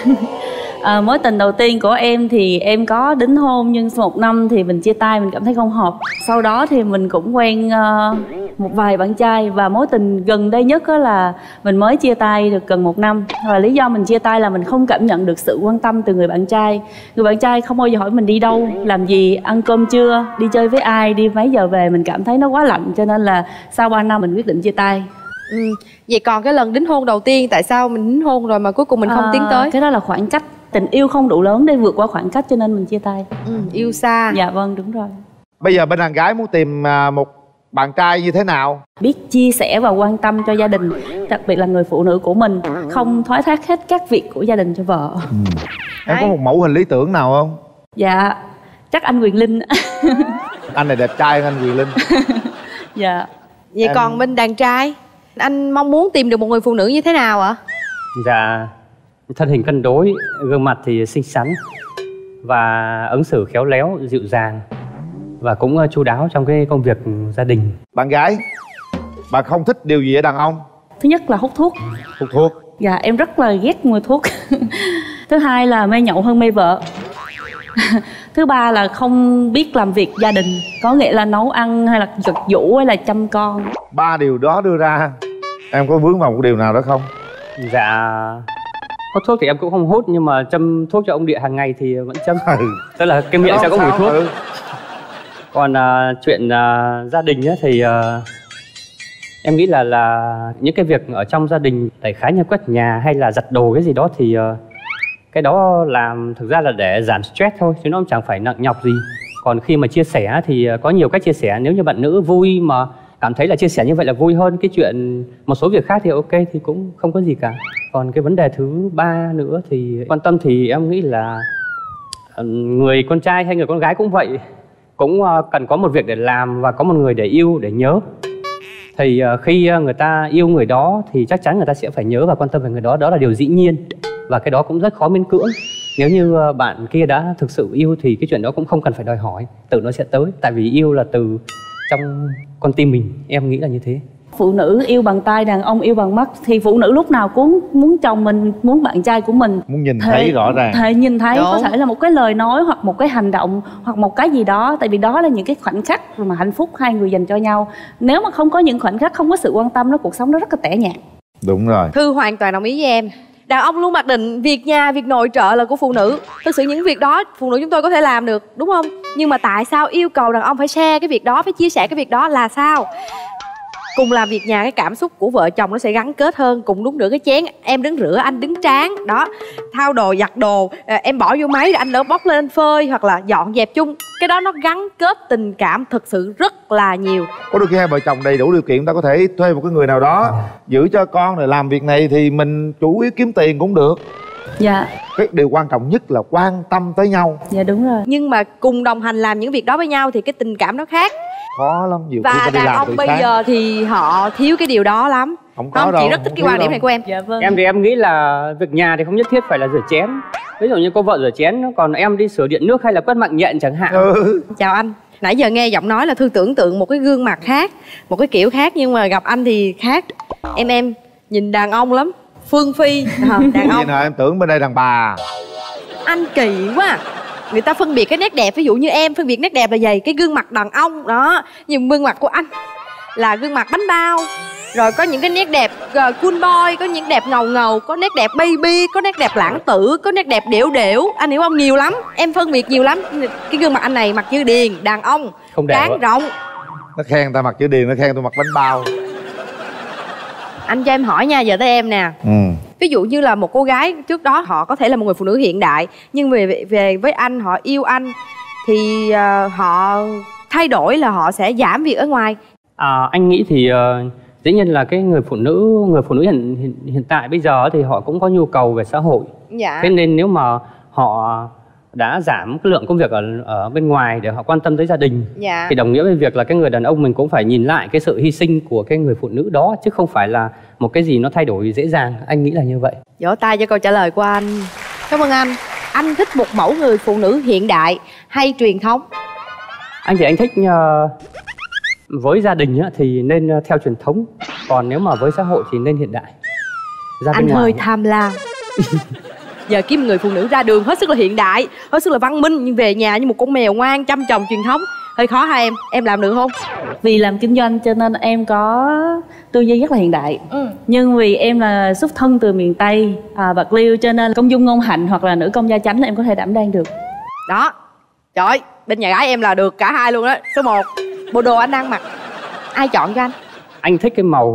À, mối tình đầu tiên của em thì em có đính hôn, nhưng sau một năm thì mình chia tay, mình cảm thấy không hợp. Sau đó thì mình cũng quen uh, một vài bạn trai. Và mối tình gần đây nhất đó là mình mới chia tay được gần một năm. Và lý do mình chia tay là mình không cảm nhận được sự quan tâm từ người bạn trai. Người bạn trai không bao giờ hỏi mình đi đâu, làm gì, ăn cơm chưa, đi chơi với ai, đi mấy giờ về. Mình cảm thấy nó quá lạnh, cho nên là sau ba năm mình quyết định chia tay. Ừ. Vậy còn cái lần đính hôn đầu tiên, tại sao mình đính hôn rồi mà cuối cùng mình không À, tiến tới? cái đó là khoảng cách, tình yêu không đủ lớn để vượt qua khoảng cách cho nên mình chia tay. Ừ, yêu xa. Dạ vâng, đúng rồi. Bây giờ bên đàn gái muốn tìm à, một bạn trai như thế nào? Biết chia sẻ và quan tâm cho gia đình, đặc biệt là người phụ nữ của mình, không thoái thác hết các việc của gia đình cho vợ. Ừ. Em có một mẫu hình lý tưởng nào không? Dạ, chắc anh Quyền Linh. Anh này đẹp trai hơn anh Quyền Linh. Dạ. Vậy Em- còn bên đàn trai, anh mong muốn tìm được một người phụ nữ như thế nào ạ? Dạ, thân hình cân đối, gương mặt thì xinh xắn và ứng xử khéo léo, dịu dàng và cũng uh, chu đáo trong cái công việc gia đình. Bạn gái, bạn không thích điều gì ở đàn ông? Thứ nhất là hút thuốc. Hút thuốc. Dạ, em rất là ghét mùi thuốc. Thứ hai là mê nhậu hơn mê vợ. Thứ ba là không biết làm việc gia đình, có nghĩa là nấu ăn hay là giặt giũ hay là chăm con. Ba điều đó đưa ra, em có vướng vào một điều nào đó không? Dạ, hút thuốc thì em cũng không hút, nhưng mà châm thuốc cho ông địa hàng ngày thì vẫn châm. Ừ. Tức là cái miệng Đó, sẽ có mùi sao? thuốc. Ừ. Còn uh, chuyện uh, gia đình ấy, thì uh, em nghĩ là là những cái việc ở trong gia đình, tẩy khá nhà, quét nhà hay là giặt đồ cái gì đó thì uh, cái đó làm thực ra là để giảm stress thôi, chứ nó chẳng phải nặng nhọc gì. Còn khi mà chia sẻ thì uh, có nhiều cách chia sẻ. Nếu như bạn nữ vui mà cảm thấy là chia sẻ như vậy là vui hơn cái chuyện một số việc khác thì ok, thì cũng không có gì cả. Còn cái vấn đề thứ ba nữa thì quan tâm thì em nghĩ là uh, người con trai hay người con gái cũng vậy, cũng uh, cần có một việc để làm và có một người để yêu, để nhớ. Thì uh, khi uh, người ta yêu người đó thì chắc chắn người ta sẽ phải nhớ và quan tâm về người đó, đó là điều dĩ nhiên. Và cái đó cũng rất khó miễn cưỡng. Nếu như uh, bạn kia đã thực sự yêu thì cái chuyện đó cũng không cần phải đòi hỏi, tự nó sẽ tới. Tại vì yêu là từ trong con tim mình, em nghĩ là như thế. Phụ nữ yêu bằng tay, đàn ông yêu bằng mắt. Thì phụ nữ lúc nào cũng muốn chồng mình, muốn bạn trai của mình Muốn nhìn thấy rõ ràng. Thể nhìn thấy, Đúng. có thể là một cái lời nói hoặc một cái hành động hoặc một cái gì đó. Tại vì đó là những cái khoảnh khắc mà hạnh phúc hai người dành cho nhau. Nếu mà không có những khoảnh khắc, không có sự quan tâm đó, cuộc sống nó rất là tẻ nhạt. Đúng rồi. Thư hoàn toàn đồng ý với em. Đàn ông luôn mặc định việc nhà, việc nội trợ là của phụ nữ. Thực sự những việc đó phụ nữ chúng tôi có thể làm được, đúng không? Nhưng mà tại sao yêu cầu đàn ông phải share cái việc đó, phải chia sẻ cái việc đó là sao? Cùng làm việc nhà, cái cảm xúc của vợ chồng nó sẽ gắn kết hơn. Cùng đun rửa cái chén, em đứng rửa anh đứng tráng đó, thao đồ giặt đồ, em bỏ vô máy rồi anh lỡ bóc lên anh phơi, hoặc là dọn dẹp chung. Cái đó nó gắn kết tình cảm thực sự rất là nhiều. Có đôi khi hai vợ chồng đầy đủ điều kiện, ta có thể thuê một cái người nào đó giữ cho con rồi làm việc này, thì mình chủ yếu kiếm tiền cũng được. Dạ. Cái điều quan trọng nhất là quan tâm tới nhau. Dạ đúng rồi. Nhưng mà cùng đồng hành làm những việc đó với nhau thì cái tình cảm nó khác. Khó lắm, nhiều khi Và phải đi đàn làm ông từ bây sáng. giờ thì họ thiếu cái điều đó lắm. Không có Không, đâu, chị rất thích không cái quan thiếu điểm đâu. này của em. Dạ vâng. Em thì em nghĩ là việc nhà thì không nhất thiết phải là rửa chén. Ví dụ như cô vợ rửa chén, còn em đi sửa điện nước hay là quét mạng nhện chẳng hạn. Ừ. Chào anh. Nãy giờ nghe giọng nói là Thư tưởng tượng một cái gương mặt khác, một cái kiểu khác, nhưng mà gặp anh thì khác. Em em nhìn đàn ông lắm. Phương Phi, à, đàn Gì ông. nào em tưởng bên đây đàn bà. Anh kỳ quá. Người ta phân biệt cái nét đẹp, ví dụ như em phân biệt nét đẹp là gì? Cái gương mặt đàn ông đó. Nhưng gương mặt của anh là gương mặt bánh bao. Rồi có những cái nét đẹp uh, cool boy, có những đẹp ngầu ngầu, có nét đẹp baby, có nét đẹp lãng tử, có nét đẹp đểu đểu. Anh hiểu không? Nhiều lắm. Em phân biệt nhiều lắm. Cái gương mặt anh này mặt như điền, đàn ông, Không đẹp trán ạ. rộng. Nó khen ta mặc chữ điền, nó khen tôi mặc bánh bao. Anh cho em hỏi nha, giờ tới em nè. Ừ. Ví dụ như là một cô gái trước đó họ có thể là một người phụ nữ hiện đại, nhưng về về với anh, họ yêu anh thì uh, họ thay đổi là họ sẽ giảm việc ở ngoài. À, anh nghĩ thì uh, dĩ nhiên là cái người phụ nữ người phụ nữ hiện, hiện, hiện tại bây giờ thì họ cũng có nhu cầu về xã hội. Dạ. Thế nên nếu mà họ đã giảm cái lượng công việc ở ở bên ngoài để họ quan tâm tới gia đình, Dạ. thì đồng nghĩa với việc là cái người đàn ông mình cũng phải nhìn lại cái sự hy sinh của cái người phụ nữ đó, chứ không phải là một cái gì nó thay đổi dễ dàng. Anh nghĩ là như vậy. Vỗ tay cho câu trả lời của anh. Cảm ơn anh. Anh thích một mẫu người phụ nữ hiện đại hay truyền thống? Anh thì anh thích uh, với gia đình á, thì nên uh, theo truyền thống, còn nếu mà với xã hội thì nên hiện đại. Ra bên Anh ngoài. hơi tham lam. Giờ kiếm người phụ nữ ra đường hết sức là hiện đại, hết sức là văn minh, nhưng về nhà như một con mèo ngoan chăm chồng truyền thống. Hơi khó hả em? Em làm được không? Vì làm kinh doanh cho nên em có tư duy rất là hiện đại. Ừ. Nhưng vì em là xuất thân từ miền Tây, à, Bạc Liêu, cho nên công dung ngôn hạnh hoặc là nữ công gia chánh là em có thể đảm đang được. Đó. Trời ơi, bên nhà gái em là được cả hai luôn đó. Số một, bộ đồ anh đang mặc ai chọn cho anh? Anh thích cái màu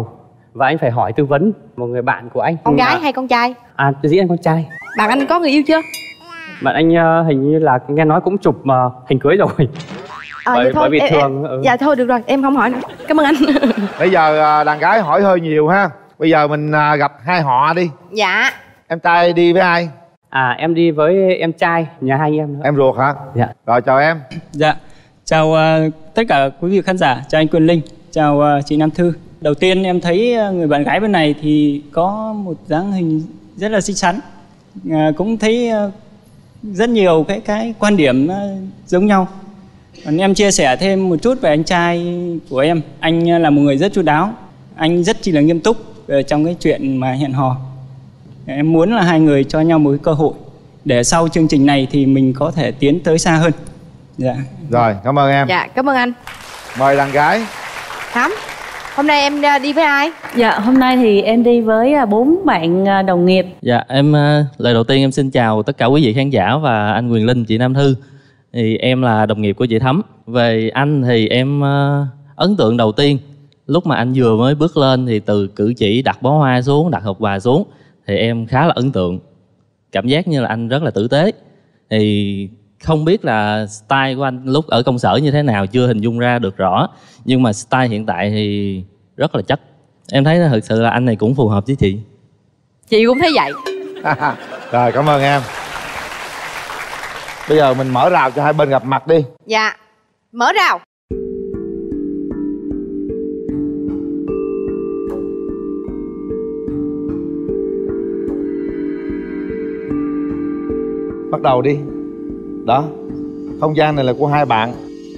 và anh phải hỏi tư vấn một người bạn của anh. Con gái à, hay con trai? À, tôi diễn anh con trai. Bạn anh có người yêu chưa? Bạn anh uh, hình như là nghe nói cũng chụp uh, hình cưới rồi. À, bởi, vậy thôi, bởi vì em, thường em, ừ. dạ thôi được rồi, em không hỏi nữa. Cảm ơn anh. Bây giờ đàn gái hỏi hơi nhiều ha. Bây giờ mình gặp hai họ đi. Dạ. Em trai đi với ai? À, em đi với em trai, nhà hai anh em nữa. Em ruột hả? Dạ. Rồi, chào em. Dạ, chào uh, tất cả quý vị khán giả, chào anh Quyền Linh, chào uh, chị Nam Thư. Đầu tiên em thấy uh, người bạn gái bên này thì có một dáng hình rất là xinh xắn. Uh, cũng thấy uh, rất nhiều cái cái quan điểm uh, giống nhau. Còn em chia sẻ thêm một chút về anh trai của em. Anh uh, là một người rất chu đáo, anh rất chỉ là nghiêm túc uh, trong cái chuyện mà hẹn hò. Em muốn là hai người cho nhau một cái cơ hội để sau chương trình này thì mình có thể tiến tới xa hơn. Dạ. Rồi, cảm ơn em. Dạ, cảm ơn anh. Mời đàn gái. Thắm, hôm nay em đi với ai? Dạ, hôm nay thì em đi với bốn bạn đồng nghiệp. Dạ, em lời đầu tiên em xin chào tất cả quý vị khán giả và anh Quyền Linh, chị Nam Thư. Thì em là đồng nghiệp của chị Thắm. Về anh thì em ấn tượng đầu tiên lúc mà anh vừa mới bước lên thì từ cử chỉ đặt bó hoa xuống, đặt hộp quà xuống thì em khá là ấn tượng. Cảm giác như là anh rất là tử tế. Thì không biết là style của anh lúc ở công sở như thế nào chưa hình dung ra được rõ, nhưng mà style hiện tại thì rất là chất. Em thấy thực sự là anh này cũng phù hợp với chị. Chị cũng thấy vậy. Rồi, cảm ơn em. Bây giờ mình mở rào cho hai bên gặp mặt đi. Dạ, mở rào. Bắt đầu đi. Đó, không gian này là của hai bạn.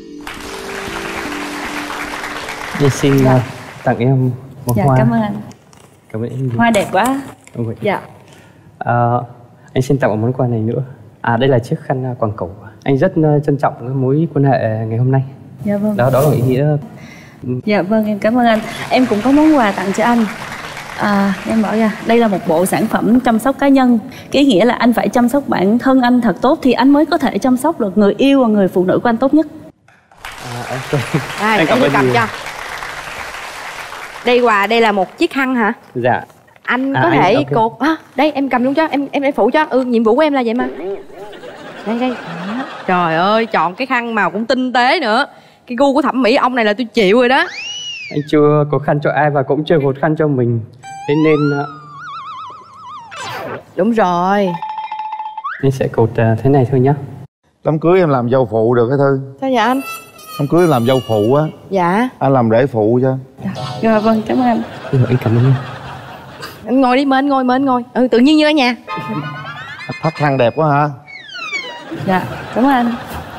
Tôi xin dạ. tặng em một dạ, hoa. Cảm ơn anh. Cảm ơn em. Hoa đẹp quá. Okay. Dạ. À, anh xin tặng một món quà này nữa. À, đây là chiếc khăn quàng cổ. Anh rất trân trọng cái mối quan hệ ngày hôm nay. Dạ vâng. Đó, đó là ý nghĩa. Dạ vâng, em cảm ơn anh. Em cũng có món quà tặng cho anh. À, em bảo ra, đây là một bộ sản phẩm chăm sóc cá nhân. Cái nghĩa là anh phải chăm sóc bản thân anh thật tốt thì anh mới có thể chăm sóc được người yêu và người phụ nữ của anh tốt nhất. À, ok. À, anh cầm cho. Đây quà, đây là một chiếc khăn hả? Dạ. Anh à, có anh, thể okay. cột à, đây em cầm luôn cho em em để phụ cho. Ừ, nhiệm vụ của em là vậy mà. Đây đây. Đó. Trời ơi, chọn cái khăn màu cũng tinh tế nữa. Cái gu của thẩm mỹ ông này là tôi chịu rồi đó. Anh chưa có khăn cho ai và cũng chưa có khăn cho mình. Thế nên đúng rồi. Anh sẽ cột thế này thôi nhá. Đám cưới em làm dâu phụ được cái Thư. Sao vậy anh? Đám cưới em làm dâu phụ á. Dạ. Anh làm rể phụ cho. Dạ. Rồi vâng, cảm ơn anh. Rồi, anh cảm ơn em. Anh ngồi đi, mời anh ngồi, mời anh ngồi. Ừ, tự nhiên như ở nhà. Thắt khăn đẹp quá hả? Dạ, cảm ơn anh.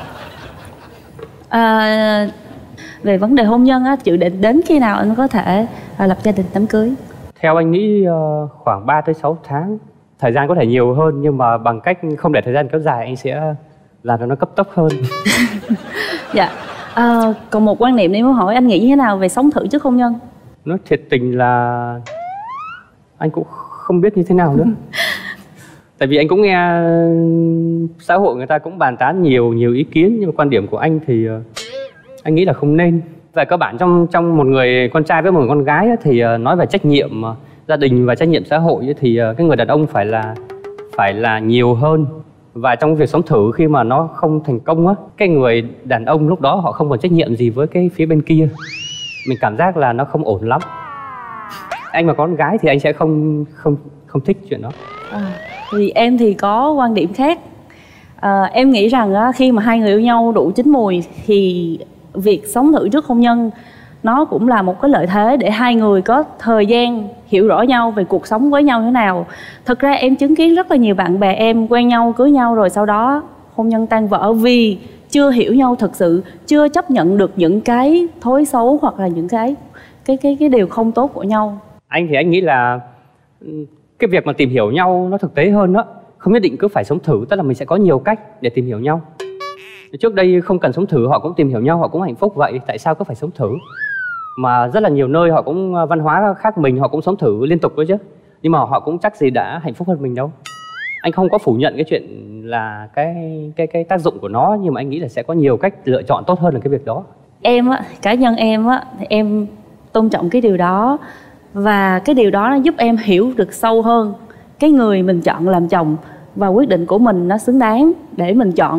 À, về vấn đề hôn nhân á, dự định đến khi nào anh có thể à, lập gia đình đám cưới? Theo anh nghĩ uh, khoảng ba tới sáu tháng. Thời gian có thể nhiều hơn nhưng mà bằng cách không để thời gian kéo dài anh sẽ làm cho nó cấp tốc hơn. Dạ. À, còn một quan niệm em muốn hỏi anh nghĩ như thế nào về sống thử trước hôn nhân? Nói thiệt tình là anh cũng không biết như thế nào nữa. Tại vì anh cũng nghe xã hội người ta cũng bàn tán nhiều nhiều ý kiến, nhưng mà quan điểm của anh thì uh, anh nghĩ là không nên. Về cơ bản trong trong một người con trai với một người con gái ấy, thì uh, nói về trách nhiệm uh, gia đình và trách nhiệm xã hội ấy, thì uh, cái người đàn ông phải là phải là nhiều hơn. Và trong việc sống thử khi mà nó không thành công á, cái người đàn ông lúc đó họ không còn trách nhiệm gì với cái phía bên kia. Mình cảm giác là nó không ổn lắm. Anh mà có con gái thì anh sẽ không không không thích chuyện đó. À, thì em thì có quan điểm khác. À, em nghĩ rằng á, khi mà hai người yêu nhau đủ chín mùi thì việc sống thử trước hôn nhân nó cũng là một cái lợi thế để hai người có thời gian hiểu rõ nhau về cuộc sống với nhau như thế nào. Thực ra em chứng kiến rất là nhiều bạn bè em quen nhau, cưới nhau rồi sau đó hôn nhân tan vỡ vì chưa hiểu nhau thật sự, chưa chấp nhận được những cái thói xấu hoặc là những cái cái cái cái điều không tốt của nhau. Anh thì anh nghĩ là cái việc mà tìm hiểu nhau nó thực tế hơn đó, không nhất định cứ phải sống thử, tức là mình sẽ có nhiều cách để tìm hiểu nhau. Trước đây không cần sống thử họ cũng tìm hiểu nhau, họ cũng hạnh phúc vậy, tại sao cứ phải sống thử? Mà rất là nhiều nơi họ cũng văn hóa khác mình, họ cũng sống thử liên tục đấy chứ, nhưng mà họ cũng chắc gì đã hạnh phúc hơn mình đâu. Anh không có phủ nhận cái chuyện là cái cái cái tác dụng của nó, nhưng mà anh nghĩ là sẽ có nhiều cách lựa chọn tốt hơn là cái việc đó. Em á, cá nhân em á, thì em tôn trọng cái điều đó. Và cái điều đó nó giúp em hiểu được sâu hơn cái người mình chọn làm chồng, và quyết định của mình nó xứng đáng để mình chọn.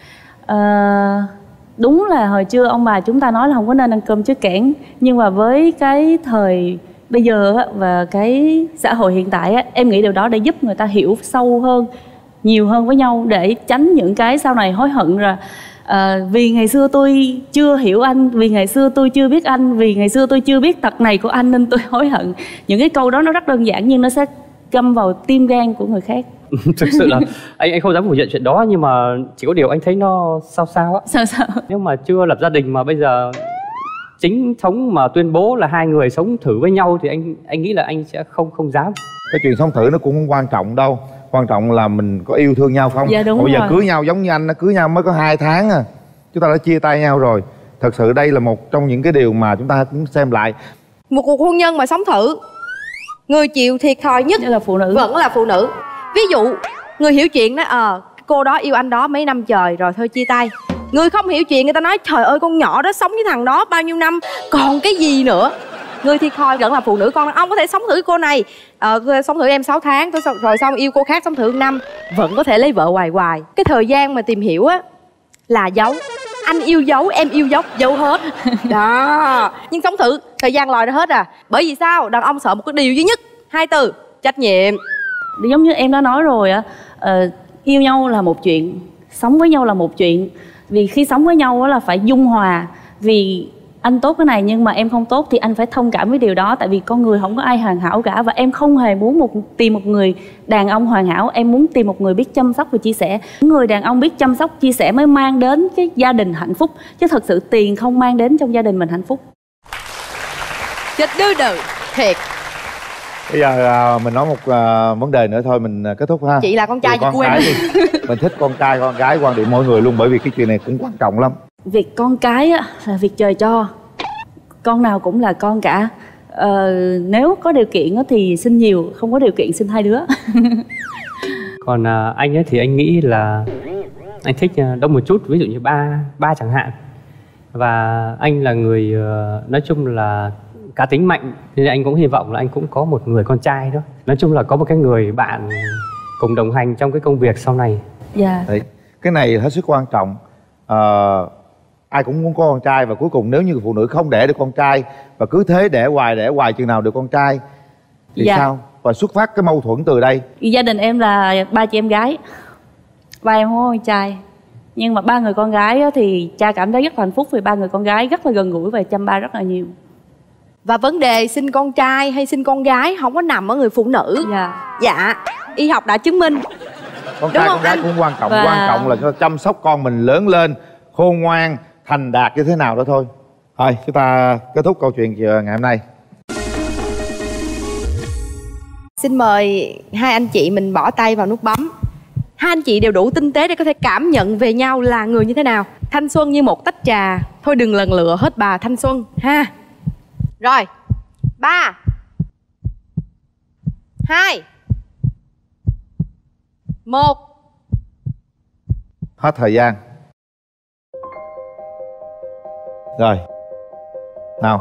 à, Đúng là hồi trưa ông bà chúng ta nói là không có nên ăn cơm trước kẽn, nhưng mà với cái thời bây giờ và cái xã hội hiện tại, em nghĩ điều đó để giúp người ta hiểu sâu hơn, nhiều hơn với nhau, để tránh những cái sau này hối hận rồi. À, vì ngày xưa tôi chưa hiểu anh, vì ngày xưa tôi chưa biết anh, vì ngày xưa tôi chưa biết tật này của anh nên tôi hối hận. Những cái câu đó nó rất đơn giản nhưng nó sẽ găm vào tim gan của người khác. Thực sự là anh anh không dám phủ nhận chuyện đó, nhưng mà chỉ có điều anh thấy nó sao sao á. Sao sao? Nếu mà chưa lập gia đình mà bây giờ chính thống mà tuyên bố là hai người sống thử với nhau thì anh anh nghĩ là anh sẽ không không dám. Cái chuyện sống thử nó cũng không quan trọng đâu, quan trọng là mình có yêu thương nhau không. Dạ, đúng bây giờ rồi. cưới nhau giống như anh, cưới nhau mới có hai tháng à, chúng ta đã chia tay nhau rồi. Thật sự đây là một trong những cái điều mà chúng ta cũng xem lại. Một cuộc hôn nhân mà sống thử, người chịu thiệt thòi nhất là phụ nữ, vẫn là phụ nữ. Ví dụ người hiểu chuyện nói ờ à, cô đó yêu anh đó mấy năm trời rồi thôi chia tay. Người không hiểu chuyện người ta nói trời ơi con nhỏ đó sống với thằng đó bao nhiêu năm còn cái gì nữa. Người thiệt thòi vẫn là phụ nữ. Con đàn ông có thể sống thử cô này, ờ, sống thử em sáu tháng rồi xong yêu cô khác sống thử năm, vẫn có thể lấy vợ hoài hoài. Cái thời gian mà tìm hiểu á là giấu. Anh yêu dấu, em yêu dấu, giấu hết. Đó. Nhưng sống thử, thời gian lòi ra hết à. Bởi vì sao? Đàn ông sợ một cái điều duy nhất, hai từ, trách nhiệm. Giống như em đã nói rồi á, uh, yêu nhau là một chuyện, sống với nhau là một chuyện. Vì khi sống với nhau là phải dung hòa. Vì anh tốt cái này nhưng mà em không tốt thì anh phải thông cảm với điều đó. Tại vì con người không có ai hoàn hảo cả. Và em không hề muốn một tìm một người đàn ông hoàn hảo. Em muốn tìm một người biết chăm sóc và chia sẻ. Người đàn ông biết chăm sóc, chia sẻ mới mang đến cái gia đình hạnh phúc. Chứ thật sự tiền không mang đến trong gia đình mình hạnh phúc. Chết đư đừ, thiệt. Bây giờ à, mình nói một à, vấn đề nữa thôi mình kết thúc ha. Chị là con trai, chị của em. Mình thích con trai con gái quan điểm mỗi người luôn, bởi vì cái chuyện này cũng quan trọng lắm. Việc con cái á, là việc trời cho. Con nào cũng là con cả. ờ, Nếu có điều kiện á, thì sinh nhiều, không có điều kiện sinh hai đứa. Còn à, anh ấy thì anh nghĩ là anh thích đông một chút, ví dụ như ba ba chẳng hạn. Và anh là người uh, nói chung là cá tính mạnh, nên anh cũng hy vọng là anh cũng có một người con trai đó. Nói chung là có một cái người bạn cùng đồng hành trong cái công việc sau này. Dạ. Đấy, cái này hết sức quan trọng. uh, Ai cũng muốn có con trai, và cuối cùng nếu như phụ nữ không đẻ được con trai và cứ thế đẻ hoài đẻ hoài chừng nào được con trai thì dạ. sao? Và xuất phát cái mâu thuẫn từ đây. Gia đình em là ba chị em gái, ba em không có con trai. Nhưng mà ba người con gái á, thì cha cảm thấy rất là hạnh phúc vì ba người con gái rất là gần gũi và chăm ba rất là nhiều. Và vấn đề sinh con trai hay sinh con gái không có nằm ở người phụ nữ. Dạ. Dạ, y học đã chứng minh. Con trai con gái anh? Cũng quan trọng. Và... quan trọng là chúng ta chăm sóc con mình lớn lên khôn ngoan, thành đạt như thế nào đó thôi. Thôi chúng ta kết thúc câu chuyện ngày hôm nay. Xin mời hai anh chị mình bỏ tay vào nút bấm. Hai anh chị đều đủ tinh tế để có thể cảm nhận về nhau là người như thế nào. Thanh xuân như một tách trà, thôi đừng lần lựa hết bà thanh xuân ha. Rồi, ba, hai, một. Hết thời gian. Rồi, nào.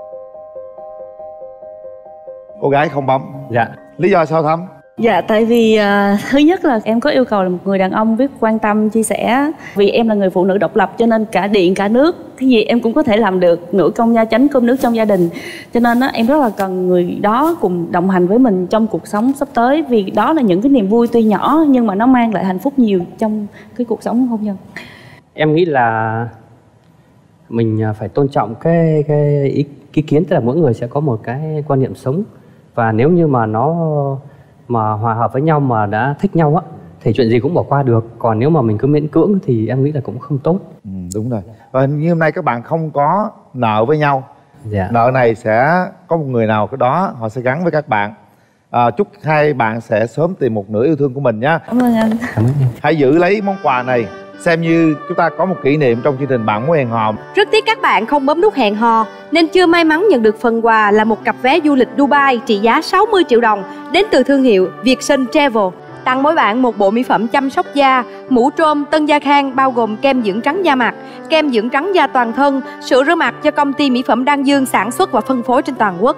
Cô gái không bấm. Dạ. Lý do sao Thắm? Dạ, tại vì uh, thứ nhất là em có yêu cầu là một người đàn ông biết quan tâm, chia sẻ. Vì em là người phụ nữ độc lập cho nên cả điện, cả nước, cái gì em cũng có thể làm được. Nửa công gia chánh cơm nước trong gia đình. Cho nên uh, em rất là cần người đó cùng đồng hành với mình trong cuộc sống sắp tới. Vì đó là những cái niềm vui tuy nhỏ nhưng mà nó mang lại hạnh phúc nhiều trong cái cuộc sống hôn nhân. Em nghĩ là mình phải tôn trọng cái, cái ý, ý kiến, tức là mỗi người sẽ có một cái quan niệm sống. Và nếu như mà nó mà hòa hợp với nhau mà đã thích nhau á thì chuyện gì cũng bỏ qua được. Còn nếu mà mình cứ miễn cưỡng thì em nghĩ là cũng không tốt. Ừ, đúng rồi. Và như hôm nay các bạn không có nợ với nhau. Dạ. Nợ này sẽ có một người nào cái đó họ sẽ gắn với các bạn. à, Chúc hai bạn sẽ sớm tìm một nửa yêu thương của mình nhé. Cảm ơn anh. Cảm ơn em. Hãy giữ lấy món quà này xem như chúng ta có một kỷ niệm trong chương trình Bạn Muốn Hẹn Hò. Rất tiếc các bạn không bấm nút hẹn hò nên chưa may mắn nhận được phần quà là một cặp vé du lịch Dubai trị giá sáu mươi triệu đồng đến từ thương hiệu Vietsun Travel. Tặng mỗi bạn một bộ mỹ phẩm chăm sóc da, mũ trôm Tân Gia Khang bao gồm kem dưỡng trắng da mặt, kem dưỡng trắng da toàn thân, sữa rửa mặt do công ty mỹ phẩm Đan Dương sản xuất và phân phối trên toàn quốc.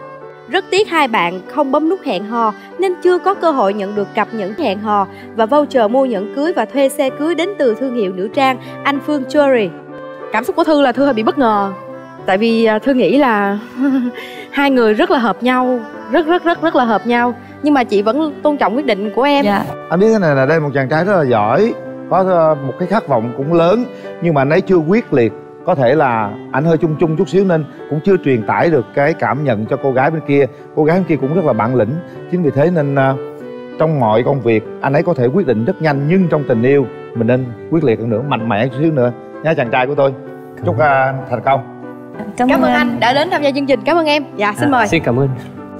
Rất tiếc hai bạn không bấm nút hẹn hò nên chưa có cơ hội nhận được cặp nhẫn hẹn hò và voucher mua nhẫn cưới và thuê xe cưới đến từ thương hiệu nữ trang Anh Phương Jewelry. Cảm xúc của Thư là Thư hơi bị bất ngờ. Tại vì Thư nghĩ là hai người rất là hợp nhau, rất rất rất rất là hợp nhau. Nhưng mà chị vẫn tôn trọng quyết định của em. Dạ. Anh biết thế này là đây một chàng trai rất là giỏi, có một cái khát vọng cũng lớn, nhưng mà anh ấy chưa quyết liệt. Có thể là anh hơi chung chung chút xíu nên cũng chưa truyền tải được cái cảm nhận cho cô gái bên kia. Cô gái bên kia cũng rất là bản lĩnh. Chính vì thế nên uh, trong mọi công việc anh ấy có thể quyết định rất nhanh, nhưng trong tình yêu mình nên quyết liệt hơn nữa, mạnh mẽ chút xíu nữa nha chàng trai của tôi. Chúc uh, thành công. Cảm, cảm ơn anh. anh đã đến tham gia chương trình. Cảm ơn em. Dạ xin à, mời. Xin cảm ơn.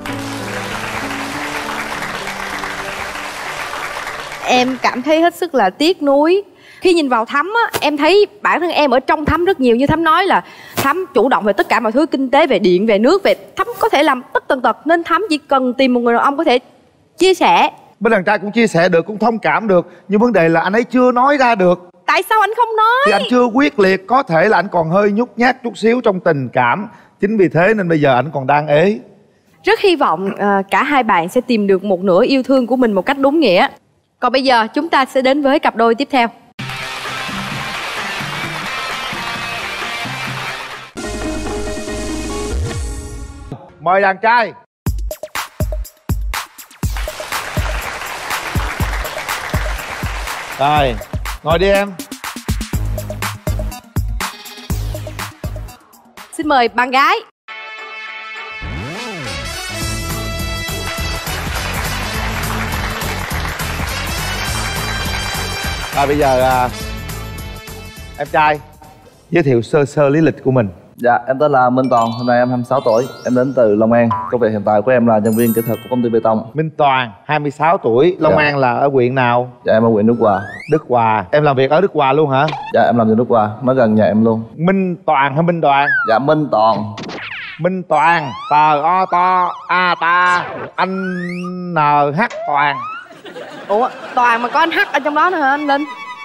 Em cảm thấy hết sức là tiếc nuối. Khi nhìn vào Thắm á, em thấy bản thân em ở trong Thắm rất nhiều. Như Thắm nói là Thắm chủ động về tất cả mọi thứ, kinh tế, về điện, về nước, về Thắm có thể làm tất tần tật. Nên Thắm chỉ cần tìm một người đàn ông có thể chia sẻ. Bên đàn trai cũng chia sẻ được, cũng thông cảm được. Nhưng vấn đề là anh ấy chưa nói ra được. Tại sao anh không nói? Thì anh chưa quyết liệt. Có thể là anh còn hơi nhút nhát chút xíu trong tình cảm. Chính vì thế nên bây giờ anh còn đang ế. Rất hy vọng uh, cả hai bạn sẽ tìm được một nửa yêu thương của mình một cách đúng nghĩa. Còn bây giờ chúng ta sẽ đến với cặp đôi tiếp theo. Mời đàn trai. Rồi, ngồi đi em. Xin mời bạn gái. Rồi bây giờ à, em trai giới thiệu sơ sơ lý lịch của mình. Dạ, em tên là Minh Toàn, hôm nay em hai mươi sáu tuổi, em đến từ Long An. Công việc hiện tại của em là nhân viên kỹ thuật của công ty bê tông. Minh Toàn, hai mươi sáu tuổi, Long Dạ. An là ở huyện nào? Dạ, em ở huyện Đức Hòa. Đức Hòa, em làm việc ở Đức Hòa luôn hả? Dạ, em làm ở Đức Hòa, nó gần nhà em luôn. Minh Toàn hay Minh Đoàn? Dạ, Minh Toàn. Minh Toàn, tờ o to a ta, anh en hát Toàn. Ủa, Toàn mà có anh H ở trong đó nữa hả anh Linh?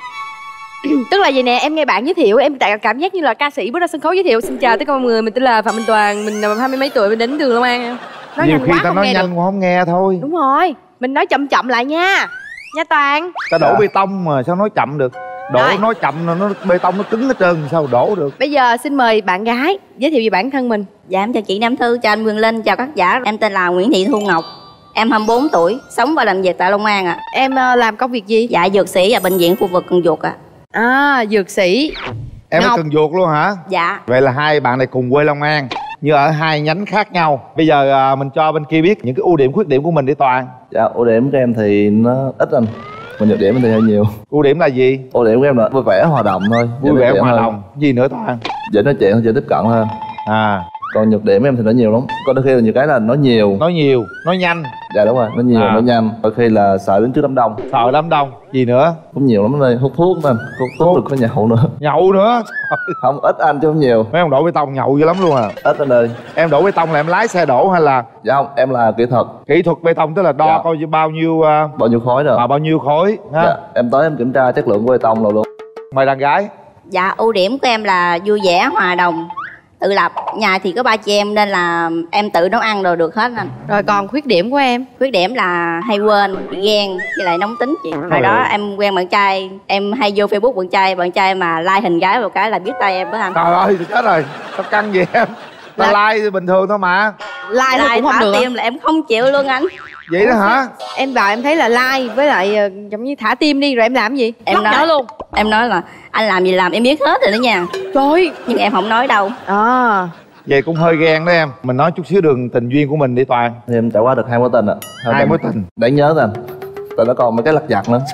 Tức là vậy nè, em nghe bạn giới thiệu, em tại cảm giác như là ca sĩ bước ra sân khấu giới thiệu. Xin chào tất cả mọi người, mình tên là Phạm Minh Toàn, mình hai mươi mấy tuổi, mình đến từ Long An. Nói Nhiều nhanh khi quá ta không nói nghe nhanh được. cũng không nghe thôi. Đúng rồi, mình nói chậm chậm lại nha. Nha Toàn. Ta đổ bê tông mà sao nói chậm được. Đổ Rồi. nói chậm là nó bê tông nó cứng hết trơn, sao đổ được. Bây giờ xin mời bạn gái giới thiệu về bản thân mình. Dạ em chào chị Nam Thư, chào anh Quyền Linh, chào các giả. Em tên là Nguyễn Thị Thu Ngọc. Em hai mươi bốn tuổi, sống và làm việc tại Long An ạ. À. Em uh, làm công việc gì? Dạ dược sĩ ở bệnh viện khu vực Cần Duộc ạ. À. À, dược sĩ. Em Ngọc. ở Cần Duộc luôn hả? Dạ. Vậy là hai bạn này cùng quê Long An, nhưng ở hai nhánh khác nhau. Bây giờ à, mình cho bên kia biết những cái ưu điểm khuyết điểm của mình đi Toàn. Dạ, ưu điểm của em thì nó ít anh, còn nhược điểm thì hơi nhiều. Ưu điểm là gì? Ưu điểm của em là vui vẻ hòa đồng thôi. Vui vẻ hòa hơn. đồng. Gì nữa Toàn? Dễ nói chuyện, dễ tiếp cận hơn. À. Còn nhược điểm em thì nó nhiều lắm. Có đôi khi là nhiều cái là nói nhiều. Nói nhiều, nói nhanh. Dạ đúng rồi, nói nhiều, À. nói nhanh. Đôi khi là sợ đến trước đám đông. Sợ đám đông. Gì nữa? Cũng nhiều lắm đây, hút thuốc nên hút thuốc được có nhậu nữa. Nhậu nữa? Không, ít anh chứ không nhiều. Mấy ông đổ bê tông nhậu dữ lắm luôn à? Ít anh ơi. Em đổ bê tông là em lái xe đổ hay là? Dạ không, em là kỹ thuật. Kỹ thuật bê tông tức là đo Dạ. coi như bao nhiêu uh... bao nhiêu khối rồi. À, bao nhiêu khối ha? Dạ, em tới em kiểm tra chất lượng của bê tông rồi luôn. Mời đàn gái. Dạ ưu điểm của em là vui vẻ, hòa đồng, tự lập. Nhà thì có ba chị em nên là em tự nấu ăn rồi được hết anh. Rồi còn khuyết điểm của em? Khuyết điểm là hay quên, ghen với lại nóng tính chị. Hồi đó em quen bạn trai, em hay vô Facebook bạn trai, bạn trai mà like hình gái một cái là biết tay em đó anh. Trời ơi, chết rồi, sao căng vậy em? Ta Là- like thì bình thường thôi mà. Like thôi Like cũng không thả được. tim là em không chịu luôn anh. Vậy đó hả? Em vào em thấy là like với lại ờ, giống như thả tim đi rồi em làm gì? Em Lóc nói nhỏ luôn. Em nói là anh làm gì làm em biết hết rồi đó nha. Trời. Nhưng em không nói đâu. À. Vậy cũng hơi ghen đó em. Mình nói chút xíu đường tình duyên của mình đi Toàn. Thì em trải qua được hai mối tình ạ. Hai mối tình. Đáng nhớ thôi anh. Tại nó còn mấy cái lặt vặt nữa.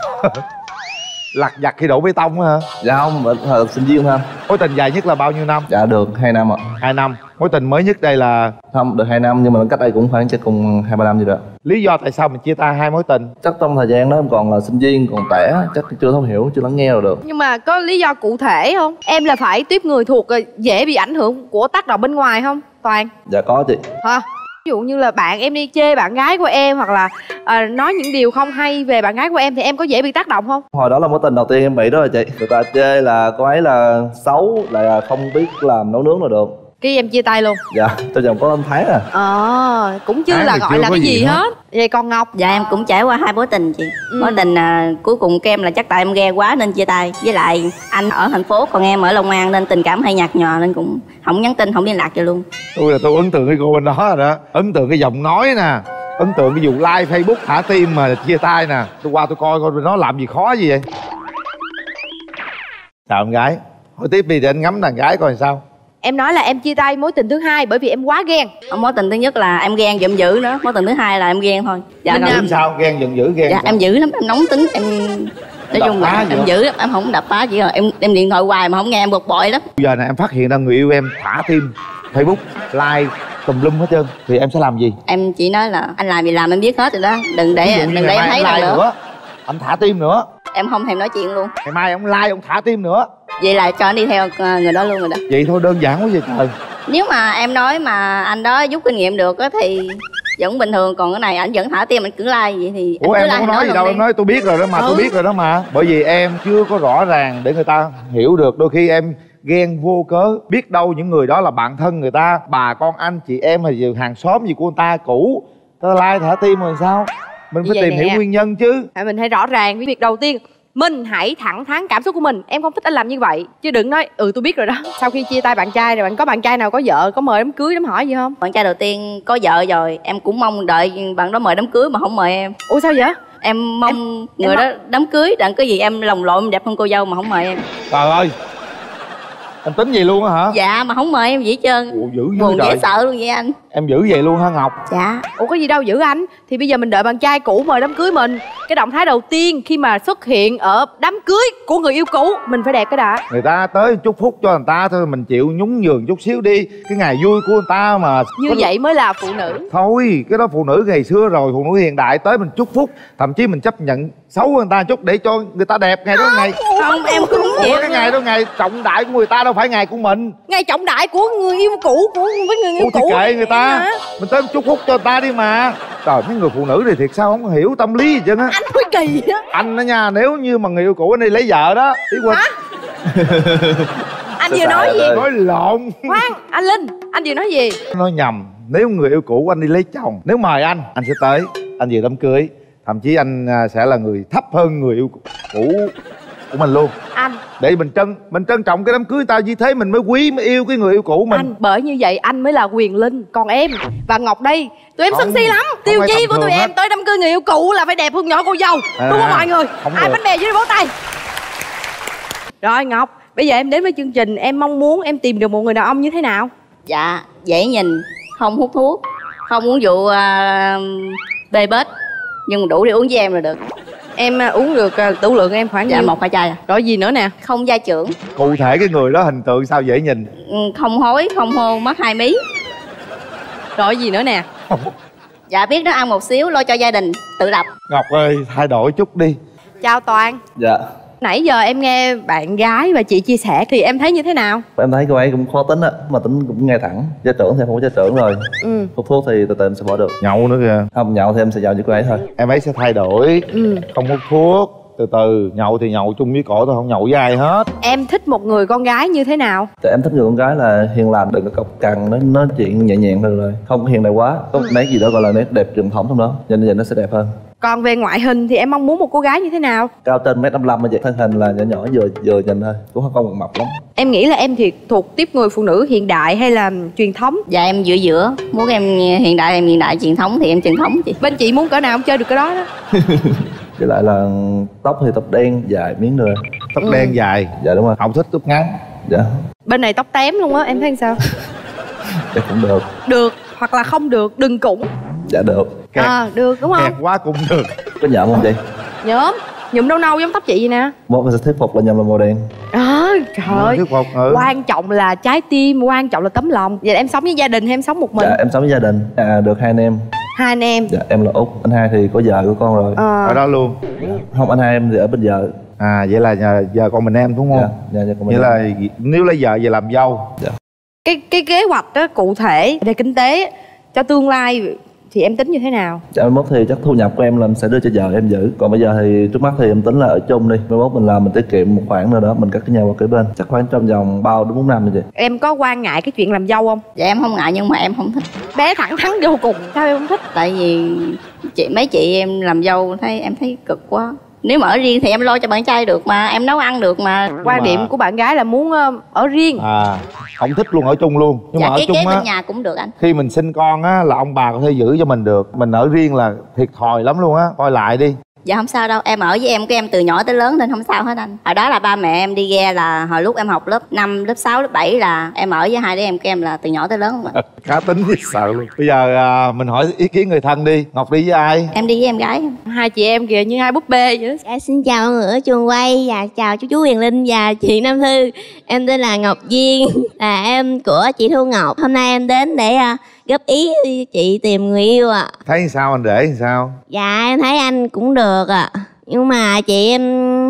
Lặt vặt khi đổ bê tông hả? Dạ không, thời sinh viên thôi. Mối tình dài nhất là bao nhiêu năm? Dạ được hai năm ạ. Hai năm. Mối tình mới nhất đây là? Không, được hai năm nhưng mà cách đây cũng khoảng chắc cùng hai ba năm gì đó. Lý do tại sao mình chia tay hai mối tình? Chắc trong thời gian đó em còn là sinh viên, còn trẻ, chắc chưa thấu hiểu, chưa lắng nghe được. Nhưng mà có lý do cụ thể không? Em là phải tiếp người thuộc ờ, dễ bị ảnh hưởng của tác động bên ngoài không Toàn? Dạ có chị. Hả? Ví dụ như là bạn em đi chê bạn gái của em hoặc là à, nói những điều không hay về bạn gái của em thì em có dễ bị tác động không? Hồi đó là mối tình đầu tiên em bị đó rồi chị. Người ta chê là cô ấy là xấu, là không biết làm nấu nướng là được. Cái em chia tay luôn. Dạ, tôi chồng có năm tháng à. Ờ, cũng chưa Tháng là thì gọi chưa là có cái gì gì hết. hết. Vậy còn Ngọc? Dạ em cũng trải qua hai mối tình chị. Ừ. Mối tình à, cuối cùng của em là chắc tại em ghe quá nên chia tay. Với lại anh ở thành phố còn em ở Long An nên tình cảm hơi nhạt nhòa nên cũng không nhắn tin, không liên lạc cho luôn. Tôi là tôi ấn tượng cái cô bên đó rồi đó. Ấn tượng cái giọng nói nè, ấn tượng cái vụ like Facebook thả tim mà chia tay nè. Tôi qua tôi coi coi nó làm gì khó gì vậy. Chào em gái. Hỏi tiếp đi để anh ngắm đàn gái coi sao. Em nói là em chia tay mối tình thứ hai bởi vì em quá ghen. Mối tình thứ nhất là em ghen giận dữ nữa. Mối tình thứ hai là em ghen thôi. Dạ Ghen còn... sao? Ghen giận dữ ghen Dạ sao? em dữ lắm, em nóng tính, em nói Đập chung là phá em vậy? dữ lắm, em không đập phá chỉ là em em điện thoại hoài mà không nghe em bực bội lắm. Bây giờ này em phát hiện ra người yêu em thả tim Facebook like tùm lum hết trơn thì em sẽ làm gì? Em chỉ nói là anh làm gì làm em biết hết rồi đó, đừng để Ví dụ như đừng ngày để em mai thấy anh like đâu nữa. nữa, anh thả tim nữa, Em không thèm nói chuyện luôn. ngày mai ông like ông thả tim nữa, Vậy là cho anh đi theo ờ, người đó luôn rồi đó. vậy thôi đơn giản quá vậy trời. Nếu mà em nói mà anh đó rút kinh nghiệm được á thì vẫn bình thường, còn cái này anh vẫn thả tim anh cứ like vậy thì Ủa cứ em like không có nói gì luôn đâu, đi. em nói tôi biết rồi đó mà, Ừ. tôi biết rồi đó mà. Bởi vì em chưa có rõ ràng để người ta hiểu được. Đôi khi em ghen vô cớ, biết đâu những người đó là bạn thân người ta, bà con anh chị em hay gì hàng xóm gì của người ta cũ, ta like thả tim rồi sao? Mình phải Vậy tìm nè. hiểu nguyên nhân chứ. Phải mình hãy rõ ràng với việc đầu tiên. Mình hãy thẳng thắn cảm xúc của mình. Em không thích anh làm như vậy. Chứ đừng nói ừ tôi biết rồi đó. Sau khi chia tay bạn trai rồi, bạn có bạn trai nào có vợ, có mời đám cưới đám hỏi gì không? Bạn trai đầu tiên có vợ rồi, em cũng mong đợi bạn đó mời đám cưới mà không mời em. Ủa sao vậy? Em mong Em- người em đó mong- đám cưới đặng cái gì em lồng lộn em đẹp hơn cô dâu mà không mời em. Trời ơi, em tính gì luôn á hả? Dạ mà không mời em gì hết trơn. Ủa, dữ Buồn dữ dễ trời. sợ luôn vậy anh. Em giữ vậy luôn hả Ngọc? Dạ. Ủa có gì đâu giữ anh. Thì bây giờ mình đợi bạn trai cũ mời đám cưới mình. Cái động thái đầu tiên khi mà xuất hiện ở đám cưới của người yêu cũ, mình phải đẹp cái đã. Người ta tới chúc phúc cho người ta thôi, mình chịu nhún nhường chút xíu đi. Cái ngày vui của người ta mà. Như Có- vậy mới là phụ nữ. Thôi, cái đó phụ nữ ngày xưa rồi, phụ nữ hiện đại tới mình chúc phúc. Thậm chí mình chấp nhận xấu người ta chút để cho người ta đẹp ngày đó ngày. Không, em cũng Ủa, chịu. cái ngày đó ngày trọng đại của người ta đâu phải ngày của mình. Ngày trọng đại của người yêu cũ của với người yêu Ủa thì cũ. kệ người ta, Hả? mình tới chúc phúc cho người ta đi mà. Trời, mấy người phụ nữ thì thiệt sao không hiểu tâm lý gì chứ á. Anh hơi kỳ á. Anh đó nha, nếu như mà người yêu cũ anh đi lấy vợ đó, ý Quỳnh. Anh vừa nói gì? Nói lộn. Khoan, anh Linh, anh vừa nói gì? Nói nhầm, nếu người yêu cũ của anh đi lấy chồng, nếu mời anh, anh sẽ tới, anh về đám cưới. Thậm chí anh à, sẽ là người thấp hơn người yêu cũ của mình luôn. Anh Để mình trân mình trân trọng cái đám cưới ta, như thế mình mới quý mới yêu cái người yêu cũ mình. Anh, bởi như vậy anh mới là Quyền Linh. Còn em và Ngọc đây, tụi em Không, sân si lắm. không Tiêu phải chí tầm của tụi thường em hết. tới đám cưới người yêu cũ là phải đẹp hơn nhỏ cô dâu. À, Đúng không mọi người? không Ai được. bánh bè dưới đây vỗ tay. Rồi Ngọc, bây giờ em đến với chương trình, em mong muốn em tìm được một người đàn ông như thế nào? Dạ, dễ nhìn, không hút thuốc, không uống rượu uh, bê bết, nhưng mà đủ để uống với em là được. Em à, uống được à, tửu lượng em khoảng Dạ nhiêu? một hai chai à. Rồi gì nữa nè? Không gia trưởng, Cụ thể cái người đó hình tượng sao dễ nhìn? ừ, không hối, không hôn, mất hai mí. Rồi gì nữa nè? Dạ biết nó ăn một xíu, lo cho gia đình, tự lập. Ngọc ơi, thay đổi chút đi. Chào Toàn. Dạ. Nãy giờ em nghe bạn gái và chị chia sẻ thì em thấy như thế nào? Em thấy cô ấy cũng khó tính á, mà tính cũng ngay thẳng. Gia trưởng thì em không có gia trưởng rồi. Ừ. Hút thuốc thì từ từ em sẽ bỏ được. Nhậu nữa kìa. Không, nhậu thì em sẽ nhậu với cô ấy thôi. Em ấy sẽ thay đổi. Ừ. Không hút thuốc, từ từ. Nhậu thì nhậu chung với cổ thôi, không nhậu với ai hết. Em thích một người con gái như thế nào? Tại em thích người con gái là hiền lành, đừng có cọc cằn, nói nói chuyện nhẹ nhàng được rồi. Không có hiền đại quá, có nét gì đó gọi là nét đẹp truyền thống trong đó, cho nên vậy nó sẽ đẹp hơn. Còn về ngoại hình thì em mong muốn một cô gái như thế nào? Cao trên mét năm mươi lăm mà vậy, thân hình là nhỏ nhỏ vừa vừa nhìn thôi, cũng không còn mập lắm. Em nghĩ là em thì thuộc tiếp người phụ nữ hiện đại hay là truyền thống? Dạ em giữa giữa, muốn em hiện đại em hiện đại, truyền thống thì em truyền thống chị. Bên chị muốn cỡ nào em chơi được cái đó đó. Với lại là tóc thì tóc đen dài miếng rồi. Tóc Ừ. đen dài. Dạ đúng rồi. Không thích tóc ngắn. Dạ. Bên này tóc tém luôn á, em thấy sao? Chắc cũng được. Được hoặc là không được, đừng cũng. Dạ được. Kẹt. À được đúng không? Kẹt quá cũng được. Có nhậm không chị? Nhóm nhuộm nâu nâu giống tóc chị vậy nè. Một mình sẽ thuyết phục là nhậm là màu đen. À, trời ơi. Thuyết phục, ừ. Quan trọng là trái tim, quan trọng là tấm lòng. Vậy em sống với gia đình hay em sống một mình? Dạ em sống với gia đình. À được hai anh em. Hai anh em. Dạ em là Út, anh hai thì có vợ có con rồi. Ờ. Ở đó luôn. Không, anh hai em thì ở bên vợ. À vậy là giờ, giờ còn mình em đúng không? Dạ, dạ, dạ còn Vậy mình là em. nếu lấy vợ về làm dâu. Dạ. Cái cái kế hoạch đó cụ thể về kinh tế cho tương lai thì em tính như thế nào? Dạ mai mốt thì chắc thu nhập của em là em sẽ đưa cho vợ em giữ. Còn bây giờ thì trước mắt thì em tính là ở chung đi. Mai mốt mình làm mình tiết kiệm một khoản nào đó, mình cất cái nhà qua kế bên. Chắc khoảng trong vòng bao đến bốn năm như vậy. Em có quan ngại cái chuyện làm dâu không? Dạ em không ngại nhưng mà em không thích. Bé thẳng thắn vô cùng. Sao em không thích? Tại vì chị mấy chị em làm dâu thấy em thấy cực quá. Nếu mà ở riêng thì em lo cho bạn trai được mà, em nấu ăn được mà. Quan mà... điểm của bạn gái là muốn ở riêng. À, không thích luôn ở chung luôn. Nhưng dạ, mà ở cái chung kế á, bên nhà cũng được anh. khi mình sinh con á là ông bà có thể giữ cho mình được. Mình ở riêng là thiệt thòi lắm luôn á. Coi lại đi. Dạ không sao đâu, em ở với em của em từ nhỏ tới lớn nên không sao hết anh. Hồi đó là ba mẹ em đi ghe là hồi lúc em học lớp năm, lớp sáu, lớp bảy là em ở với hai đứa em của em là từ nhỏ tới lớn mà. Cá tính biết sợ luôn. Bây giờ à, mình hỏi ý kiến người thân đi. Ngọc đi với ai? Em đi với em gái. Hai chị em kìa như hai búp bê vậy đó. Dạ, xin chào mọi người ở trường quay và chào chú chú Huyền Linh và chị Nam Thư. Em tên là Ngọc Duyên, là em của chị Thu Ngọc. Hôm nay em đến để uh, góp ý chị tìm người yêu ạ. À. Thấy sao anh rể sao? Dạ em thấy anh cũng được ạ. À. Nhưng mà chị em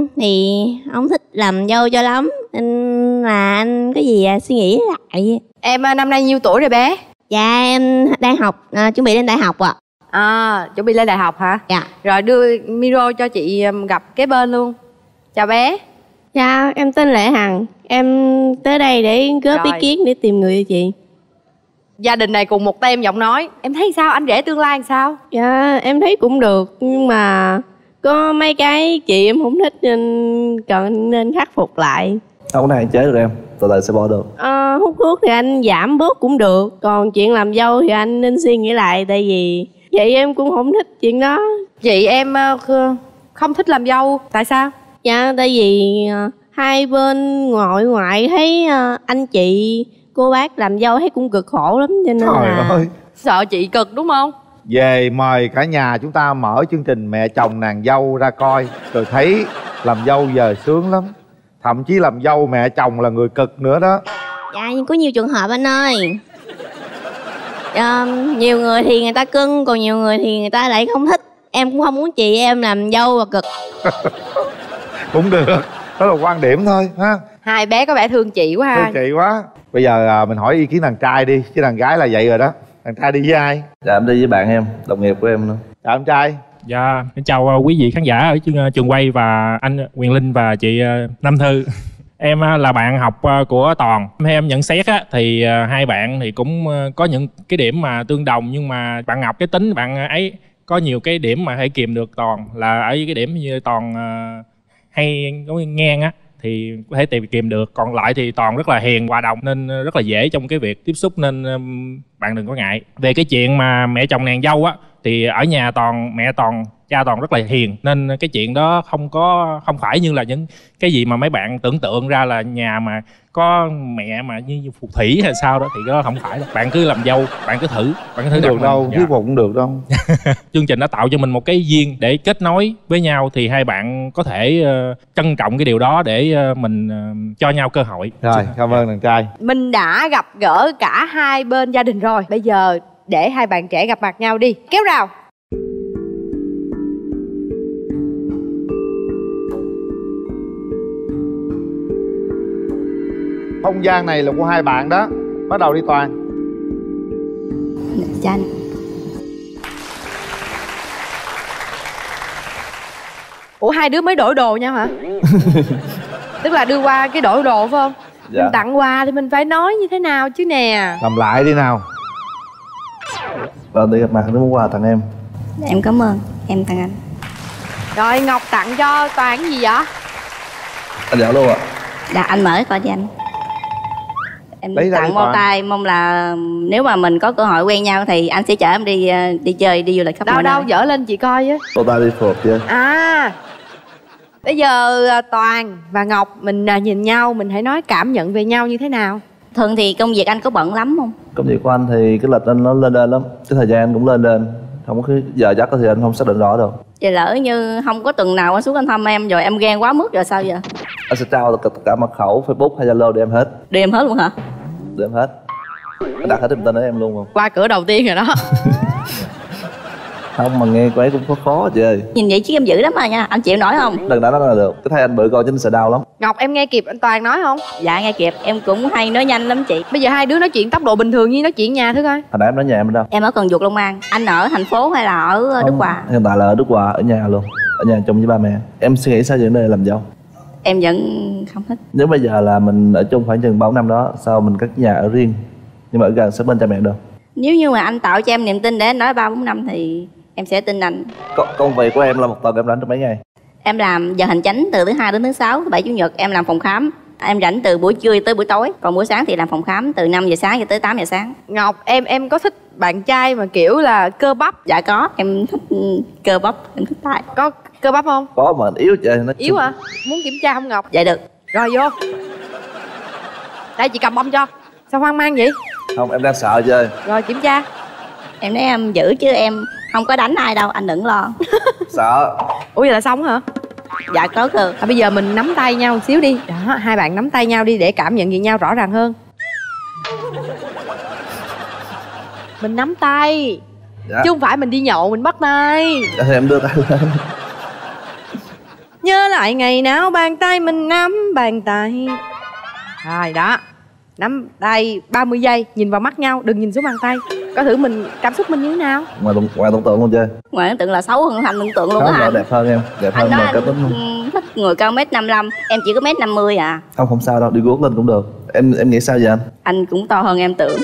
thì không thích làm dâu cho lắm. Nên là anh có gì suy nghĩ lại. Em năm nay nhiêu tuổi rồi bé? Dạ em đang học, à, chuẩn bị lên đại học ạ. À. à, chuẩn bị lên đại học hả? Dạ. Rồi đưa micro cho chị gặp kế bên luôn. Chào bé. Dạ em tên Lệ Hằng. Em tới đây để góp ý kiến để tìm người cho chị. Gia đình này cùng một tem giọng nói. Em thấy sao? Anh rể tương lai làm sao? Dạ em thấy cũng được. Nhưng mà có mấy cái chị em không thích nên cần nên khắc phục lại. Không có hạn chế được em, từ từ sẽ bỏ được. À, hút thuốc thì anh giảm bớt cũng được. Còn chuyện làm dâu thì anh nên suy nghĩ lại. Tại vì chị em cũng không thích chuyện đó. Chị em không thích làm dâu. Tại sao? Dạ tại vì hai bên ngoại ngoại thấy anh chị cô bác làm dâu thấy cũng cực khổ lắm cho nên Trời là ơi. Sợ chị cực đúng không? Về mời cả nhà chúng ta mở chương trình Mẹ Chồng Nàng Dâu ra coi. Rồi thấy làm dâu giờ sướng lắm. Thậm chí làm dâu mẹ chồng là người cực nữa đó. Dạ nhưng có nhiều trường hợp anh ơi. À, nhiều người thì người ta cưng, còn nhiều người thì người ta lại không thích. Em cũng không muốn chị em làm dâu và cực. Cũng được, đó là quan điểm thôi ha. Hai bé có vẻ thương chị quá ha. Thương chị quá. Bây giờ à, mình hỏi ý kiến đàn trai đi, chứ đàn gái là vậy rồi đó. Đàn trai đi với ai? Dạ em đi với bạn em, đồng nghiệp của em nữa. Chào em trai. Dạ, chào quý vị khán giả ở trường quay và anh Quyền Linh và chị Nam Thư. Em là bạn học của Toàn. Theo em nhận xét á, thì hai bạn thì cũng có những cái điểm mà tương đồng. Nhưng mà bạn Ngọc cái tính bạn ấy có nhiều cái điểm mà hãy kìm được Toàn. Là ở cái điểm như Toàn hay có ngang á thì có thể tìm kìm được. Còn lại thì Toàn rất là hiền, hòa đồng nên rất là dễ trong cái việc tiếp xúc, nên bạn đừng có ngại. Về cái chuyện mà mẹ chồng nàng dâu á thì ở nhà Toàn, mẹ Toàn, cha Toàn rất là hiền, nên cái chuyện đó không có không phải như là những cái gì mà mấy bạn tưởng tượng ra là nhà mà có mẹ mà như phù thủy hay sao đó, thì đó không phải đâu. Bạn cứ làm dâu, bạn cứ thử, bạn cứ thử được đâu, dạ. thuyết phục cũng được đâu. Chương trình đã tạo cho mình một cái duyên để kết nối với nhau, thì hai bạn có thể uh, trân trọng cái điều đó để uh, mình uh, cho nhau cơ hội. Rồi, cảm ơn đàn trai. Mình đã gặp gỡ cả hai bên gia đình rồi, bây giờ để hai bạn trẻ gặp mặt nhau đi. Kéo rào. Không gian này là của hai bạn đó. Bắt đầu đi Toàn. Dạ anh. Ủa hai đứa mới đổi đồ nhau hả? Tức là đưa qua cái đổi đồ phải không? Dạ. Mình tặng quà thì mình phải nói như thế nào chứ nè. Làm lại đi nào. Rồi đi gặp mặt nó muốn quà tặng em. Em cảm ơn, em tặng anh. Rồi Ngọc tặng cho Toàn cái gì vậy? Anh dạo luôn ạ. Dạ anh mở coi cho anh. Em Lấy tặng bao tay, mong là nếu mà mình có cơ hội quen nhau thì anh sẽ chở em đi đi chơi, đi du lịch khắp đâu mọi đâu nơi. dở lên chị coi với. Bao tay đi phượt chứ. À bây giờ Toàn và Ngọc mình nhìn nhau, mình hãy nói cảm nhận về nhau như thế nào. Thường thì công việc anh có bận lắm không? Công việc của anh thì cái lịch anh nó lên lên lắm, cái thời gian anh cũng lên lên, không có cái giờ giấc thì anh không xác định rõ đâu. Vậy lỡ như không có tuần nào anh xuống anh thăm em rồi em ghen quá mức rồi sao giờ? Anh sẽ trao tất cả mật khẩu Facebook hay Zalo để em hết. Để em hết luôn hả? Để em hết. Anh đặt hết thông tin để em luôn không? Qua cửa đầu tiên rồi đó. Không, mà nghe cô ấy cũng khó khó chị ơi. Nhìn vậy chứ em dữ lắm mà nha, anh chịu nổi không? Đừng đã nói là được, cái thay anh bự coi chứ nó sợ đau lắm. Ngọc, em nghe kịp anh Toàn nói không? Dạ nghe kịp, em cũng hay nói nhanh lắm chị. Bây giờ hai đứa nói chuyện tốc độ bình thường như nói chuyện nhà thử coi. Hồi nãy em nói nhà em ở đâu? Em ở Cần Duộc, Long An. Anh ở thành phố hay là ở Đức Hòa? Hiện tại là ở Đức Hòa, ở nhà luôn. Ở nhà chung với ba mẹ. Em suy nghĩ sao về vấn đề làm dâu? Em vẫn không thích. Nếu bây giờ là mình ở chung khoảng chừng ba năm đó, sao mình cất nhà ở riêng nhưng mà ở gần sát bên cha mẹ được? Nếu như mà anh tạo cho em niềm tin để anh nói ba bốn năm thì em sẽ tin anh. Có, công việc của em là một tuần em rảnh được mấy ngày? Em làm giờ hành chánh từ thứ hai đến thứ sáu, thứ bảy chủ nhật em làm phòng khám. Em rảnh từ buổi trưa tới buổi tối, còn buổi sáng thì làm phòng khám từ năm giờ sáng cho tới tám giờ sáng. Ngọc, em em có thích bạn trai mà kiểu là cơ bắp? Dạ có, em thích cơ bắp, em thích tay. Có cơ bắp không? Có mà yếu trời nó. Yếu hả? Muốn kiểm tra không Ngọc? Dạ được. Rồi vô. Đây chị cầm bông cho. Sao hoang mang vậy? Không, em đang sợ chơi. Rồi kiểm tra. Em nói em giữ chứ em không có đánh ai đâu, anh đừng lo. Sợ. Ủa vậy là xong hả? Dạ có cơ. À, bây giờ mình nắm tay nhau một xíu đi. Đó, hai bạn nắm tay nhau đi để cảm nhận về nhau rõ ràng hơn. Mình nắm tay. Dạ. Chứ không phải mình đi nhậu mình bắt tay. Dạ thì em đưa tay lên. Nhớ lại ngày nào bàn tay mình nắm bàn tay. Rồi đó. Nắm tay ba mươi giây, nhìn vào mắt nhau, đừng nhìn xuống bàn tay. Coi thử mình cảm xúc mình như thế nào. Ngoài tưởng, ngoài tưởng tượng luôn chơi. Ngoài tưởng tượng là xấu hơn thành tưởng tượng luôn đó á. Đẹp hơn em, đẹp hơn mà cá tính luôn. Thích người cao mét năm lăm, em chỉ có mét năm mươi à. Không không sao đâu, đi guốc lên cũng được. Em em nghĩ sao vậy anh? Anh cũng to hơn em tưởng.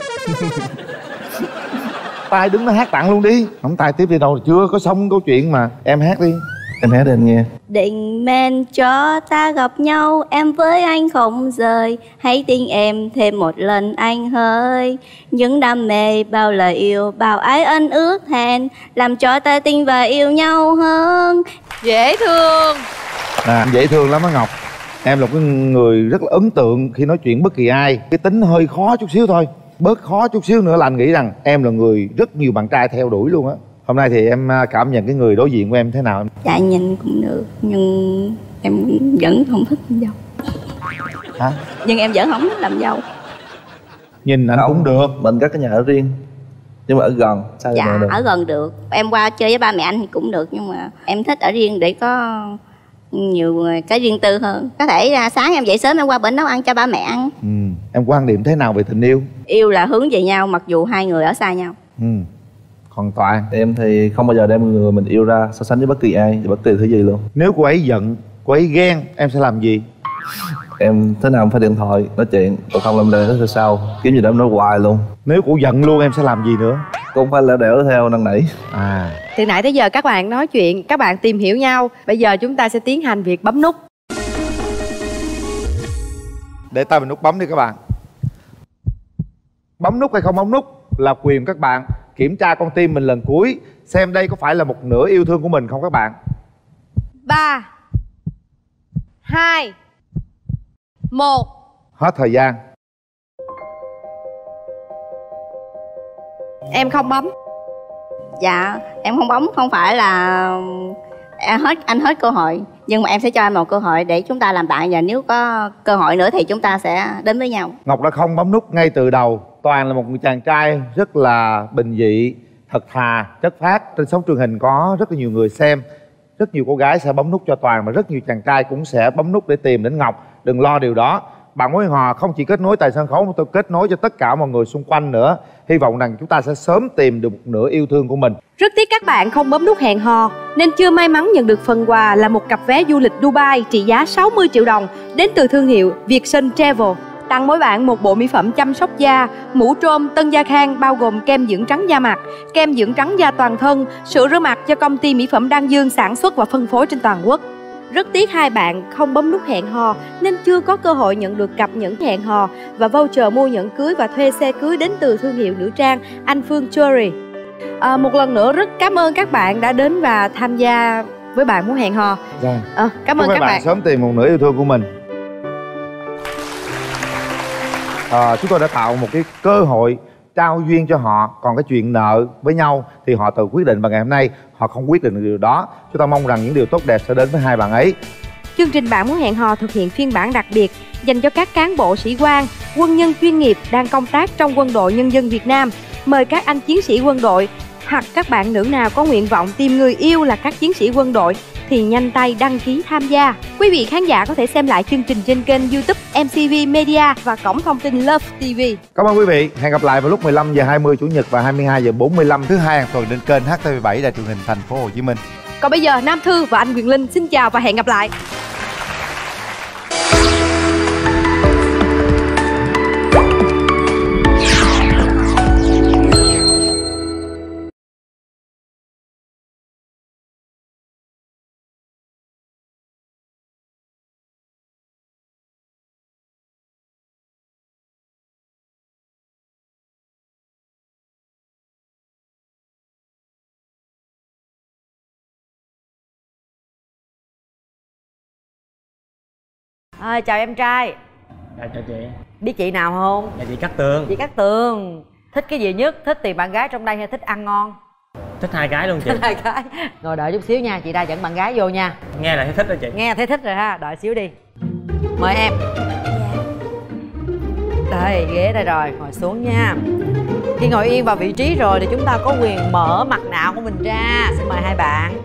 Tài đứng nó hát tặng luôn đi. Không Tài tiếp đi đâu, chưa có xong câu chuyện mà. Em hát đi. Em hát đi anh nghe. Định mệnh cho ta gặp nhau, em với anh không rời. Hãy tin em thêm một lần anh hỡi. Những đam mê, bao lời yêu, bao ái ân ước hẹn, làm cho ta tin và yêu nhau hơn. Dễ thương. À, dễ thương lắm á Ngọc. Em là cái người rất là ấn tượng khi nói chuyện bất kỳ ai. Cái tính hơi khó chút xíu thôi, bớt khó chút xíu nữa là anh nghĩ rằng em là người rất nhiều bạn trai theo đuổi luôn á. Hôm nay thì em cảm nhận cái người đối diện của em thế nào? Dạ nhìn cũng được, nhưng em vẫn không thích làm dâu. Hả? Nhưng em vẫn không thích làm dâu. Nhìn anh cũng được. Mình có cái nhà ở riêng nhưng mà ở gần. Sao dạ ở gần được. Em qua chơi với ba mẹ anh thì cũng được, nhưng mà em thích ở riêng để có nhiều cái riêng tư hơn. Có thể là sáng em dậy sớm em qua bển nấu ăn cho ba mẹ ăn. Ừ. Em quan điểm thế nào về tình yêu? Yêu là hướng về nhau mặc dù hai người ở xa nhau. Ừ. Còn Toàn? Em thì không bao giờ đem người mình yêu ra so sánh với bất kỳ ai, bất kỳ thứ gì luôn. Nếu cô ấy giận, cô ấy ghen, em sẽ làm gì? Em thế nào cũng phải điện thoại nói chuyện, còn không làm đề nó sao kiếm gì đó em nói hoài luôn. Nếu cô giận luôn em sẽ làm gì nữa? Cũng phải lẻo đẻo theo năn nỉ. À. Từ nãy tới giờ các bạn nói chuyện, các bạn tìm hiểu nhau. Bây giờ chúng ta sẽ tiến hành việc bấm nút. Để tay vào nút bấm đi các bạn. Bấm nút hay không bấm nút là quyền các bạn. Kiểm tra con tim mình lần cuối, xem đây có phải là một nửa yêu thương của mình không các bạn. Ba, hai, một. Hết thời gian. Em không bấm. Dạ em không bấm, không phải là em hết anh hết cơ hội, nhưng mà em sẽ cho anh một cơ hội để chúng ta làm bạn, và nếu có cơ hội nữa thì chúng ta sẽ đến với nhau. Ngọc đã không bấm nút ngay từ đầu. Toàn là một người chàng trai rất là bình dị, thật thà, chất phác. Trên sóng truyền hình có rất là nhiều người xem. Rất nhiều cô gái sẽ bấm nút cho Toàn, mà rất nhiều chàng trai cũng sẽ bấm nút để tìm đến Ngọc. Đừng lo điều đó. Bạn Mối Hò không chỉ kết nối tại sân khấu mà tôi kết nối cho tất cả mọi người xung quanh nữa. Hy vọng rằng chúng ta sẽ sớm tìm được một nửa yêu thương của mình. Rất tiếc các bạn không bấm nút hẹn hò nên chưa may mắn nhận được phần quà là một cặp vé du lịch Dubai trị giá sáu mươi triệu đồng đến từ thương hiệu Vietsun Travel. Tặng mỗi bạn một bộ mỹ phẩm chăm sóc da, mũ trôm Tân Gia Khang bao gồm kem dưỡng trắng da mặt, kem dưỡng trắng da toàn thân, sữa rửa mặt do công ty mỹ phẩm Đan Dương sản xuất và phân phối trên toàn quốc. Rất tiếc hai bạn không bấm nút hẹn hò nên chưa có cơ hội nhận được cặp nhẫn hẹn hò và voucher mua nhẫn cưới và thuê xe cưới đến từ thương hiệu nữ trang Anh Phương Jewelry. À, một lần nữa rất cảm ơn các bạn đã đến và tham gia với bạn muốn hẹn hò. Dạ. À, cảm ơn Chúc các bạn. bạn sớm tìm một nửa yêu thương của mình. À, chúng tôi đã tạo một cái cơ hội trao duyên cho họ. Còn cái chuyện nợ với nhau thì họ tự quyết định, và ngày hôm nay họ không quyết định được điều đó. Chúng ta mong rằng những điều tốt đẹp sẽ đến với hai bạn ấy. Chương trình Bạn Muốn Hẹn Hò thực hiện phiên bản đặc biệt dành cho các cán bộ sĩ quan, quân nhân chuyên nghiệp đang công tác trong Quân đội Nhân dân Việt Nam. Mời các anh chiến sĩ quân đội hoặc các bạn nữ nào có nguyện vọng tìm người yêu là các chiến sĩ quân đội thì nhanh tay đăng ký tham gia. Quý vị khán giả có thể xem lại chương trình trên kênh YouTube em xê vê Media và cổng thông tin Love ti vi. Cảm ơn quý vị. Hẹn gặp lại vào lúc mười lăm giờ hai mươi chủ nhật và hai mươi hai giờ bốn mươi lăm thứ hai hàng tuần trên kênh hát tê vê bảy Đài Truyền hình Thành phố Hồ Chí Minh. Còn bây giờ Nam Thư và anh Quyền Linh xin chào và hẹn gặp lại. À, chào em trai. Dạ chào chị. Biết chị nào không? Dạ chị Cát Tường. Chị Cát Tường. Thích cái gì nhất? Thích tìm bạn gái trong đây hay thích ăn ngon? Thích hai cái luôn chị. Thích hai cái. Ngồi đợi chút xíu nha, chị ra dẫn bạn gái vô nha. Nghe là thấy thích rồi chị. Nghe thấy thích rồi ha, đợi xíu đi. Mời em. Đây, ghế đây rồi, ngồi xuống nha. Khi ngồi yên vào vị trí rồi thì chúng ta có quyền mở mặt nạ của mình ra. Xin mời hai bạn.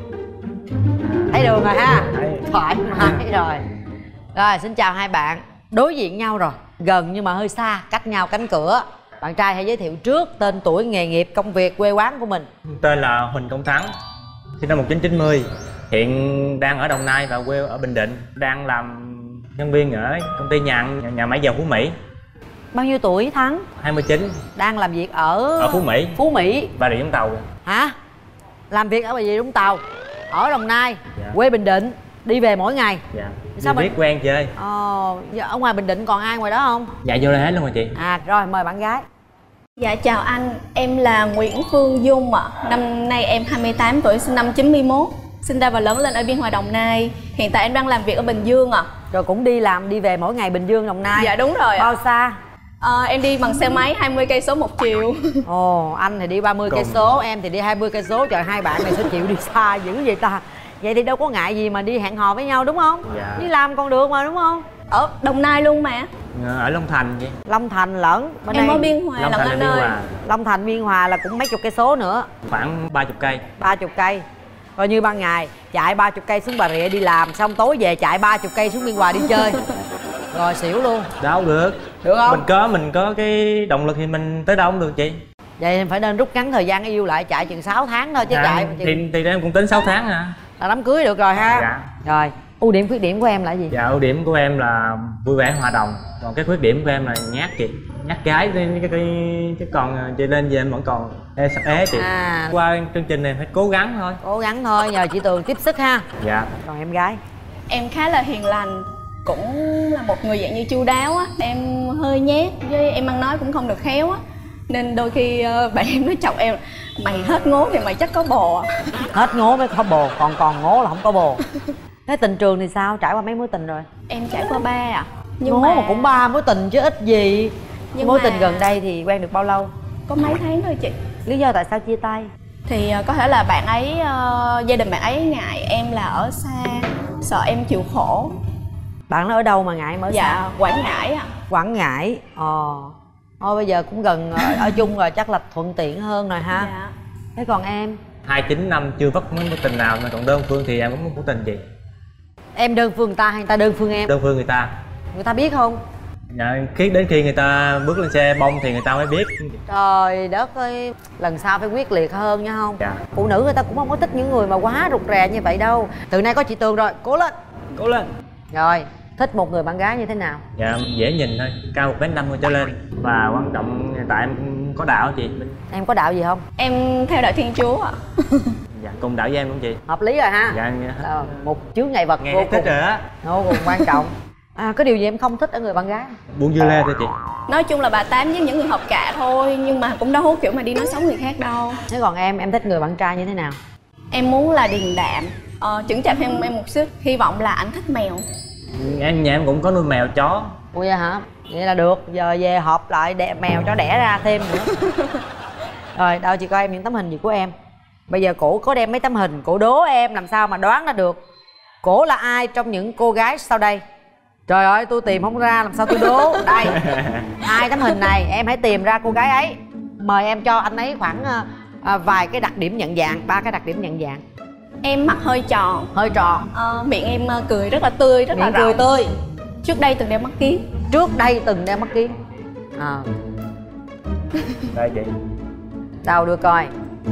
Thấy đường rồi ha? Thoải mái rồi. Rồi, xin chào hai bạn. Đối diện nhau rồi, gần nhưng mà hơi xa, cách nhau cánh cửa. Bạn trai hãy giới thiệu trước tên, tuổi, nghề nghiệp, công việc, quê quán của mình. Tên là Huỳnh Công Thắng, sinh năm một nghìn chín trăm chín mươi. Hiện đang ở Đồng Nai và quê ở Bình Định. Đang làm nhân viên ở công ty nhà, nhà máy dầu Phú Mỹ. Bao nhiêu tuổi Thắng? hai mươi chín. Đang làm việc ở... Ở Phú Mỹ. Phú Mỹ. Bà Rịa Vũng Tàu. Hả? Làm việc ở Bà Rịa Vũng Tàu. Ở Đồng Nai. Dạ. Quê Bình Định. Đi về mỗi ngày. Dạ. Sao biết mình... quen chơi. Ờ, ở ngoài Bình Định còn ai ngoài đó không? Dạ vô đây hết luôn rồi chị. À rồi, mời bạn gái. Dạ chào anh, em là Nguyễn Phương Dung ạ. À. Năm nay em hai mươi tám tuổi, sinh năm chín mươi mốt. Sinh ra và lớn lên ở Biên Hòa, Đồng Nai. Hiện tại em đang làm việc ở Bình Dương ạ. À. Rồi cũng đi làm đi về mỗi ngày Bình Dương, Đồng Nai. Dạ đúng rồi ạ. Bao xa? À, em đi bằng xe máy hai mươi cây số một chiều. Ồ, anh thì đi ba mươi cây số, em thì đi hai mươi cây số. Trời, hai bạn này sao chịu đi xa dữ vậy ta? Vậy thì đâu có ngại gì mà đi hẹn hò với nhau đúng không? Dạ. Đi làm còn được mà đúng không? Ở Đồng Nai luôn mà. Ở Long Thành vậy. Long Thành lẫn bên em đây. ở Biên Hòa Long lẫn anh ơi. Long Thành Biên Hòa là cũng mấy chục cây số nữa. Khoảng ba chục cây. Ba chục cây. Coi như ban ngày chạy ba chục cây xuống Bà Rịa đi làm, xong tối về chạy ba chục cây xuống Biên Hòa đi chơi. Rồi xỉu luôn. Đâu được. Được không? Mình có mình có cái động lực thì mình tới đâu cũng được chị. Vậy phải nên rút ngắn thời gian yêu lại, chạy chừng sáu tháng thôi chứ À, chạy thì, chừng... thì em cũng tính sáu tháng à. Là đám cưới được rồi ha. Dạ. Rồi, ưu điểm khuyết điểm của em là gì? Dạ, ưu điểm của em là vui vẻ hòa đồng. Còn cái khuyết điểm của em là nhát chị. Nhát gái cái cái cái còn chị lên về em vẫn còn ê sắp ế chị. À. Qua chương trình này phải cố gắng thôi. Cố gắng thôi, nhờ chị Tường tiếp sức ha. Dạ. Còn em gái? Em khá là hiền lành, cũng là một người dạng như chu đáo á. Em hơi nhát, với em ăn nói cũng không được khéo á. Nên đôi khi uh, bạn em nói chọc em, mày hết ngố thì mày chắc có bồ. Hết ngố mới có bồ, còn còn ngố là không có bồ. Thế tình trường thì sao? Trải qua mấy mối tình rồi? Em trải qua ba à. Nhưng ngố mà... mà cũng ba mối tình chứ ít gì. Nhưng mối mà... tình gần đây thì quen được bao lâu? Có mấy tháng thôi chị. Lý do tại sao chia tay? Thì uh, có thể là bạn ấy, uh, gia đình bạn ấy ngại em là ở xa, sợ em chịu khổ. Bạn nó ở đâu mà ngại em ở dạ, xa? Dạ, Quảng Ngãi ạ. Quảng Ngãi. Ờ. Thôi bây giờ cũng gần ở, ở chung rồi, chắc là thuận tiện hơn rồi ha. Dạ. Thế còn em? hai chín năm chưa vấp mối tình nào, mà còn đơn phương thì em cũng mối tình gì? Em đơn phương người ta hay người ta đơn phương em? Đơn phương người ta. Người ta biết không? Dạ, khi đến khi người ta bước lên xe bông thì người ta mới biết. Trời đất ơi, lần sau phải quyết liệt hơn nha không? Dạ. Phụ nữ người ta cũng không có thích những người mà quá rụt rè như vậy đâu. Từ nay có chị Tường rồi, cố lên. Cố lên. Rồi, thích một người bạn gái như thế nào? Dạ, dễ nhìn thôi, cao một mét năm mươi trở lên. Và quan trọng hiện tại em có đạo chị. Em có đạo gì không? Em theo đạo Thiên Chúa ạ. Dạ, cùng đạo với em đúng chị. Hợp lý rồi ha. Dạ. À, một chướng ngại vật nghe vô thích rồi á. Vô cùng quan trọng. À, có điều gì em không thích ở người bạn gái? Buông dưa lê thôi chị. Nói chung là bà tám với những người hợp cạ thôi, nhưng mà cũng đâu hút kiểu mà đi nói xấu người khác đâu. Thế còn em, em thích người bạn trai như thế nào? Em muốn là điềm đạm, ờ, chững chạc thêm em một chút. Hy vọng là ảnh thích mèo. Em nhà em cũng có nuôi mèo chó. Ủa vậy hả? Vậy là được, giờ về họp lại đẻ mèo cho đẻ ra thêm nữa. Rồi, đâu chị coi em những tấm hình gì của em. Bây giờ cổ có đem mấy tấm hình, cổ đố em làm sao mà đoán ra được cổ là ai trong những cô gái sau đây. Trời ơi, tôi tìm không ra, làm sao tôi đố. Đây, hai tấm hình này, em hãy tìm ra cô gái ấy. Mời em cho anh ấy khoảng à, vài cái đặc điểm nhận dạng, ba cái đặc điểm nhận dạng. Em mặt hơi tròn. Hơi tròn. Ờ, miệng em ờ, cười rất là tươi, rất Miệng là cười rộng. tươi. Trước đây từng đeo mắt kiếng. Trước đây từng đeo mắt kiếng. À. Đây chị. Đâu đưa coi.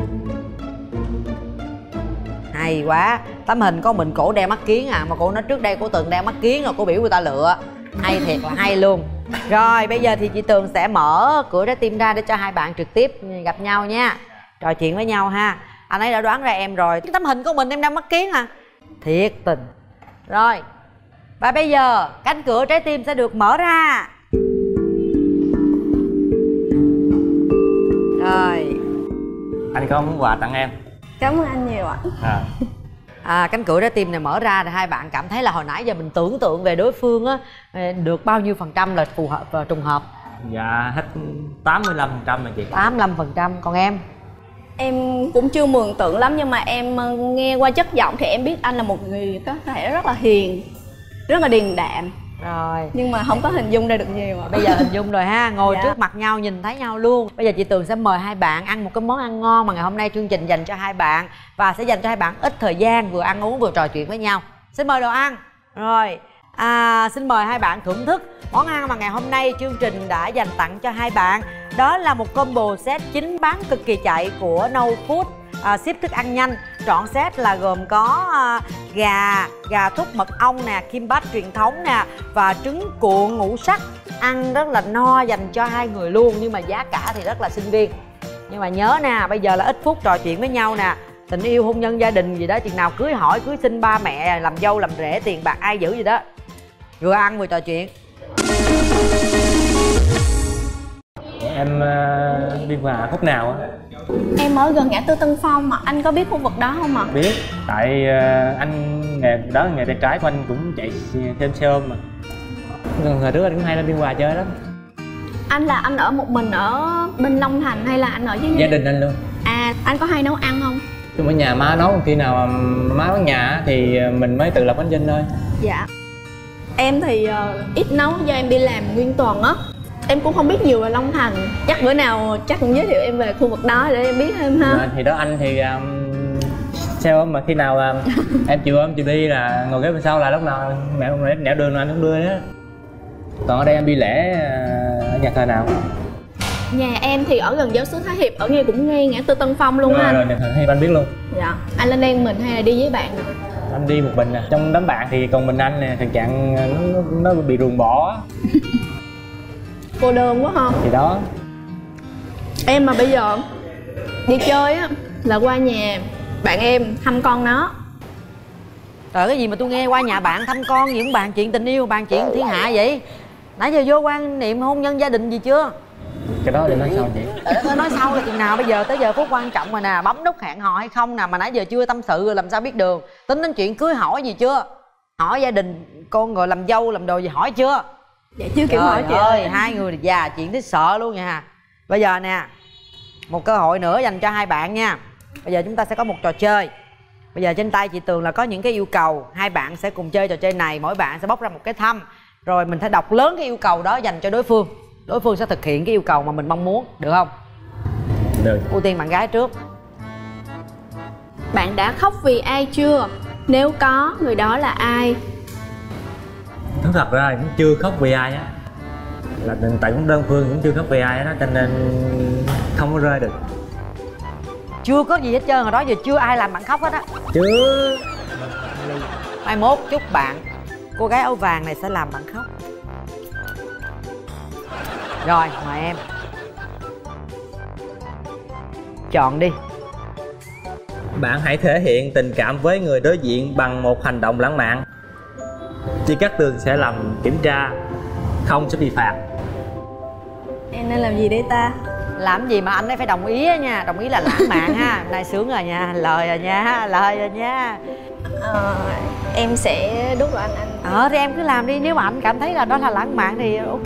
Hay quá. Tấm hình có mình cổ đeo mắt kiếng à, mà cô nói trước đây cô từng đeo mắt kiếng rồi cô biểu người ta lựa. Hay thiệt là hay luôn. Rồi bây giờ thì chị Tường sẽ mở cửa trái tim ra để cho hai bạn trực tiếp gặp nhau nha, trò chuyện với nhau ha. Anh ấy đã đoán ra em rồi. Cái tấm hình của mình em đeo mắt kiếng à. Thiệt tình. Rồi. Và bây giờ cánh cửa trái tim sẽ được mở ra. Rồi. Anh có món quà tặng em. Cảm ơn anh nhiều ạ. À. À, cánh cửa trái tim này mở ra thì hai bạn cảm thấy là hồi nãy giờ mình tưởng tượng về đối phương á, được bao nhiêu phần trăm là phù hợp và trùng hợp? Dạ hết tám mươi lăm phần trăm rồi chị. tám mươi lăm phần trăm. Còn em? Em cũng chưa mường tượng lắm, nhưng mà em ờ, nghe qua chất giọng thì em biết anh là một người có thể rất là hiền, rất là điềm đạm. Rồi. Nhưng mà không có hình dung ra được nhiều ạ. Bây giờ hình dung rồi ha, ngồi Dạ. trước mặt nhau nhìn thấy nhau luôn. Bây giờ chị Tường sẽ mời hai bạn ăn một cái món ăn ngon mà ngày hôm nay chương trình dành cho hai bạn, và sẽ dành cho hai bạn ít thời gian vừa ăn uống vừa trò chuyện với nhau. Xin mời đồ ăn. Rồi. À, xin mời hai bạn thưởng thức món ăn mà ngày hôm nay chương trình đã dành tặng cho hai bạn. Đó là một combo set chính bán cực kỳ chạy của No Food, à, ship thức ăn nhanh. Trọn set là gồm có à, gà, gà thúc mật ong nè, kimbap truyền thống nè, và trứng cuộn ngũ sắc. Ăn rất là no dành cho hai người luôn, nhưng mà giá cả thì rất là sinh viên. Nhưng mà nhớ nè, bây giờ là ít phút trò chuyện với nhau nè. Tình yêu, hôn nhân, gia đình gì đó, chừng nào cưới hỏi, cưới xin ba mẹ, làm dâu, làm rể, tiền bạc ai giữ gì đó. Vừa ăn vừa trò chuyện. Em uh, đi qua khúc nào á? Em ở gần ngã tư Tân Phong mà anh có biết khu vực đó không ạ? Biết, tại uh, anh nghề đó nghề tay trái của anh cũng chạy thêm xe ôm mà. Hồi trước anh cũng hay lên Biên Hòa chơi lắm. Anh là anh ở một mình ở bên Long Thành hay là anh ở với Gia đình anh luôn. À, anh có hay nấu ăn không? Chứ ở nhà má nấu, khi nào mà má bán nhà thì mình mới tự lập bánh chưng thôi. Dạ. Em thì uh, ít nấu do em đi làm nguyên tuần á. Em cũng không biết nhiều về Long Thành. Chắc bữa nào chắc cũng giới thiệu em về khu vực đó để em biết thêm ha. À, thì đó anh thì um, xe ôm mà khi nào um, em chịu ôm chịu đi là ngồi ghế bên sau, là lúc nào mẹ không nẻo đường là anh cũng đưa đó. Còn ở đây em đi lễ uh, ở nhà thờ nào? Nhà em thì ở gần giáo xứ Thái Hiệp, ở ngay cũng ngay ngã tư Tân Phong luôn rồi, anh. Rồi, nhà thờ Thái Hiệp anh biết luôn. Dạ. Anh lên đây mình hay là đi với bạn? Anh đi một mình nè, trong đám bạn thì còn mình anh nè, thằng trạng nó, nó bị ruồng bỏ. Cô đơn quá ha. Thì đó. Em mà bây giờ đi chơi á là qua nhà bạn em thăm con nó. Trời, cái gì mà tôi nghe qua nhà bạn thăm con gì cũng bàn chuyện tình yêu, bàn chuyện thiên hạ vậy? Nãy giờ vô quan niệm hôn nhân gia đình gì chưa? Cái đó để nói sau chị. Trời đất ơi, nói sau là chừng nào? Bây giờ tới giờ phút quan trọng rồi nè, bấm nút hẹn hò hay không nè, mà nãy giờ chưa tâm sự rồi làm sao biết đường? Tính đến chuyện cưới hỏi gì chưa? Hỏi gia đình con rồi làm dâu làm đồ gì hỏi chưa? Dạ chưa kiểu hỏi chị ơi. Hai người già chuyện tới sợ luôn nha. Bây giờ nè, một cơ hội nữa dành cho hai bạn nha. Bây giờ chúng ta sẽ có một trò chơi. Bây giờ trên tay chị Tường là có những cái yêu cầu. Hai bạn sẽ cùng chơi trò chơi này. Mỗi bạn sẽ bóc ra một cái thăm. Rồi mình phải đọc lớn cái yêu cầu đó dành cho đối phương. Đối phương sẽ thực hiện cái yêu cầu mà mình mong muốn. Được không? Được. Ưu tiên bạn gái trước. Bạn đã khóc vì ai chưa? Nếu có, người đó là ai? Nói thật ra cũng chưa khóc vì ai á. Là tại cũng đơn phương cũng chưa khóc vì ai đó, cho nên không có rơi được. Chưa có gì hết trơn, hồi đó giờ chưa ai làm bạn khóc hết á. Chưa. Mai mốt chúc bạn, cô gái áo vàng này sẽ làm bạn khóc. Rồi, mời em. Chọn đi. Bạn hãy thể hiện tình cảm với người đối diện bằng một hành động lãng mạn. Chị Cát Tường sẽ làm kiểm tra, không sẽ bị phạt. Em nên làm gì đây ta? Làm gì mà anh ấy phải đồng ý á nha. Đồng ý là lãng mạn ha. Nay sướng rồi nha, lời rồi nha, lời rồi nha. Ờ, em sẽ đút vào anh anh. Ờ thì em cứ làm đi, nếu mà anh cảm thấy là đó là lãng mạn thì ok.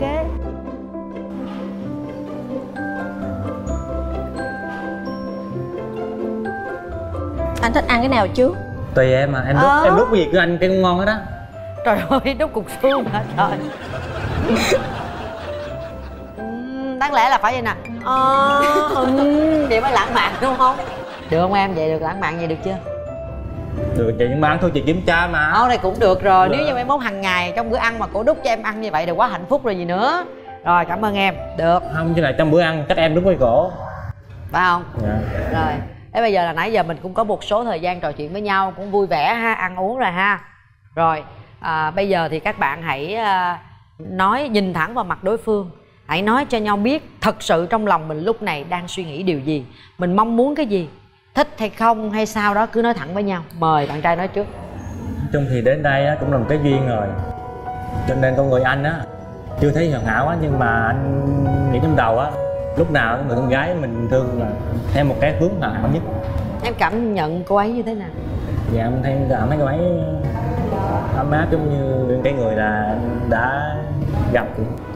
Anh thích ăn cái nào trước? Tùy em mà, em đút, ờ. em đút cái gì cứ anh cái ngon hết đó. Trời ơi, đút cục xương hả trời. đáng lẽ là phải vậy nè. Ờ, ừ, vậy mới lãng mạn đúng không? Được không em? Vậy được lãng mạn vậy được chưa? Được chị, nhưng mà ăn thôi chị kiểm tra mà. Ô này cũng được rồi. Được. Nếu như em mốt hàng ngày trong bữa ăn mà cổ đút cho em ăn như vậy là quá hạnh phúc rồi gì nữa. Rồi cảm ơn em. Được. Không, chứ là trong bữa ăn chắc em đúng với cổ. Phải không? Dạ. Rồi. Thế bây giờ là nãy giờ mình cũng có một số thời gian trò chuyện với nhau, cũng vui vẻ ha, ăn uống rồi ha. Rồi, à, bây giờ thì các bạn hãy à, nói, nhìn thẳng vào mặt đối phương. Hãy nói cho nhau biết thật sự trong lòng mình lúc này đang suy nghĩ điều gì, mình mong muốn cái gì, thích hay không hay sao đó, cứ nói thẳng với nhau. Mời bạn trai nói trước. Nói chung thì đến đây á, cũng là một cái duyên rồi. Cho nên con người anh á chưa thấy hoàn hảo á, nhưng mà anh nghĩ trong đầu á, lúc nào người con gái mình thương là theo một cái hướng hoàn hảo nhất. Em cảm nhận cô ấy như thế nào? Dạ em thấy cảm thấy cô ấy ấm áp giống như cái người là đã gặp.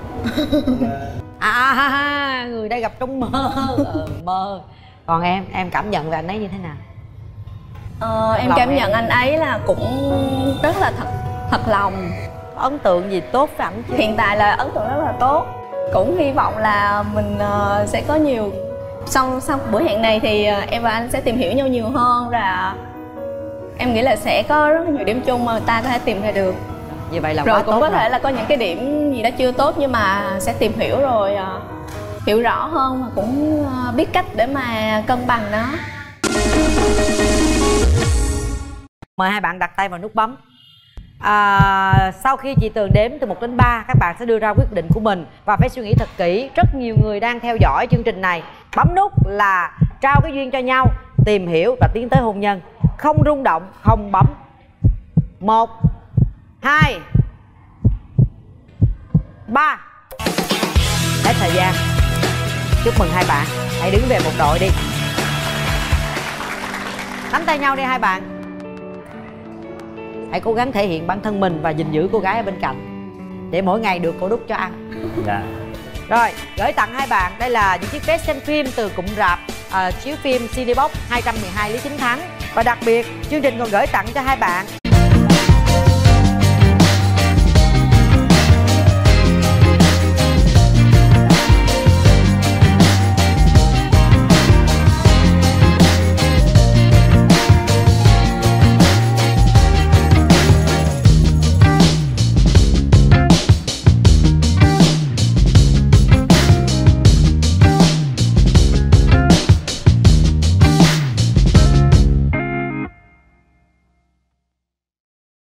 À, à, à người đã gặp trong mơ. Ừ, mơ. Còn em, em cảm nhận về anh ấy như thế nào? Ờ, em cảm nhận anh ấy là cũng rất là thật thật lòng. Ấn tượng gì tốt với ảnh chứ? Hiện tại là ấn tượng rất là tốt. Cũng hy vọng là mình uh, sẽ có nhiều sau sau buổi hẹn này thì uh, em và anh sẽ tìm hiểu nhau nhiều hơn, và em nghĩ là sẽ có rất nhiều điểm chung mà người ta có thể tìm ra được. Như vậy là rồi quá cũng tốt có rồi. thể là có những cái điểm gì đó chưa tốt, nhưng mà sẽ tìm hiểu rồi uh, hiểu rõ hơn và cũng uh, biết cách để mà cân bằng nó. Mời hai bạn đặt tay vào nút bấm. À, sau khi chị Tường đếm từ một đến ba, các bạn sẽ đưa ra quyết định của mình và phải suy nghĩ thật kỹ. Rất nhiều người đang theo dõi chương trình này. Bấm nút là trao cái duyên cho nhau, tìm hiểu và tiến tới hôn nhân. Không rung động, không bấm. Một, hai, ba. Hết thời gian. Chúc mừng hai bạn. Hãy đứng về một đội đi. Nắm tay nhau đi hai bạn. Hãy cố gắng thể hiện bản thân mình và gìn giữ cô gái ở bên cạnh để mỗi ngày được cô đút cho ăn. Dạ. Rồi, gửi tặng hai bạn. Đây là những chiếc vé xem phim từ cụm rạp à, chiếu phim Cinebox hai trăm mười hai Lý Chính Thắng. Và đặc biệt, chương trình còn gửi tặng cho hai bạn